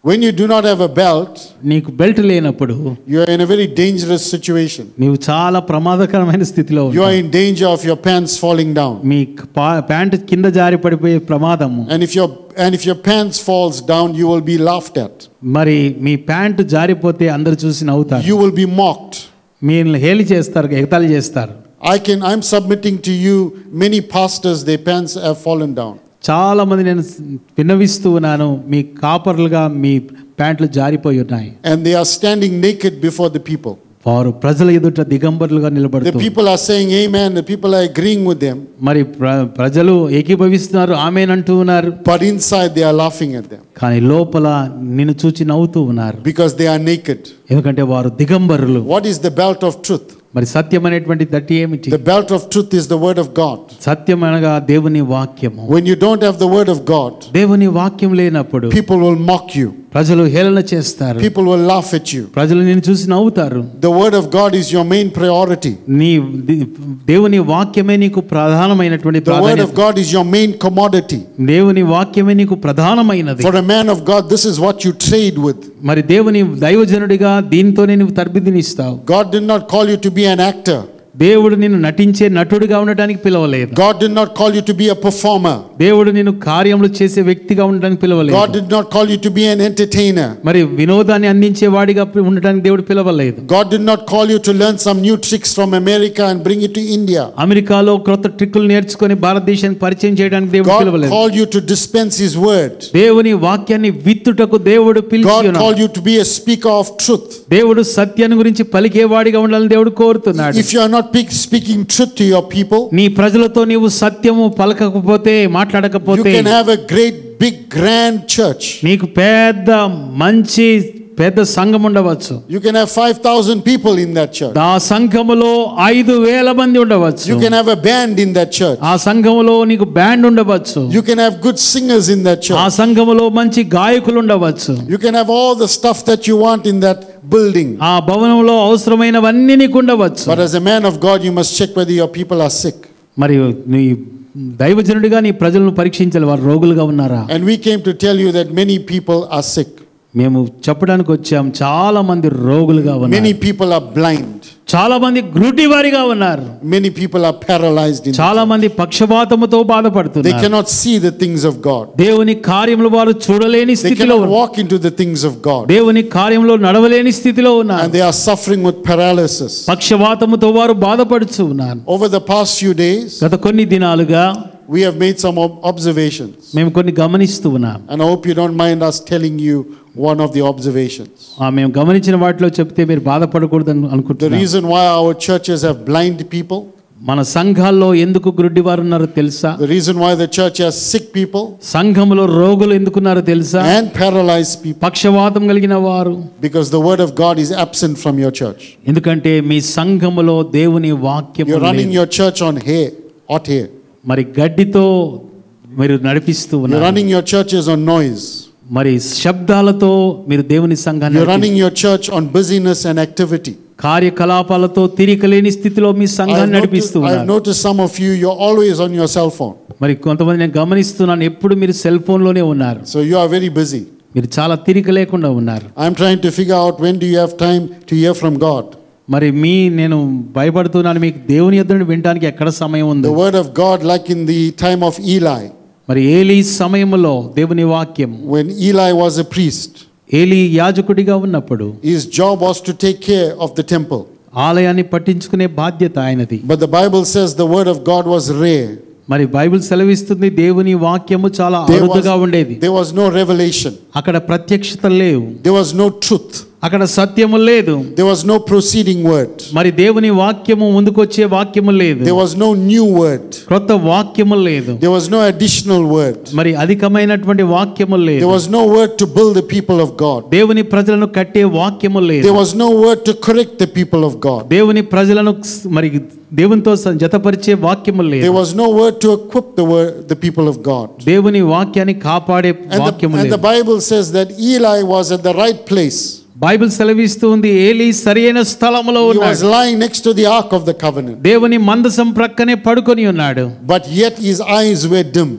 When you do not have a belt, నీకు బెల్ట్ లేనప్పుడు you are in a very dangerous situation. నీవు చాలా ప్రమాదకరమైన స్థితిలో You are ఉంటావు. in danger of your pants falling down. మీ పా- ప్యాంటు కింద జారి పడిపోయే ప్రమాదము. And if your and if your pants falls down, you will be laughed at. మరి మీ ప్యాంటు జారిపోతే అందరు చూసి నవ్వుతారు. You will be mocked. మీరు హేళి చేస్తారు, ఎగతాళి చేస్తారు. I can I'm submitting to you many pastors their pants have fallen down. చాలా మంది నేను విన్నవిస్తూ ఉన్నాను, మీ కాపర్లుగా మీ ప్యాంట్లు జారిపోయి ఉన్నాయి. And they are standing naked before the people. వారు ప్రజల ఎదుట దిగంబరులుగా The నిలబడుతూ people are saying amen, the people are agreeing with them, మరి ప్ర- ప్రజలు ఏకీభవిస్తున్నారు, ఆమేనంటూ ఉన్నారు. but inside they are laughing at them కానీ లోపల నిన్ను చూచి నవ్వుతూ ఉన్నారు. because they are naked. ఎందుకంటే వారు దిగంబరులు. What is the belt of truth? మరి సత్యం అనేటువంటి దట్టి ఏమిటి? The belt of truth is the word of God. సత్యం అనగా దేవుని వాక్యము. When you don't have the word of God, దేవుని వాక్యం లేనప్పుడు people will mock you. ప్రజలు హేళన చేస్తారు, People will laugh at you. ప్రజలు నిన్ను చూసి నవ్వుతారు. The word of God is your main priority. నీ ది- దేవుని వాక్యమే నీకు ప్రధానమైనటువంటి The word ప్రాధాన్యత. of God is your main commodity. దేవుని వాక్యమే నీకు ప్రధానమైనది. For a man of God, this is what you trade with. మరి దేవుని దైవజనుడిగా దీంతోనే నువ్వు తర్బిదినిస్తావు. God did not call you to be an actor. దేవుడు నిన్ను నటించే నటుడిగా ఉండటానికి పిలవలేదు. God did not call you to be a performer. దేవుడు నిన్ను కార్యములు చేసే వ్యక్తిగా ఉండటానికి పిలవలేదు. God did not call you to be an entertainer. మరి వినోదాన్ని అందించే వాడిగా ఉండటానికి దేవుడు పిలవలేదు. God did not call you to learn some new tricks from America and bring it to India. అమెరికాలో క్రొత్త ట్రిక్కులు నేర్చుకొని భారతదేశానికి పరిచయం చేయడానికి దేవుడు God పిలవలేదు. called you to dispense His word. దేవుని వాక్యాన్ని విత్తుటకు దేవుడు పిలిచి God ఉన్నాడు. called you to be a speaker of truth. దేవుడు సత్యాన్ని గురించి పలికేవాడిగా ఉండాలని దేవుడు కోరుతున్నాడు. If you are not pe- speaking truth to your people, నీ ప్రజలతో నీవు సత్యము పలకకపోతే, you మాట్లాడకపోతే, can have a great, big, grand church. నీకు పెద్ద మంచి పెద్ద సంఘం ఉండవచ్చు. You can have five thousand people in that church. ఆ సంఘములో ఐదు వేల మంది ఉండవచ్చు. You can have a band in that church. ఆ సంఘములో నీకు బ్యాండ్ ఉండవచ్చు. You can have good singers in that ఆ church. సంఘములో మంచి గాయకులు ఉండవచ్చు. You can have all the stuff that you want in that building. ఆ భవనంలో అవసరమైనవన్నీ నీకు ఉండవచ్చు. But as a man of God, you must check whether your people are sick. మరి నీ దైవజనుడిగా నీ ప్రజలను పరీక్షించాలి, వారు రోగులుగా ఉన్నారా. And we came to tell you that many people are sick. మేము చెప్పడానికి వచ్చాం, చాలా మంది రోగులుగా ఉన్నారు. Many people are blind. చాలా మంది గ్రుడ్డివారిగా ఉన్నారు. Many people are paralyzed in చాలా మంది పక్షపాతముతో They బాధపడుతున్నారు. cannot see the things of God. దేవుని కార్యములు వారు చూడలేని They స్థితిలో cannot ఉన్నారు. walk into the things of God. దేవుని కార్యంలో నడవలేని స్థితిలో ఉన్నారు. And they are suffering with paralysis. పక్షవాతముతో వారు బాధపడుతూ ఉన్నారు. Over the past few days, గత కొన్ని దినాలుగా we have made some ob- observations. మేము కొన్ని గమనిస్తూ ఉన్నాం. And I hope you don't mind us telling you one of the observations. ఆ మేము గమనించిన వాటిలో చెప్తే మీరు బాధపడకూడదని The అనుకుంటున్నాను. reason why our churches have blind people, మన సంఘాల్లో ఎందుకు గ్రుడ్డివారు ఉన్నారో తెలుసా? the reason why the church has sick people సంఘములో రోగులు ఎందుకున్నారో తెలుసా? and paralyzed people, పక్షవాతం కలిగిన వారు. because the word of God is absent from your church. ఎందుకంటే మీ సంఘములో దేవుని వాక్యము You're running లేదు. your church on hay, hot hay. మరి గడ్డితో మీరు నడిపిస్తూ You're ఉన్నారు. running your churches on noise. మరి శబ్దాలతో మీరు దేవుని సంఘాన్ని You're నడిపి- running your church on busyness and activity. కార్యకలాపాలతో తీరిక లేని స్థితిలో మీ I've సంఘాన్ని noticed, నడిపిస్తూ I've ఉన్నారు. noticed some of you, you're always on your cell phone. మరి కొంతమంది నేను గమనిస్తున్నాను, ఎప్పుడు మీరు సెల్ ఫోన్ లోనే ఉన్నారు. So you are very busy. మీరు చాలా తీరిక లేకుండా ఉన్నారు. I'm trying to figure out when do you have time to hear from God. మరి మీ నేను భయపడుతున్నాను, మీకు దేవుని యొద్ద నుండి వినడానికి ఎక్కడ సమయం ఉంది? The word of God, like in the time of Eli, మరి ఏలీ సమయంలో దేవుని వాక్యం, when Eli was a priest, Eli యాజకుడిగా ఉన్నప్పుడు his job was to take care of the temple. ఆలయాన్ని పట్టించుకునే బాధ్యత ఆయనది. But the Bible says the word of God was rare. మరి బైబిల్ సెలవిస్తుంది దేవుని వాక్యము చాలా There అరుదుగా was, ఉండేది. there was no revelation. అక్కడ ప్రత్యక్షత లేవు, There was no truth. అక్కడ సత్యము లేదు. There was no proceeding word. మరి దేవుని వాక్యము ముందుకొచ్చే వాక్యము లేదు. There was no new word. క్రొత్త వాక్యము లేదు. There was no additional word. మరి అధికమైనటువంటి వాక్యము లేదు. There was no word to build the people of God. దేవుని ప్రజలను కట్టే వాక్యము లేదు. There was no word to correct the people of God. దేవుని ప్రజలను మరి దేవునితో జతపరిచే వాక్యము లేదు. There was no word to equip the word, the people of God. దేవుని వాక్యాన్ని కాపాడే And the, వాక్యము and లేదు. the Bible says that Eli was at the right place. Bible సెలవిస్తుంది ఏలీ సరైన స్థలములో He was ఉన్నాడు. lying next to the ark of the covenant. దేవుని మందసం ప్రక్కనే పడుకొని ఉన్నాడు. But yet his eyes were dim.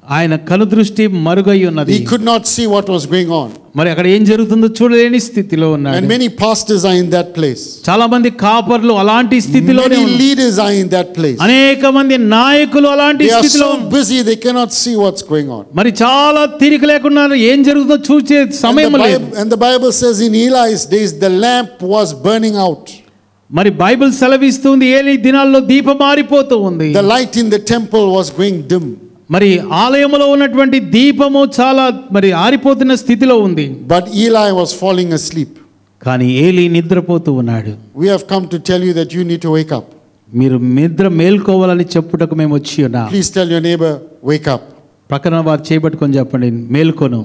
ఆయన కనుదృష్టి మరుగై ఉన్నది. He could not see what was going on. మరి అక్కడ ఏం జరుగుతుందో చూడలేని స్థితిలో ఉన్నాడు. And many pastors are in that place. చాలా మంది కాపర్లు అలాంటి స్థితిలోనే Many ఉన్నారు. leaders are in that place. అనేక మంది నాయకులు అలాంటి They are స్థితిలో so busy they cannot see what's going on. మరి చాలా తీరిక లేకుండా ఏం జరుగుతుందో చూసే And సమయం the, లేదు. Bible, and the Bible says in Eli's days the lamp was burning out. మరి బైబిల్ సెలవిస్తుంది ఏలీ దినాల్లో దీపం మారిపోతూ ఉంది. The light in the temple was going dim. మరి ఆలయములో ఉన్నటువంటి దీపము చాలా మరి ఆరిపోతున్న స్థితిలో ఉంది. But Eli was falling asleep. కానీ ఏలీ నిద్రపోతూ ఉన్నాడు. We have come to tell you that you need to wake up. మీరు నిద్ర మేల్కోవాలని చెప్పుటకు మేము వచ్చి ఉన్నాం. Please tell your neighbor, wake up. పక్కన వారు చేపట్టుకొని చెప్పండి, మేల్కొను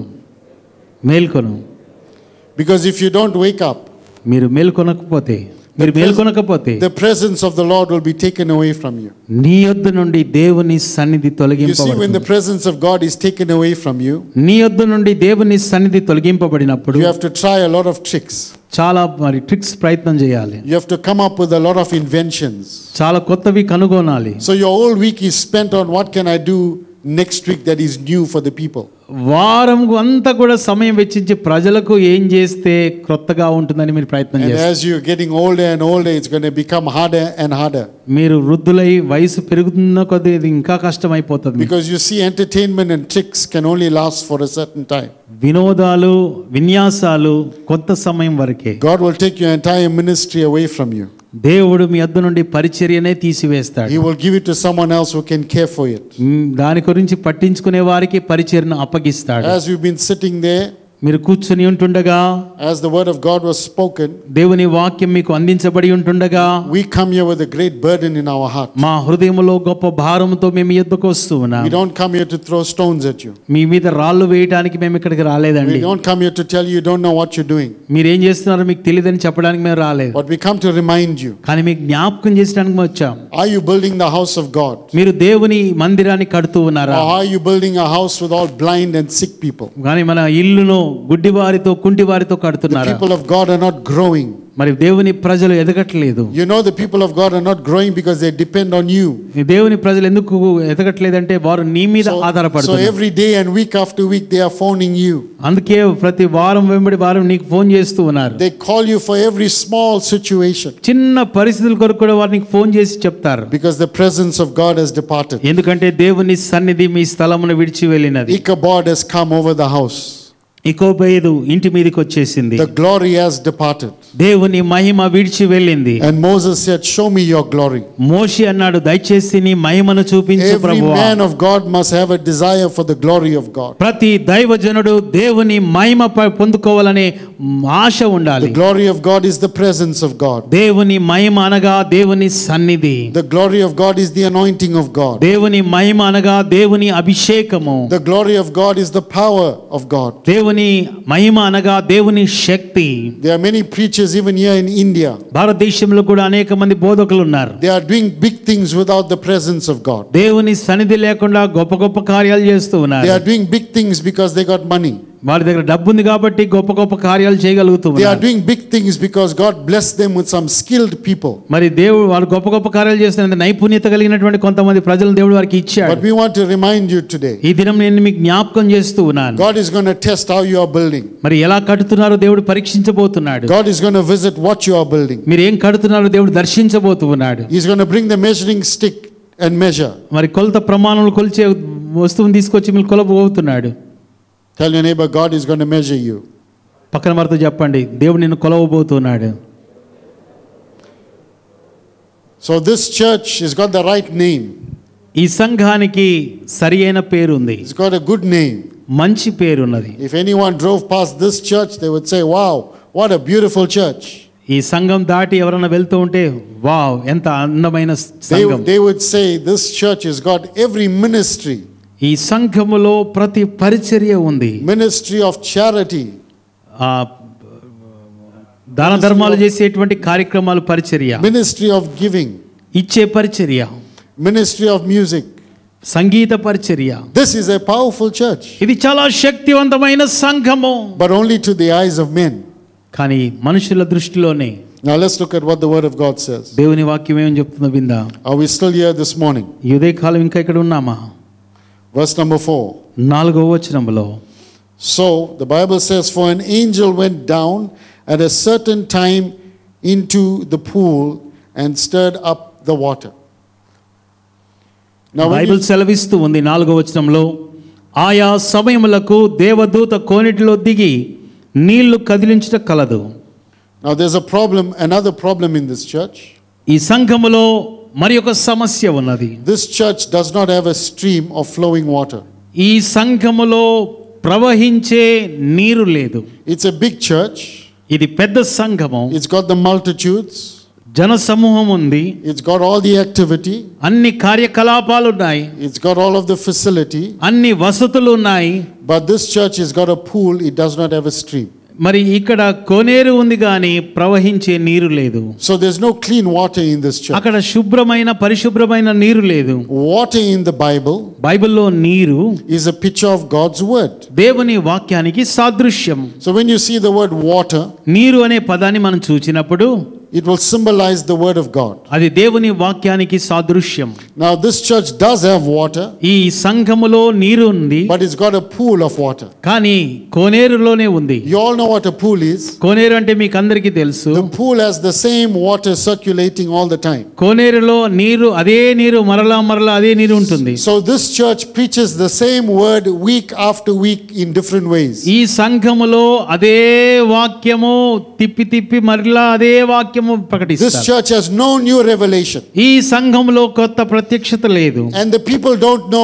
మేల్కొను. Because if you don't wake up, మీరు మేల్కొనకపోతే మీరు మేల్కొనకపోతే the presence of the Lord will be taken away from you. నీ యొద్ద నుండి దేవుని సన్నిధి You see, when the తొలగింపబడుతుంది. presence of God is taken away from you, నీ యొద్ద నుండి దేవుని సన్నిధి తొలగింపబడినప్పుడు you have to try a lot of tricks. చాలా మరి ట్రిక్స్ ప్రయత్నం చేయాలి. You have to come up with a lot of inventions. చాలా కొత్తవి కనుగొనాలి. So your whole week is spent on what can I do next week that is new for the people. వారం అంతా కూడా సమయం వెచ్చించి ప్రజలకు ఏం చేస్తే క్రొత్తగా ఉంటుందని మీరు ప్రయత్నం And చేస్తారు. as you're getting older and older, it's going to become harder and harder. మీరు వృద్ధులై వయసు పెరుగుతున్న కొద్దీ ఇది ఇంకా కష్టమైపోతుంది. Because you see, entertainment and tricks can only last for a certain time. వినోదాలు విన్యాసాలు కొంత సమయం వరకే. God will take your entire ministry away from you. దేవుడు మీ యొద్ద నుండి పరిచర్యనే తీసివేస్తాడు. He will give it to someone else who can care for it. మ్, దాని గురించి పట్టించుకునే వారికి పరిచర్యను అప్పగిస్తాడు. As we've been sitting there, మీరు కూర్చుని ఉంటుండగా, as the word of God was spoken, దేవుని వాక్యం మీకు అందించబడి ఉంటుండగా, we come here with a great burden in our heart. మా హృదయములో గొప్ప భారముతో మేము మీ యొద్దకు వస్తూ ఉన్నాం. We don't come here to throw stones at you. మీ మీద రాళ్ళు వేయడానికి మేము ఇక్కడికి రాలేదండి. We don't come here to tell you you don't know what you're doing. మీరు ఏం చేస్తున్నారో మీకు తెలియదని చెప్పడానికి మేము రాలేదు. But we come to remind you. కానీ మీకు జ్ఞాపకం చేసడానికి మేము వచ్చాం. Are you building the house of God? మీరు దేవుని మందిరాన్ని కడుతూ ఉన్నారా? Or are you building a house with all blind and sick people? కానీ మన ఇల్లును గుడ్డివారితో కుంటివారితో The కడుతున్నారా? people of God are not growing. మరి దేవుని ప్రజలు ఎదగట్లేదు. You know the people of God are not growing because they depend on you. ఈ దేవుని ప్రజలు ఎందుకు ఎదగట్లేదంటే వారు నీ మీద So, so ఆధారపడుతున్నారు. every day and week after week they are phoning you. అందుకే ప్రతి వారం వెంబడి వారం నీకు ఫోన్ చేస్తూ ఉన్నారు. They call you for every small situation చిన్న పరిస్థితుల కొరకు కూడా వారు నీకు ఫోన్ చేసి చెప్తారు. because the presence of God has departed. ఎందుకంటే దేవుని సన్నిధి మీ స్థలమును విడిచి వెళ్ళినది. Ichabod has come over the house. ఇకోబేదు ఇంటి మీదకి వచ్చేసింది. The glory has departed. దేవుని మహిమ విడిచి వెళ్ళింది. And Moses said, "Show me your glory." మోషే అన్నాడు, దయచేసి నీ మహిమను చూపించు Every ప్రభువా. man of God must have a desire for the glory of God. ప్రతి దైవజనుడు దేవుని మహిమ ప- పొందుకోవాలనే ఆశ ఉండాలి. The glory of God is the presence of God. దేవుని మహిమ అనగా దేవుని సన్నిధి. The glory of God is the anointing of God. దేవుని మహిమ అనగా దేవుని అభిషేకము. The glory of God is the power of God. దేవుని మహిమ అనగా దేవుని శక్తి. There are many preachers even here in India. భారతదేశంలో కూడా అనేక మంది బోధకులు ఉన్నారు. They are doing big things without the presence of God. దేవుని సన్నిధి లేకుండా గొప్ప గొప్ప కార్యాలు చేస్తూ They ఉన్నారు. are doing big things because they got money. వారి దగ్గర డబ్బు ఉంది కాబట్టి గొప్ప గొప్ప కార్యాలు చేయగలుగుతూ They are ఉన్నారు. doing big things because God blessed them with some skilled people. మరి దేవుడు వారు గొప్ప గొప్ప కార్యాలు చేస్తున్న నైపుణ్యత కలిగినటువంటి కొంతమంది ప్రజలను దేవుడు వారికి ఇచ్చాడు. But we want to remind you today, ఈ దినం నేను మీకు జ్ఞాపకం చేస్తూ ఉన్నాను. God is going to test how you are building. మరి ఎలా కడుతున్నారో దేవుడు పరీక్షించబోతున్నాడు. God is going to visit what you are building. మీరు ఏం కడుతున్నారో దేవుడు దర్శించబోతూ ఉన్నాడు. He's going to bring the measuring stick and measure. మరి కొలత ప్రమాణములు కొలిచే వస్తువుని తీసుకొచ్చి మీరు కొలవబోతున్నాడు. Tell your neighbor, God is going to measure you. పక్కన వారితో చెప్పండి, దేవుడు నిన్ను కొలవబోతున్నాడు. So this church has got the right name. ఈ సంఘానికి సరి అయిన పేరు ఉంది. It's got a good name. మంచి పేరు ఉన్నది. If anyone drove past this church, they would say, "Wow, what a beautiful church." ఈ సంఘం దాటి ఎవరైనా వెళ్తూ ఉంటే వావ్ ఎంత అందమైన They, సంఘం. they would say, "This church has got every ministry. ఈ సంఘములో ప్రతి పరిచర్య ఉంది. Ministry of charity, ఆ దాన ధర్మాలు చేసేటువంటి కార్యక్రమాలు పరిచర్య, ministry of giving, ఇచ్చే పరిచర్య, ministry of music." సంగీత పరిచర్య. This is a powerful church, ఇది చాలా శక్తివంతమైన సంఘము. but only to the eyes of men. కానీ మనుషుల దృష్టిలోనే. Now let's look at what the word of God says. దేవుని వాక్యం ఏమని చెప్తుందో విందా. Are we still here this morning? ఈ ఉదయకాలం ఇంకా ఇక్కడ ఉన్నామా? Verse number four. నాలుగవ వచనములో So the Bible says, for an angel went down at a certain time into the pool and stirred up the water. Now when Bible you, సెలవిస్తూ ఉంది నాలుగవ వచనంలో, ఆయా సమయములకు దేవదూత కోనేటిలో దిగి నీళ్లు కదిలించుట కలదు. now there's a problem, another problem in this church. ఈ సంఘములో మరి ఒక సమస్య ఉన్నది. This church does not have a stream of flowing water. ఈ సంఘములో ప్రవహించే నీరు లేదు. It's a big church. ఇది పెద్ద సంఘము. It's got the multitudes. జన సమూహం ఉంది. It's got all the activity. అన్ని కార్యకలాపాలు ఉన్నాయి. It's got all of the facility. అన్ని వసతులు ఉన్నాయి. But this church has got a pool. It does not have a stream. మరి ఇక్కడ కోనేరు ఉంది కానీ ప్రవహించే నీరు లేదు. So there's no clean water in this church. అక్కడ శుభ్రమైన పరిశుభ్రమైన నీరు లేదు. Water in the Bible బైబిల్లో నీరు is a picture of God's word. దేవుని వాక్యానికి సాదృశ్యం. So when you see the word water, నీరు అనే పదాన్ని మనం చూచినప్పుడు it will symbolize the word of God. అది దేవుని వాక్యానికి సాదృశ్యం. Now this church does have water, ఈ సంఘములో నీరు ఉంది but it's got a pool of water. కానీ కోనేరులోనే ఉంది. You all know what a pool is. కోనేరు అంటే మీకు అందరికీ తెలుసు. The pool has the same water circulating all the time. కోనేరులో నీరు అదే నీరు మరలా మరలా అదే నీరు ఉంటుంది. So this church preaches the same word week after week in different ways. ఈ సంఘములో అదే వాక్యము తిప్పి తిప్పి మరలా అదే వాక్యము This ప్రకటిస్తారు. church has no new revelation. ఈ సంఘములో కొత్త ప్రత్యక్షత లేదు. And the people don't know.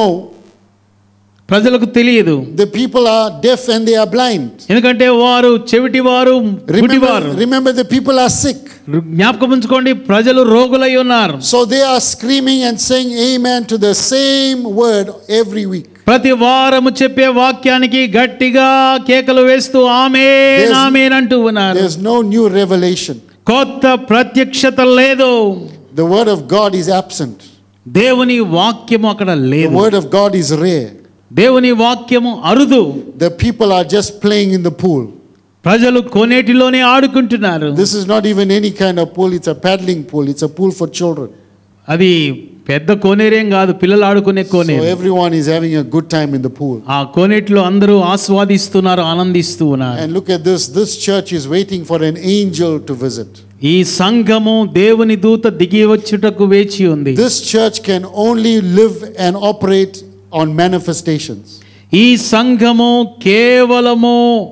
ప్రజలకు తెలియదు. The people are deaf and they are blind. ఎందుకంటే వారు చెవిటి వారు గుడ్డివారు. Remember, remember the people are sick. జ్ఞాపకం ఉంచుకోండి, ప్రజలు రోగులై ఉన్నారు. So they are screaming and saying amen to the same word every week. ప్రతి వారము చెప్పే వాక్యానికి గట్టిగా కేకలు వేస్తూ ఆమేన్ There's- ఆమేన్ అంటూ ఉన్నారు. There's no new revelation. కొత్త ప్రత్యక్షత లేదు. The word of God is absent. దేవుని వాక్యము అక్కడ The లేదు. word of God is rare. దేవుని వాక్యము అరుదు. The people are just playing in the pool. ప్రజలు కోనేటిలోనే ఆడుకుంటున్నారు. This is not even any kind of pool. It's a paddling pool. It's a pool for children. అది పెద్ద కోనేరేం కాదు, పిల్లలు ఆడుకునే So Koneru. everyone is having a good time in the pool. ఆ కోనేటిలో అందరూ ఆస్వాదిస్తున్నారు, ఆనందిస్తూ ఉన్నారు. And look at this. This church is waiting for an angel to visit. ఈ సంఘము దేవుని దూత దిగి వచ్చుటకు వేచి ఉంది. This church can only live and operate on manifestations. ఈ సంఘము కేవలము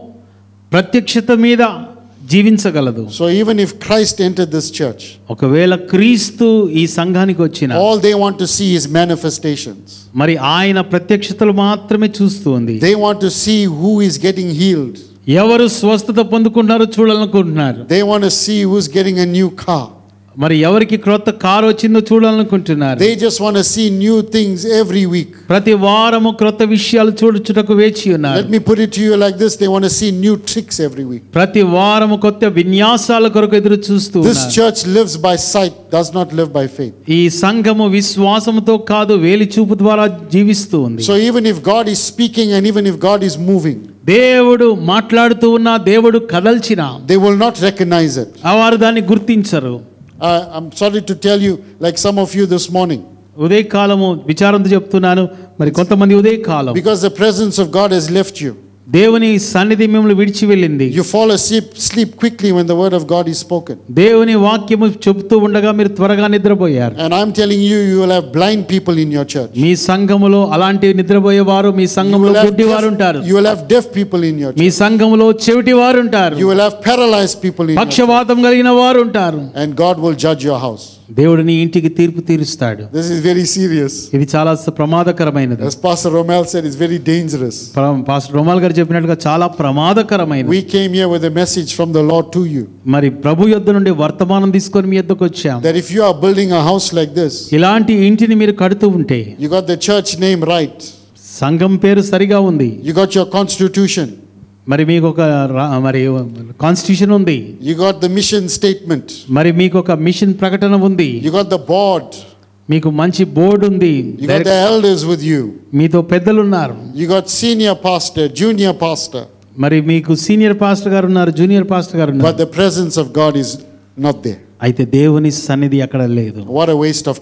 ప్రత్యక్షత మీద జీవించగలదు. So even if Christ entered this church, ఒకవేళ క్రీస్తు ఈ సంఘానికి వచ్చిన all they want to see is manifestations. మరి ఆయన ప్రత్యక్షతలు మాత్రమే చూస్తూ ఉంది. They want to see who is getting healed. ఎవరు స్వస్థత పొందుకుంటున్నారో చూడాలనుకుంటున్నారు. They want to see who's getting a new car. మరి ఎవరికి క్రొత్త కారు వచ్చిందో చూడాలనుకుంటున్నారు. They just want to see new things every week. ప్రతి వారము క్రొత్త విషయాలు చూడుచుటకు వేచి ఉన్నారు. Let me put it to you like this. They want to see new tricks every week. ప్రతి వారము కొత్త విన్యాసాల కొరకు ఎదురు చూస్తూ This ఉన్నారు. church lives by sight, does not live by faith. ఈ సంఘము విశ్వాసముతో కాదు వేలి చూపు ద్వారా జీవిస్తూ ఉంది. So even if God is speaking and even if God is moving, దేవుడు మాట్లాడుతూ ఉన్నా, దేవుడు కదల్చినా they will not recognize it. ఆ వారు దాన్ని గుర్తించరు. Uh, I'm sorry to tell you, like some of you this morning, ఉదయకాలము విచారంతో చెప్తున్నాను, మరి కొంతమంది ఉదయకాలం because the presence of God has left you. దేవుని సన్నిధి మిమ్మల్ని విడిచి వెళ్ళింది. You fall asleep sleep quickly when the word of God is spoken. దేవుని వాక్యము చెబుతూ ఉండగా మీరు త్వరగా నిద్రపోయారు. And I'm telling you, you will have blind people in your church. మీ సంఘములో అలాంటి నిద్రపోయేవారు, మీ You సంఘములో will have గుడ్డివారు ఉంటారు. deaf, you will have deaf people in your me church. సంఘములో చెవిటి వారు ఉంటారు. You will have paralyzed people in your church. పక్షవాతం కలిగిన వారు ఉంటారు. And God will judge your house. దేవుడు నీ ఇంటికి తీర్పు తీరుస్తాడు. This is very serious. ఇది చాలా ప్రమాదకరమైనది. As Pastor Romel said, it's very dangerous. ప్ర- పాస్టర్ రోమాల్ గారు చెప్పినట్లుగా చాలా ప్రమాదకరమైనది. We came here with a message from the Lord to you. మరి ప్రభు యొద్ద నుండి వర్తమానం తీసుకొని మీ యొద్దకు వచ్చాం. That if you are building a house like this, ఇలాంటి ఇంటిని మీరు కడుతూ ఉంటే, you got the church name right, సంఘం పేరు సరిగా ఉంది, you got your constitution, మరి మీకు ఒక రా- మరి కాన్స్టిట్యూషన్ ఉంది, you got the mission statement, మరి మీకు ఒక మిషన్ ప్రకటన ఉంది, you got the board, మీకు మంచి బోర్డు ఉంది, you got the elders with you, మీతో పెద్దలు ఉన్నారు, you got senior pastor, junior pastor, మరి మీకు సీనియర్ పాస్టర్ గారు ఉన్నారు, జూనియర్ పాస్టర్ గారు but ఉన్నారు. the presence of God is not there. అయితే దేవుని సన్నిధి అక్కడ లేదు. What a waste of time.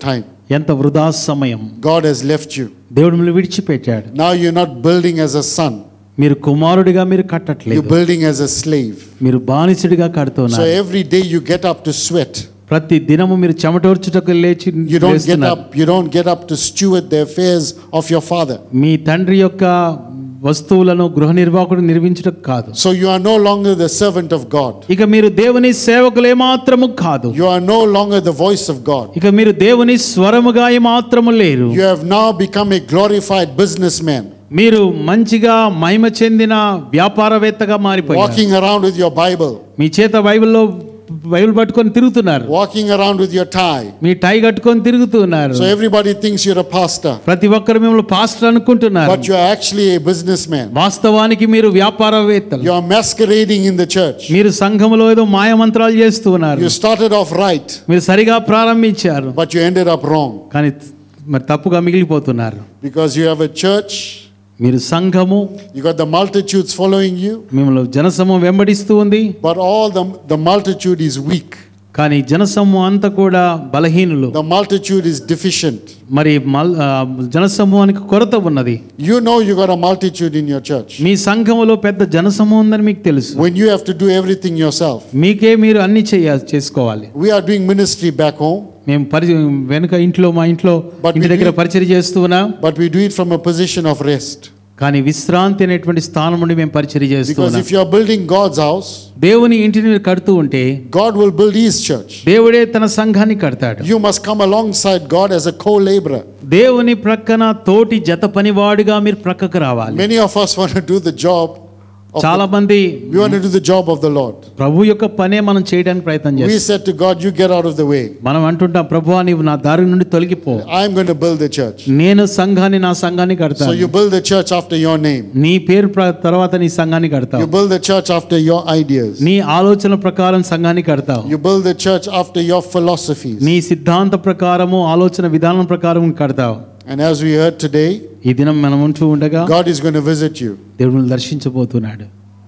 ఎంత వృధా సమయం. God has left you. దేవుడు మిమ్మల్ని విడిచిపెట్టాడు. Now you're not building as a son. మీరు కుమారుడిగా మీరు You're కట్టట్లేదు, building as a slave. మీరు బానిసడిగా So కడుతున్నారు. every day you get up to sweat. ప్రతి దినము మీరు చెమటోర్చుటకు లేచి You don't get లేస్తున్నారు. up, you don't get up to steward the affairs of your father. మీ తండ్రి యొక్క వస్తువులను గృహ నిర్వాహకుడు నిర్మించడం కాదు. So you are no longer the servant of God. ఇక మీరు దేవుని సేవకులు ఏమాత్రము కాదు. You are no longer the voice of God. ఇక మీరు దేవుని స్వరముగా ఏమాత్రము లేరు. You have now become a glorified businessman, మీరు మంచిగా మహిమ చెందిన వ్యాపారవేత్తగా మారిపోయారు. walking around with your Bible, మీ చేత బైబిల్లో బైబిల్ పట్టుకొని తిరుగుతున్నారు. walking around with your tie. మీ టై కట్టుకొని తిరుగుతున్నారు. So everybody thinks you're a pastor, ప్రతి ఒక్కరు మిమ్మల్ని పాస్టర్ అనుకుంటున్నారు. but you're actually a businessman. వాస్తవానికి మీరు వ్యాపారవేత్తలు. You're masquerading in the church. మీరు సంఘములో ఏదో మాయమంత్రాలు చేస్తున్నారు. You started off right, మీరు సరిగా ప్రారంభించారు, but you ended up wrong కానీ మరి తప్పుగా మిగిలిపోతున్నారు. because you have a church, మీరు సంఘము, you got the multitudes following you, మిమ్మల్ని జనసమూహం వెంబడిస్తూ ఉంది, but all the, the multitude is weak. కానీ జనసమూహం అంతా కూడా బలహీనులు. The multitude is deficient. మరి మల్- ఆ, జనసమూహానికి కొరత ఉన్నది. You know you got a multitude in your church. మీ సంఘములో పెద్ద జనసమూహం ఉందని మీకు తెలుసు. When you have to do everything yourself. మీకే మీరు అన్ని చేయాలి చేసుకోవాలి. We are doing ministry back home, మేము పరి వెనుక ఇంట్లో మా ఇంట్లో But ఇంటి we దగ్గర do- పరిచయం చేస్తున్నాం, but we do it from a position of rest. కానీ విశ్రాంతి అనేటువంటి స్థానం నుండి మేము పరిచయం Because చేస్తున్నాం. if you are building God's house, దేవుని ఇంటిని మీరు కడుతూ ఉంటే God will build His church. దేవుడే తన సంఘాన్ని కడతాడు. You must come alongside God as a co-laborer. దేవుని ప్రక్కన తోటి జత పనివాడిగా మీరు ప్రక్కకు రావాలి. Many of us want to do the job. Of చాలా the, మంది we want to do the job of the Lord. ప్రభు యొక్క పనే మనం చేయడానికి ప్రయత్నం We చేస్తాం. said to God, "You get out of the way. మనం అంటుంటాం, ప్రభువా నీవు నా దారి నుండి తొలగిపో, I am going to build the church." నేను సంఘాన్ని నా సంఘాన్ని So కడతాను. you build the church after your name. నీ పేరు ప్ర- తర్వాత నీ సంఘాన్ని You కడతావు. build the church after your ideas. నీ ఆలోచన ప్రకారం సంఘాన్ని కడతావు. You build the church after your philosophies. నీ సిద్ధాంత ప్రకారము ఆలోచన విధానం ప్రకారం కడతావు. And as we heard today, ఈ దినం మనం ఉంటూ ఉండగా God is going to visit you. దేవుడు మిమ్మల్ని దర్శించబోతున్నాడు.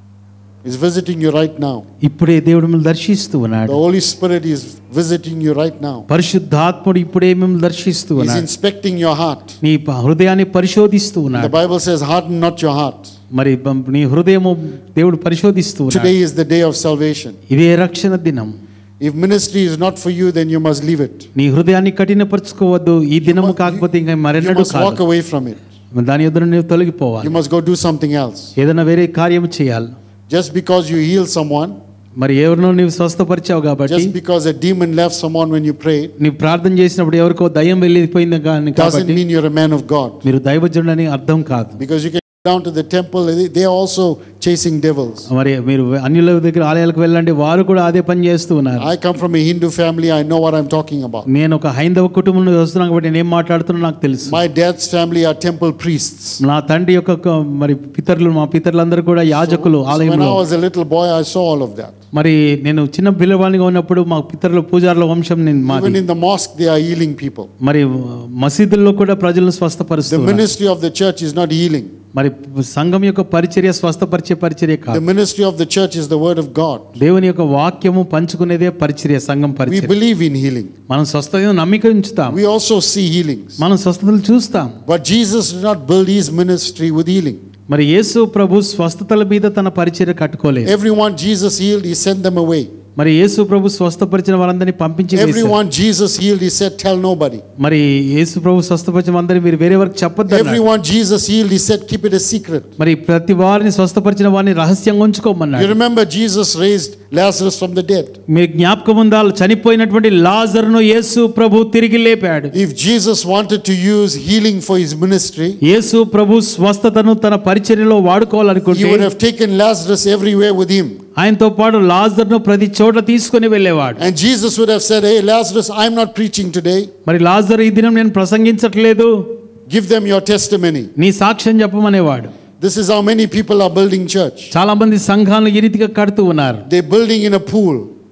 He's visiting you right now. ఇప్పుడే దేవుడు మిమ్మల్ని దర్శిస్తూ ఉన్నాడు. The Holy Spirit is visiting you right now. పరిశుద్ధాత్ముడు ఇప్పుడే మిమ్మల్ని దర్శిస్తూ He's ఉన్నాడు. inspecting your heart. నీ ప- హృదయాన్ని పరిశోధిస్తూ The ఉన్నాడు. Bible says, "Harden not your heart." మరి బ- నీ హృదయము దేవుడు పరిశోధిస్తూ ఉన్నాడు. Today is the day of salvation. ఇదే రక్షణ దినం. If ministry is not for you, then you must leave it. నీ హృదయాన్ని కఠినపరచుకోవద్దు. ఈ దినము must- కాకపోతే ఇంకా You మరెన్నడూ must walk కాదు. away from it. దాని ఎదురు నువ్వు తొలగిపోవాలి. You must go do something else. ఏదైనా వేరే కార్యం చేయాలి. Just because you heal someone, మరి ఎవరినో నీవు స్వస్థపరిచావు కాబట్టి, just because a demon left someone when you prayed, నీవు ప్రార్థన చేసినప్పుడు ఎవరికో దయ్యం వెళ్ళిపోయింది కానీ doesn't కాబట్టి mean you're a man of God. మీరు దైవజనుడని అర్థం కాదు. Because you can go down to the temple, they- they are also chasing devils. మరి మీరు అన్యుల దగ్గర ఆలయాలకు వెళ్ళండి, వారు కూడా అదే పని చేస్తూ ఉన్నారు. I come from a Hindu family, I know what I'm talking about. నేను ఒక హైందవ కుటుంబం నుండి వస్తున్నాను కాబట్టి నేను ఏం మాట్లాడుతున్నా నాకు తెలుసు. My dad's family are temple priests. నా తండ్రి యొక్క క- మరి పితరులు మా పితరులందరూ కూడా యాజకులు So when ఆలయంలో. I was a little boy, I saw all of that. మరి నేను చిన్న పిల్లవాడిగా ఉన్నప్పుడు మా పితరుల పూజారుల వంశం నేను మాది. Even in the mosque, they are healing people. మరి మసీదుల్లో కూడా ప్రజలను The స్వస్థపరుస్తున్నారు. ministry of the church is not healing. మరి సంఘం యొక్క పరిచర్య స్వస్థపరిచే పరిచర్య The కాదు. ministry of the church is the word of God. దేవుని యొక్క వాక్యము పంచుకునేదే పరిచర్య, సంఘం We పరిచర్య. believe in healing. మనం స్వస్థత నమ్మిక ఉంచుతాం, We also see healings. మనం స్వస్థతలు చూస్తాం. But Jesus did not build his ministry with healing. మరి యేసు ప్రభు స్వస్థతల మీద తన పరిచర్య కట్టుకోలేదు. Everyone Jesus healed, he sent them away. మరి యేసు ప్రభు స్వస్థపరిచిన వారందరినీ పంపించి వేశారు. Everyone Jesus healed, he said, "Tell nobody." మరి యేసు ప్రభు స్వస్థపరిచిన వారందరినీ మీరు వేరే వరకు చెప్పొద్దు అన్నాడు. Everyone Jesus healed, he said, "Keep it a secret." మరి ప్రతి వారిని స్వస్థపరిచిన వారిని రహస్యంగా You ఉంచుకోమన్నాడు. remember Jesus raised Lazarus from the dead. మీరు జ్ఞాపకం ఉండాలి, చనిపోయినటువంటి లాజరును యేసు ప్రభు తిరిగి లేపాడు. If Jesus wanted to use healing for his ministry, యేసు ప్రభు స్వస్థతను తన పరిచర్యలో he వాడుకోవాలనుకుంటే would have taken Lazarus everywhere with him. ఆయనతో పాటు లాజరును ప్రతి చోట తీసుకొని వెళ్ళేవాడు. And Jesus would have said, "Hey Lazarus, I'm not preaching today. మరి లాజరు ఈ దినం నేను ప్రసంగించట్లేదు, Give them your testimony." నీ సాక్ష్యం చెప్పమనేవాడు. This is how many people are building church. చాలా మంది సంఘాలను ఈ రీతిగా కడుతూ ఉన్నారు. They're building in a pool.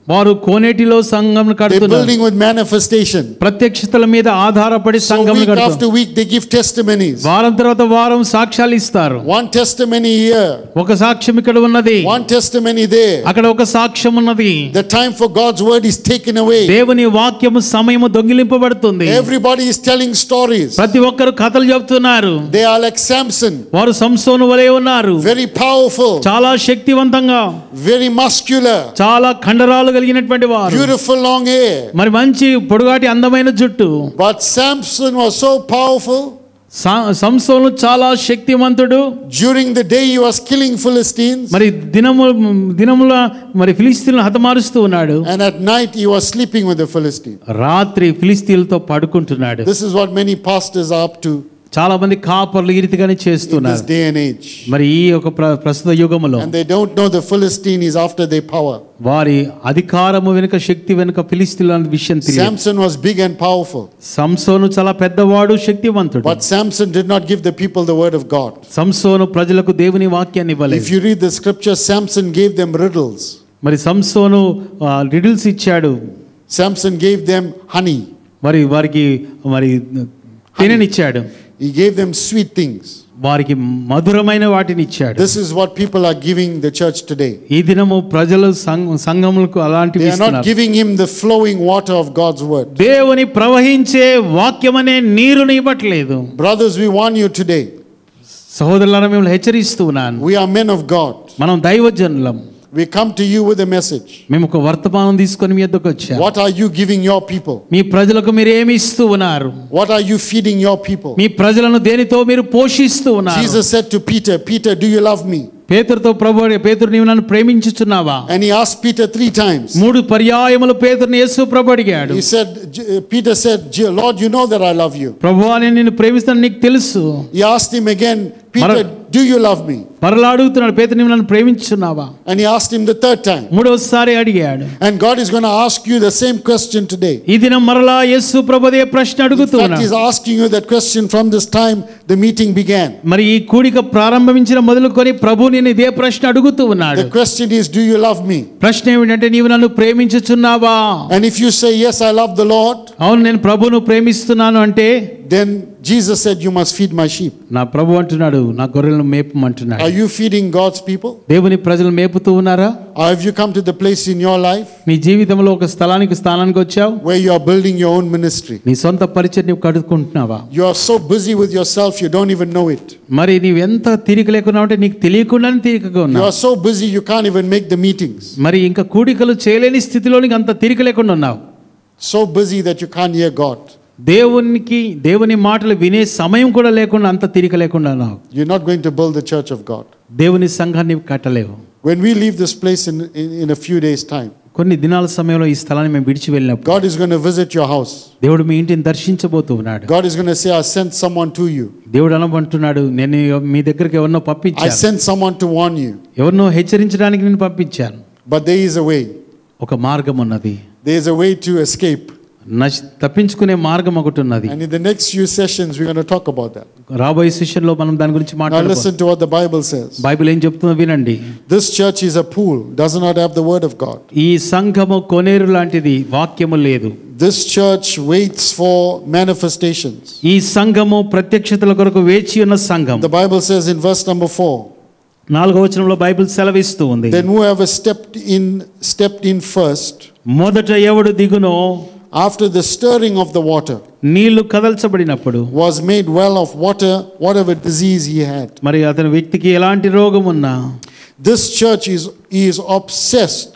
వారు కోనేటిలో సంఘం They're కడుతున్నారు. building with manifestation. ప్రత్యక్షతల మీద ఆధారపడి So సంఘం week కడుతున్నారు. after week they give testimonies. వారం తర్వాత వారం సాక్ష్యాలు ఇస్తారు. One testimony here, ఒక సాక్ష్యం ఇక్కడ ఉన్నది, one testimony there. అక్కడ ఒక సాక్ష్యం ఉన్నది. The time for God's word is taken away. దేవుని వాక్యము సమయము దొంగిలింపబడుతుంది. Everybody is telling stories. ప్రతి ఒక్కరు కథలు చెప్తున్నారు. They are like Samson, వారు సంసోను వలె ఉన్నారు. very powerful, చాలా శక్తివంతంగా, very muscular, చాలా కండరాలు కలిగినటువంటి వారు, beautiful long hair. మరి మంచి పొడుగాటి అందమైన జుట్టు. But Samson was so powerful. సా- సంసోను చాలా శక్తివంతుడు. During the day he was killing Philistines, మరి దినము దినముల మరి ఫిలిస్తీన్లను హతమారుస్తూ ఉన్నాడు. and at night he was sleeping with the Philistines. రాత్రి ఫిలిస్తీన్లతో పడుకుంటున్నాడు. This is what many pastors are up to చాలా మంది కాపర్లు ఈ రీతిగానే in this చేస్తున్నారు. day and age. మరి ఈ ఒక ప్ర- ప్రస్తుత యుగములో And they don't know the Philistine is after their power. వారి అధికారము వెనుక, శక్తి వెనుక ఫిలిస్తీన్ల విషయం తెలియదు. Samson was big and powerful. సంసోను చాలా పెద్దవాడు, శక్తివంతుడు. But Samson did not give the people the word of God. సంసోను ప్రజలకు దేవుని వాక్యాన్ని If ఇవ్వలేదు. you read the scripture, Samson gave them riddles. మరి సంసోను రిడిల్స్ ఇచ్చాడు. Samson gave them honey. మరి వారికి మరి తేనెనిచ్చాడు. He gave them sweet things. వారికి మధురమైన వాటిని ఇచ్చాడు. This is what people are giving the church today. ఈ దినము ప్రజలు సంఘ- సంఘములకు అలాంటివి They are not ఇస్తున్నారు. giving him the flowing water of God's word. దేవుని ప్రవహించే వాక్యమనే నీరుని ఇవ్వట్లేదు. Brothers, we warn you today. సహోదరులారా, మిమ్మల్ని హెచ్చరిస్తూ ఉన్నాను. We are men of God. మనం దైవజనులం. We come to you with a message. మేము ఒక వర్తమానం తీసుకొని మీ యొద్దకు వచ్చాం. What are you giving your people? మీ ప్రజలకు మీరు ఏమి ఇస్తూ ఉన్నారు? What are you feeding your people? మీ ప్రజలను దేనితో మీరు పోషిస్తూ ఉన్నారు? Jesus said to Peter, Peter, do you love me? పేతురుతో ప్రభు, పేతురు నీవు నన్ను ప్రేమించుచున్నావా? And he asked Peter three times. మూడు పర్యాయములు పేతురుని యేసు ప్రభు అడిగాడు. He said, Peter said, Lord, you know that I love you. ప్రభువా, నేను నిన్ను ప్రేమిస్తాను, నీకు తెలుసు. He asked him again, Peter, do you love me? మరలా అడుగుతున్నాడు, పేతురు నీవు నన్ను ప్రేమించుచున్నావా? And he asked him the third time. మూడోసారి అడిగాడు. And God is going to ask you the same question today. ఈ దినం మరలా యేసు ప్రభు అదే ప్రశ్న In అడుగుతూ fact, ఉన్నాడు. he's asking you that question from this time the meeting began. మరి ఈ కూడిక ప్రారంభించిన మొదలుకొని ప్రభు నేను ఇదే ప్రశ్న అడుగుతూ ఉన్నాడు. The question is, do you love me? ప్రశ్న ఏమిటంటే, నీవు నన్ను ప్రేమించుచున్నావా? And if you say, yes, I love the Lord, అవును, నేను ప్రభువును ప్రేమిస్తున్నాను అంటే, then Jesus said, you must feed my sheep. నా ప్రభు అంటున్నాడు, నా గొర్రెలను మేపమంటున్నాడు. Are you feeding God's people? దేవుని ప్రజలు మేపుతూ ఉన్నారా? Or have you come to the place in your life నీ జీవితంలో ఒక స్థలానికి స్థానానికి వచ్చావు, where you are building your own ministry? నీ సొంత పరిచయం నీవు కడుక్కుంటున్నావా? You are so busy with yourself, you don't even know it. మరి నీవు ఎంత తీరిక లేకున్నావు అంటే నీకు తెలియకుండానే తీరికగా You ఉన్నావు. are so busy, you can't even make the meetings. మరి ఇంకా కూడికలు చేయలేని స్థితిలో నీకు అంత తీరిక లేకుండా ఉన్నావు. So busy that you can't hear God. దేవునికి దేవుని మాటలు వినే సమయం కూడా లేకుండా అంత తీరిక లేకుండా ఉన్నావు. You're not going to build the church of God. దేవుని సంఘాన్ని కట్టలేవు. When we leave this place in, in, in a few days' time, కొన్ని దినాల సమయంలో ఈ స్థలాన్ని మేము విడిచి వెళ్ళినప్పుడు God is going to visit your house. దేవుడు మీ ఇంటిని దర్శించబోతూ ఉన్నాడు. God is going to say, I sent someone to you. దేవుడు అనమంటున్నాడు, నేను మీ దగ్గరికి ఎవరినో I పంపించాను, sent someone to warn you. ఎవరినో హెచ్చరించడానికి నేను పంపించాను. But there is a way. ఒక మార్గం ఉన్నది, There is a way to escape. నశ్ తప్పించుకునే మార్గం ఒకటి ఉన్నది. And in the next few sessions, we're going to talk about that. రాబోయే సెషన్లో మనం దాని గురించి Now మాట్లాడుకుందాం. listen to what the Bible says. Bible ఏం చెప్తుందో వినండి. This church is a pool, does not have the word of God. ఈ సంఘము కొనేరు లాంటిది, వాక్యము లేదు. This church waits for manifestations. ఈ సంఘము ప్రత్యక్షతల కొరకు వేచి ఉన్న సంఘం. The Bible says in verse number four, నాలుగో వచనంలో బైబిల్ సెలవిస్తూ ఉంది, then whoever stepped in stepped in first, మొదట ఎవడు దిగునో, after the stirring of the water, నీళ్లు కదల్చబడినప్పుడు was made well of water, whatever disease he had. మరి అతని వ్యక్తికి ఎలాంటి రోగం ఉన్నా, This church is, is obsessed.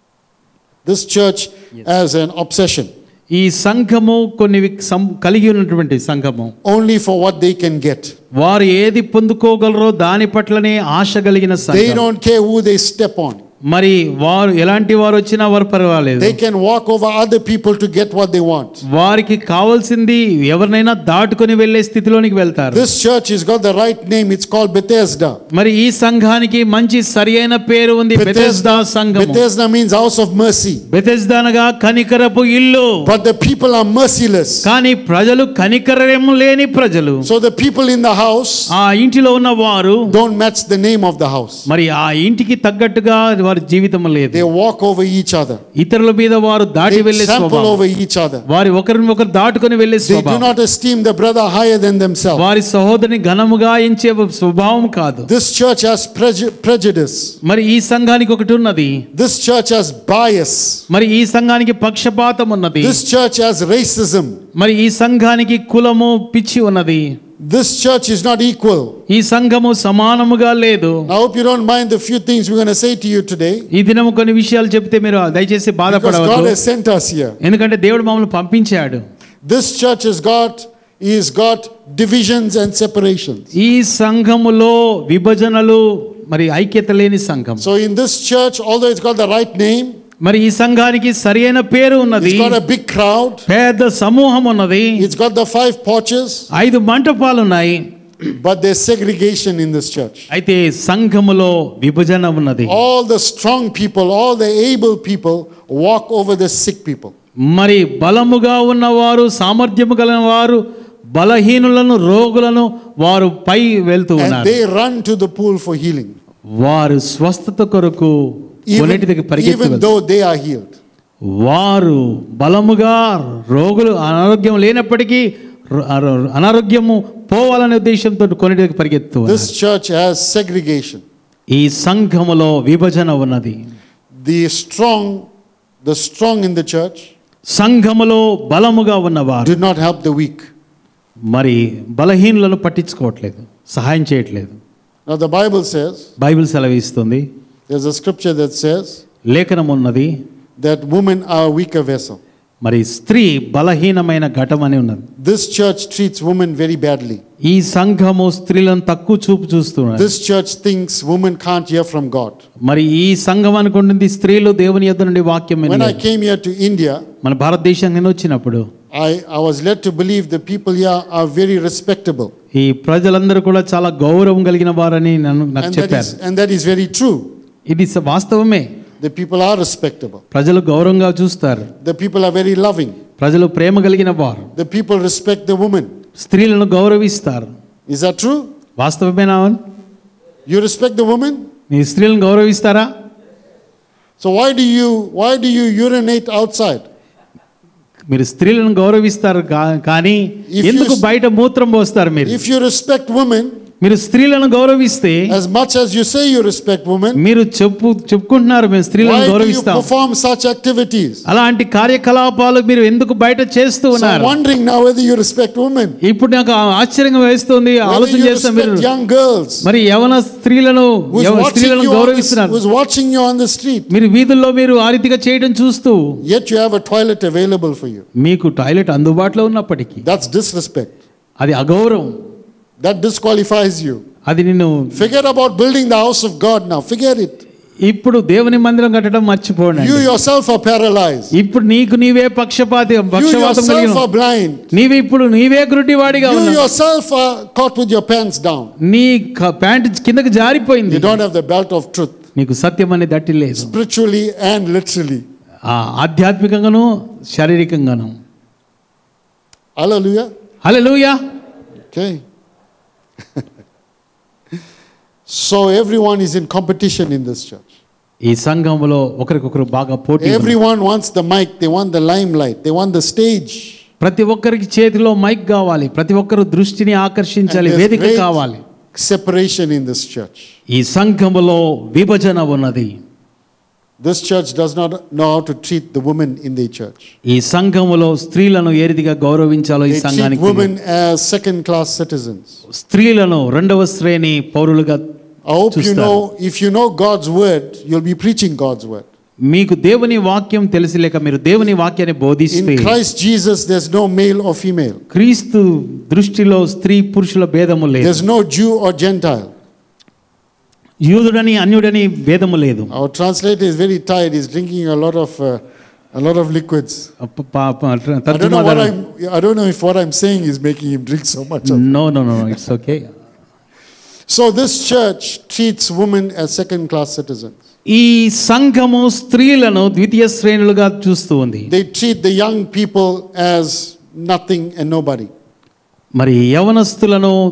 This church has an obsession. ఈ సంఘము కొన్ని వి- సం- కలిగి ఉన్నటువంటి సంఘము Only for what they can get. వారు ఏది పొందుకోగలరో దాని పట్లనే ఆశ కలిగిన They సంఘం. don't care who they step on. మరి వారు ఎలాంటి వారు వచ్చినా వారు పర్వాలేదు. They can walk over other people to get what they want. వారికి కావాల్సింది ఎవరినైనా దాటుకొని వెళ్ళే స్థితిలోనికి వెళ్తారు. This church has got the right name. It's called Bethesda. మరి ఈ సంఘానికి మంచి సరియైన పేరు ఉంది, బెతెస్దా సంఘము. Bethesda means house of mercy. Bethesda అనగా కనికరపు ఇల్లు. But the people are merciless. కానీ ప్రజలు కనికరము లేని ప్రజలు. So the people in the house ఆ ఇంటిలో ఉన్న వారు don't match the name of the house. మరి ఆ ఇంటికి తగ్గట్టుగా వారు వారి జీవితం లేదు. They walk over each other. ఇతరుల మీద వారు దాటి They వెళ్ళే trample స్వభావం. over each other. వారి ఒకరిని ఒకరు దాటుకొని వెళ్ళే They do స్వభావం. not esteem the brother higher than themselves. వారి సహోదరుని ఘనముగా ఎంచే స్వభావం కాదు. This church has preju- prejudice. మరి ఈ సంఘానికి ఒకటి ఉన్నది. This church has bias. మరి ఈ సంఘానికి పక్షపాతం ఉన్నది. This church has racism. మరి ఈ సంఘానికి కులము పిచ్చి ఉన్నది. This church is not equal. ఈ సంఘము సమానముగా లేదు. I hope you don't mind the few things we're going to say to you today. ఈ దినము కొన్ని విషయాలు చెప్తే మీరు దయచేసి Because God బాధపడవద్దు. has sent us here. ఎందుకంటే దేవుడు మమ్మల్ని పంపించాడు. This church has got, He's got divisions and separations. ఈ సంఘములో విభజనలు మరి ఐక్యత లేని సంఘం. So in this church, although it's got the right name, మరి ఈ సంఘానికి సరైన పేరు ఉన్నది. it's got a big crowd, పెద్ద సమూహం ఉన్నది. it's got the five porches, ఐదు మంటపాలు ఉన్నాయి. but there's segregation in this church. అయితే సంఘములో విభజన ఉన్నది. All the strong people, all the able people walk over the sick people. మరి బలముగా ఉన్నవారు, సామర్థ్యము కలిగిన వారు బలహీనులను, రోగులను వారు పై వెళ్తూ And ఉన్నారు. they run to the pool for healing, వారు స్వస్థత కొరకు కొన్నిటి దగ్గర even, పరిగెత్తి even వెళ్తారు. though they are healed. వారు బలముగా రోగులు అనారోగ్యం లేనప్పటికీ ర- అర- అనారోగ్యము పోవాలనే ఉద్దేశంతో కొన్నిటి దగ్గర పరిగెత్తు This church has segregation. ఈ సంఘములో విభజన ఉన్నది. The strong, the strong in the church సంఘములో బలముగా ఉన్నవారు did not help the weak. మరి బలహీనులను పట్టించుకోవట్లేదు, సహాయం చేయట్లేదు. Now the Bible says, Bible సెలవిస్తుంది, there's a scripture that says లేఖనం ఉన్నది, that women are a weaker vessel. మరి స్త్రీ బలహీనమైన ఘటం అని ఉన్నది. This church treats women very badly. ఈ సంఘము స్త్రీలను తక్కువ చూపు చూస్తున్నారు. This church thinks women can't hear from God. మరి ఈ సంఘం అనుకుంటుంది స్త్రీలు దేవుని యొద్ద నుండి వాక్యం When I వినలేరు. came here to India, మన భారతదేశానికి వచ్చినప్పుడు I, I was led to believe the people here are very respectable. ఈ ప్రజలందరూ కూడా చాలా గౌరవం కలిగిన వారని నన్ను నాకు And that, చెప్పారు. is, and that is very true. ఇది స- వాస్తవమే. The people are respectable. ప్రజలు గౌరవంగా చూస్తారు. The people are very loving. ప్రజలు ప్రేమ కలిగిన వారు. The people respect the woman. స్త్రీలను గౌరవిస్తారు. Is that true? వాస్తవమేనా? You respect the woman? మీ స్త్రీలను గౌరవిస్తారా? So why do you why do you urinate outside? మీరు స్త్రీలను గౌరవిస్తారు కా- కానీ If you- ఎందుకు బయట మూత్రం పోస్తారు? మీరు If you respect women మీరు స్త్రీలను గౌరవిస్తే, as much as you say you respect women, మీరు చెప్పు చెప్పుకుంటున్నారు మేము స్త్రీలను why do you గౌరవిస్తాం, perform such activities? అలాంటి కార్యకలాపాలు మీరు ఎందుకు బయట చేస్తూ So I'm ఉన్నారు? wondering now whether you respect women, ఇప్పుడు నాకు ఆశ్చర్యంగా వేస్తుంది, whether ఆలోచన you చేస్తాం మీరు respect young girls మరి యవన స్త్రీలను who's యవ- watching స్త్రీలను you on the, గౌరవిస్తున్నారు. who's watching you on the street, మీరు వీధుల్లో మీరు ఆ రీతిగా చేయడం చూస్తూ yet you have a toilet available for you. మీకు టాయిలెట్ అందుబాటులో ఉన్నప్పటికీ That's disrespect. అది అగౌరవం. That disqualifies you. అది నిన్ను Forget about building the house of God now. Forget it. ఇప్పుడు దేవుని మందిరం కట్టడం మర్చిపోండి. You yourself are paralyzed. ఇప్పుడు నీకు నీవే పక్షపాతి You పక్షపాతం కలిగిన yourself are blind. నీవి ఇప్పుడు నీవే గుడ్డివాడిగా You ఉన్నావు. yourself are caught with your pants down. నీ క- ప్యాంట్ కిందకి జారిపోయింది. You don't have the belt of truth, నీకు సత్యం అనే దట్టి లేదు, spiritually and literally. ఆ ఆధ్యాత్మికంగాను శారీరకంగాను. Hallelujah. Hallelujah. Okay. So everyone is in competition in this church. ఈ సంఘములో ఒకరికొకరు బాగా పోటీ ఉంది. Everyone wants the mic, they want the limelight, they want the stage. ప్రతి ఒక్కరికి చేతిలో మైక్ కావాలి, ప్రతి ఒక్కరు దృష్టిని ఆకర్షించాలి, And there's వేదిక great కావాలి. separation in this church. ఈ సంఘములో విభజన ఉన్నది. This church does not know how to treat the women in the church. ఈ సంఘములో స్త్రీలను ఏ రీతిగా గౌరవించాలో ఈ They treat సంఘానికి women as second class citizens. స్త్రీలను రెండవ శ్రేణి పౌరులుగా I hope you చూస్తారు. know, if you know God's word, you'll be preaching God's word. మీకు దేవుని వాక్యం తెలిసిలేక మీరు దేవుని వాక్యాన్ని In బోధిస్తే, Christ Jesus, there's no male or female. క్రీస్తు దృష్టిలో స్త్రీ పురుషుల భేదము లేదు. There's no Jew or Gentile. యూదుడని అన్యుడని భేదము లేదు. Our translator is very tired. He's drinking a lot of uh, a lot of liquids. ప- ప- ప- I don't know what తర్జుమాదారు- I'm. I don't know if what I'm saying is making him drink so much. Of. No no no it's okay. So this church treats women as second class citizens. ఈ సంఘము స్త్రీలను ద్వితీయ శ్రేణులుగా చూస్తూ ఉంది. They treat the young people as nothing and nobody. మరి యవనస్తులను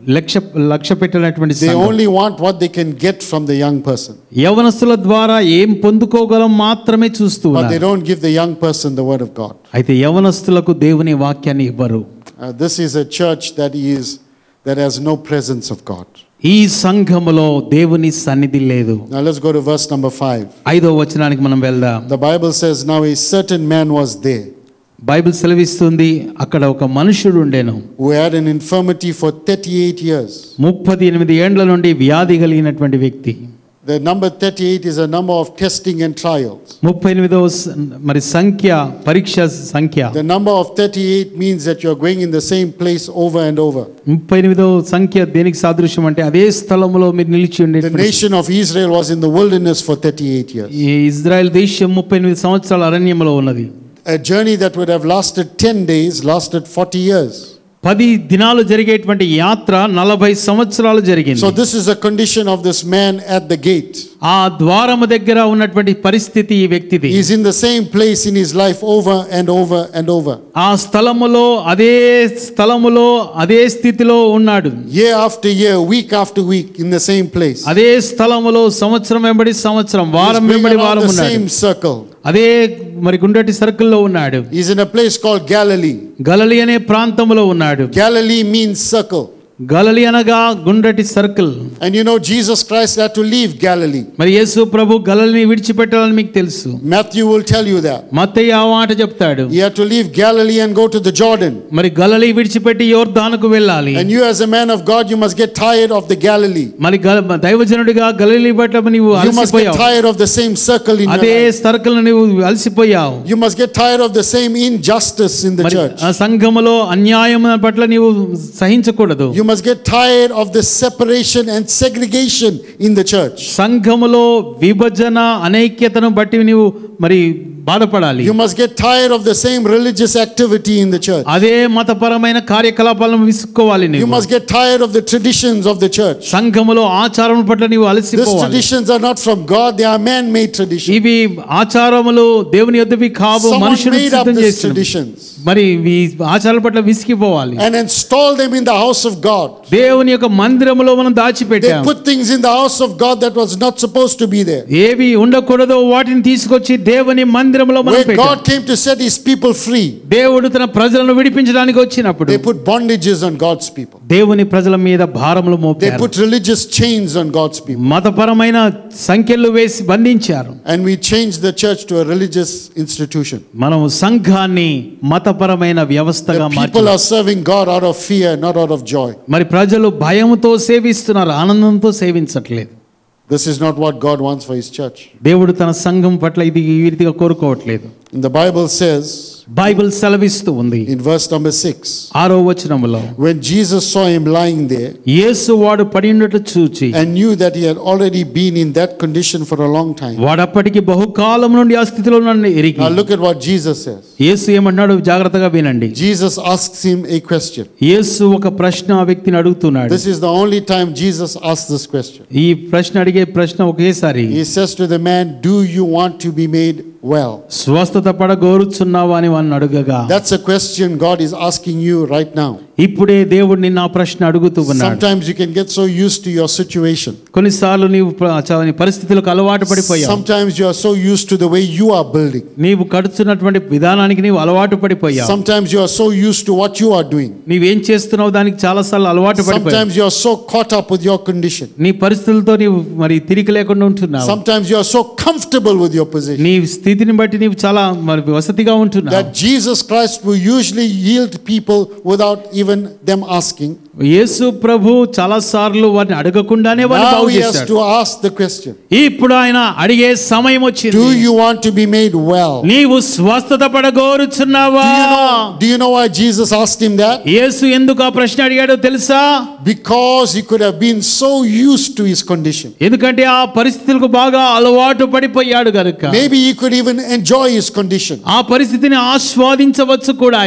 లక్ష్య లక్ష్య పెట్టినటువంటి They సంఘం. only want what they can get from the young person. యవనస్తుల ద్వారా ఏం పొందుకోగలం మాత్రమే చూస్తూ But they ఉన్నారు. don't give the young person the word of God. అయితే యవనస్తులకు దేవుని వాక్యాన్ని ఇవ్వరు. Uh, this is a church that is that has no presence of God. ఈ సంఘములో దేవుని సన్నిధి లేదు. Now let's go to verse number five. ఐదో వచనానికి మనం వెళ్దాం. The Bible says, now a certain man was there Bible సెలవిస్తుంది, అక్కడ ఒక మనుషుడు ఉండెను, who had an infirmity for thirty-eight years. ముప్పది ఎనిమిది ఏండ్ల నుండి వ్యాధి కలిగినటువంటి వ్యక్తి. The number thirty-eight is a number of testing and trials. ముప్పై ఎనిమిదవ స- మరి సంఖ్య పరీక్ష సంఖ్య. The number of thirty-eight means that you're going in the same place over and over. ముప్పై ఎనిమిదవ సంఖ్య దేనికి సాదృశ్యం అంటే అదే స్థలములో మీరు నిలిచి ఉండే. The nation of Israel was in the wilderness for thirty-eight years. ఈ ఇజ్రాయెల్ దేశం ముప్పై ఎనిమిది సంవత్సరాల అరణ్యములో ఉన్నది. A journey that would have lasted ten days lasted forty years. పది దినాలు జరిగేటువంటి యాత్ర నలభై సంవత్సరాలు జరిగింది. So this is a condition of this man at the gate. ఆ ద్వారము దగ్గర ఉన్నటువంటి పరిస్థితి ఈ వ్యక్తిది. He's in the same place in his life over and over and over. ఆ స్థలములో అదే స్థలములో అదే స్థితిలో ఉన్నాడు. Year after year, week after week, in the same place. అదే స్థలములో సంవత్సరం వెంబడి సంవత్సరం, He's వారం going వెంబడి around వారం the ఉన్నాడు. same circle. అదే మరి గుండ్రటి సర్కిల్లో ఉన్నాడు. He's in a place called Galilee. Galilee అనే ప్రాంతంలో ఉన్నాడు. Galilee means circle. గలిలీ అనగా గుండ్రటి circle. And you know, Jesus Christ had to leave Galilee. మరి యేసు ప్రభు గలిలీని విడిచిపెట్టాలని మీకు తెలుసు. Matthew will tell you that. మత్తయి ఆ మాట చెప్తాడు. He had to leave Galilee and go to the Jordan. మరి గలిలీ విడిచిపెట్టి యోర్దానుకు వెళ్ళాలి. And you as a man of God, you must get tired of the Galilee. మరి గల- దైవజనుడిగా గలిలీ పట్ల నీవు You must get అలసిపోయావు. tired of the same circle in your అదే life. సర్కిల్ నీవు అలసిపోయావు. You must get tired of the same injustice in the మరి church. ఆ సంఘములో అన్యాయం పట్ల నీవు సహించకూడదు. You must get tired of the separation and segregation in the church. సంఘములో విభజన అనైక్యతను బట్టి నీవు మరి బాధపడాలి. You must get tired of the same religious activity in the church. అదే మతపరమైన కార్యకలాపాలను విసుక్కోవాలి You నీవు. must get tired of the traditions of the church. సంఘములో ఆచారం పట్ల నీవు These అలసిపోవాలి. traditions are not from God, they are man-made traditions. ఇవి ఆచారములు దేవుని యొద్దవి కావు, Someone మనుషులు made up సిద్ధం these చేసినవి. traditions మరి ఈ ఆచారాల పట్ల విసిగిపోవాలి. and installed them in the house of God. దేవుని యొక్క మందిరములో మనం They దాచిపెట్టాం. put things in the house of God that was not supposed to be there. ఏవి ఉండకూడదో వాటిని తీసుకొచ్చి దేవుని మందిరములో మనం When పెట్టాం. God came to set his people free, దేవుడు తన ప్రజలను విడిపించడానికి వచ్చినప్పుడు they put bondages on God's people. దేవుని ప్రజల మీద భారములు They మోపారు. put religious chains on God's people. మతపరమైన సంఖ్యలు వేసి బంధించారు. And we changed the church to a religious institution. మనం సంఘాన్ని మతపరమైన వ్యవస్థగా The people మార్చాం. are serving God out of fear, not out of joy. మరి ప్రజలు భయముతో సేవిస్తున్నారు, ఆనందంతో సేవించట్లేదు. This is not what God wants for his church. దేవుడు తన సంఘం పట్ల ఇది ఈ రీతిగా కోరుకోవట్లేదు. And the Bible says Bible సెలవిస్తూ ఉంది in verse number six, ఆరో వచనములో, when Jesus saw him lying there యేసు వాడు పడి ఉన్నట్లు చూచి and knew that he had already been in that condition for a long time. వాడప్పటికి బహుకాలం నుండి ఆ స్థితిలో నన్ను ఎరిగి. Now look at what Jesus says. యేసు ఏమన్నాడు జాగ్రత్తగా వినండి. Jesus asks him a question. యేసు ఒక ప్రశ్న ఆ వ్యక్తిని అడుగుతున్నాడు. This is the only time Jesus asks this question. ఈ ప్రశ్న అడిగే ప్రశ్న ఒకేసారి. He says to the man, do you want to be made well? స్వస్థత పడగోరుచున్నావా అని వాడిని అడుగగా, That's a question God is asking you right now. ఇప్పుడే దేవుడు నిన్న ఆ ప్రశ్న అడుగుతూ ఉన్నాడు. Sometimes you can get so used to your situation. కొన్నిసార్లు నీవు ప్ర- చ- నీ పరిస్థితులకు అలవాటు పడిపోయావు. Sometimes you are so used to the way you are building. నీవు కడుతున్నటువంటి విధానానికి నీవు అలవాటు పడిపోయావు. Sometimes you are so used to what you are doing. నీవేం చేస్తున్నావు దానికి చాలా సార్లు అలవాటు పడిపోయావు. Sometimes you are so caught up with your condition. నీ పరిస్థితులతో నీవు మరి తిరిగి లేకుండా ఉంటున్నావు. Sometimes you are so comfortable with your position నీ స్థితిని బట్టి నీవు చాలా మరి వసతిగా ఉంటున్నావు. that Jesus Christ will usually yield people without even them asking. యేసు ప్రభు చాలా సార్లు వారిని అడగకుండానే వారిని Now బాగు he has చేశాడు. to ask the question, ఇప్పుడు ఆయన అడిగే సమయం వచ్చింది. do you want to be made well? నీవు స్వస్థత పడగోరుచున్నావా? Do you know, do you know why Jesus asked him that? యేసు ఎందుకు ఆ ప్రశ్న అడిగాడో తెలుసా? Because he could have been so used to his condition. ఎందుకంటే ఆ పరిస్థితులకు బాగా అలవాటు పడిపోయాడు గనుక. Maybe he could even enjoy his condition. ఆ పరిస్థితిని ఆస్వాదించవచ్చు కూడా ఆయన.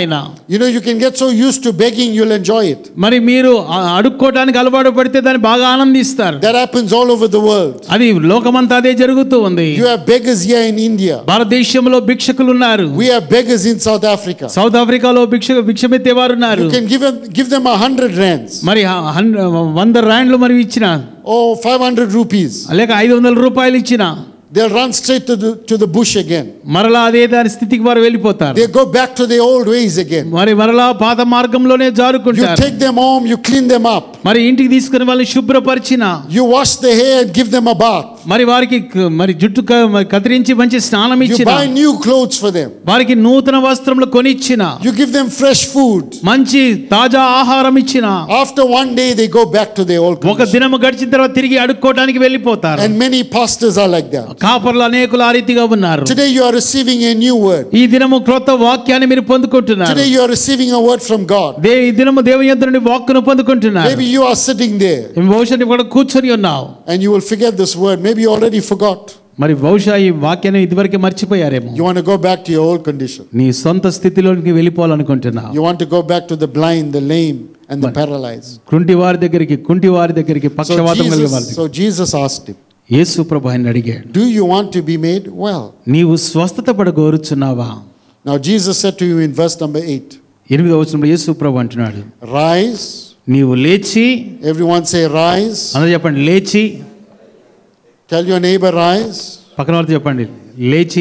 You know, you can get so used to begging, you'll enjoy it. మరి మీరు ఆ అడుక్కోవడానికి అలవాటు పడితే దాన్ని బాగా ఆనందిస్తారు. That happens all over the world. అది లోకమంతా అదే జరుగుతూ ఉంది. You have beggars here in India. భారతదేశంలో భిక్షకులు ఉన్నారు. We have beggars in South Africa. South ఆఫ్రికాలో భిక్ష భిక్షమెత్తేవారు ఉన్నారు. You can give them, give them a hundred rands. మరి హన్- వంద రాండ్లు మరి ఇచ్చిన Or five hundred rupees. లేక ఐదు వందల రూపాయలు ఇచ్చిన They'll run straight to the, to the bush again. మరలా అదే దాని స్థితికి వారు వెళ్ళిపోతారు. They go back to their old ways again. మరి మరలా పాత మార్గంలోనే You జారుకుంటారు. take them home, you clean them up. మరి ఇంటికి తీసుకుని వాళ్ళని శుభ్రపరిచిన You wash the hair and give them a bath. మరి వారికి క- మరి జుట్టు క- మరి కత్తిరించి మంచి స్నానం You ఇచ్చిన buy new clothes for them. వారికి నూతన వస్త్రములు కొనిచ్చిన You give them fresh food. మంచి తాజా ఆహారం ఇచ్చిన After one day, they go back to their old ఒక condition. దినము గడిచిన తర్వాత తిరిగి అడుక్కోవడానికి వెళ్ళిపోతారు. And many pastors are like that. కాపర్లు అనేకులు ఆ రీతిగా ఉన్నారు. Today, you are receiving a new word. ఈ దినము క్రొత్త వాక్యాన్ని మీరు పొందుకుంటున్నారు. Today, you are receiving a word from God. దే ఈ దినము దేవుని యొద్ద నుండి వాక్కును పొందుకుంటున్నారు. Maybe you are sitting there బహుశా నువ్వు కూడా కూర్చొని ఉన్నావు. and you will forget this word. Maybe you already forgot. మరి బహుశా ఈ వాక్యాన్ని ఇదివరకే మర్చిపోయారేమో. You want to go back to your old condition. నీ సొంత స్థితిలోకి వెళ్ళిపోవాలనుకుంటున్నావు. You want to go back to the blind, the lame, and the paralyzed. కుంటి వారి దగ్గరికి కుంటి వారి దగ్గరికి So పక్షవాతం కలిగే వారి Jesus, దగ్గరికి. so Jesus asked him, యేసు ప్రభు ఆయన అడిగాడు, do you want to be made well? నీవు స్వస్థత పడగోరుచున్నావా? Now Jesus said to you in verse number eight, ఎనిమిదవ వచనంలో యేసు ప్రభు అంటున్నాడు, rise. నీవు లేచి, Everyone say rise. అందరూ చెప్పండి లేచి. Tell your neighbor rise. పక్కన వారితో చెప్పండి లేచి.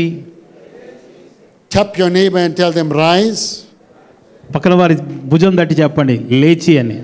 Tap your neighbor and tell them rise. పక్కన వారి భుజం తట్టి చెప్పండి లేచి అని.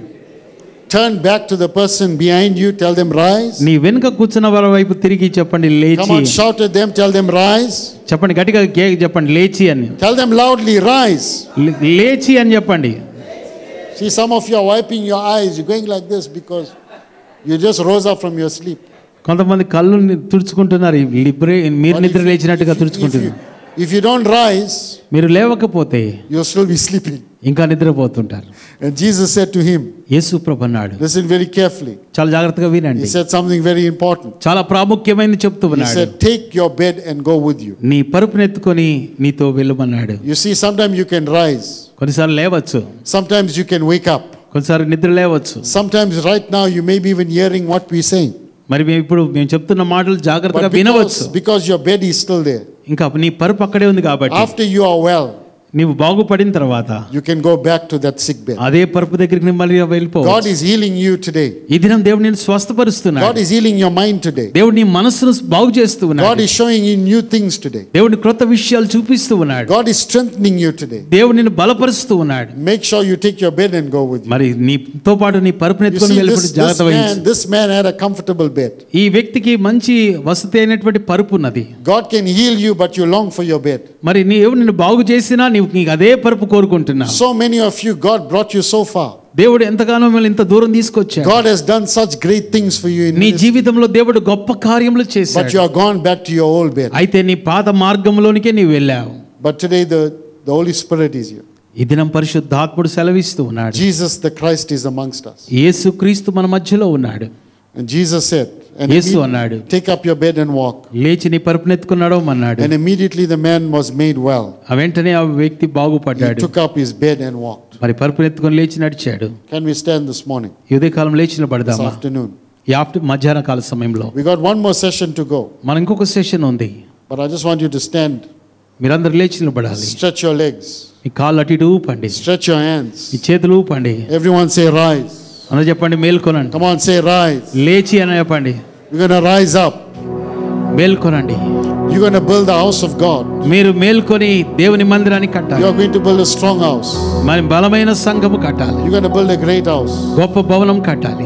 Turn back to the person behind you, tell them rise. నీ వెనుక కూర్చున్న వారి వైపు తిరిగి చెప్పండి Come లేచి. on, shout at them, tell them rise. చెప్పండి గట్టిగా గే- చెప్పండి లేచి అని. Tell them loudly, rise. లే- లేచి అని చెప్పండి. See, some of you are wiping your eyes. You're going like this because you just rose up from your sleep. కొంతమంది కళ్ళు తుడుచుకుంటున్నారు. లిబ్రే మీరు But నిద్ర if- లేచినట్టుగా if you- if తుడుచుకుంటున్నారు. you- If you don't rise, మీరు లేవకపోతే you'll still be sleeping. ఇంకా నిద్రపోతుంటారు. And Jesus said to him, యేసు ప్రభు అన్నాడు, listen very carefully. చాలా జాగ్రత్తగా He వినండి. said something very important. చాలా ప్రాముఖ్యమైనది చెప్తూ He ఉన్నాడు. said, take your bed and go with you. నీ పరుపునెత్తుకొని నీతో వెళ్ళమన్నాడు. You see, sometimes you can rise. కొన్నిసార్లు లేవచ్చు, Sometimes you can wake up. కొన్నిసార్లు నిద్ర లేవచ్చు. Sometimes right now you may be even hearing what we're saying. మరి మేము ఇప్పుడు మేము చెప్తున్న మాటలు జాగ్రత్తగా But వినవచ్చు. because, because your bed is still there. ఇంకా నీ పరుపు అక్కడే ఉంది కాబట్టి After you are well, నీవు బాగుపడిన తర్వాత you can go back to that sick bed. అదే పరుపు దగ్గరికి మళ్ళీ God వెళ్ళిపోవచ్చు. is healing you today. ఈ దినం దేవుడు నేను స్వస్థపరుస్తున్నాడు. God is healing your mind today. దేవుడు నీ మనస్సును బాగు చేస్తూ God ఉన్నాడు. is showing you new things today. దేవుని క్రొత్త విషయాలు చూపిస్తూ ఉన్నాడు. God is strengthening you today. దేవుడు నిన్ను బలపరుస్తూ ఉన్నాడు. Make sure you take your bed and go with you. మరి నీతో పాటు నీ పరుపును You ఎత్తుకొని see, వెళ్ళిపోయి this, this జాగ్రత్త man, వహించు. this man had a comfortable bed. ఈ వ్యక్తికి మంచి వసతి అయినటువంటి పరుపు ఉన్నది. God can heal you, but you long for your bed. మరి నీవు నిన్ను బాగు చేసినా నీవు నీకు అదే పరుపు కోరుకుంటున్నావు. So many of you, God brought you so far. దేవుడు ఎంతగానో మిమ్మల్ని ఇంత దూరం తీసుకొచ్చాడు. God has done such great things for you in నీ ministry, జీవితంలో దేవుడు గొప్ప కార్యములు but చేశాడు. you are gone back to your old bed. అయితే నీ పాత మార్గంలోనికే నీవు వెళ్ళావు. But today the, the Holy Spirit is here. ఈ దినం పరిశుద్ధాత్ముడు సెలవిస్తూ ఉన్నాడు. Jesus the Christ is amongst us. యేసు క్రీస్తు మన మధ్యలో ఉన్నాడు. And Jesus said, and Yesu imme- అన్నాడు, take up your bed and walk. లేచి నీ పరుపునెత్తుకున్నాడు అన్నాడు. And immediately the man was made well. ఆ వెంటనే ఆ వ్యక్తి He బాగుపడ్డాడు. took up his bed and walked. మరి పరుపునెత్తుకొని లేచి నడిచాడు. Can we stand this morning, ఈ ఉదయకాలం లేచి this నిలబడదామా? afternoon? ఈ ఆఫ్టర్ మధ్యాహ్న కాల సమయంలో We got one more session to go, మన ఇంకొక సెషన్ ఉంది. but I just want you to stand, మీరందరూ లేచి నిలబడాలి. stretch your legs, మీ కాళ్ళు అటు ఇటు ఊపండి. stretch your hands. మీ చేతులు ఊపండి. Everyone say rise. అని చెప్పండి మేల్కొనండి. Come on, say rise. లేచి అని చెప్పండి. You're going to rise up. మేల్కొనండి. You're going to build the house of God. మీరు మేల్కొని దేవుని మందిరాన్ని కట్టాలి. You're going to build a strong house. మరి బలమైన సంఘము కట్టాలి. You're going to build a great house. గొప్ప భవనం కట్టాలి.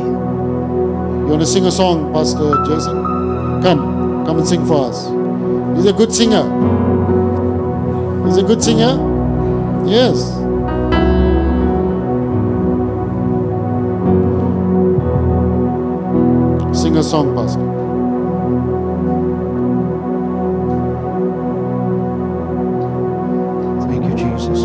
You want to sing a song, Pastor Jason? Come, come and sing for us. He's a good singer. He's a good singer? Yes. Sing a song, Pastor. Thank you, Jesus.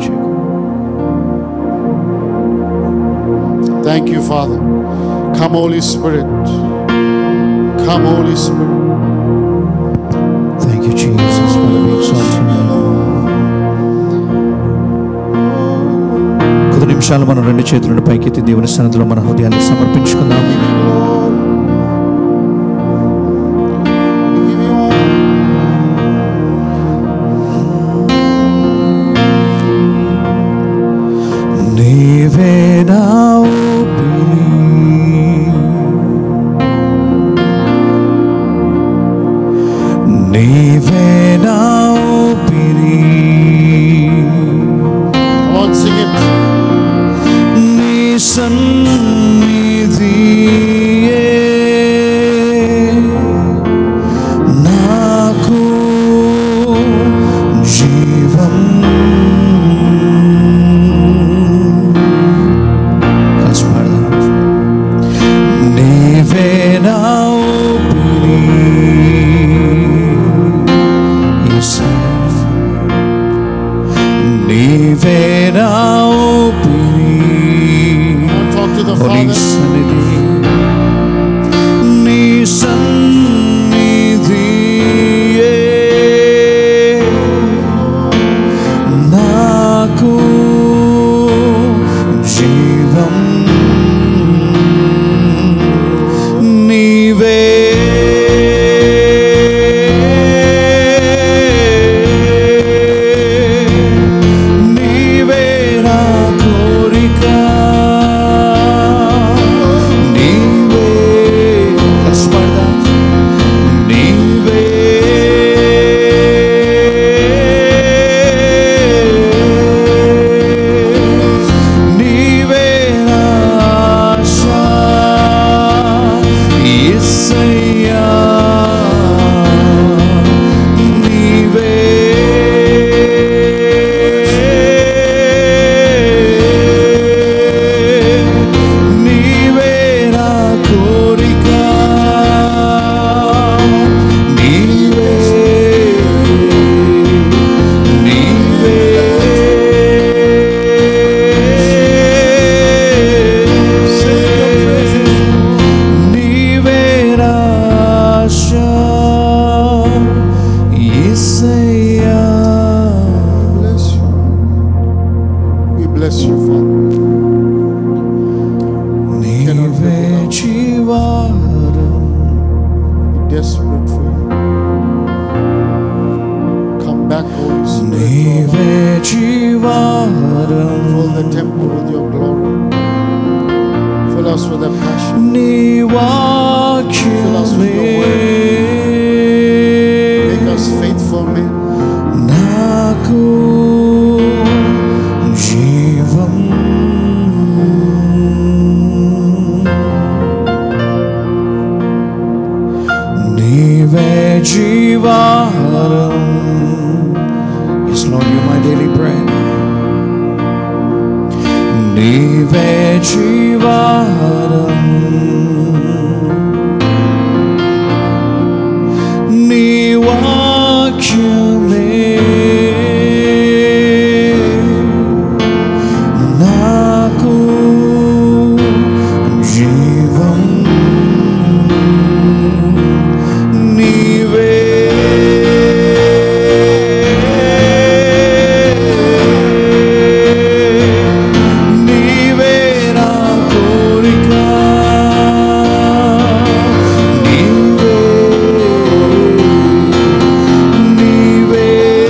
Thank you, Father. Come, Holy Spirit. Come, Holy Spirit. Thank you, Jesus. Father, we exalt your name. నిమిషాలు మనం రెండు చేతులను పైకెత్తి దేవుని సన్నిధిలో మన హృదయాన్ని సమర్పించుకుందాం. నీవే నా ఊపిరి, నీవే నా ఊపిరి, Come on, sing it. నీ సన్నిధియే నాకు జీవం. కలిసి పాడదాం. నీవే నా ఊపిరి, యేసయ్యా. నీవే నా ఊపిరి, Talk to the ఓ నీ Father. సన్నిధి, నీ సన్నిధియే నాకు జీవం. నీవే నీవే నా కోరిక, నీవే కలిసి పాడదాం. నీవే నీవే నా ఆశ, యేసయ్యా. నీవే నీవే నా కోరిక, నీవే నీవే నీవే నా ఆశ, యేసయ్యా. Bless you. We bless you, Father. నీవే జీవారం, We're desperate for you. Come back, Holy Spirit. నీవే జీవారం, Fill the temple with your glory. Fill us with a passion. నీ వాక్యమే Make us faithful men. నాకు జీవం. నీవే జీవారం. Yes, Lord, you're my daily bread. నీవే జీవారం, నీ వాక్యమే నాకు జీవం. నీవే నీవే నా కోరిక, నీవే నీవే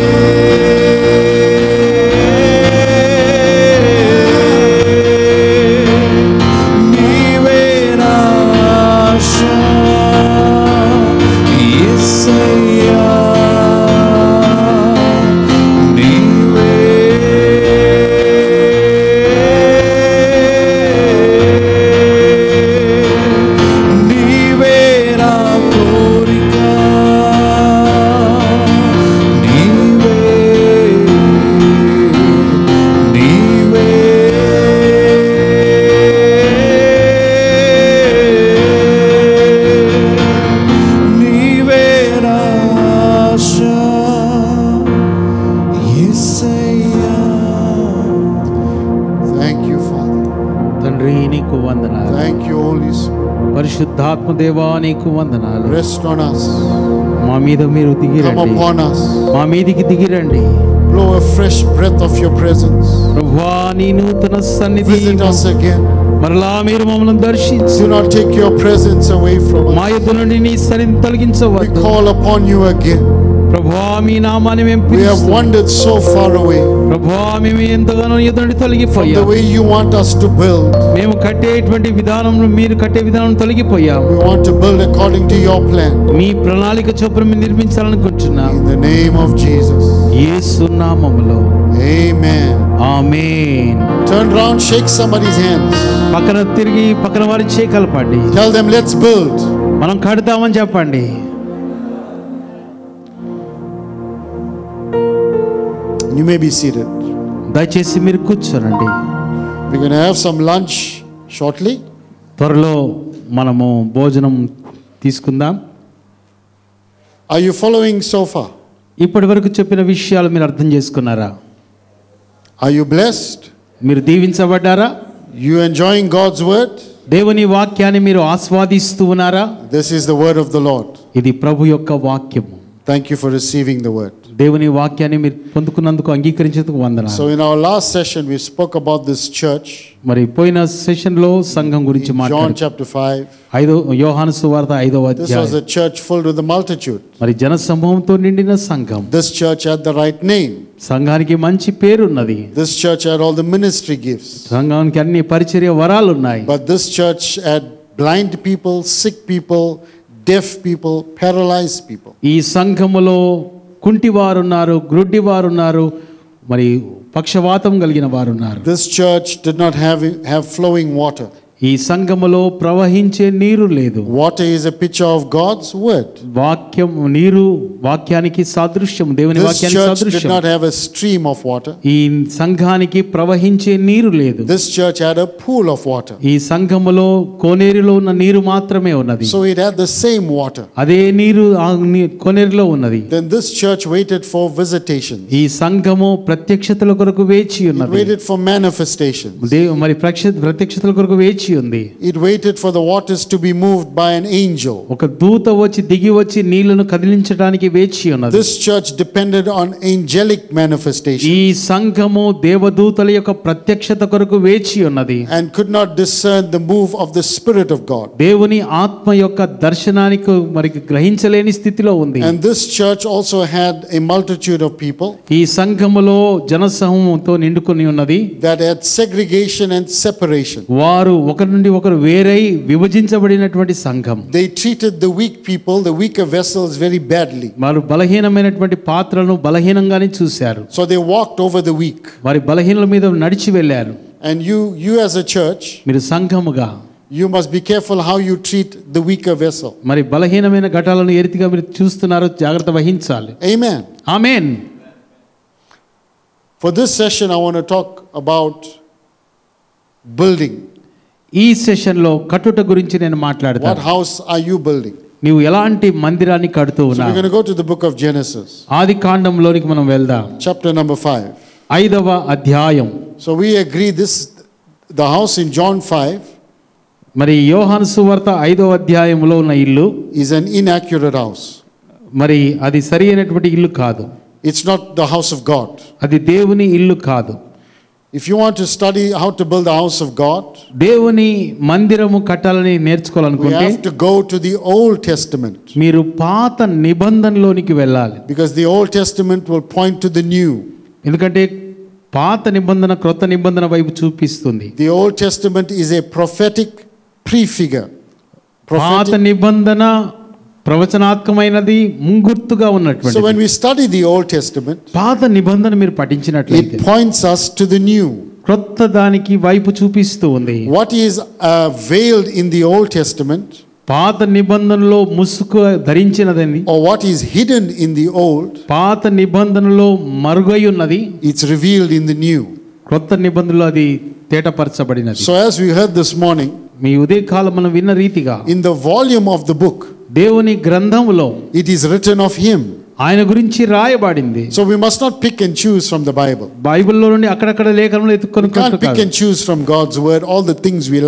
నీవే నా ఆశ, యేసయ్యా. నీవే నీవే నా కోరిక, నీవే నీవే నీవే నా ఆశ, యేసయ్యా. Thank you, Father. తండ్రి నీకు వందనాలు, Thank you, Holy Spirit. పరిశుద్ధాత్మ దేవా నీకు వందనాలు. Rest on us. మా మీద మీరు Come దిగిరండి, upon us. మా మీదికి దిగిరండి. blow a fresh breath of your presence. ప్రభువా నీ నూతన సన్నిధి Visit us again. మరలా మీరు మమ్మల్ని దర్శించు. Do not take your presence away from మా us. యొద్ద నుండి నీ సన్నిధిని We తొలగించవద్దు. call upon you again. ప్రభువా మీ నామాన్ని మేము We have పిలుస్తున్నాం. wandered so far away ప్రభువా మేము ఎంతగానో నీ యొద్ద నుండి from the తొలగిపోయాం. way you want us to build. మేము కట్టేటువంటి విధానం మీరు కట్టే విధానం తొలగిపోయాం. We want to build according to your plan. మీ ప్రణాళిక చొప్పున మేము నిర్మించాలనుకుంటున్నాం. In the name of Jesus. యేసు నామములో Amen. ఆమేన్. Turn around, shake somebody's hands. పక్కన తిరిగి పక్కన వారి చేయి కలపండి. Tell them, let's build. మనం కడతామని చెప్పండి. You may be seated. దయచేసి మీరు కూర్చోనండి. We're going to have some lunch shortly. త్వరలో మనము భోజనం తీసుకుందాం. Are you following so far? ఇప్పటి వరకు చెప్పిన విషయాలు మీరు అర్థం చేసుకున్నారా? Are you blessed? మీరు దీవించబడ్డారా? You enjoying God's word? దేవుని వాక్యాన్ని మీరు ఆస్వాదిస్తూ ఉన్నారా? This is the word of the Lord. ఇది ప్రభు యొక్క వాక్యము. Thank you for receiving the word. దేవుని వాక్యాన్ని మీరు పొందుకున్నందుకు అంగీకరించేందుకు వందనాలు. So in our last session we spoke about this church. మరి పోయిన సెషన్ లో సంఘం గురించి John మాట్లాడారు. chapter five. ఐదో యోహాను సువార్త ఐదవ This was a అధ్యాయం. church filled with the multitude. మరి జన సమూహంతో నిండిన సంఘం. This church had the right name. సంఘానికి మంచి పేరు ఉన్నది. This church had all the ministry gifts. సంఘానికి అన్ని పరిచర్య వరాలు ఉన్నాయి. But this church had blind people, sick people, deaf people, paralyzed people. ఈ సంఘములో కుంటివారు ఉన్నారు, గ్రుడ్డివారు ఉన్నారు, మరి పక్షవాతం కలిగిన వారు ఉన్నారు. This church did not have have flowing water. ఈ సంఘములో ప్రవహించే నీరు లేదు. Water is a picture of God's word. వాక్యం నీరు వాక్యానికి సాదృశ్యం, దేవుని This వాక్యానికి church did సాదృశ్యం. not have a stream of water. ఈ సంఘానికి ప్రవహించే నీరు లేదు. This church had a pool of water. ఈ సంఘములో కోనేరులో ఉన్న నీరు మాత్రమే ఉన్నది. So it had the same water. అదే నీరు ఆ నీ- కోనేరులో ఉన్నది. Then this church waited for visitation. ఈ సంఘము ప్రత్యక్షతల కొరకు వేచి It ఉన్నది. waited for manifestations. దేవు మరి ప్రక్ష- ప్రత్యక్షతల కొరకు వేచి ఉంది. It waited for the waters to be moved by an angel. ఒక దూత వచ్చి దిగి వచ్చి నీళ్లను కదిలించడానికి వేచి ఉన్నది. This church depended on angelic manifestation ఈ సంఘము దేవదూతల యొక్క ప్రత్యక్షత కొరకు వేచి ఉన్నది. and could not discern the move of the Spirit of God. దేవుని ఆత్మ యొక్క దర్శనానికి మరి గ్రహించలేని స్థితిలో ఉంది. And this church also had a multitude of people ఈ సంఘములో జనసమూహంతో నిండుకొని ఉన్నది. that had segregation and separation. వారు ఒకరి నుండి ఒకరు వేరై విభజించబడినటువంటి సంఘం. They treated the weak people, the weaker vessels, very badly. వారు బలహీనమైనటువంటి పాత్రలను బలహీనంగానే చూశారు. So they walked over the weak. వారి బలహీనల మీద నడిచి వెళ్ళారు. And you, you as a church, మీరు సంఘముగా you must be careful how you treat the weaker vessel. మరి బలహీనమైన ఘటాలను ఏ రీతిగా మీరు చూస్తున్నారో జాగ్రత్త వహించాలి. Amen. Amen. For this session, I want to talk about building. ఈ సెషన్లో కట్టుట గురించి నేను What మాట్లాడతాను. house are you building? నీవు ఎలాంటి మందిరాన్ని కడుతూ So we're ఉన్నావు? going to go to the book of Genesis, ఆది కాండంలోనికి మనం వెళ్దాం. chapter number five. ఐదవ అధ్యాయం. So we agree this, the house in John five మరి యోహాను సువార్త ఐదవ అధ్యాయంలో ఉన్న ఇల్లు is an inaccurate house. మరి అది సరి అయినటువంటి ఇల్లు కాదు. It's not the house of God. అది దేవుని ఇల్లు కాదు. If you want to study how to build the house of God, దేవుని మందిరము కట్టాలని we నేర్చుకోవాలనుకుంటే have to go to the Old Testament, మీరు పాత నిబంధనలోనికి వెళ్ళాలి. because the Old Testament will point to the new. ఎందుకంటే పాత నిబంధన క్రొత్త నిబంధన వైపు చూపిస్తుంది. The Old Testament is a prophetic prefigure. పాత Prophetic. నిబంధన ప్రవచనాత్మకమైనది, ముంగుర్తుగా So when ఉన్నటువంటి we study the Old Testament, పాత నిబంధన మీరు పఠించినట్లయితే it points us to the new. క్రొత్త దానికి వైపు చూపిస్తూ ఉంది. What is uh, veiled in the Old Testament, పాత నిబంధనలో ముసుగు ధరించినదని, or what is hidden in the old, పాత నిబంధనలో మరుగై ఉన్నది, it's revealed in the new. క్రొత్త నిబంధనలో అది తేటపరచబడినది. So as we heard this morning, మీ ఉదయకాలం మనం విన్న రీతిగా in the volume of the book, దేవుని గ్రంథములో it is written of him. ఆయన గురించి రాయబడింది. So we must not pick and choose from the Bible. బైబిల్లో నుండి అక్కడక్కడ లేఖనంలో ఎత్తుకొని We can't pick and choose from God's word all the things we like.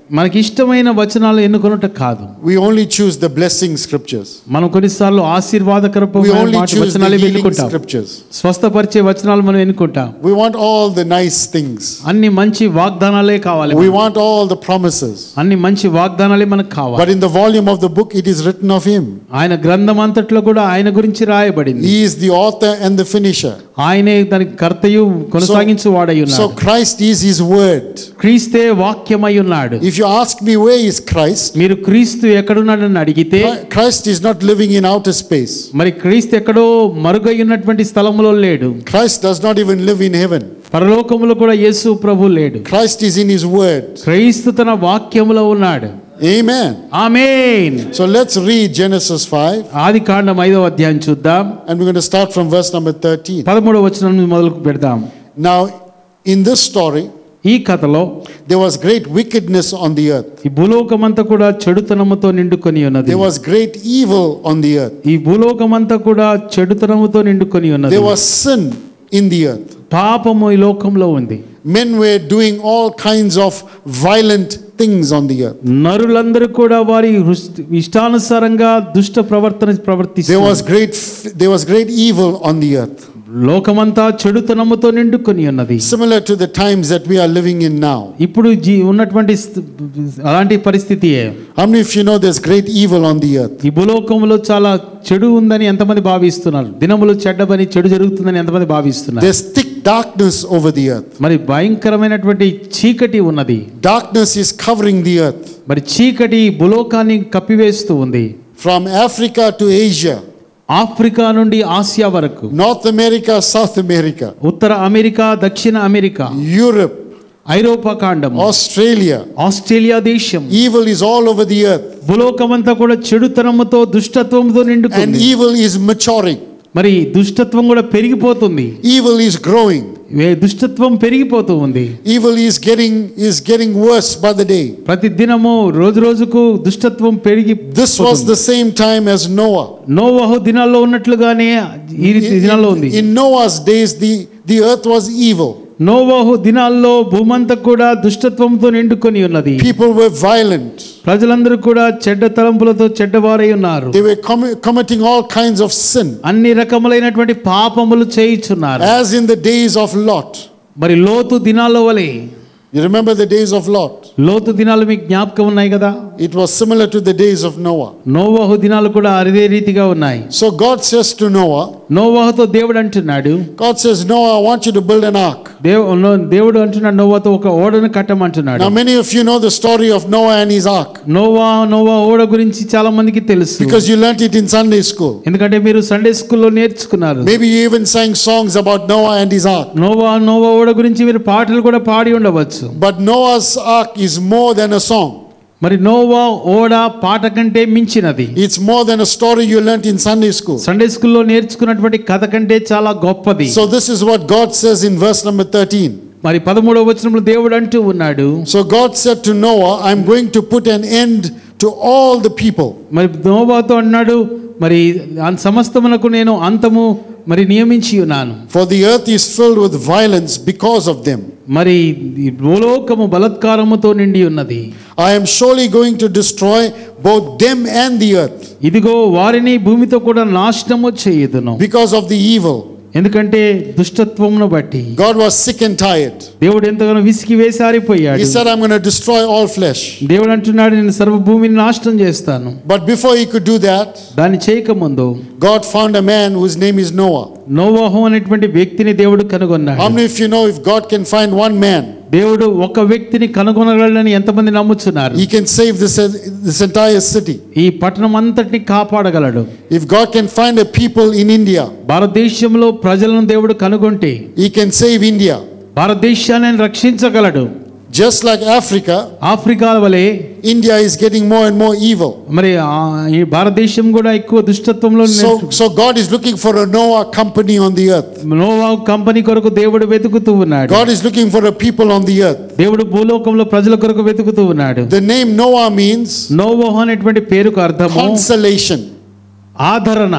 మనకి ఇష్టమైన వచనాలు ఎన్నుకొనుట కాదు. We only choose the blessing scriptures. మనం కొన్నిసార్లు We ఆశీర్వాదకరమైన only మాట choose the వచనాలు healing ఎన్నుకుంటాం. scriptures. స్వస్థపరిచే వచనాలు మనం ఎన్నుకుంటాం. We want all the nice things. అన్ని మంచి వాగ్దానాలే కావాలి. We మనకు. want all the promises. అన్ని మంచి వాగ్దానాలే మనకు But కావాలి. in the volume of the book, it is written of him. ఆయన గ్రంథం అంతట్లో కూడా ఆయన గురించి రాయబడింది. He is the author and the finisher. ఆయనే దానికి కర్తయు కొనసాగించు వాడై So ఉన్నాడు. Christ is his word. క్రీస్తే వాక్యమై ఉన్నాడు. If you ask me where is Christ, మీరు క్రీస్తు ఎక్కడున్నాడని అడిగితే Christ is not living in outer space. మరి క్రీస్తు ఎక్కడో మరుగై ఉన్నటువంటి స్థలములో లేడు. Christ does not even live in heaven. పరలోకములో కూడా యేసు ప్రభు లేడు. Christ is in his word. క్రీస్తు తన వాక్యములో ఉన్నాడు. Amen. Amen. So let's read Genesis five, ఆదికాండం ఐదవ అధ్యాయం చూద్దాం. and we're going to start from verse number thirteen. పదమూడవ వచనం నుంచి మొదలు పెడదాం. Now, in this story, ఈ కథలో there was great wickedness on the earth. ఈ భూలోకమంతా కూడా చెడుతనముతో నిండుకొని ఉన్నది. There was great evil on the earth. ఈ భూలోకమంతా కూడా చెడుతనముతో నిండుకొని ఉన్నది. There was sin in the earth. పాపము ఈ లోకంలో ఉంది. Men were doing all kinds of violent things on the earth. నరులందరూ కూడా వారి హృ- ఇష్టానుసారంగా దుష్ట ప్రవర్తన There ప్రవర్తిస్తారు. was great f- there was great evil on the earth. లోకమంతా చెడుతనముతో నిండుకొని ఉన్నది. Similar to the times that we are living in now. ఇప్పుడు జీ ఉన్నటువంటి స్థ- అలాంటి పరిస్థితియే. How many of you know there's great evil on the earth? ఈ భూలోకంలో చాలా చెడు ఉందని ఎంతమంది భావిస్తున్నారు? దినములు చెడ్డబని చెడు జరుగుతుందని ఎంతమంది భావిస్తున్నారు? There's thick darkness over the earth. మరి భయంకరమైనటువంటి చీకటి ఉన్నది. Darkness is covering the earth. మరి చీకటి భూలోకాన్ని కప్పివేస్తూ ఉంది. From Africa to Asia, Africa నుండి ఆసియా వరకు, North America, South America, ఉత్తర అమెరికా, దక్షిణ అమెరికా, Europe, ఐరోపా ఖండం, Australia. ఆస్ట్రేలియా దేశం, Evil is all over the earth. భూలోకమంతా కూడా చెడుతనంతో దుష్టత్వంతో And నిండుకుంది. evil is maturing. మరి దుష్టత్వం కూడా పెరిగిపోతుంది. Evil is growing. ఏ- దుష్టత్వం పెరిగిపోతూ ఉంది. Evil is getting is getting worse by the day. ప్రతి దినము రోజు రోజుకు దుష్టత్వం పెరిగి This was the same time as Noah. నోవహు దినాల్లో ఉన్నట్లుగానే ఈ రీతి దినాల్లో ఉంది. In, in Noah's days, the, the earth was evil. నోవహు దినాల్లో భూమంతా కూడా దుష్టత్వంతో నిండుకొని ఉన్నది. People were violent. ప్రజలందరూ కూడా చెడ్డ తలంపులతో చెడ్డవారై ఉన్నారు. They were commi- committing all kinds of sin, అన్ని రకములైనటువంటి పాపములు చేయుచున్నారు. as in the days of Lot. మరి లోతు దినాల్లో వలె. You remember the days of Lot? లోతు దినాలు మీకు జ్ఞాపకం ఉన్నాయి కదా? It was similar to the days of Noah. నోవహు దినాలు కూడా అదే రీతిగా ఉన్నాయి. So God says to Noah, నోవహుతో దేవుడు అంటున్నాడు, God says, Noah, I want you to build an ark. దేవు నో- దేవుడు అంటున్నాడు నోవాతో ఒక ఓడను కట్టమంటున్నాడు. Now, many of you know the story of Noah and his ark Noah Noah ఓడ గురించి చాలా మందికి తెలుసు. because you learnt it in Sunday school. ఎందుకంటే మీరు సండే స్కూల్లో నేర్చుకున్నారు. Maybe you even sang songs about Noah and his ark. Noah Noah ఓడ గురించి మీరు పాటలు కూడా పాడి ఉండవచ్చు. But Noah's ark is more than a song. మరి నోవా ఓడ పాట కంటే మించినది. It's more than a story you learnt in Sunday school. Sunday స్కూల్లో నేర్చుకున్నటువంటి కథ కంటే చాలా గొప్పది. So this is what God says in verse number thirteen. మరి పదమూడవ వచనంలో దేవుడు అంటూ ఉన్నాడు, So God said to Noah, I'm going to put an end to all the people. మరి నోవాతో అన్నాడు, మరి ఆ సమస్తమునకు నేను అంతము మరి నియమించి ఉన్నాను. For the earth is filled with violence because of them. మరి ఈ భూలోకము బలత్కారముతో నిండి ఉన్నది. I am surely going to destroy both them and the earth ఇదిగో వారిని భూమితో కూడా నాశనము చేయుదును. because of the evil. ఎందుకంటే దుష్టత్వమును బట్టి God was sick and tired. దేవుడు ఎంతగానో విసిగి వేసారిపోయాడు. He said, I'm going to destroy all flesh. దేవుడు అంటున్నాడు, నేను సర్వ భూమిని నాశనం చేస్తాను. But before he could do that, దాన్ని చేయకముందు God found a man whose name is Noah. నోవహు అనేటువంటి వ్యక్తిని దేవుడు కనుగొన్నాడు. How many of you know if God can find one man, దేవుడు ఒక వ్యక్తిని కనుగొనగలడని ఎంతమంది నమ్ముచున్నారు? he can save this, this entire city? ఈ పట్టణం అంతటిని కాపాడగలడు. If God can find a people in India, భారతదేశంలో ప్రజలను దేవుడు కనుగొంటే he can save India. భారతదేశాన్ని ఆయన రక్షించగలడు. Just like Africa, ఆఫ్రికా వలె India is getting more and more evil. మరి ఆ- ఈ భారతదేశం కూడా ఎక్కువ దుష్టత్వంలో So, so God is looking for a Noah company on the earth. Noah company కొరకు దేవుడు వెతుకుతూ ఉన్నాడు. God is looking for a people on the earth. దేవుడు భూలోకంలో ప్రజల కొరకు వెతుకుతూ ఉన్నాడు. The name Noah means నోవహు అనేటువంటి పేరుకు అర్థము consolation. ఆదరణ.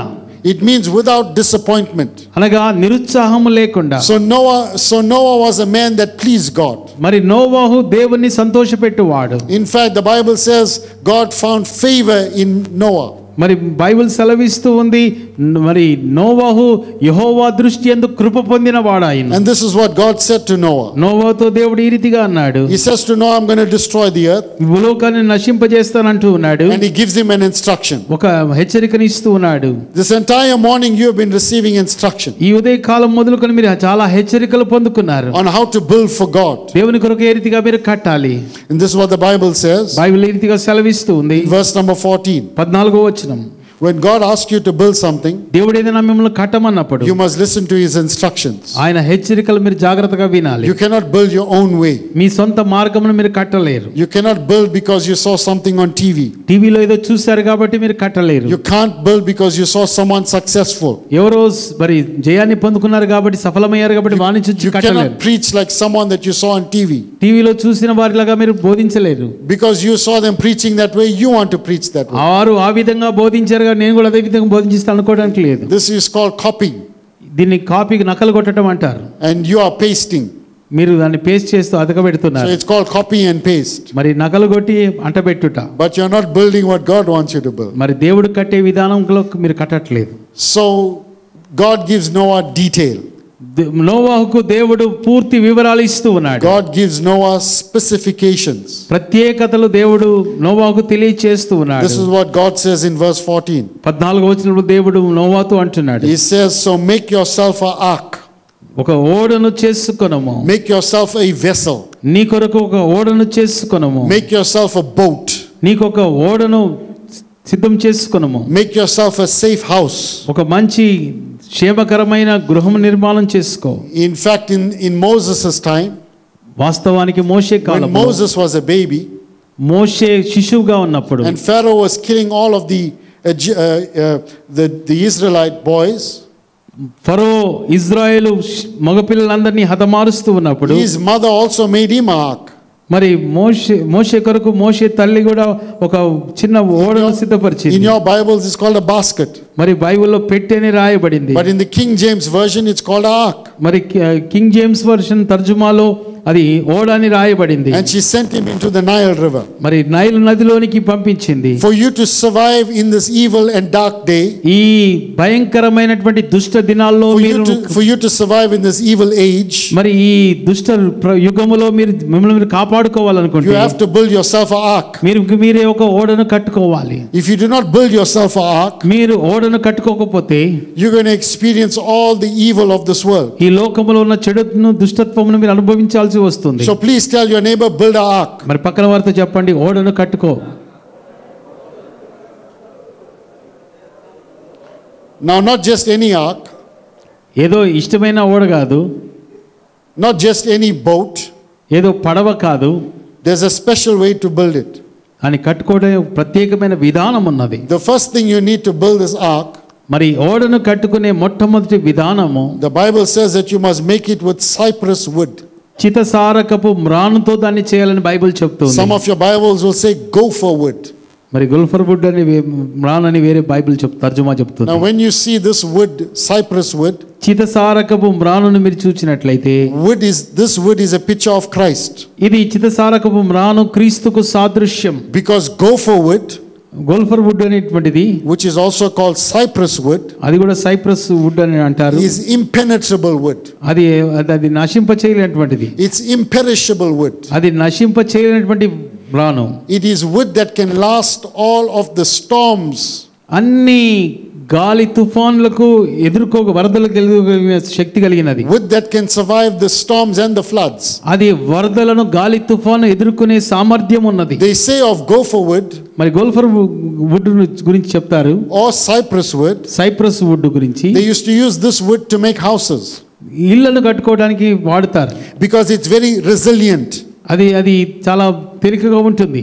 It means without disappointment. అనగా నిరుత్సాహము లేకుండా. So Noah, so Noah was a man that pleased God. మరి నోవాహు దేవుణ్ణి సంతోషపెట్టువాడు. In fact, the Bible says God found favor in Noah. మరి బైబిల్ సెలవిస్తూ ఉంది, మరి నోవాహు యెహోవా దృష్టి యందు కృప పొందిన వాడాయన. And this is what God said to Noah. నోవాతో దేవుడు ఈ రీతిగా అన్నాడు. He says to Noah, I'm going to destroy the earth. భూలోకాన్ని నశింపజేస్తానంటూ ఉన్నాడు. And he gives him an instruction. ఒక హెచ్చరికను ఇస్తూ ఉన్నాడు. This entire morning you have been receiving instruction ఈ ఉదయ కాలం మొదలుకొని మీరు చాలా హెచ్చరికలు పొందుకున్నారు. on how to build for God. దేవుని కొరకు ఏ రీతిగా మీరు కట్టాలి. And this is what the Bible says. Bible ఈ రీతిగా సెలవిస్తూ ఉంది. Verse number fourteen. పద్నాలుగో వచనం. When God asks you to build something, దేవుడు ఏదైనా మిమ్మల్ని కట్టమన్నప్పుడు you must listen to his instructions. ఆయన హెచ్చరికలు మీరు జాగ్రత్తగా వినాలి. You cannot build your own way. మీ సొంత మార్గమును మీరు కట్టలేరు. You cannot build because you saw something on T V. టీవీలో ఏదో చూశారు కాబట్టి మీరు కట్టలేరు. You can't build because you saw someone successful. ఎవరో మరి జయాన్ని పొందుకున్నారు కాబట్టి, సఫలమయ్యారు కాబట్టి వాని చూసి You కట్టలేరు. cannot preach like someone that you saw on T V. టీవీలో చూసిన వారిలాగా మీరు బోధించలేరు. Because you saw them preaching that way, you want to preach that way. వారు ఆ విధంగా బోధించారు, నేను కూడా అదే విధంగా బోధించిస్తాను అనుకోవడానికి లేదు. This is called copying. దీన్ని కాపీకి నకలు కొట్టడం అంటారు. And you are pasting. మీరు దాన్ని పేస్ట్ చేస్తూ So అతకబెడుతున్నారు. it's called copy and paste. మరి నకలు కొట్టి అంటబెట్టుట. But you're not building what God wants you to build. మరి దేవుడు కట్టే విధానంలో మీరు కట్టట్లేదు. So God gives Noah detail. దే- నోవాహుకు దేవుడు పూర్తి వివరాలు ఇస్తూ ఉన్నాడు. God gives Noah specifications. ప్రత్యేకతలు దేవుడు నోవాహుకు తెలియచేస్తూ ఉన్నాడు. This is what God says in verse fourteen. పద్నాలుగు వచనంలో దేవుడు నోవాతో అంటున్నాడు, He says, so make yourself a ark. ఒక ఓడను చేసుకొనము. Make yourself a vessel. నీ కొరకు ఒక ఓడను చేసుకొనము. Make yourself a boat. నీకు ఒక ఓడను సిద్ధం చేసుకొనము. Make yourself a safe house. ఒక మంచి క్షేమకరమైన గృహం నిర్మాణం చేసుకో. In fact, in, in Moses' time, వాస్తవానికి మోషే when కాలంలో Moses was a baby, మోషే శిశువుగా ఉన్నప్పుడు and Pharaoh was killing all of the, uh, uh, uh, the, the Israelite boys, ఫరో ఇజ్రాయేలు మగపిల్లలందరినీ హతమారుస్తూ ఉన్నప్పుడు his mother also made him an ark. మరి మోషే మోషే కొరకు మోషే తల్లి కూడా ఒక చిన్న ఓడను In సిద్ధపరిచింది. your Bibles, it's called a basket. మరి బైబిల్లో పెట్టెని రాయబడింది. But in the King James Version, it's called an ark. మరి కింగ్ జేమ్స్ వర్షన్ తర్జుమాలో అది ఓడ అని రాయబడింది. And she sent him into the Nile River. మరి నైల్ నదిలోనికి పంపించింది. For you to survive in this evil and dark day, ఈ భయంకరమైనటువంటి దుష్ట దినాల్లో for you మీరు to, for you to survive in this evil age, మరి ఈ దుష్ట ప్ర- యుగములో మీరు మిమ్మల్ని మీరు you కాపాడుకోవాలనుకుంటే have to build yourself an ark. మీరు మీరే ఒక ఓడను కట్టుకోవాలి. If you do not build yourself an ark, మీరు ఓడను కట్టుకోకపోతే you're going to experience all the evil of this world. ఈ లోకములో ఉన్న చెడును దుష్టత్వమును మీరు అనుభవించాల్సి వస్తుంది. So please tell your neighbor, build an ark. మరి పక్కన వారితో చెప్పండి, ఓడను కట్టుకో. Now, not just any ark, ఏదో ఇష్టమైన ఓడ కాదు, not just any boat. ఏదో పడవ కాదు, There's a special way to build it. అని కట్టుకోవడం ప్రత్యేకమైన విధానం ఉన్నది. The first thing you need to build this ark, మరి ఓడను కట్టుకునే మొట్టమొదటి విధానము the Bible says that you must make it with cypress wood. చితసారకపు మ్రానుతో దాన్ని చేయాలని బైబిల్ చెప్తుంది. Some of your Bibles will say gopher wood. మరి గుల్ఫర్ వుడ్ అని వే- మ్రాన్ అని వేరే బైబిల్ చెప్ తర్జుమా చెప్తుంది. Now, when you see this wood, cypress wood, చితసారకపు మ్రానును మీరు చూచినట్లయితే wood is this wood is a picture of Christ. ఇది చితసారకపు మ్రాను క్రీస్తుకు సాదృశ్యం. Because gopher wood, gopher wood అనేటువంటిది, which is also called cypress wood, అది కూడా సైప్రస్ వుడ్ అని అంటారు. is impenetrable wood. అది అది నశింప చేయలేనటువంటిది, It's imperishable wood. అది నశింప చేయలేనటువంటి మ్రాను. It is wood that can last all of the storms. అన్ని గాలి తుఫాన్లకు ఎదుర్కో వరదలకు ఎదుర్కోగలిగిన శక్తి కలిగినది. Wood that can survive the storms and the floods. అది వరదలను గాలి తుఫాను ఎదుర్కొనే సామర్థ్యం ఉన్నది. They say of gopher wood మరి గోల్ఫర్ వుడ్ గురించి చెప్తారు, or cypress wood, cypress wood గురించి. they used to use this wood to make houses ఇళ్లను కట్టుకోవడానికి వాడతారు. because it's very resilient. అది అది చాలా తేలికగా ఉంటుంది.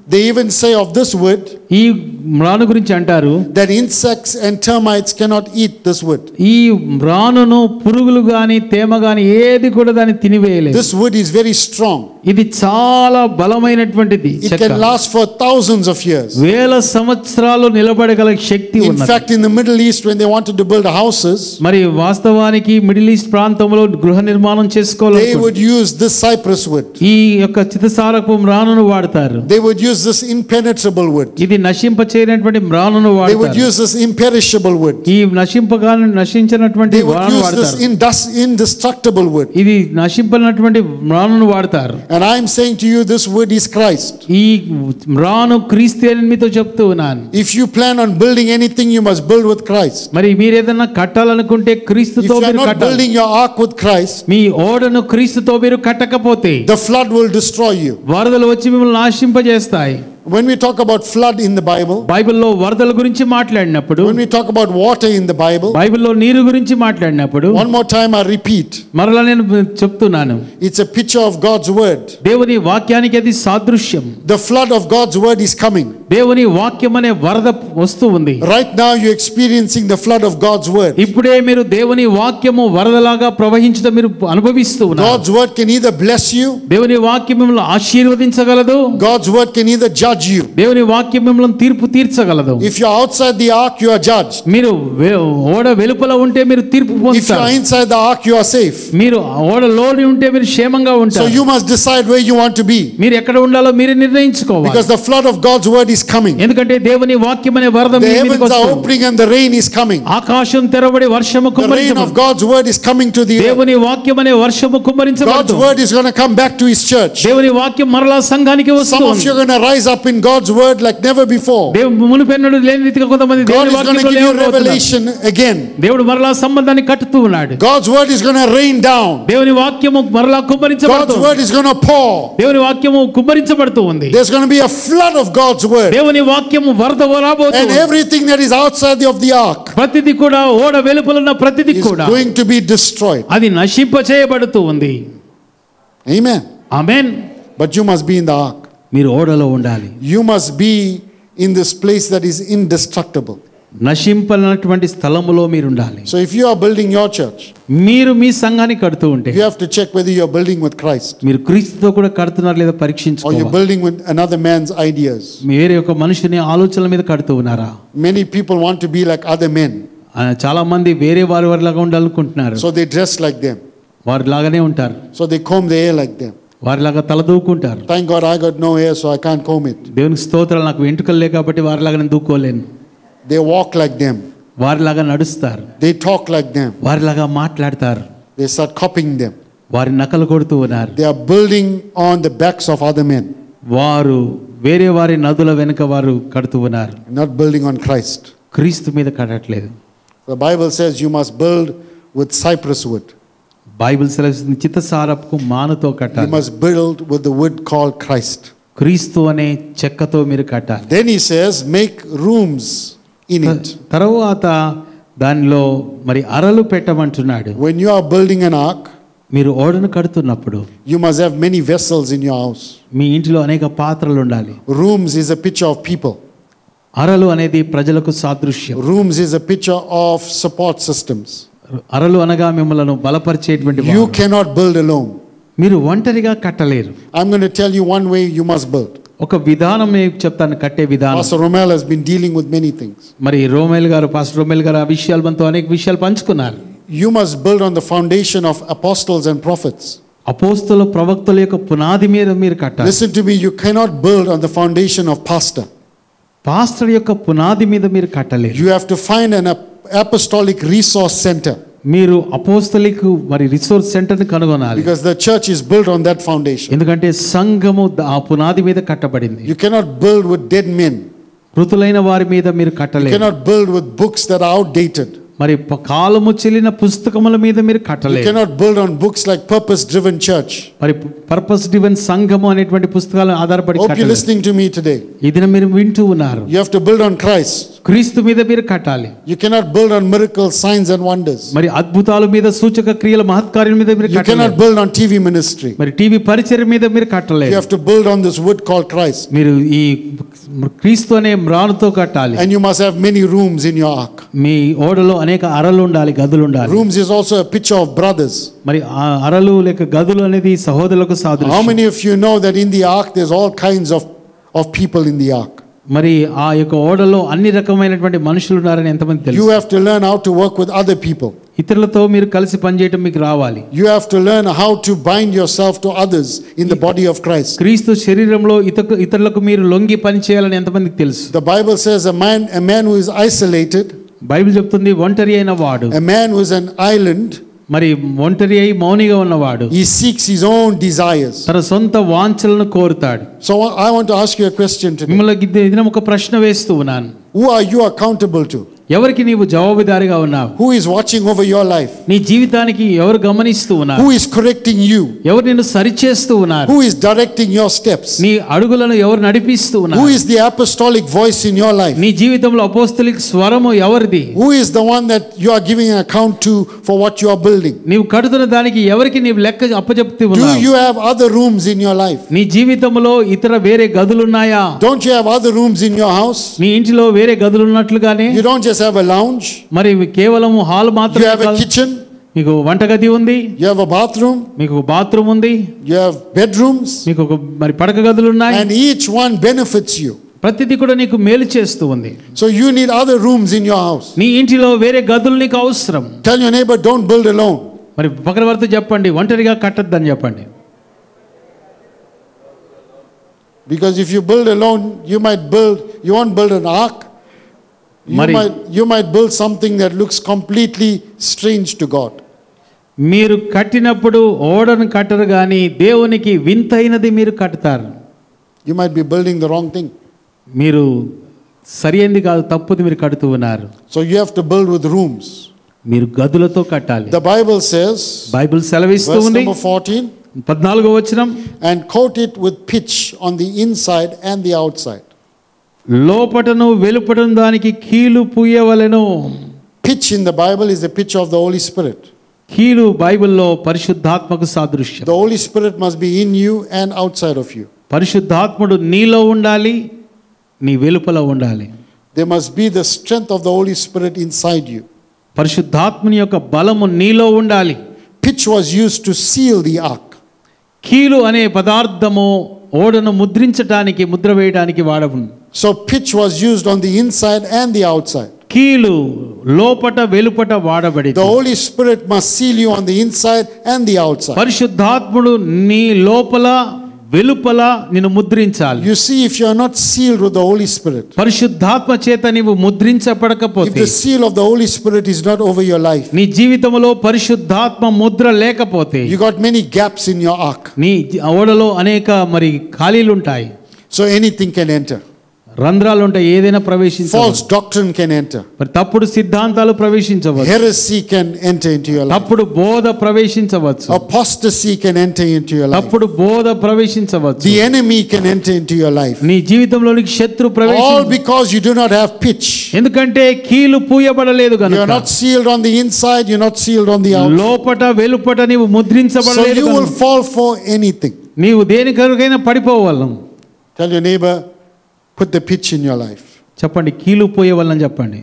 They even say of this wood ఈ మ్రాను గురించి అంటారు, that insects and termites cannot eat this wood. ఈ మ్రానును పురుగులు గాని తేమ గాని ఏది కూడా దాన్ని తినివేయలేదు. This wood is very strong. ఇది చాలా బలమైనటువంటిది It చెక్క. can last for thousands of years. వేల సంవత్సరాలు నిలబడగల శక్తి In ఉన్నది. fact, in the Middle East, when they wanted to build houses, మరి వాస్తవానికి మిడిల్ ఈస్ట్ ప్రాంతంలో గృహ నిర్మాణం they చేసుకోవాలి, would use this cypress wood. ఈ యొక్క చితసారపు మ్రానును వాడతారు. They would use this impenetrable wood. ఇది నశింప చేయనటువంటి మ్రానును They would వాడతారు. use this imperishable wood. ఈ నశింపగా నశించినటువంటి They would మ్రాను use this వాడతారు. indus- indestructible wood. ఇది నశింపనటువంటి మ్రానును వాడతారు. And I am saying to you, this wood is Christ. ఈ మ్రాను క్రీస్తు అని మీతో చెప్తూ ఉన్నాను. If you plan on building anything, you must build with Christ. మరి మీరు ఏదైనా కట్టాలనుకుంటే If క్రీస్తుతో you are మీరు not కట్టాలి. building your ark with Christ, మీ ఓడను క్రీస్తుతో మీరు కట్టకపోతే the flood will destroy you. వరదలు వచ్చి మిమ్మల్ని నాశింపజేస్తాయి. When we talk about flood in the Bible, బైబిల్లో వరదల గురించి మాట్లాడినప్పుడు, when we talk about water in the Bible, బైబిల్లో నీరు గురించి మాట్లాడినప్పుడు, one more time I repeat, మరలా నేను చెప్తున్నాను, it's a picture of God's word. దేవుని వాక్యానికి అది సాదృశ్యం. The flood of God's word is coming. దేవుని వాక్యం అనే వరద వస్తూ ఉంది. Right now you're experiencing the flood of God's word. ఇప్పుడే మీరు దేవుని వాక్యము వరదలాగా ప్రవహించడం మీరు అనుభవిస్తూ ఉన్నారు. God's word can either bless you, దేవుని వాక్యం మిమ్మల్ని ఆశీర్వదించగలదు, God's word can either judge you. దేవుని వాక్యం మిమ్మల్ని తీర్పు తీర్చగలదు. If you're outside the ark, you are judged. మీరు వే- ఓడ వెలుపల ఉంటే మీరు తీర్పు If you are పొందుతారు. inside the ark, you are safe. మీరు ఓడలోని ఉంటే మీరు క్షేమంగా So ఉంటారు. you must decide where you want to be, మీరు ఎక్కడ ఉండాలో మీరు నిర్ణయించుకోవాలి. because the flood of God's word is coming. ఎందుకంటే దేవుని వాక్యం అనే వరద The మీ మీదకి heavens are వస్తుంది. opening and the rain is coming. ఆకాశం తెరవబడి వర్షము The rain of కుమ్మరించబడుతుంది. God's word is coming to the earth. దేవుని వాక్యం అనే వర్షము God's కుమ్మరించబడుతుంది. word is going to come back to his church. దేవుని వాక్యం మరలా సంఘానికి Some వస్తుంది. of you are going to rise up in God's word like never before. దేవుడు మునుపెన్నడూ లేని రీతిగా కొంతమంది God దేవుని is going to వాక్యంలో give you లేవబోతున్నారు. revelation again. దేవుడు మరలా సంబంధాన్ని కట్టుతూ ఉన్నాడు. God's word is going to rain down. దేవుని వాక్యము మరలా God's కుమ్మరించబడుతుంది. word is going to pour. దేవుని వాక్యము కుమ్మరించబడుతూ ఉంది. There's going to be a flood of God's word. దేవుని వాక్యము వరద And రాబోతుంది. everything that is outside of the ark ప్రతిది కూడా ఓడ వెలుపల ఉన్న ప్రతిది is కూడా going to be destroyed. అది నశింప చేయబడుతూ ఉంది. Amen. Amen. But you must be in the ark. మీరు ఓడలో ఉండాలి. You must be in this place that is indestructible. నశింపనటువంటి స్థలములో మీరు ఉండాలి. So if you are building your church, మీరు మీ సంఘాన్ని కడుతూ ఉంటే you have to check whether you are building with Christ మీరు క్రీస్తుతో కూడా కడుతున్నారు లేదా or you're పరీక్షించుకోవాలి. building with another man's ideas. వేరే ఒక మనిషిని ఆలోచనల మీద కడుతూ ఉన్నారా? Many people want to be like other men, ఆ, చాలా మంది వేరే వారి వారిలాగా ఉండాలనుకుంటున్నారు. so they dress like them, వారి లాగానే ఉంటారు. so they comb their hair like them. వారిలాగా తలదూకుంటారు. Thank God I got no hair, so I can't comb it. దేవునికి స్తోత్రాలు, నాకు వెంట్రుకలు లేవు కాబట్టి వారిలాగా నేను దూకోలేను. They walk like them, వారిలాగా నడుస్తారు. they talk like them, వారిలాగా మాట్లాడతారు. they start copying them. వారి నకలు కొడుతూ ఉన్నారు. They are building on the backs of other men, వారు వేరే వారి నదుల వెనుక వారు కడుతూ ఉన్నారు. not building on Christ. క్రీస్తు మీద కట్టట్లేదు. The Bible says you must build with cypress wood. Bible సెలవిస్తుంది చిత్తసారపు మానుతో You కట్టాలి. must build with the wood called Christ. క్రీస్తు అనే చెక్కతో మీరు కట్టాలి. Then he says, make rooms in it. తర్వాత దానిలో మరి అరలు పెట్టమంటున్నాడు. When you are building an ark, మీరు ఓడను కడుతున్నప్పుడు you must have many vessels in your house. మీ ఇంటిలో అనేక పాత్రలు ఉండాలి. Rooms is a picture of people. అరలు అనేది ప్రజలకు సాదృశ్యం. Rooms is a picture of support systems. అరలు అనగా మిమ్మల్ని బలపరిచేటువంటి You వారు. cannot build alone. మీరు ఒంటరిగా కట్టలేరు. I'm going to tell you one way you must build. ఒక విధానం నేను చెప్తాను, కట్టే విధానం. Pastor Romel has been dealing with many things. మరి రోమేల్ గారు పాస్టర్ రోమేల్ గారు ఆ విషయాలు మనతో అనేక విషయాలు పంచుకున్నారు. You must build on the foundation of apostles and prophets. అపోస్తల ప్రవక్తల యొక్క పునాది మీద మీరు కట్టాలి. Listen to me, you cannot build on the foundation of pastor. Pastor యొక్క పునాది మీద మీరు కట్టలేరు. You have to find an ap- apostolic resource center, మీరు అపోస్తలికు మరి రిసోర్స్ సెంటర్ ని కనుగొనాలి. because the church is built on that foundation. ఎందుకంటే సంఘము ద- ఆ పునాది మీద కట్టబడింది. You cannot build with dead men. మృతులైన వారి మీద మీరు You కట్టలేరు. cannot build with books that are outdated. మరి ప- కాలము చెల్లిన పుస్తకముల మీద మీరు You కట్టలేరు. cannot build on books like Purpose Driven Church. మరి పర్పస్ డివైన్ సంఘము అనేటువంటి పుస్తకాలను ఆధారపడి Hope you're కట్టలేరు. listening to me today. ఈ దినం మీరు వింటూ ఉన్నారు. You have to build on Christ. క్రీస్తు మీద మీరు కట్టాలి. You cannot build on miracles, signs and wonders. మరి అద్భుతాల మీద, సూచక క్రియల, మహత్కార్యం మీద మీరు You కట్టలేరు. cannot build on T V ministry. మరి టీవీ పరిచర్య మీద మీరు You కట్టలేరు. have to build on this wood called Christ. మీరు ఈ క్రీస్తు అనే మ్రానుతో కట్టాలి. And you must have many rooms in your ark. మీ ఓడలో అనేక అరలు ఉండాలి, గదులు ఉండాలి. Rooms is also a picture of brothers. మరి ఆ అరలు లేక గదులు అనేది సహోదరులకు How సాదృశ్యం. many of you know that in the ark there's all kinds of, of people in the ark? మరి ఆ యొక్క ఓడలో అన్ని రకమైనటువంటి మనుషులు ఉన్నారని ఎంతమంది You తెలుసు? have to learn how to work with other people. ఇతరులతో మీరు కలిసి పనిచేయటం మీకు రావాలి. You have to learn how to bind yourself to others in the body of Christ. క్రీస్తు శరీరంలో ఇతర ఇతరులకు మీరు లొంగి పని చేయాలని ఎంతమందికి తెలుసు? The Bible says a man, a man who is isolated, Bible చెప్తుంది ఒంటరి అయిన వాడు, a man who is an island, మరి ఒంటరి అయి మౌనిగా ఉన్నవాడు he seeks his own desires. తన సొంత వాంఛలను కోరుతాడు. So I want to ask you a question today. మిమ్మల్ని ఈ దినం ఒక ప్రశ్న వేస్తూ ఉన్నాను. Who are you accountable to? ఎవరికి నీవు జవాబుదారిగా ఉన్నావు? Who is watching over your life? నీ జీవితానికి ఎవరు గమనిస్తూ ఉన్నారు? Who is correcting you? ఎవరు నిన్ను సరిచేస్తూ ఉన్నారు? Who is directing your steps? నీ అడుగులను ఎవరు నడిపిస్తూ ఉన్నారు? Who is the apostolic voice in your life? నీ జీవితంలో అపోస్తలిక్ స్వరము ఎవరిది? Who is the one that you are giving an account to for what you are building? నీవు కడుతున్న దానికి ఎవరికి నీవు లెక్క అప్పచెప్తూ Do ఉన్నావు? you have other rooms in your life? నీ జీవితంలో ఇతర వేరే గదులున్నాయా? Don't you have other rooms in your house? నీ ఇంటిలో వేరే గదులున్నట్లుగానే You don't just have a lounge. మరి కేవలం హాల్ You మాత్రమే have a కాదు. kitchen. మీకు వంటగది ఉంది, You have a bathroom. మీకు బాత్రూమ్ ఉంది, You have bedrooms. మీకు ఒక మరి పడక గదులు ఉన్నాయి. And each one benefits you. ప్రతిదీ కూడా నీకు మేలు చేస్తూ ఉంది. So you need other rooms in your house. నీ ఇంటిలో వేరే గదులు నీకు అవసరం. Tell your neighbor, don't build alone. మరి పక్కన వారితో చెప్పండి, ఒంటరిగా కట్టద్దని చెప్పండి. Because if you build alone, you might build, you won't build an ark. You Mari- might, you might build something that looks completely strange to God. మీరు కట్టినప్పుడు ఓడను కట్టరు కానీ దేవునికి వింతైనది మీరు కడతారు. You might be building the wrong thing. మీరు సరైనది కాదు, తప్పుది మీరు కడుతూ ఉన్నారు. So you have to build with rooms. మీరు గదులతో కట్టాలి. The Bible says, బైబిల్ సెలవిస్తూ verse ఉంది, number fourteen, పద్నాలుగో వచనం, and coat it with pitch on the inside and the outside. లోపటను వెలుపటను దానికి కీలు పూయవలెను. Pitch in the Bible is the picture of the Holy Spirit. కీలు బైబిల్లో పరిశుద్ధాత్మకు సాదృశ్యం. The Holy Spirit must be in you and outside of you. పరిశుద్ధాత్ముడు నీలో ఉండాలి, నీ వెలుపల ఉండాలి. There must be the strength of the Holy Spirit inside you. పరిశుద్ధాత్ముని యొక్క బలము నీలో ఉండాలి. Pitch was used to seal the ark. కీలు అనే పదార్థము ఓడను ముద్రించడానికి, ముద్ర వేయడానికి వాడవు. So pitch was used on the inside and the outside. కీలు లోపట వెలుపట వాడబడింది. The Holy Spirit must seal you on the inside and the outside. పరిశుద్ధాత్ముడు నీ లోపల వెలుపల నిన్ను ముద్రించాలి. You see, if you are not sealed with the Holy Spirit, పరిశుద్ధాత్మ చేత నీవు if ముద్రించబడకపోతే, the seal of the Holy Spirit is not over your life, నీ జీవితంలో పరిశుద్ధాత్మ ముద్ర లేకపోతే, you got many gaps in your ark. నీ ఓడలో అనేక మరి ఖాళీలు ఉంటాయి, So anything can enter. రంధ్రాలు ఉంటాయి, ఏదైనా False ప్రవేశించవచ్చు. doctrine can enter. మరి తప్పుడు సిద్ధాంతాలు ప్రవేశించవచ్చు, Heresy can enter into your life. తప్పుడు బోధ ప్రవేశించవచ్చు, Apostasy can enter into your life. తప్పుడు బోధ ప్రవేశించవచ్చు. The enemy can enter into your life. నీ జీవితంలోనికి శత్రు All ప్రవేశించ, because you do not have pitch. ఎందుకంటే కీలు పూయబడలేదు You are కనుక. not sealed on the inside, you are not sealed on the outside. లోపట వెలుపట నీవు So ముద్రించబడలేదు you will కనుక fall for anything. నీవు దేనికైనా పడిపోవాలం. Tell your neighbor, put the pitch in your life. చెప్పండి, కీలు పోయేవాళ్ళని చెప్పండి.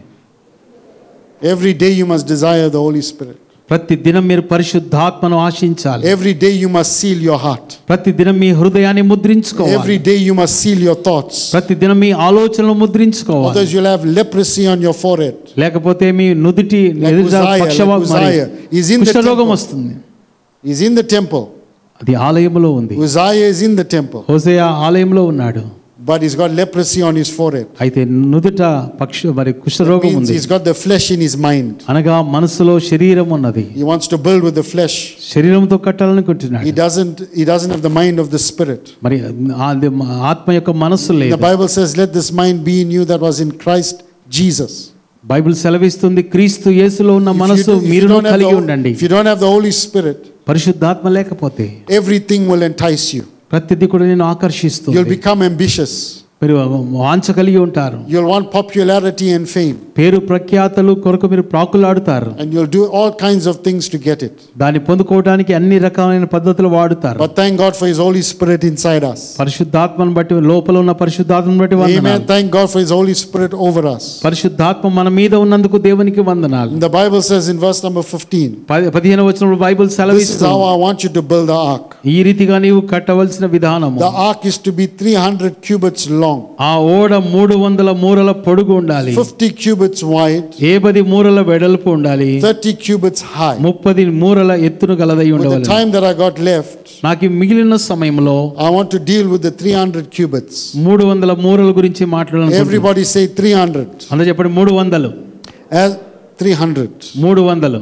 Every day you must desire the Holy Spirit. ప్రతి దినం మీరు పరిశుద్ధాత్మను ఆశించాలి. Every day you must seal your heart. ప్రతి దినం మీ హృదయాన్ని ముద్రించుకోవాలి. Every day you must seal your thoughts. ప్రతి దినం మీ ఆలోచనలు ముద్రించుకోవాలి. Otherwise you'll have leprosy on your forehead. లేకపోతే మీ నుదిటి Like ఎదుట Uzziah, పక్షవా- like మరి Uzziah. He's in the కుష్ఠరోగం temple. వస్తుంది. He's in the temple. అది ఆలయంలో ఉంది. Uzziah is in the temple. హోసేయా ఆలయంలో ఉన్నాడు, But he's got leprosy on his forehead. అయితే నుదుట పక్ష మరి That కుష్ఠరోగం means ఉంది. he's got the flesh in his mind. అనగా మనసులో శరీరం ఉన్నది, He wants to build with the flesh. శరీరంతో కట్టాలనుకుంటున్నాడు. He doesn't, he doesn't have the mind of the Spirit. మరి ఆ- ఆత్మ యొక్క మనస్సు The లేదు. Bible says, let this mind be in you that was in Christ Jesus. Bible సెలవిస్తుంది క్రీస్తు యేసులో ఉన్న If you మనసు do- if you మీరును don't have కలిగి the- ఉండండి. if you don't have the Holy Spirit, పరిశుద్ధాత్మ లేకపోతే everything will entice you. ప్రతిదీ కూడా నేను You'll ఆకర్షిస్తుంది. become ambitious. మీరు వాంఛ కలిగి ఉంటారు. You'll want popularity and fame. పేరు ప్రఖ్యాతలు కొరకు మీరు ప్రాకులాడుతారు. And you'll do all kinds of things to get it. దాన్ని పొందుకోవడానికి అన్ని రకాలైన పద్ధతులు వాడుతారు. But thank God for His Holy Spirit inside us. పరిశుద్ధాత్మను బట్టి లోపల ఉన్న పరిశుద్ధాత్మను బట్టి Amen. వందనాలు. Thank God for His Holy Spirit over us. పరిశుద్ధాత్మ మన మీద ఉన్నందుకు దేవునికి వందనాలు. And the Bible says in verse number fifteen, పది- పదిహేను వచనంలో బైబిల్ this is how సెలవిస్తుంది. I want you to build the ark. ఈ రీతిగా నీవు కట్టవలసిన విధానము. The ark is to be three hundred cubits long, ఆ ఓడ మూడు వందల మూరల పొడుగు ఉండాలి. fifty cubits wide, ఏబది మూరల వెడల్పు ఉండాలి. thirty cubits high. ముప్పది మూరల ఎత్తును గలదై With the ఉండవాలి. time that I got left, నాకు ఈ మిగిలిన సమయంలో I want to deal with the three hundred cubits. మూడు వందల మూరల గురించి మాట్లాడాలనుకుంటున్నాను. Everybody say three hundred. అందరూ చెప్పండి మూడు వందలు. As three hundred. మూడు వందలు.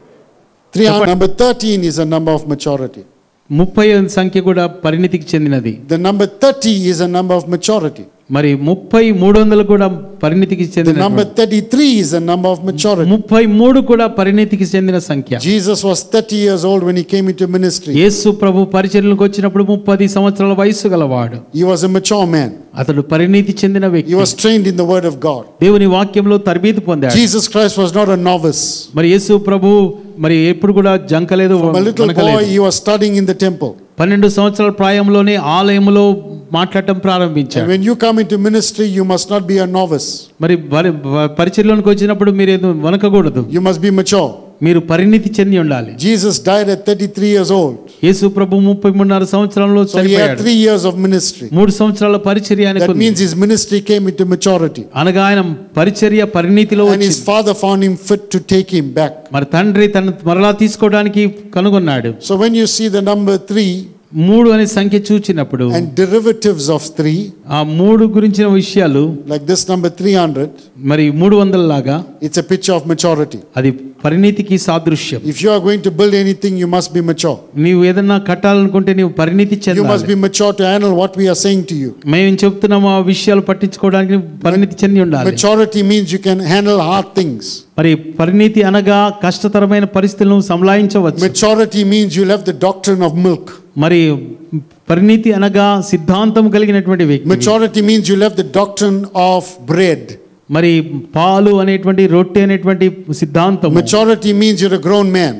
three hundred. Number thirteen is a number of maturity. ముప్పై సంఖ్య కూడా పరిణితికి చెందినది. The number thirty is a number of maturity. మరి ముప్పై మూడు వందలు కూడా పరిణితికి The చెందిన number thirty-three is a number of maturity. ముప్పై మూడు కూడా పరిణితికి చెందిన సంఖ్య. Jesus was thirty years old when He came into ministry. యేసు ప్రభు పరిచర్యలకు వచ్చినప్పుడు ముప్పది సంవత్సరాల వయస్సు గలవాడు. He was a mature man. అతడు పరిణితి చెందిన He వ్యక్తి. was trained in the Word of God. దేవుని వాక్యంలో తరబీదు పొందాడు. Jesus Christ was not a novice. మరి యేసు ప్రభు మరి ఎప్పుడు కూడా జంకలేదు, From a little boy, వణకలేదు. He was studying in the temple. పన్నెండు సంవత్సరాల ప్రాయంలోనే ఆలయంలో మాట్లాడటం And ప్రారంభించాడు. when you come into ministry, you must not be a novice. మరి పరి- పరిచర్యలోనికి వచ్చినప్పుడు మీరు ఏదో వణకకూడదు. You must be mature. మీరు పరిణితి చెంది ఉండాలి. Jesus died at thirty-three years old. యేసు ప్రభు ముప్పై మూడున్నర సంవత్సరంలో So He had చనిపోయాడు. three years of ministry. మూడు సంవత్సరాల పరిచర్య ఆయనకు That ఉంది. means His ministry came into maturity. అనగా ఆయన పరిచర్య పరిణితిలో And His వచ్చింది. father found Him fit to take Him back. మరి తండ్రి తన మరలా తీసుకోవడానికి కనుగొన్నాడు. So when you see the number three మూడు అనే సంఖ్య చూచినప్పుడు and derivatives of three, ఆ మూడు గురించిన విషయాలు like this number three hundred, మరి మూడు వందల లాగా it's a picture of maturity. అది పరిణితికి సాదృశ్యం. If you are going to build anything, you must be mature. నీవు ఏదన్నా కట్టాలనుకుంటే నీవు పరిణితి You must చెందాలి. be mature to handle what we are saying to you. మేము చెప్తున్నాము ఆ విషయాలు పట్టించుకోవడానికి నీవు పరిణితి చెంది ఉండాలి. Maturity means you can handle hard things. మరి పరిణితి అనగా కష్టతరమైన పరిస్థితులను సంలాయించవచ్చు. Maturity means you left the doctrine of milk. మరి పరిణితి అనగా సిద్ధాంతం కలిగినటువంటి వ్యక్తి. Maturity means you left the doctrine of bread. మరి పాలు అనేటువంటి రొట్టె అనేటువంటి సిద్ధాంతం. Maturity means you're a grown man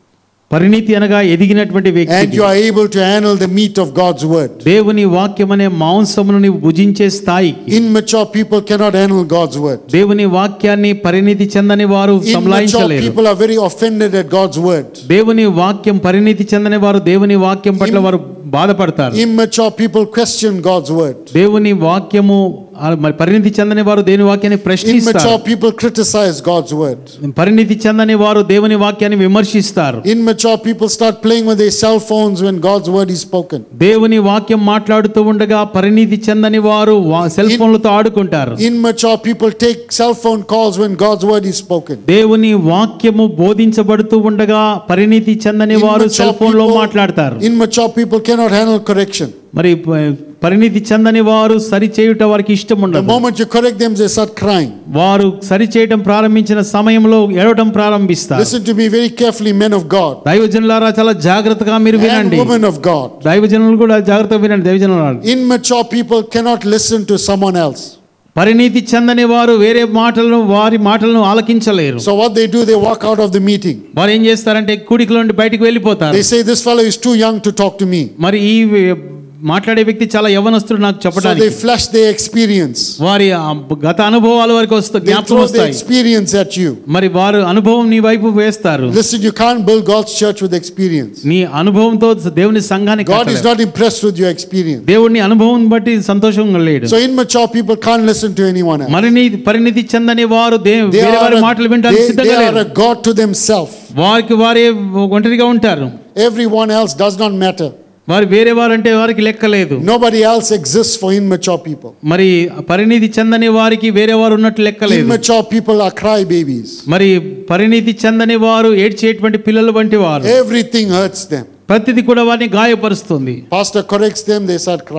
పరిణితి అనగా ఎదిగినటువంటి and వ్యక్తి. you are able to handle the meat of God's word. దేవుని వాక్యం అనే మాంసమును నీవు భుజించే స్థాయి. Immature people cannot handle God's word. దేవుని వాక్యాన్ని పరిణితి చెందని వారు Immature సంలాయించలేరు. people are very offended at God's word. దేవుని వాక్యం పరిణితి చెందని వారు దేవుని వాక్యం పట్ల వారు బాధపడతారు. Immature people question God's word. దేవుని వాక్యము ఆ, మరి పరిణితి చెందని వారు దేవుని వాక్యాన్ని ప్రశ్నిస్తారు. Immature people criticize God's word. పరిణితి చెందని వారు దేవుని వాక్యాన్ని విమర్శిస్తారు. Immature people start playing with their cell phones when God's word is spoken. దేవుని వాక్యం మాట్లాడుతూ ఉండగా పరిణితి చెందని వారు వా- సెల్ ఫోన్లతో ఆడుకుంటారు. Immature people take cell phone calls when God's word is spoken. దేవుని వాక్యము బోధించబడుతూ ఉండగా పరిణితి చెందని వారు Immature సెల్ ఫోన్ లో people- మాట్లాడతారు. Immature people cannot handle correction. మరి ప- పరిణితి చెందని వారు సరి చేయుట వారికి ఇష్టం The ఉండదు. moment you correct them, they start crying. వారు సరి చేయటం ప్రారంభించిన సమయంలో ఏడవటం ప్రారంభిస్తారు. Listen to me very carefully, men of God దైవజనులారా చాలా జాగ్రత్తగా మీరు and వినండి. women of God. దైవజనులు కూడా జాగ్రత్తగా వినండి. దైవజనులారా Immature people cannot listen to someone else. పరిణితి చెందని వారు వేరే మాటలను వారి మాటలను ఆలకించలేరు. So what they do, they walk out of the meeting. వారు ఏం చేస్తారంటే కూడికలో నుండి బయటికి వెళ్ళిపోతారు. They say, this fellow is too young to talk to me. మరి ఈ మాట్లాడే వ్యక్తి చాలా యవనస్తుడు నాకు So చెప్పడానికి. they flash their experience. వారి ఆ గత అనుభవాల వరకు వస్తూ They జ్ఞాపకం throw their వస్తాయి. experience at you. మరి వారు అనుభవం నీ వైపు వేస్తారు. Listen, you can't build God's church with experience. నీ అనుభవంతో దేవుని సంఘాన్ని God is కట్టలేవు. not impressed with your experience. దేవుడిని అనుభవం బట్టి సంతోషంగా లేడు. So immature people can't listen to anyone else. మరి నీ పరిణితి చెందని వారు దే- They వేరే are, వారి a, మాటలు వినడానికి they, they సిద్ధంగా are లేరు. a God to themselves. వారికి వారే ఒంటరిగా ఉంటారు. Everyone else does not matter. వారు వేరే వారు అంటే వారికి లెక్క లేదు. Nobody else exists for immature people. మరి పరిణితి చెందని వారికి వేరే వారు ఉన్నట్టు లెక్క లేదు. Immature people are crybabies. మరి పరిణితి చెందని వారు ఏడ్చేటువంటి పిల్లలు వంటి వారు. Everything hurts them. ప్రతిది కూడా వారిని గాయపరుస్తుంది. Pastor corrects them, they start crying.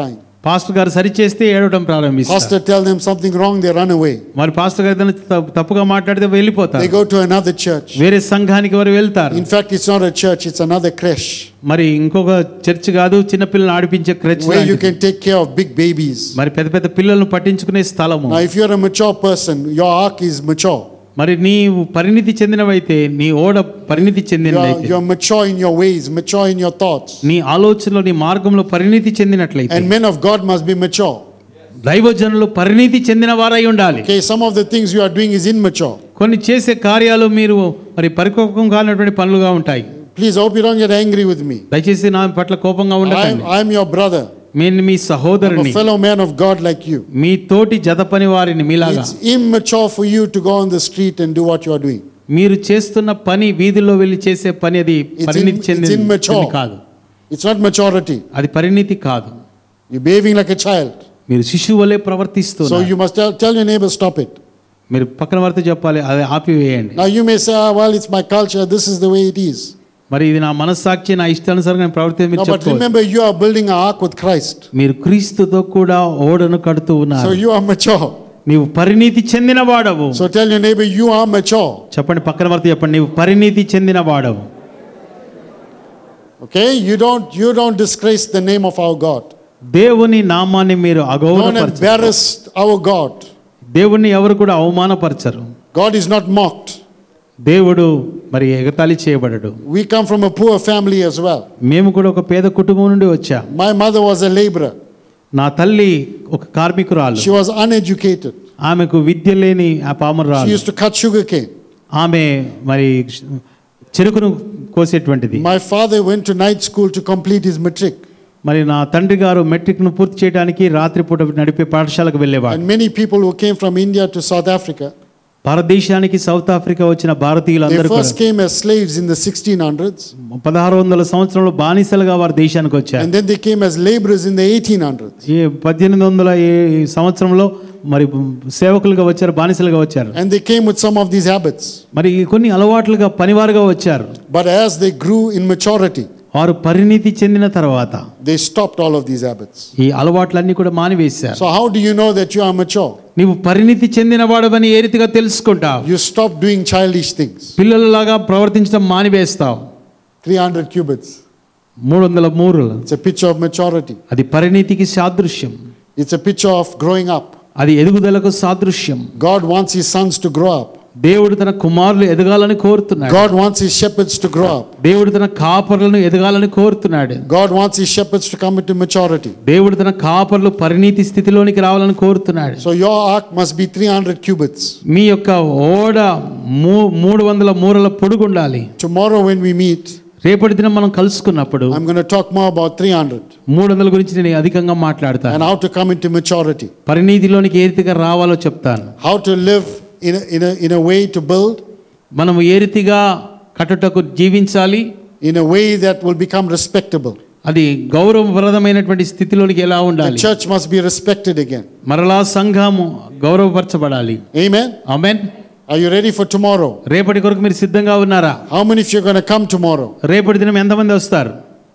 Pastor గారు సరి చేస్తే ఏడవడం ప్రారంభిస్తారు. Pastor tell them something wrong, they run away. మరి పాస్టర్ గారు ఏదైనా త- తప్పుగా మాట్లాడితే They వెళ్ళిపోతారు. go to another church. వేరే సంఘానికి వారు వెళ్తారు. In fact, it's not a church, it's another creche మరి ఇంకొక చర్చ్ కాదు, చిన్న పిల్లల్ని ఆడిపించే క్రచ్ where you లాంటిది. can take care of big babies. మరి పెద్ద పెద్ద పిల్లలను పట్టించుకునే స్థలము. Now, if you're a mature person, your ark is mature. మరి నీవు పరిణితి చెందినవైతే, నీ ఓడ పరిణితి You're, చెందినదైతే, you're mature in your ways, mature in your thoughts. నీ ఆలోచనలో నీ మార్గంలో పరిణితి చెందినట్లయితే, And men of God must be mature. దైవజనులు పరిణితి చెందిన వారై ఉండాలి. Okay, some of the things you are doing is immature. కొన్ని చేసే కార్యాలు మీరు మరి పరిపక్వం కానటువంటి పనులుగా ఉంటాయి. Please, I hope you don't get angry with me. దయచేసి నా పట్ల కోపంగా I'm, ఉండకండి. I'm your brother. నేను మీ I'm సహోదరుని, a fellow man of God like you. మీ తోటి జత పని వారిని మీలాగా. It's immature for you to go on the street and do what you are doing. మీరు చేస్తున్న పని, వీధిలో వెళ్ళి చేసే పని, అది It's, పరిణితి in, it's చెందిన immature. కాదు. It's not maturity. అది పరిణితి కాదు. You're behaving like a child. మీరు శిశువు వలె So ప్రవర్తిస్తున్నారు. you must tell, tell your neighbor, stop it. మీరు పక్కన వారితో చెప్పాలి, అది ఆపివేయండి. Now you may say, ah, well, it's my culture, this is the way it is. మరి ఇది నా మనస్సాక్షి, నా ఇష్టానుసారంగా నేను ప్రవర్తి మీరు No, but చెప్పుకోవచ్చు. remember, you are building an ark with Christ. మీరు క్రీస్తుతో కూడా ఓడను కడుతూ So ఉన్నారు. you are mature. నీవు పరిణితి చెందిన వాడవు. So tell your neighbor, you are mature. చెప్పండి, పక్కన వారితో చెప్పండి, నీవు పరిణితి చెందిన వాడవు. Okay? You don't, you don't disgrace the name of our God. దేవుని నామాన్ని మీరు Don't అగౌరవపరచరు. embarrass our God. దేవుణ్ణి ఎవరు కూడా అవమానపరచరు. God is not mocked. దేవుడు మరి ఎగతాళి చేయబడడు. We come from a poor family as well. మేము కూడా ఒక పేద కుటుంబం నుండి వచ్చాం. My mother was a laborer. నా తల్లి ఒక కార్మికురాలు. She was uneducated. ఆమెకు విద్య లేని ఆ She పామరురాలు. used to cut sugar cane. ఆమె మరి చెరుకును కోసేటువంటిది. My father went to night school to complete his matric. మరి నా తండ్రి గారు మెట్రిక్ను పూర్తి చేయడానికి రాత్రిపూట నడిపే పాఠశాలకు వెళ్ళేవాడు. And many people who came from India to South Africa, భారతదేశానికి సౌత్ ఆఫ్రికా వచ్చిన they భారతీయులందరూ first came as slaves in the sixteen hundreds. పదహారు వందల సంవత్సరంలో బానిసలుగా వారు దేశానికి వచ్చారు. And then they came as laborers in the eighteen hundreds. ఈ పద్దెనిమిది వందల ఏ- సంవత్సరంలో మరి సేవకులుగా వచ్చారు, బానిసలుగా వచ్చారు. And they came with some of these habits. మరి కొన్ని అలవాట్లుగా పనివారుగా వచ్చారు. But as they grew in maturity, వారు పరిణితి చెందిన తర్వాత they stopped all of these habits. ఈ అలవాట్లన్నీ కూడా మానివేశారు. So how do you know that you are mature? నీవు పరిణితి చెందిన వాడవని ఏ రీతిగా తెలుసుకుంటావు? You stop doing childish things. పిల్లలలాగా ప్రవర్తించడం మానివేస్తావు. three hundred cubits. మూడు వందల మూరలు It's a picture of maturity. అది పరిణితికి సాదృశ్యం. It's a picture of growing up. అది ఎదుగుదలకు సాదృశ్యం. God wants his sons to grow up. దేవుడు తన కుమారులు ఎదగాలని కోరుతున్నాడు. God wants his shepherds to grow up. దేవుడు తన కాపరులను ఎదగాలని కోరుతున్నాడు. God wants his shepherds to come into maturity. దేవుడు తన కాపరులు పరిణితి స్థితిలోనికి రావాలని కోరుతున్నాడు. So your ark must be three hundred cubits. మీ యొక్క ఓడ మూ- మూడు వందల మూరల పొడుగు ఉండాలి. Tomorrow when we meet, రేపటి దినం మనం కలుసుకున్నప్పుడు I'm going to talk more about three hundred మూడు వందల గురించి నేను అధికంగా మాట్లాడతాను. and how to come into maturity. పరిణితిలోనికి ఏ రీతిగా రావాలో చెప్తాను. How to live in a, in a, in a way to build, మనం ఏ రీతిగా కట్టుటకు జీవించాలి, in a way that will become respectable. అది గౌరవప్రదమైనటువంటి స్థితిలోనికి ఎలా The ఉండాలి. church must be respected again. మరలా సంఘము గౌరవపరచబడాలి. Amen. Amen. Are you ready for tomorrow? రేపటి కొరకు మీరు సిద్ధంగా ఉన్నారా? How many of you are going to come tomorrow? రేపటి దినం ఎంతమంది వస్తారు?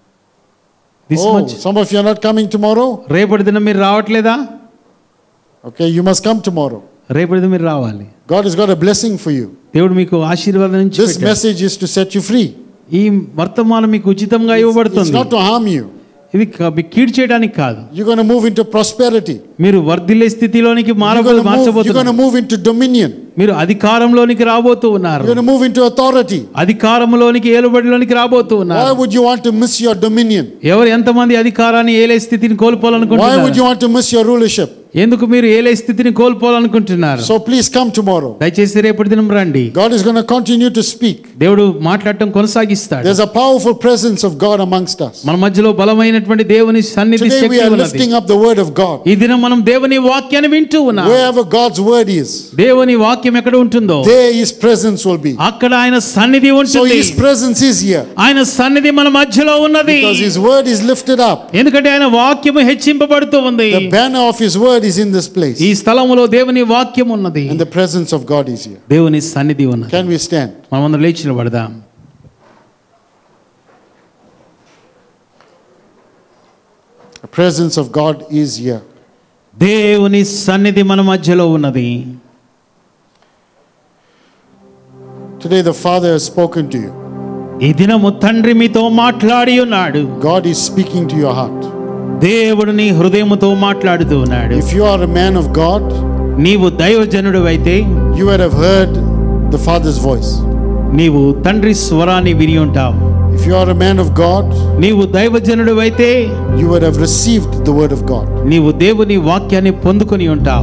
This Oh, much. some of you are not coming tomorrow? రేపటి దినం మీరు రావట్లేదా? Okay, you must come tomorrow. రేపటి దినం మీరు రావాలి. God has got a blessing for you. దేవుడు మీకు ఆశీర్వాదం నుంచి This పెట్టాడు. message is to set you free. ఈ వర్తమానం మీకు ఉచితంగా It's ఇవ్వబడుతుంది. not to harm you. ఇది క- మీకు కీడు చేయడానికి కాదు. You're going to move into prosperity. మీరు వర్ధిల్లే స్థితిలోనికి You're మారబో going to move, you're going to మార్చబోతున్నారు. move into dominion. మీరు అధికారంలోనికి రాబోతూ ఉన్నారు. You're going to move into authority. అధికారంలోనికి ఏలుబడిలోనికి రాబోతూ Why ఉన్నారు. would you want to miss your dominion? ఎవరు ఎంతమంది అధికారాన్ని ఏలే స్థితిని Why would కోల్పోవాలనుకుంటున్నారు? you want to miss your rulership? ఎందుకు మీరు ఏలే స్థితిని కోల్పోవాలనుకుంటున్నారు? So please come tomorrow. దయచేసి రేపటి దినం రండి. God is going to continue to speak. దేవుడు మాట్లాడటం కొనసాగిస్తాడు. There's a powerful presence of God amongst us. మన మధ్యలో బలమైనటువంటి దేవుని సన్నిధి Today we శక్తి are ఉన్నది. lifting up the word of God. ఈ దినం మనం దేవుని వాక్యాన్ని వింటూ ఉన్నాం. Wherever God's word is, దేవుని వాక్యం ఎక్కడ ఉంటుందో there his presence will be. అక్కడ ఆయన సన్నిధి So ఉంటుంది. his presence is here ఆయన సన్నిధి మన మధ్యలో ఉన్నది. because his word is lifted up. ఎందుకంటే ఆయన వాక్యము హెచ్చింపబడుతూ ఉంది. The banner of his word is in this place. ఈ స్థలములో దేవుని వాక్యం ఉన్నది. And the presence of God is here. దేవుని సన్నిధి ఉన్నది. Can we stand? మనమందరం లేచి నిలబడదాం. The presence of God is here. దేవుని సన్నిధి మన మధ్యలో ఉన్నది. Today the Father has spoken to you. ఈ దినము తండ్రి మీతో మాట్లాడి ఉన్నాడు. God is speaking to your heart. దేవుడు నీ హృదయముతో మాట్లాడుతూ ఉన్నాడు. If you are a man of God, నీవు దైవజనుడు అయితే you would have heard the Father's voice. నీవు తండ్రి స్వరాన్ని విని ఉంటావు. If you are a man of God, నీవు దైవజనుడు అయితే you would have received the word of God. నీవు దేవుని వాక్యాన్ని పొందుకొని ఉంటావు.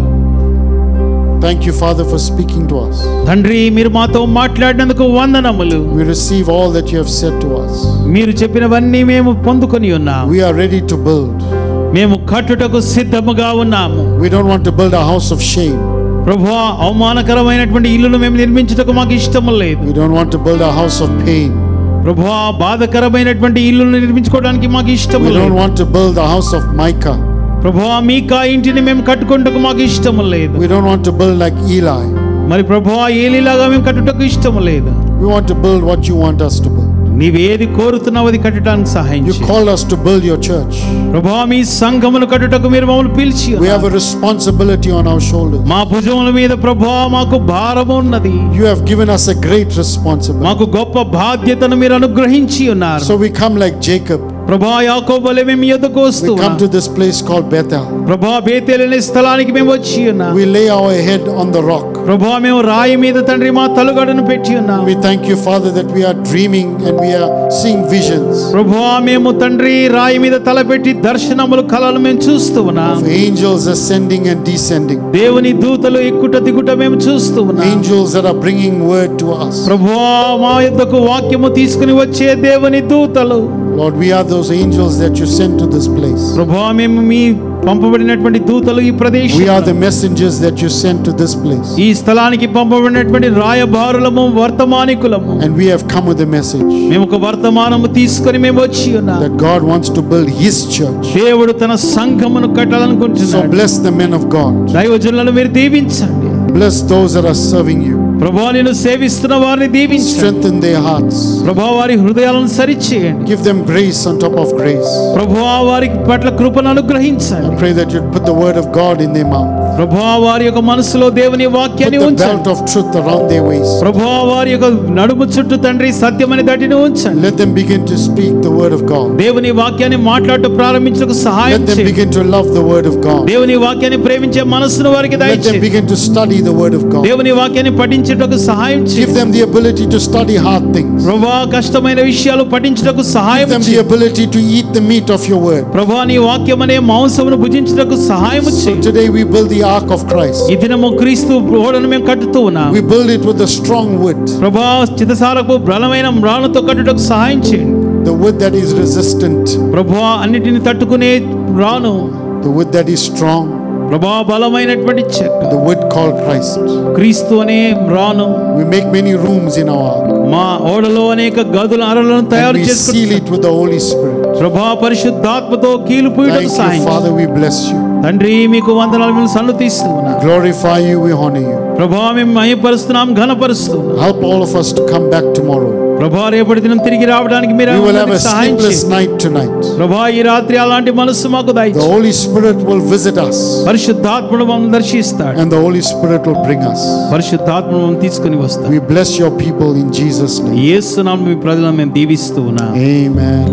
Thank you, Father, for speaking to us. తండ్రి మీరు మాతో మాట్లాడినందుకు వందనములు. We receive all that you have said to us. మీరు చెప్పినవన్నీ మేము పొందుకొని ఉన్నాము. We are ready to build. మేము కట్టుటకు సిద్ధముగా ఉన్నాము. We don't want to build a house of shame. ప్రభువా, అవమానకరమైనటువంటి ఇల్లును మేము నిర్మించుటకు మాకు ఇష్టం లేదు. We don't want to build a house of pain. ప్రభువా, బాధకరమైనటువంటి ఇల్లును నిర్మించుకోవడానికి మాకు ఇష్టం We లేదు. don't want to build a house of Micah. ప్రభువా, మీకా ఇంటిని మేము కట్టుకుంటకు మాకు ఇష్టం లేదు. We don't want to build like Eli. మరి ప్రభువా, ఏలీలాగా మేము కట్టుటకు ఇష్టం లేదు. We want to build what you want us to build. నీవేది కోరుతున్నావు అది కట్టడానికి సహాయం You చేయి. called us to build your church. ప్రభువా, మీ సంఘమును కట్టుటకు మీరు మమ్మల్ని పిలిచి We have ఉన్నారు. a responsibility on our shoulders. మా భుజముల మీద ప్రభువా మాకు భారము ఉన్నది. You have given us a great responsibility. మాకు గొప్ప బాధ్యతను మీరు అనుగ్రహించి ఉన్నారు. So we come like Jacob. ప్రభువా, యాకోబు వలె మేము మీ యొద్దకు వస్తూ We come ఉన్నాం. to this place called Bethel. ప్రభువా, బేతేలు అనే స్థలానికి మేము వచ్చి ఉన్నాం. We lay our head on the rock. ప్రభువా, మేము రాయి మీద తండ్రి మా తలుగడను పెట్టి ఉన్నాం. We thank you, Father, that we are dreaming and we are seeing visions ప్రభువా, మేము తండ్రి రాయి మీద తలపెట్టి దర్శనములు కలలు మేము చూస్తూ ఉన్నాం. of angels ascending and descending. దేవుని దూతలు ఎక్కుట దిగుట మేము చూస్తూ ఉన్నాం. Angels that are bringing word to us. ప్రభువా, మా యొద్దకు వాక్యము తీసుకుని వచ్చే దేవుని దూతలు. Lord, we are those angels that you sent to this place. ప్రభువా, మేము మీ పంపబడినటువంటి దూతలు ఈ ప్రదేశం. We are the messengers that you sent to this place. ఈ స్థలానికి పంపబడినటువంటి రాయబారులము, వర్తమానికులము. And we have come with a message మేము ఒక వర్తమానము తీసుకొని మేము వచ్చి ఉన్నాం. that God wants to build his church. దేవుడు తన సంఘమును So కట్టాలనుకుంటున్నాడు. bless the men of God. దైవజనులను మీరు దీవించండి. Bless those that are serving you. ప్రభువా, నిన్ను సేవిస్తున్న వారిని దీవించండి. Strengthen their hearts. ప్రభువా, వారి హృదయాలను సరిచేయండి. Give them grace on top of grace. ప్రభువా, వారికి పట్ల కృపను అనుగ్రహించండి. I pray that you'd put the word of God in their mouth. ప్రభువా, వారి యొక్క మనసులో దేవుని Put వాక్యాన్ని the ఉంచండి. belt of truth around their waist. ప్రభువా, వారి యొక్క నడుము చుట్టూ తండ్రి సత్యమని దాటిని ఉంచండి. Let them begin to speak the word of God. దేవుని వాక్యాన్ని మాట్లాడటం ప్రారంభించకు సహాయం Let them చేయండి. begin to love the word of God. దేవుని వాక్యాన్ని ప్రేమించే మనసును వారికి Let them దయచేయండి. begin to study the word of God. దేవుని వాక్యాన్ని పఠించుటకు సహాయం Give చేయండి. them the ability to study hard things. ప్రభువా, కష్టమైన విషయాలు పఠించుటకు సహాయం Give them the చేయండి. ability to eat the meat of your word. ప్రభువా, నీ వాక్యం అనే మాంసమును భుజించుటకు సహాయం So చేయండి. today we build the ark of Christ. ఈ దినము క్రీస్తు ఓడను మేము కట్టుతూ ఉన్నాం. We build it with a strong wood. ప్రభువా, చితసారకు బలమైన మ్రాణుతో కట్టుటకు సహాయం చేయండి. The wood that is resistant. ప్రభువా, అన్నిటిని తట్టుకునే రాను. The wood that is strong. ప్రభువా, బలమైనటువంటి చెక్క The wood called Christ. క్రీస్తు అనే రాను. We make many rooms in our ark. మా ఓడలో అనేక గదుల అరలను And తయారు we seal చేసుకుంటాం. it with the Holy Spirit. ప్రభువా, పరిశుద్ధాత్మతో కీలు పూయటకు Thank సహాయం you, చేయండి. Father. We bless you. తండ్రి, మీకు వందనాలు, మేము సన్నుతిస్తూ ఉన్నాం. Glorify you. We honor you. ప్రభువా, మేము మహిమపరుస్తున్నాం, ఘనపరుస్తున్నాం. Help all of us to come back tomorrow. ప్రభువా, రేపటి దినం తిరిగి రావడానికి మీరు We will have a అందరికీ సహాయం sleepless చేయండి. night tonight. ప్రభువా, ఈ రాత్రి అలాంటి మనస్సు మాకు The దయచేయండి. Holy Spirit will visit us. పరిశుద్ధాత్ముడు మమ్మల్ని దర్శిస్తాడు. And the Holy Spirit will bring us. పరిశుద్ధాత్ముడు మమ్మల్ని తీసుకుని వస్తాడు. We bless your people in Jesus' name. యేసు నామమున మీ ప్రజలను మేము దీవిస్తూ ఉన్నాం. Amen.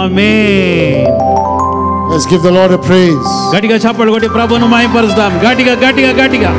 Amen. Let's give the Lord a praise. గట్టిగా చప్పట్లు కొట్టి ప్రభువును మహిమపరుస్తాం. గట్టిగా గట్టిగా గట్టిగా.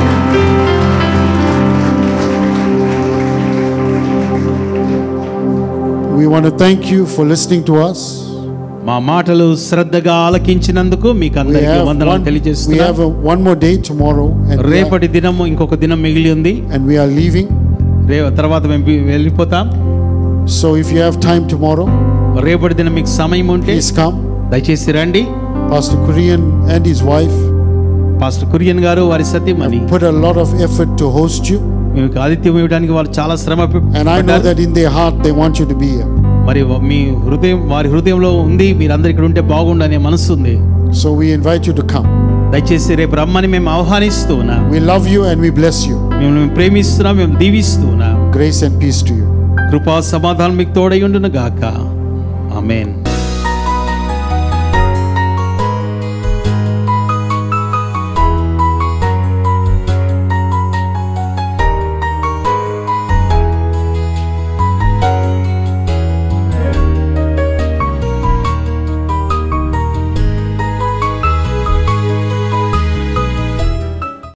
We want to thank you for listening to us. మా మాటలు శ్రద్ధగా ఆలకించినందుకు మీకు We అందరికీ have వందనాలు one, we తెలియజేస్తున్నాను. have a, one more day tomorrow, and we are, రేపటి దినము ఇంకొక దినం మిగిలి ఉంది. and we are leaving. రే తర్వాత మేము వి- వెళ్ళిపోతాం. So if you have time tomorrow, రేపటి దినం మీకు సమయం ఉంటే please come. దయచేసి రండి. Pastor Korean and his wife pastor Kurian గారు వారి సతీమణి put a lot of effort to host you, మీకు ఆతిథ్యం ఇవ్వడానికి వాళ్ళు చాలా శ్రమ and I know పడ్డారు. that in their heart they want you to be here. మరి మీ హృదయం వారి హృదయంలో ఉంది, మీరందరూ ఇక్కడ ఉంటే బాగుండనే మనసు ఉంది. So we invite you to come. దయచేసి రేపు రమ్మని మేము ఆహ్వానిస్తూ ఉన్నాం. We love you and we bless you. మేము ప్రేమిస్తున్నాం, మేము దీవిస్తూ ఉన్నాం. Grace and peace to you. కృపా సమాధానం మీకు తోడై ఉండును గాక. ఆమేన్.